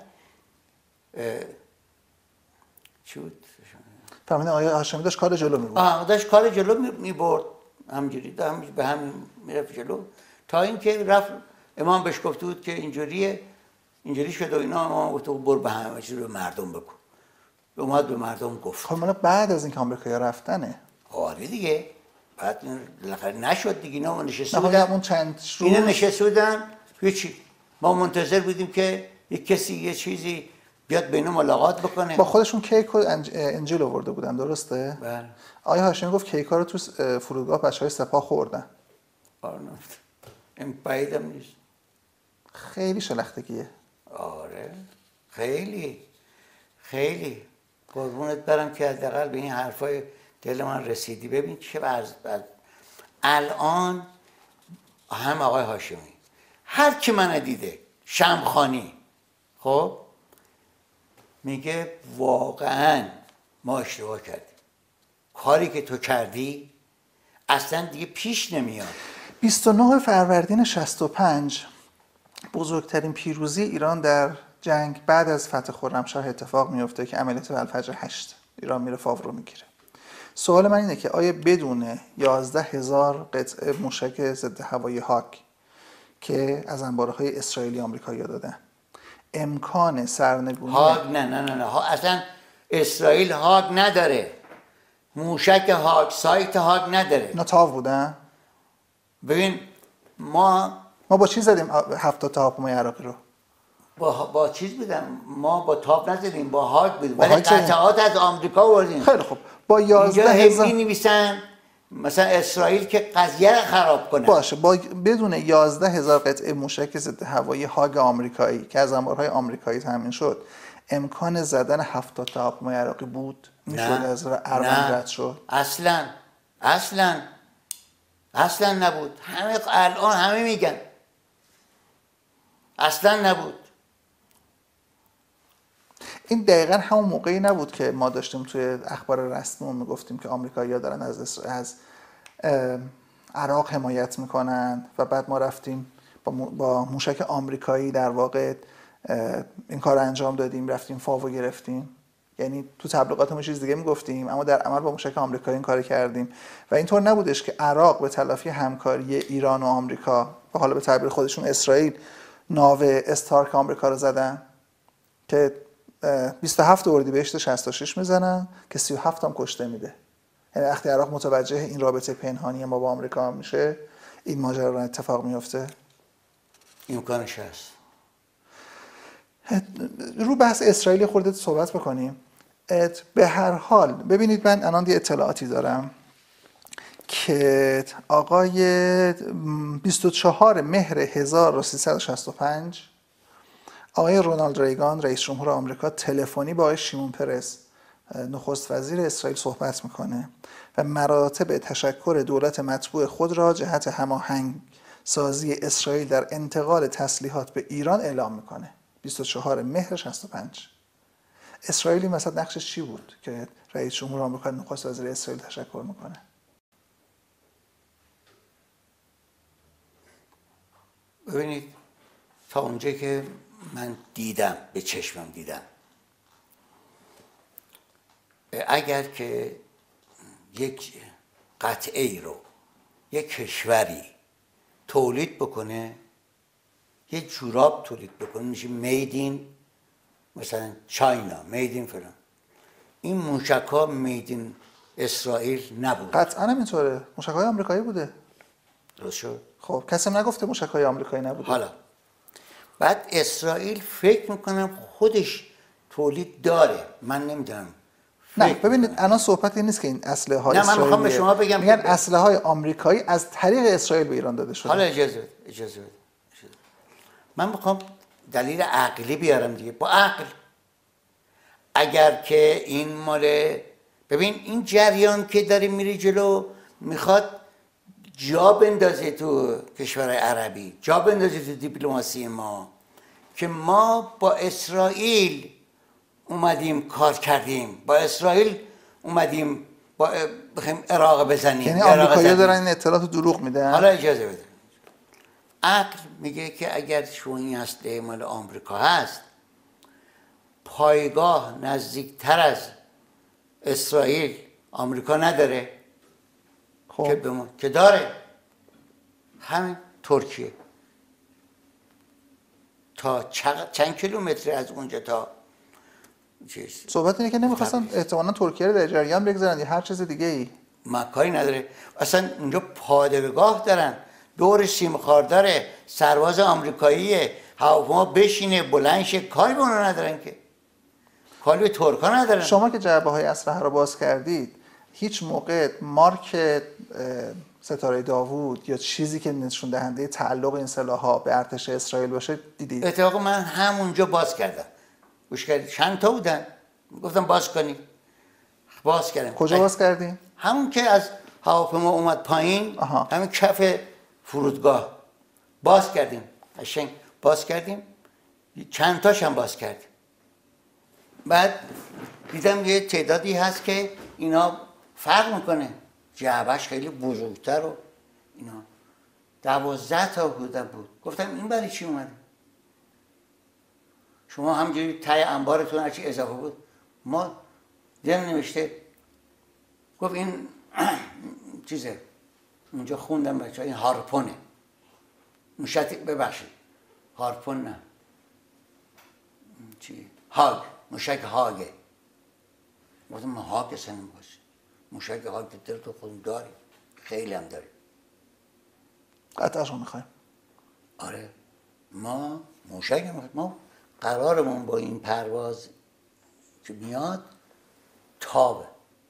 Speaker 1: چی بود؟
Speaker 2: فهمیدن آقای هاشمی داشت کار جلو میبرد.
Speaker 1: آه داشت کار جلو میبرد، همجوری به هم میرفت جلو تا اینکه رفت امام بهش گفته بود که اینجوریه، اینجوری شد و اینا. امام گفت برو به همه چیز به مردم بگو. اومد به مردم گفت.
Speaker 2: خب من بعد از اینکه آمریکایی‌ها رفتنه.
Speaker 1: آره دیگه. بعد بالاخره نشد دیگه. اینا نشسته
Speaker 2: بودن. اون چند روز
Speaker 1: اینا نشسته بودن هیچی. ما منتظر بودیم که یک کسی یه چیزی بیاد بینو ملاقات بکنه.
Speaker 2: با خودشون کیک و انجیل آورده بودن، درسته؟
Speaker 1: بله.
Speaker 2: آقای هاشمی گفت کیک‌ها رو تو فرودگاه بچه‌های سپاه خوردن.
Speaker 1: آره. این بعیدم نیست.
Speaker 2: خیلی شلختگیه.
Speaker 1: آره. خیلی. خیلی. قربونت برم که حداقل به این حرفای دل من رسیدی. ببین چه وضع. الان هم آقای هاشمی، هر کی من دیده، شمخانی، خب میگه واقعا ما اشتباه کردیم، کاری که تو کردی اصلا دیگه پیش نمیاد.
Speaker 2: بیست و نه فروردین شصت و پنج بزرگترین پیروزی ایران در جنگ بعد از فتح خرمشاه اتفاق میفته که عملیات الفجر هشت ایران میره فاو رو میگیره. سوال من اینه که آیا بدون یازده هزار قطعه موشک ضد هوایی هاک که از انبارهای اسرائیلی آمریکایی‌ها دادن امکان سرنگونی
Speaker 1: هاگ نه نه نه نه ها اصلا اسرائیل هاگ نداره، موشک هاگ، سایت هاگ نداره.
Speaker 2: اینا تاو بودن؟
Speaker 1: ببین ما
Speaker 2: ما با چی زدیم هفتاد تا هواپیمای عراقی رو؟
Speaker 1: با با چیز بودم، ما با تاپ نزدیم، با هاگ بودیم، ولی قطعات از آمریکا آوردیم.
Speaker 2: خیلی خوب. با یازده
Speaker 1: هزار می‌نویسن مثلا اسرائیل که قضیه رو خراب کنه.
Speaker 2: باشه، با بدون یازده هزار قطعه موشک ضد هوایی هاگ آمریکایی که از انبارهای آمریکایی تامین شد امکان زدن هفتاد تا هواپیمای عراقی بود؟ میشد از اروند رد شد؟
Speaker 1: اصلا اصلا اصلا نبود. همه الان همه میگن اصلا نبود.
Speaker 2: این دقیقا همون موقعی نبود که ما داشتیم توی اخبار رسمیمون میگفتیم که آمریکایی‌ها دارن از از عراق حمایت میکنن و بعد ما رفتیم با, با موشک آمریکایی در واقع این کار انجام دادیم، رفتیم فاو گرفتیم. یعنی تو تبلیغاتمون چیز دیگه میگفتیم اما در عمل با موشک آمریکایی این کار کردیم و اینطور نبودش که عراق به تلافی همکاری ایران و آمریکا و حالا به تعبیر خودشون اسرائیل ناو استارک آمریکا رو زدن که بیست و هفت اردیبهشت شصت و شش میزنن که سی و هفت هم کشته میده. یعنی وقتی عراق متوجه این رابطه پنهانی ما با آمریکا میشه این ماجرا اتفاق میفته.
Speaker 1: امکانش هست.
Speaker 2: رو بحث اسرائیل خورده صحبت بکنیم. به هر حال ببینید من الان یه اطلاعاتی دارم که آقای بیست و چهار مهر هزار و سیصد و شصت و پنج آقای رونالد ریگان رئیس جمهور آمریکا تلفنی با آقای شیمون پرس نخست وزیر اسرائیل صحبت میکنه و مراتب تشکر دولت مطبوع خود را جهت هماهنگ سازی اسرائیل در انتقال تسلیحات به ایران اعلام میکنه. بیست و چهار مهر شصت و پنج. اسرائیلی مثلا نقشش چی بود که رئیس جمهور آمریکا نخست وزیر اسرائیل تشکر میکنه؟
Speaker 1: ببینید تا اونجا که من دیدم، به چشمم دیدم، اگر که یک قطعه ای رو یک کشوری تولید بکنه، یه جوراب تولید بکنه، میشه میدین مثلا چاینا، میدین فلان. این موشک ها میدین اسرائیل نبود.
Speaker 2: قطعا اینطوره، موشک های آمریکایی بوده.
Speaker 1: درست شد؟
Speaker 2: خب کسی نگفته موشک های آمریکایی نبوده.
Speaker 1: حالا بعد اسرائیل فکر میکنم خودش تولید داره، من نمیدونم.
Speaker 2: نه ببینید الان صحبت این نیست که این اسلحه های
Speaker 1: اسرائیل، نه من میخوام به شما بگم
Speaker 2: میگن اسلحه های آمریکایی از طریق اسرائیل به ایران داده شده.
Speaker 1: حالا اجازه بده، اجازه بده. من میخوام دلیل عقلی بیارم دیگه، با عقل. اگر که این مال، ببین این جریان که داره میری جلو میخواد جا بندازه تو کشور عربی، جا بندازه تو دیپلماسی ما، که ما با اسرائیل اومدیم کار کردیم، با اسرائیل اومدیم با بخیم عراق بزنیم.
Speaker 2: یعنی آمریکایی‌ها دارن این اطلاعات دروغ میدن.
Speaker 1: حالا اجازه بده. عقل میگه که اگر شما این هسته مال آمریکا هست، پایگاه نزدیکتر از اسرائیل آمریکا نداره.
Speaker 2: خب
Speaker 1: که, بم... که داره همین ترکیه. تا چق... چند کیلومتر از اونجا تا چیز.
Speaker 2: صحبت اینه که نمیخواستن احتمالاً ترکیه رو در جریان بگذارن یا هر چیز دیگه ای.
Speaker 1: مکاری نداره. اصلا اونجا پادگاه دارن، دور سیمخوار داره، سرباز آمریکاییه، هواپیما بشینه بلند شه، کاری به اونا ندارن که. کاری به ترکا ندارن.
Speaker 2: شما که جعبه های اسلحه رو باز کردید، هیچ موقع مارک ستاره داوود یا چیزی که نشون دهنده تعلق این سلاح‌ها به ارتش اسرائیل باشه دیدید؟
Speaker 1: اتفاقا من همونجا باز کردم. گوش کردید چند تا بودن، گفتم باز کنی، باز کردم.
Speaker 2: کجا باز کردین؟
Speaker 1: همون که از هواپیما اومد پایین،
Speaker 2: آها.
Speaker 1: همین کف فرودگاه باز کردیم، قشنگ باز کردیم، چند تاش هم باز کردیم. بعد دیدم یه تعدادی هست که اینا فرق میکنه، جعبهش خیلی بزرگتر و اینا. دوازده تا بودن بود. گفتم این برای چی اومده؟ شما همجوری تای انبارتون هرچی اضافه بود. ما دیدم نوشته، گفت این چیزه، اونجا خوندم بچه ها، این هارپونه. موشک، ببخشید هارپون نه، چی؟ هاگ، موشک هاگه. گفتم ما هاگ اصلا باشه، موشک هاگ در تو خودم داریم، خیلی هم داریم.
Speaker 2: قطعش رو میخوایم.
Speaker 1: آره ما موشک هم، ما قرارمون با این پرواز که میاد تابه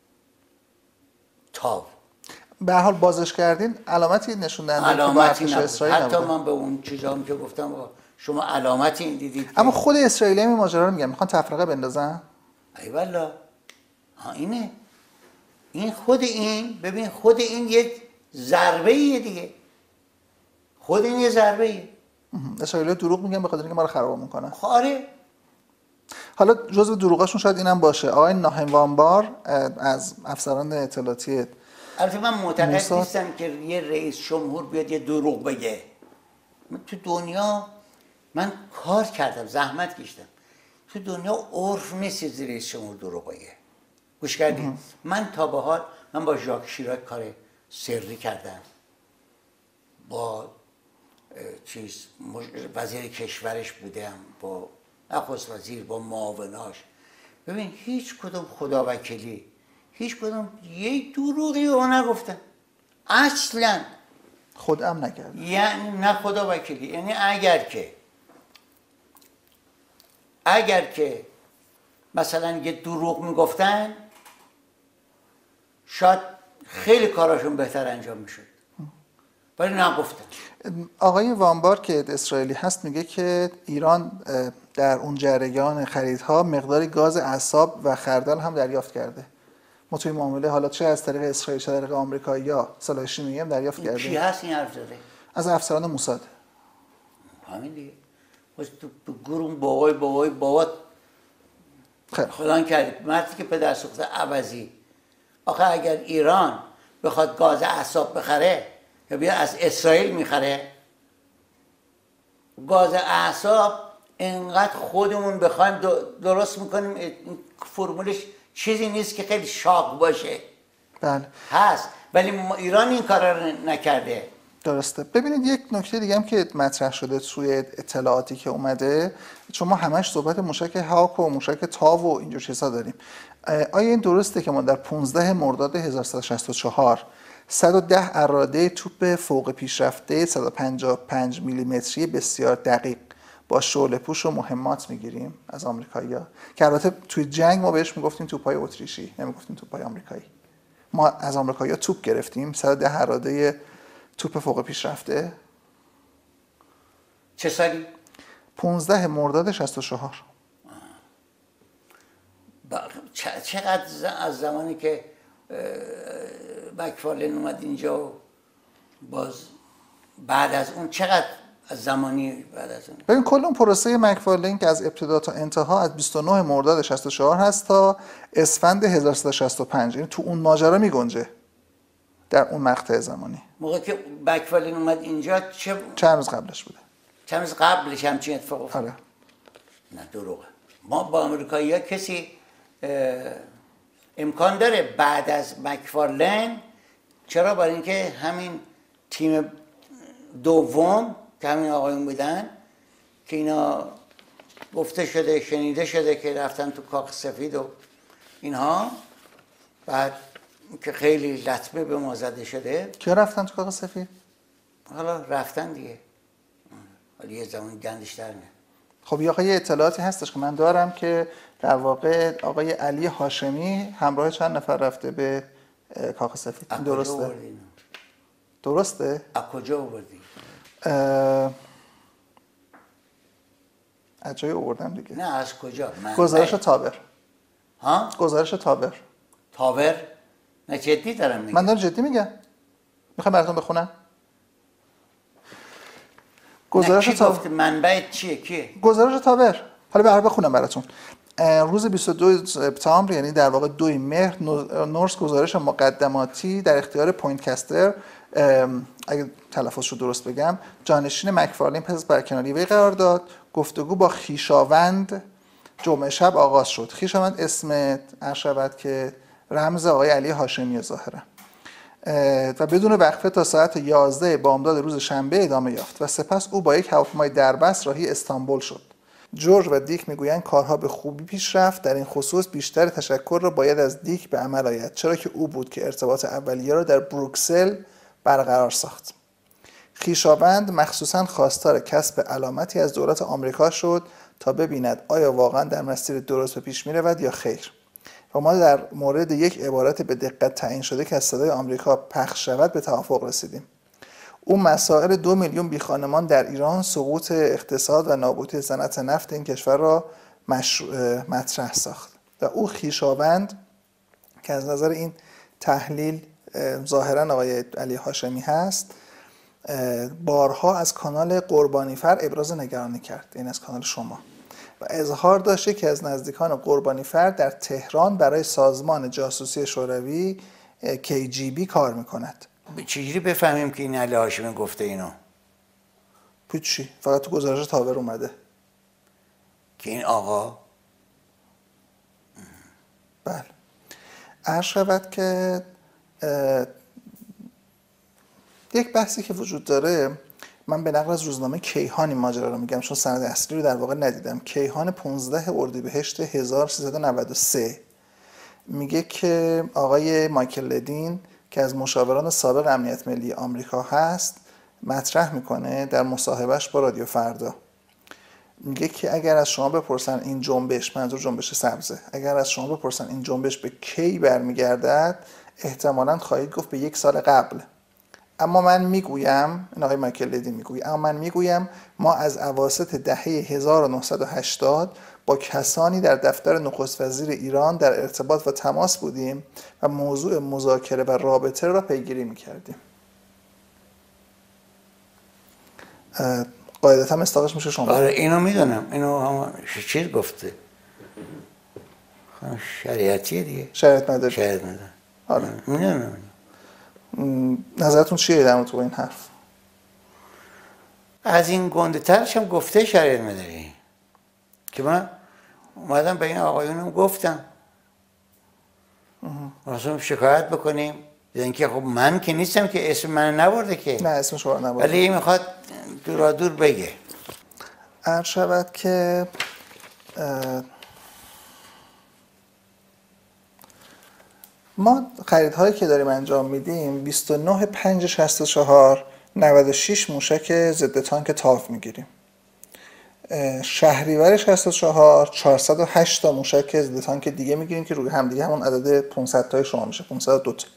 Speaker 1: تاب.
Speaker 2: به هر حال بازش کردین، علامتی نشون دهنده
Speaker 1: علامتی
Speaker 2: که
Speaker 1: نبود. حتی من به اون چیزام که گفتم شما علامتی این دیدید.
Speaker 2: اما خود اسرائیلی هم این ماجرا رو میگن، میخوان تفرقه بندازن.
Speaker 1: ای والله ها اینه. این خود این، ببین خود این یک ضربه ایه دیگه. خود این یه ضربه ایه.
Speaker 2: اسرائیلی دروغ میگن به خاطر اینکه ما رو خراب میکنن.
Speaker 1: آره.
Speaker 2: حالا جزو دروغاشون شاید اینم باشه. آقای ناهم وانبار از افسران اطلاعاتی،
Speaker 1: البته من معتقد نیستم که یه رئیس جمهور بیاد یه دروغ بگه. من تو دنیا من کار کردم، زحمت کشیدم. تو دنیا عرف نیست رئیس جمهور دروغ بگه. گوش کردی؟ من تا به حال من با ژاک شیراک کار سری کردم. با چیز وزیر کشورش بودم، با نخست وزیر، با معاوناش. ببین هیچ کدوم خداوکیلی، هیچ کدوم یه دروغی رو نگفتن اصلا.
Speaker 2: خودم نکرد.
Speaker 1: یعنی نه خداوکیلی، یعنی اگر که اگر که مثلا یه دروغ میگفتن شاید خیلی کاراشون بهتر انجام میشد، ولی نگفتن.
Speaker 2: آقای وانبار که اسرائیلی هست میگه که ایران در اون جریان خریدها مقداری گاز اعصاب و خردل هم دریافت کرده. ما توی معامله حالا چه از طریق اسرائیل چه از طریق آمریکا یا صلاح شیمیایی هم دریافت کرده.
Speaker 1: کی هست این حرف زده؟
Speaker 2: از افسران موساد.
Speaker 1: همین دیگه. تو تو گروم بابای بابای بابات فلان کردی. مردی که پدر سوخته عوضی. آخه اگر ایران بخواد گاز اعصاب بخره یا بیا از اسرائیل میخره، گاز اعصاب انقدر خودمون بخوایم درست میکنیم، فرمولش چیزی نیست که خیلی شاق باشه.
Speaker 2: بله.
Speaker 1: هست، ولی ایران این کار رو نکرده.
Speaker 2: درسته. ببینید یک نکته دیگه هم که مطرح شده توی اطلاعاتی که اومده، چون ما همش صحبت موشک هاک و موشک تاو و اینجور چیزا داریم، آیا این درسته که ما در پانزده مرداد هزار و سیصد و شصت و چهار صد و ده اراده توپ فوق پیشرفته صد و پنجاه و پنج میلیمتری بسیار دقیق با شعله پوش و مهمات میگیریم از آمریکایی‌ها؟ که البته توی جنگ ما بهش میگفتیم توپای اتریشی، نمیگفتیم توپای آمریکایی. ما از آمریکایی‌ها توپ گرفتیم، صد و ده اراده توپ فوق پیشرفته.
Speaker 1: چه سالی؟
Speaker 2: پانزده مرداد شصت و چهار.
Speaker 1: چقدر از زمانی که مکفارلین اومد اینجا و باز بعد از اون چقدر از زمانی بعد از اون؟
Speaker 2: ببین کل اون پروسه مکفارلین که از ابتدا تا انتها از بیست و نه مرداد شصت و چهار هست تا اسفند هزار و سیصد و شصت و پنج، یعنی تو اون ماجرا میگنجه در اون مقطع زمانی.
Speaker 1: موقع که مکفارلین اومد اینجا چه
Speaker 2: چند روز قبلش بوده؟
Speaker 1: چند روز قبلش همچین اتفاق افتاد؟
Speaker 2: آره.
Speaker 1: نه دروغه. ما با آمریکایی‌ها کسی امکان داره بعد از مکفارلین، چرا؟ برای اینکه همین تیم دوم که همین آقایون بودن که اینا گفته شده شنیده شده که رفتن تو کاخ سفید و اینها، بعد که خیلی لطمه به ما زده شده.
Speaker 2: کی رفتن تو کاخ سفید؟
Speaker 1: حالا رفتن دیگه، حالا یه زمان گندش در میاد.
Speaker 2: خب یه یه اطلاعاتی هستش که من دارم که در واقع آقای علی هاشمی همراه چند نفر رفته به کاخ سفید. این درسته؟ درسته؟
Speaker 1: از کجا آوردی؟
Speaker 2: از جای آوردم دیگه.
Speaker 1: نه از کجا؟
Speaker 2: گزارش تابر.
Speaker 1: ها؟
Speaker 2: گزارش تابر.
Speaker 1: تابر؟ نه جدی دارم میگم.
Speaker 2: من دارم جدی میگم. میخوام براتون بخونم.
Speaker 1: گزارش تابر. منبع چیه؟ کیه؟
Speaker 2: گزارش تابر. حالا برام بخونم براتون. روز بیست و دو سپتامبر، یعنی در واقع دو مهر، نورس گزارش مقدماتی در اختیار پوینتکستر، اگه تلفظش رو درست بگم، جانشین مکفارلین پس از برکناری وی قرار داد. گفتگو با خویشاوند جمعه شب آغاز شد. خویشاوند اسم عرض شود که رمز آقای علی هاشمی ظاهرا، و بدون وقفه تا ساعت یازده بامداد روز شنبه ادامه یافت و سپس او با یک هواپیمای دربست راهی استانبول شد. جورج و دیک میگویند کارها به خوبی پیش رفت. در این خصوص بیشتر تشکر را باید از دیک به عمل آید، چرا که او بود که ارتباط اولیه را در بروکسل برقرار ساخت. خویشاوند مخصوصاً خواستار کسب علامتی از دولت آمریکا شد تا ببیند آیا واقعاً در مسیر درست به پیش می‌رود یا خیر. و ما در مورد یک عبارت به دقت تعیین شده که از صدای آمریکا پخش شود به توافق رسیدیم. او مسائل دو میلیون بیخانمان در ایران، سقوط اقتصاد و نابودی صنعت نفت این کشور را مطرح ساخت. و او خویشاوند که از نظر این تحلیل ظاهرا آقای علی هاشمی هست، بارها از کانال قربانیفر ابراز نگرانی کرد، این از کانال شما، و اظهار داشته که از نزدیکان قربانیفر در تهران برای سازمان جاسوسی شوروی کی جی بی کار میکند.
Speaker 1: چجوری بفهمیم که این علی هاشمی گفته اینو؟
Speaker 2: چی؟ فقط تو گزارش تابر اومده
Speaker 1: که این آقا.
Speaker 2: بله. عرض شود که یک بحثی که وجود داره، من به نقل از روزنامه کیهان این ماجرا رو میگم چون سند اصلی رو در واقع ندیدم. کیهان پانزده اردیبهشت هزار و سیصد و نود و سه میگه که آقای مایکل لدین که از مشاوران سابق امنیت ملی آمریکا هست مطرح میکنه در مصاحبهش با رادیو فردا، میگه که اگر از شما بپرسن این جنبش، منظور جنبش سبزه، اگر از شما بپرسن این جنبش به کی برمیگردد، احتمالاً خواهید گفت به یک سال قبل. اما من میگویم، این آقای مایکل لدین میگوید، اما من میگویم ما از اواسط دهه هزار و نهصد و هشتاد با کسانی در دفتر نخست وزیر ایران در ارتباط و تماس بودیم و موضوع مذاکره و رابطه را پیگیری میکردیم. قاعدتا مستاقش میشه شما.
Speaker 1: آره اینو میدونم، اینو هم چیز گفته شریعتیه دیگه.
Speaker 2: شریعت مداری.
Speaker 1: شریعت مداری.
Speaker 2: آره
Speaker 1: میدونم.
Speaker 2: نظرتون چیه در مورد این حرف؟
Speaker 1: از این گنده ترش هم گفته شریعت مداری که من اومدم به این آقایونم گفتم واسه شکایت بکنیم بزن که خب من که نیستم که اسم من نبرده که.
Speaker 2: نه اسم شما نبرده.
Speaker 1: ولی میخواد دورا دور بگه.
Speaker 2: عرض شود که ما خریدهایی که داریم انجام میدیم بیست و نه پنج شصت و چهار نود و شش موشک ضد تانک تاو میگیریم. شهریور شصت و چهار چهارصد و هشت تا موشک ضد تانک دیگه میگیریم که روی هم دیگه همون عدد پانصد تای شما میشه، پانصد و دو تا.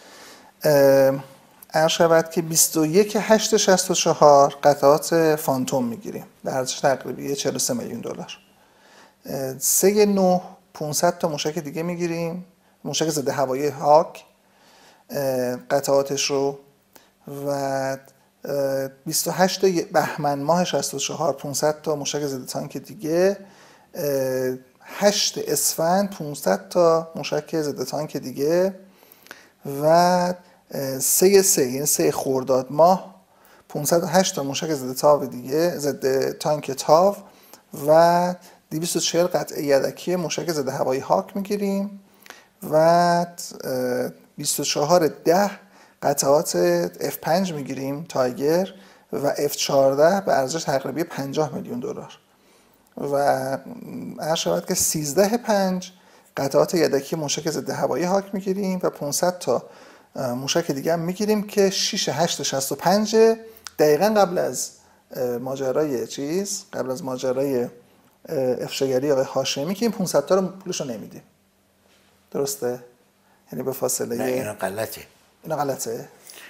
Speaker 2: عرض شود که بیست و یک هشت شصت و چهار قطعات فانتوم میگیریم به ارزش تقریبی چهل و سه میلیون دلار. سه نه پانصد تا موشک دیگه میگیریم، موشک ضد هوایی هاک قطعاتش رو، و بیست و هشت بهمن ماه شصت و چهار پانصد تا موشک ضد تانک دیگه، هشت اسفند پانصد تا موشک ضد تانک دیگه، و سه سه یعنی سه خرداد ماه پانصد و هشت تا موشک ضد تاو دیگه، ضد تانک تاو، و دویست و چهل قطعه یدکی موشک ضد هوایی هاک میگیریم، و بیست و چهار ده قطعات اف پنج میگیریم تایگر، و اف چهارده به ارزش تقریبی پنجاه میلیون دلار، و عرض شود که سیزده پنج قطعات یدکی موشک ضد هوایی هاک میگیریم و پانصد تا موشک دیگه هم میگیریم که شش هشت شصت و پنج دقیقاً قبل از ماجرای چیز قبل از ماجرای افشاگری آقای هاشمی که این پانصد تا رو پولش رو نمیدیم. درسته؟ یعنی به فاصله.
Speaker 1: نه اینا غلطه.
Speaker 2: اینا غلطه؟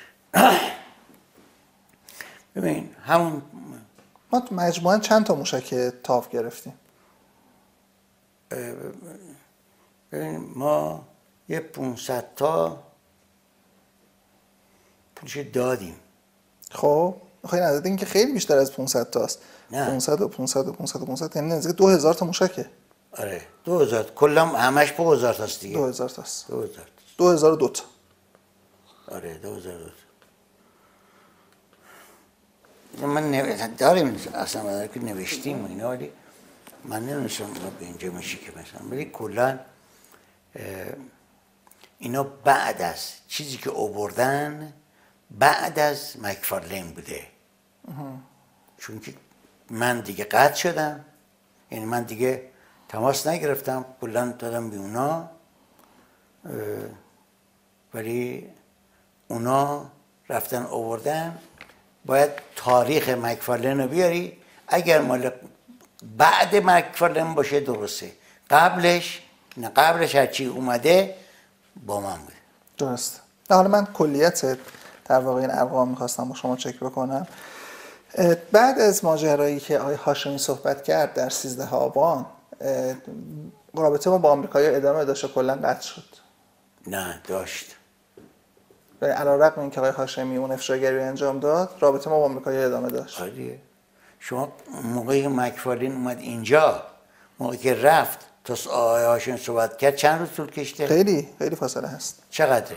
Speaker 1: ببین همون
Speaker 2: ما مجموعاً چند تا موشک تاو گرفتیم؟
Speaker 1: ببین ما یه پانصد تا پولش دادیم.
Speaker 2: خب خیلی نزدیک این که خیلی بیشتر از پانصد تاست.
Speaker 1: نه.
Speaker 2: پانصد و پانصد و پانصد و پانصد یعنی نزدیک دو هزار تا موشکه.
Speaker 1: آره دو هزار کلا همش دو هزار تاست دیگه.
Speaker 2: دو هزار تاست.
Speaker 1: دو هزار
Speaker 2: دو هزار و دو تا.
Speaker 1: آره دو هزار و دو تا. من نو... داریم اصلا مدار که نوشتیم و اینا، ولی من نمی‌دونستم به اینجا میشه که مثلا، ولی کلا اینا بعد از چیزی که آوردن بعد از مکفارلین بوده. چون که من دیگه قطع شدم، یعنی من دیگه تماس نگرفتم، کلا دادم به اونا، ولی اونا رفتن آوردن. باید تاریخ مکفارلین رو بیاری، اگر مال بعد مکفارلین باشه درسته، قبلش نه، قبلش هرچی اومده با من بود.
Speaker 2: درست. حالا من کلیت در واقع این ارقام میخواستم با شما چک بکنم. بعد از ماجرایی که آقای هاشمی صحبت کرد در سیزده آبان، رابطه ما با آمریکایی‌ها ادامه داشت و کلا قطع شد؟
Speaker 1: نه داشت.
Speaker 2: علی‌رغم اینکه آقای هاشمی اون افشاگری انجام داد، رابطه ما با آمریکایی‌ها ادامه داشت.
Speaker 1: آره. شما موقعی که مکفارلین اومد اینجا، موقعی که رفت تا آقای هاشمی صحبت کرد، چند روز طول کشیده؟
Speaker 2: خیلی خیلی فاصله هست.
Speaker 1: چقدره؟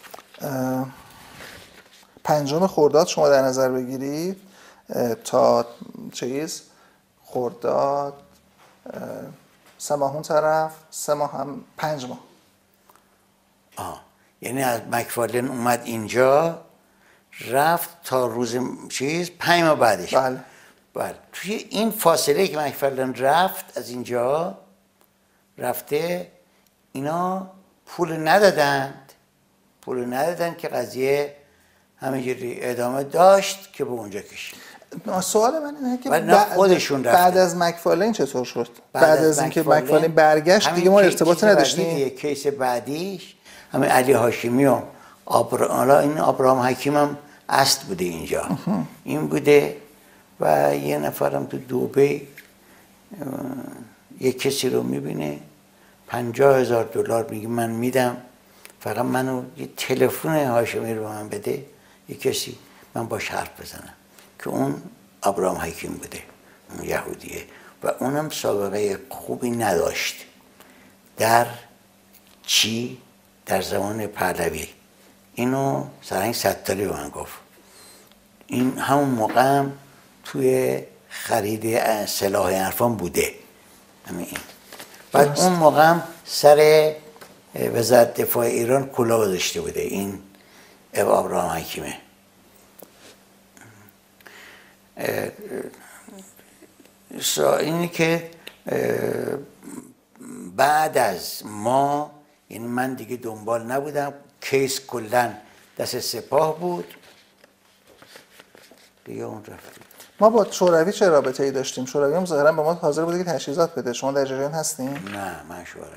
Speaker 2: پنجم خرداد شما در نظر بگیرید تا چیز خرداد سه ماه اون طرف، سه ماه هم پنج ماه.
Speaker 1: آه. یعنی از مکفارلین اومد اینجا رفت تا روز چیز پنج ماه بعدش.
Speaker 2: بله.
Speaker 1: بله. توی این فاصله که مکفارلین رفت از اینجا رفته، اینا پول ندادند پول ندادند که قضیه همینجوری ادامه داشت که به اونجا کشید.
Speaker 2: سوال من اینه که
Speaker 1: بعد خودشون رفتن.
Speaker 2: بعد از مکفارلین چطور شد؟
Speaker 1: بعد,
Speaker 2: بعد از اینکه مکفارلین برگشت دیگه ما ارتباطی نداشتیم.
Speaker 1: دیگه کیس بعدیش همین علی هاشمی و آبرا... این ابراهام حکیم هم اصل بوده اینجا. این بوده و یه نفرم تو دبی یه کسی رو میبینه پنجاه هزار دلار میگه من میدم، فقط منو یه تلفن هاشمی رو به من بده، یه کسی من باش حرف بزنم، که اون ابراهام حکیم بوده، اون یهودیه، و اونم سابقه خوبی نداشت در چی؟ در زمان پهلوی. اینو سرهنگ ستاری به من گفت. این همون موقع هم توی خرید سلاح عرفان بوده. همین این. بعد اون موقع هم سر وزارت دفاع ایران کلاه گذاشته بوده. این ابراهیم حکیمه. اینی که بعد از ما، یعنی من دیگه دنبال نبودم، کیس کلن دست سپاه بود دیگه، اون رفت.
Speaker 2: ما با شوروی چه رابطه ای داشتیم؟ شوروی هم ظاهرا به ما حاضر بوده که تجهیزات بده. شما در جریان هستین؟
Speaker 1: نه من شوروی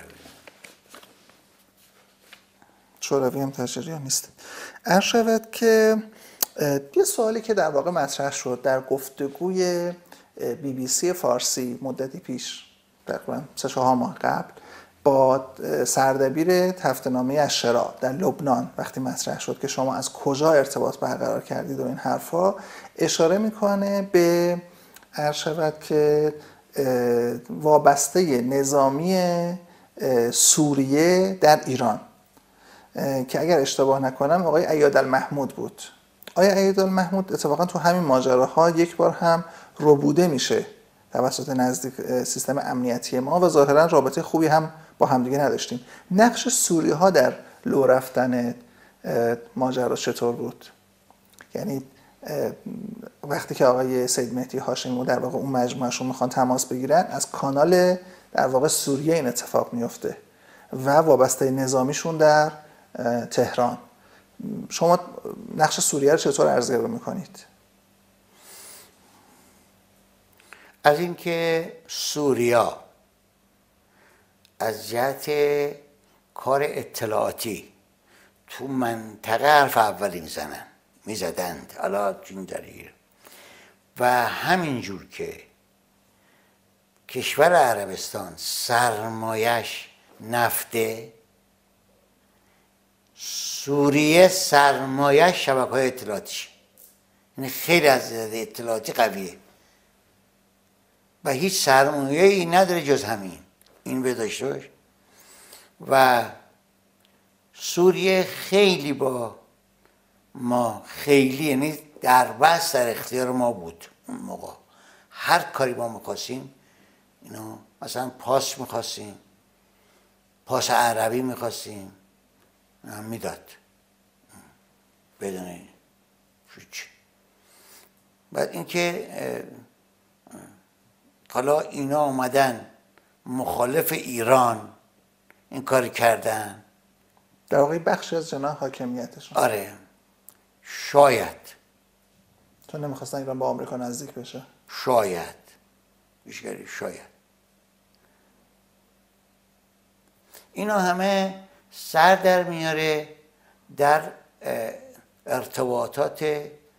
Speaker 2: شوروی هم در جریان نیست. عرض شود که یه سوالی که در واقع مطرح شد در گفتگوی بی بی سی فارسی مدتی پیش، تقریبا سه چهار ماه قبل، با سردبیر هفته‌نامه الشراع در لبنان وقتی مطرح شد که شما از کجا ارتباط برقرار کردید و این حرفا، اشاره میکنه به عرض شود که وابسته نظامی سوریه در ایران که اگر اشتباه نکنم آقای ایادالمحمود بود. آقای ایادالمحمود اتفاقا تو همین ماجراها یک بار هم ربوده میشه توسط نزدیک سیستم امنیتی ما و ظاهرا رابطه خوبی هم با همدیگه نداشتیم. نقش سوری ها در لو رفتن ماجرا چطور بود؟ یعنی وقتی که آقای سید مهدی هاشمی در واقع اون مجموعهشون میخوان تماس بگیرن، از کانال در واقع سوریه این اتفاق میفته و وابسته نظامیشون در تهران. شما نقش سوریه رو چطور ارزیابی میکنید؟
Speaker 1: از اینکه سوریا از جهت کار اطلاعاتی تو منطقه حرف اولی میزنن میزدند، حالا جون داریر، و همینجور که کشور عربستان سرمایش نفته، سوریه سرمایش شبکه‌های اطلاعاتیشه، یعنی خیلی از اطلاعاتی قویه و هیچ سرمایه‌ای نداره جز همین، این به داشته باش. و سوریه خیلی با ما، خیلی یعنی در بس در اختیار ما بود اون موقع. هر کاری ما میخواستیم، اینو مثلا پاس میخواستیم، پاس عربی میخواستیم، میداد بدون هیچ. بعد اینکه حالا اینا آمدن مخالف ایران این کار کردن،
Speaker 2: در واقع بخشی از جناح حاکمیتشون.
Speaker 1: آره شاید
Speaker 2: چون نمیخواستن ایران با آمریکا نزدیک بشه.
Speaker 1: شاید بیشتری شاید اینا همه سر در میاره در ارتباطات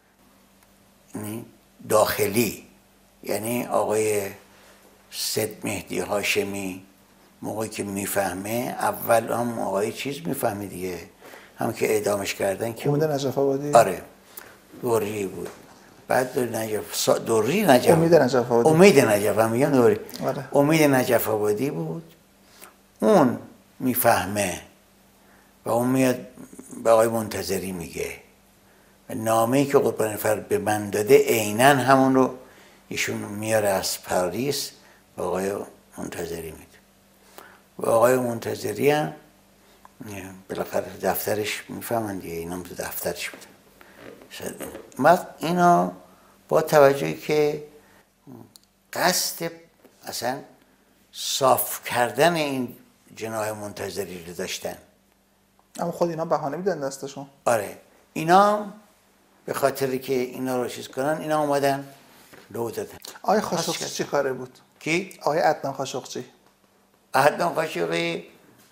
Speaker 1: داخلی. یعنی آقای سید مهدی هاشمی موقعی که میفهمه، اول هم آقای چیز میفهمه دیگه، هم که اعدامش کردن که
Speaker 2: امید نجف آبادی.
Speaker 1: آره دوری بود، بعد دوری نجف دوری نجف
Speaker 2: امید نجف آبادی
Speaker 1: امید نجف هم میگم دوری
Speaker 2: آره.
Speaker 1: امید نجف آبادی بود. اون میفهمه و اون میاد به آقای منتظری میگه و نامه‌ای که قربان فر به من داده عیناً همون رو ایشون میاره از پاریس به آقای منتظری میده و آقای منتظری هم بالاخره دفترش میفهمن دیگه، اینا هم تو دفترش میدن. من اینا با توجهی که قصد اصلا صاف کردن این جناح منتظری رو داشتن،
Speaker 2: اما خود اینا بهانه میدن دستشون.
Speaker 1: آره اینا به خاطری که اینا رو چیز کنن، اینا اومدن لو دادن.
Speaker 2: آقای خاشقچی چی کاره بود؟
Speaker 1: کی؟
Speaker 2: آقای عدنان خاشقچی.
Speaker 1: عدنان خاشقچی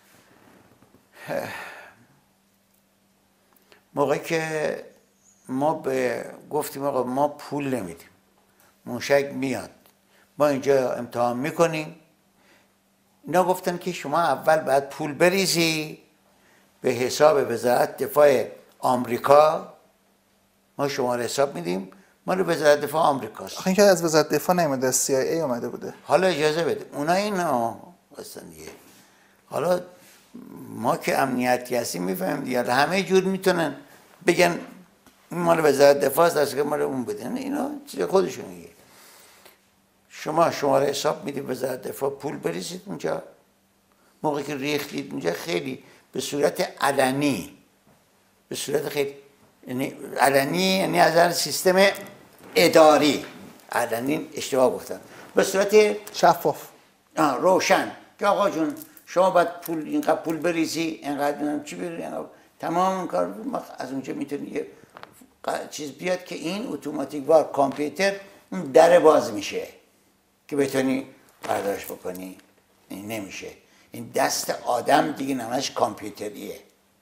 Speaker 1: موقعی که ما به گفتیم آقا ما پول نمیدیم، موشک میاد ما اینجا امتحان میکنیم، اینا گفتن که شما اول باید پول بریزی به حساب وزارت دفاع آمریکا، ما شما رو حساب میدیم، ما رو وزارت دفاع آمریکاست.
Speaker 2: آخه این که از وزارت دفاع نیومده، از سی آی ای اومده بوده.
Speaker 1: حالا اجازه بده اونا اینا هستن دیگه. حالا ما که امنیتی هستیم میفهمیم دیگه، همه جور میتونن بگن این مال وزارت دفاع است، از که مال اون بدن، اینا چیز خودشون میگه. شما شماره حساب میدید وزارت دفاع، پول بریزید اونجا. موقعی که ریختید اونجا خیلی به صورت علنی، به صورت خیلی یعنی علنی، یعنی از نظر سیستم اداری علنی اشتباه گفتم، به صورت
Speaker 2: شفاف
Speaker 1: روشن که آقا جون شما باید پول اینقدر پول بریزی، اینقدر چی بریزی، اینقدر. تمام اون کار از اونجا میتونی یه چیز بیاد که این اتوماتیک وار کامپیوتر اون در باز میشه که بتونی برداشت بکنی. این نمیشه، این دست آدم دیگه نمش کامپیوتریه.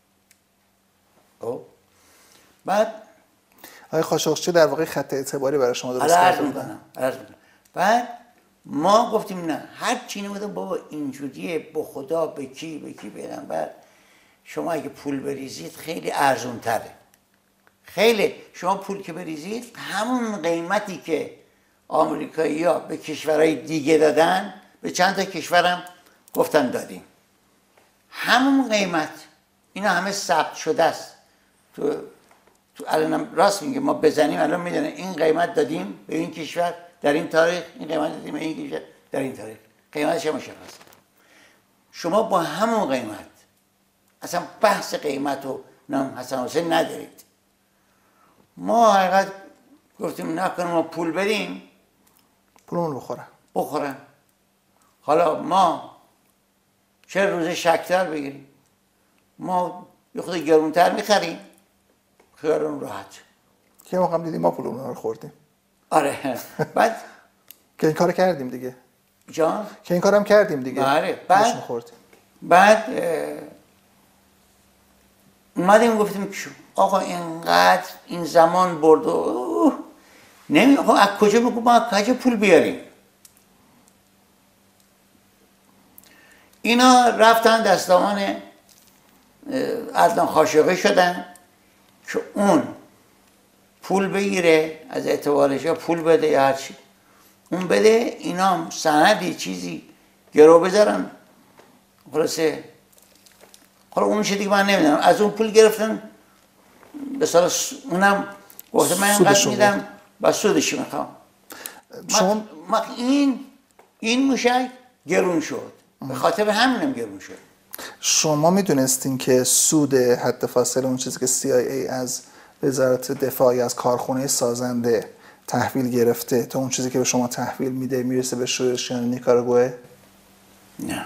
Speaker 1: خب بعد
Speaker 2: آقای خاشقچی در واقع خط اعتباری برای شما درست
Speaker 1: عرض
Speaker 2: کرده
Speaker 1: میکنم عرض میکنم. بعد ما گفتیم نه، هر چی نمیدونم بابا اینجوریه، با خدا به کی به کی پیغمبر شما اگه پول بریزید خیلی ارزون تره. خیلی شما پول که بریزید همون قیمتی که آمریکایی ها به کشورهای دیگه دادن به چند تا کشورم گفتن دادیم، همون قیمت. اینا همه ثبت شده است تو تو الان راست میگه، ما بزنیم الان میدونه این قیمت دادیم به این کشور در این تاریخ، این قیمت دادیم به این کشور در این تاریخ، قیمتش مشخصه. شما با همون قیمت اصلا بحث قیمت و نام حسن حسین ندارید. ما حقیقت گفتیم نکنه ما پول بریم
Speaker 2: پولمون بخورن
Speaker 1: بخورن. حالا ما چه روز شکتر بگیریم، ما یه خود گرونتر میخریم، خیالون راحت.
Speaker 2: که موقع هم دیدیم ما پولمون رو خوردیم.
Speaker 1: آره بعد
Speaker 2: که این کار کردیم دیگه.
Speaker 1: جان
Speaker 2: که این کارم کردیم دیگه.
Speaker 1: آره بعد
Speaker 2: خوردیم.
Speaker 1: بعد اومدیم گفتیم آقا اینقدر این زمان برد و نمی آقا از کجا بگو ما از کجا پول بیاریم. اینا رفتن دستامان عدنان خاشقی شدن که اون پول بگیره از اعتبارش یا پول بده یا هرچی اون بده، اینا سندی چیزی گرو بذارن. خلاصه حالا اون چه دیگه من نمیدونم، از اون پول گرفتن به سال اونم گفته من اینقدر میدم و سودش میخوام. شما این این موشک گرون شد، به خاطر همینم گرون شد.
Speaker 2: شما میدونستین که سود حد فاصله اون چیزی که سی آی ای از وزارت دفاعی از کارخونه سازنده تحویل گرفته تا اون چیزی که به شما تحویل میده میرسه به شورش یا نیکاراگوئه؟
Speaker 1: نه.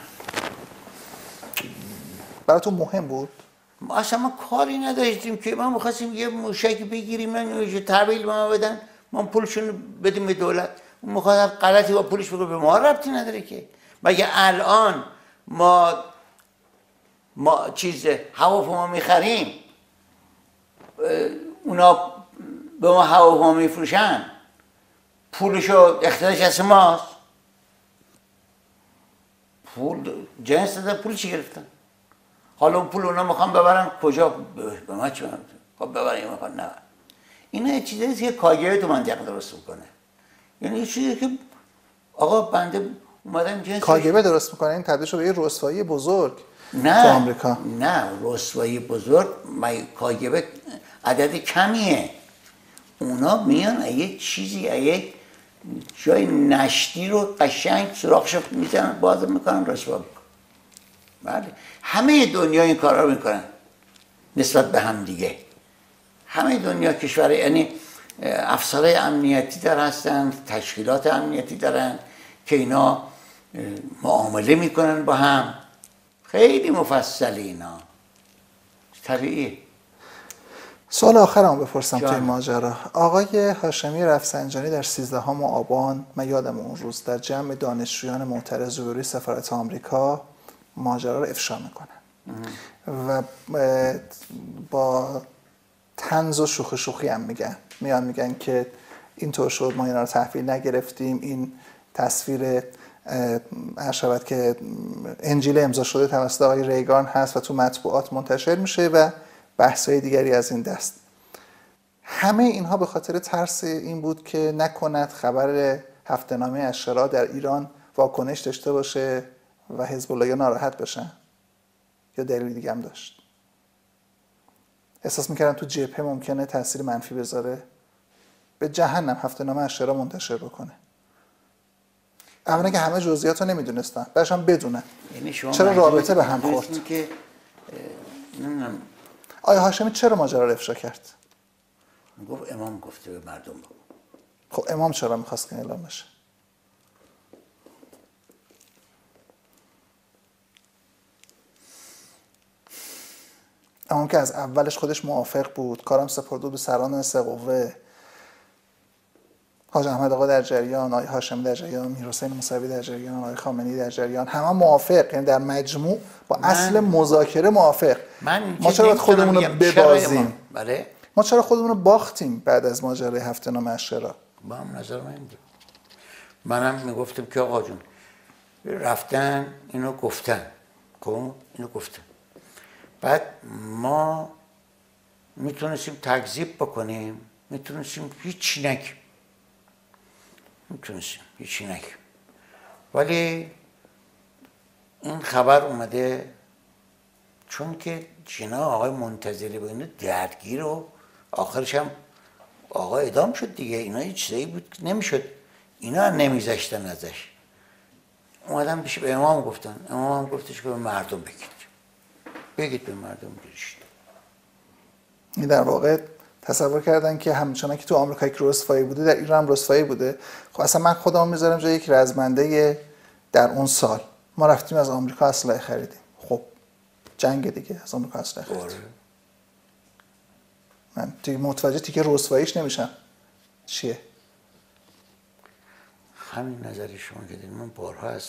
Speaker 2: براتون مهم بود؟
Speaker 1: ما اصلا ما کاری نداشتیم که ما می‌خواستیم یه موشک بگیریم من تحویل به ما بدن، ما پولشون بدیم به دولت. اون می‌خواد غلطی با پولش بگه، به ما ربطی نداره که. مگه الان ما ما چیز هواپیما می‌خریم اونا به ما هواپیما می‌فروشن، پولشو اختیارش از ماست؟ پول جنس دادن، پول چی گرفتن؟ حالا اون پول اونا میخوان ببرن کجا؟ به ما چی میخوان؟ خب ببرن میخوان نه. اینا یه چیزیه که کاگبه تو منطقه درست میکنه. یعنی یه چیزی که آقا بنده اومدم جنس
Speaker 2: کاگبه درست میکنه، این تبدیل شده به یه رسوایی بزرگ
Speaker 1: نه
Speaker 2: تو آمریکا.
Speaker 1: نه رسوایی بزرگ، کاگبه عدد کمیه. اونا میان یه چیزی یه جای نشتی رو قشنگ سراغش میزنن باز میکنن رسوا میکنن. بله همه دنیا این کارا رو میکنن نسبت به هم دیگه. همه دنیا کشور یعنی افسرهای امنیتی در هستن، تشکیلات امنیتی دارن که اینا معامله میکنن با هم. خیلی مفصل اینا، طبیعی.
Speaker 2: سوال آخرم بپرسم توی ماجرا. آقای هاشمی رفسنجانی در سیزدهم آبان، من یادم اون روز، در جمع دانشجویان معترض روبروی سفارت آمریکا ماجرا رو افشا میکنن و با طنز و شوخی شوخی هم میگن میان میگن که اینطور شد ما اینا رو تحویل نگرفتیم، این تصویر ارشبت که انجیل امضا شده توسط آقای ریگان هست و تو مطبوعات منتشر میشه و بحث‌های دیگری از این دست. همه اینها به خاطر ترس این بود که نکند خبر هفته‌نامه اشرا در ایران واکنش داشته باشه و حزب الله ناراحت بشن، یا دلیل دیگه هم داشت؟ احساس میکردن تو جبهه ممکنه تاثیر منفی بذاره؟ به جهنم هفته‌نامه اشرا منتشر بکنه. اولا که همه جزئیات رو نمیدونستن، بعدش هم بدونن.
Speaker 1: یعنی شما
Speaker 2: چرا رابطه به هم خورد؟
Speaker 1: که نمیدونم
Speaker 2: آیا هاشمی چرا ماجرا رو افشا کرد؟
Speaker 1: میگفت امام گفته به مردم بگو.
Speaker 2: خب امام چرا میخواست که اعلام بشه؟ امام که از اولش خودش موافق بود، کارم سپرده به سران سه قوه، حاج احمد آقا در جریان، آقای هاشمی در جریان، میرحسین موسوی در جریان، آقای خامنه‌ای در جریان، همه موافق، یعنی در مجموع با اصل مذاکره موافق. ما چرا خودمون رو ببازیم؟
Speaker 1: بله.
Speaker 2: ما چرا خودمون رو باختیم بعد از ماجرای هفته نام عشرا؟
Speaker 1: با هم نظر من دیم. منم میگفتم که آقا جون رفتن اینو گفتن، خب اینو گفتن، بعد ما میتونستیم تکذیب بکنیم، میتونستیم هیچی نگیم، میتونستیم هیچی نگیم، ولی این خبر اومده چون که جناب آقای منتظری با اینو درگیر و آخرش هم آقا اعدام شد دیگه. اینا هیچ چیزایی بود که نمیشد، اینا نمیذاشتن ازش. اومدن پیش به امام گفتن، امام هم گفتش که به مردم بگید، بگید به مردم گیرشید.
Speaker 2: این در واقع تصور کردن که همچنان که تو آمریکا یک رسوایی بوده در ایران هم رسوایی بوده. خب اصلا من خودم میذارم جای یک رزمنده در اون سال ما رفتیم از آمریکا اسلحه خریدیم. خب جنگ دیگه، از آمریکا اسلحه خریدیم. من دیگه متوجه تیکه رسواییش نمیشم چیه.
Speaker 1: همین نظری شما که دید من بارها از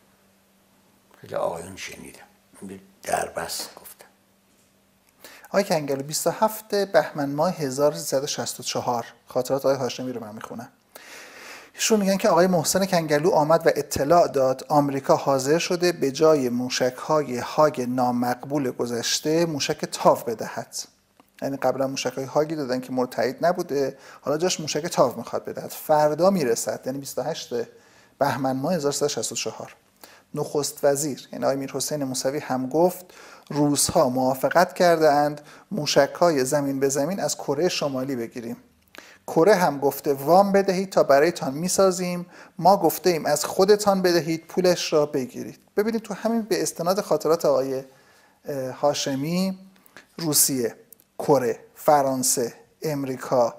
Speaker 1: خیلی آقایون شنیدم در بس گفتم.
Speaker 2: آقای کنگلو بیست و هفتم بهمن ماه هزار و سیصد و شصت و چهار خاطرات آقای هاشمی رو من میخونم. ایشون میگن که آقای محسن کنگلو آمد و اطلاع داد آمریکا حاضر شده به جای موشک‌های هاگ نامقبول گذشته موشک تاو بدهد. یعنی قبلا موشک‌های هاگی دادن که مورد تایید نبوده، حالا جاش موشک تاو میخواد بدهد. فردا میرسد، یعنی بیست و هشتم بهمن ماه هزار و سیصد و شصت و چهار. نخست وزیر یعنی آقای میرحسین موسوی هم گفت روس‌ها موافقت کرده اند موشک‌های زمین به زمین از کره شمالی بگیریم. کره هم گفته وام بدهید تا برایتان میسازیم، ما گفته ایم از خودتان بدهید پولش را بگیرید. ببینید تو همین به استناد خاطرات آقای هاشمی، روسیه، کره، فرانسه، امریکا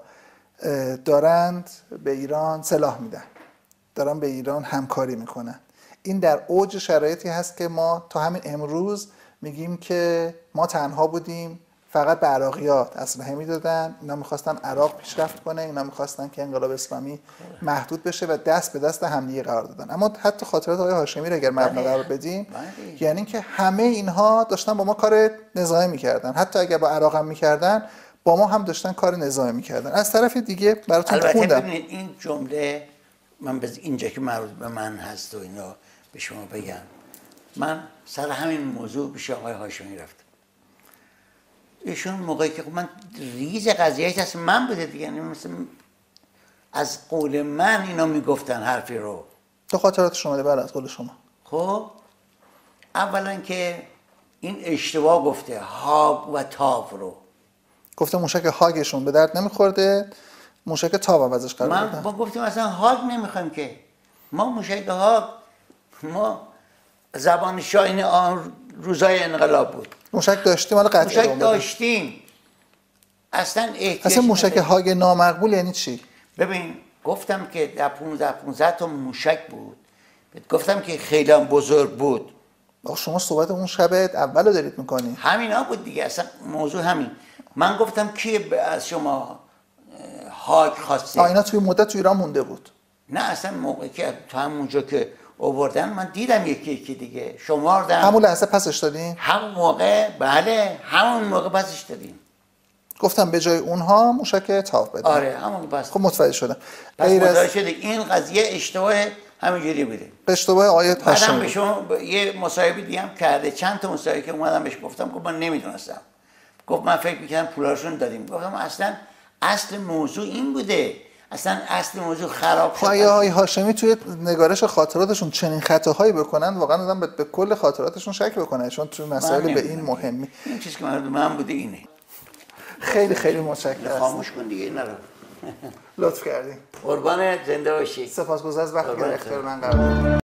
Speaker 2: دارند به ایران سلاح میدن، دارن به ایران همکاری میکنن. این در اوج شرایطی هست که ما تا همین امروز میگیم که ما تنها بودیم، فقط به عراقیات اسلحه میدادن، اینا میخواستن عراق پیشرفت کنه، اینا میخواستن که انقلاب اسلامی محدود بشه و دست به دست همدیگه قرار دادن. اما حتی خاطرات آقای هاشمی رو اگر مبنا قرار بدیم، یعنی که همه اینها داشتن با ما کار نظامی میکردن، حتی اگر با عراق هم میکردن با ما هم داشتن کار نظامی میکردن. از طرف دیگه براتون خوندم.
Speaker 1: البته ببینید این جمله من به اینجا که مربوط به من هست و اینا به شما بگم، من سر همین موضوع پیش آقای هاشمی رفتم. ایشون موقعی که من ریز قضیهش از من بوده دیگه، یعنی مثلا از قول من اینا میگفتن حرفی رو.
Speaker 2: تو خاطرات شما ده بله از قول شما.
Speaker 1: خب اولا که این اشتباه گفته هاگ و تاو رو.
Speaker 2: گفته موشک هاگشون به درد نمیخورده، موشک تاو عوضش قرار دادن.
Speaker 1: من با گفتیم اصلا هاگ نمیخوایم که، ما موشک هاگ، ما زبان شاهین آن روزای انقلاب بود.
Speaker 2: موشک داشتیم حالا قطعی
Speaker 1: موشک داشتیم. اصلا احتیاج
Speaker 2: اصلا موشک هاگ نامقبول یعنی چی؟
Speaker 1: ببین گفتم که در پونزده پونزده تا موشک بود. گفتم که خیلی هم بزرگ بود.
Speaker 2: آخه شما صحبت اون شب اول رو دارید میکنید.
Speaker 1: همینا بود دیگه، اصلا موضوع همین. من گفتم کی از شما هاگ خواسته؟
Speaker 2: آ اینا توی مدت تو ایران مونده بود.
Speaker 1: نه اصلا موقعی که تو همونجا که آوردن من دیدم یکی یکی دیگه شماردم.
Speaker 2: همون لحظه پسش دادین؟
Speaker 1: همون موقع بله، همون موقع پسش دادیم.
Speaker 2: گفتم به جای اونها موشک تاو بدن.
Speaker 1: آره همون پس.
Speaker 2: خب متوجه شدم.
Speaker 1: پس متوجه شده این قضیه اشتباه همینجوری بوده.
Speaker 2: اشتباه آیه هاشمی.
Speaker 1: بعدم به شما یه مصاحبه دیگه هم کرده، چند تا مصاحبه که اومدم بهش گفتم که من نمیدونستم. گفت من فکر می‌کردم پولاشون دادیم. گفتم اصلا اصل موضوع این بوده. اصلا اصل موضوع خراب شد.
Speaker 2: آیا آقای هاشمی توی نگارش خاطراتشون چنین خطاهایی بکنن واقعا آدم به, به کل خاطراتشون شک بکنه، چون توی مسائل به این مهمی.
Speaker 1: این چیزی که من من بوده اینه.
Speaker 2: خیلی خیلی متشکرم.
Speaker 1: خاموش کن دیگه اینا رو.
Speaker 2: لطف کردین.
Speaker 1: قربان زنده باشی.
Speaker 2: سپاسگزار از وقتی در اختیار من قرار دادید.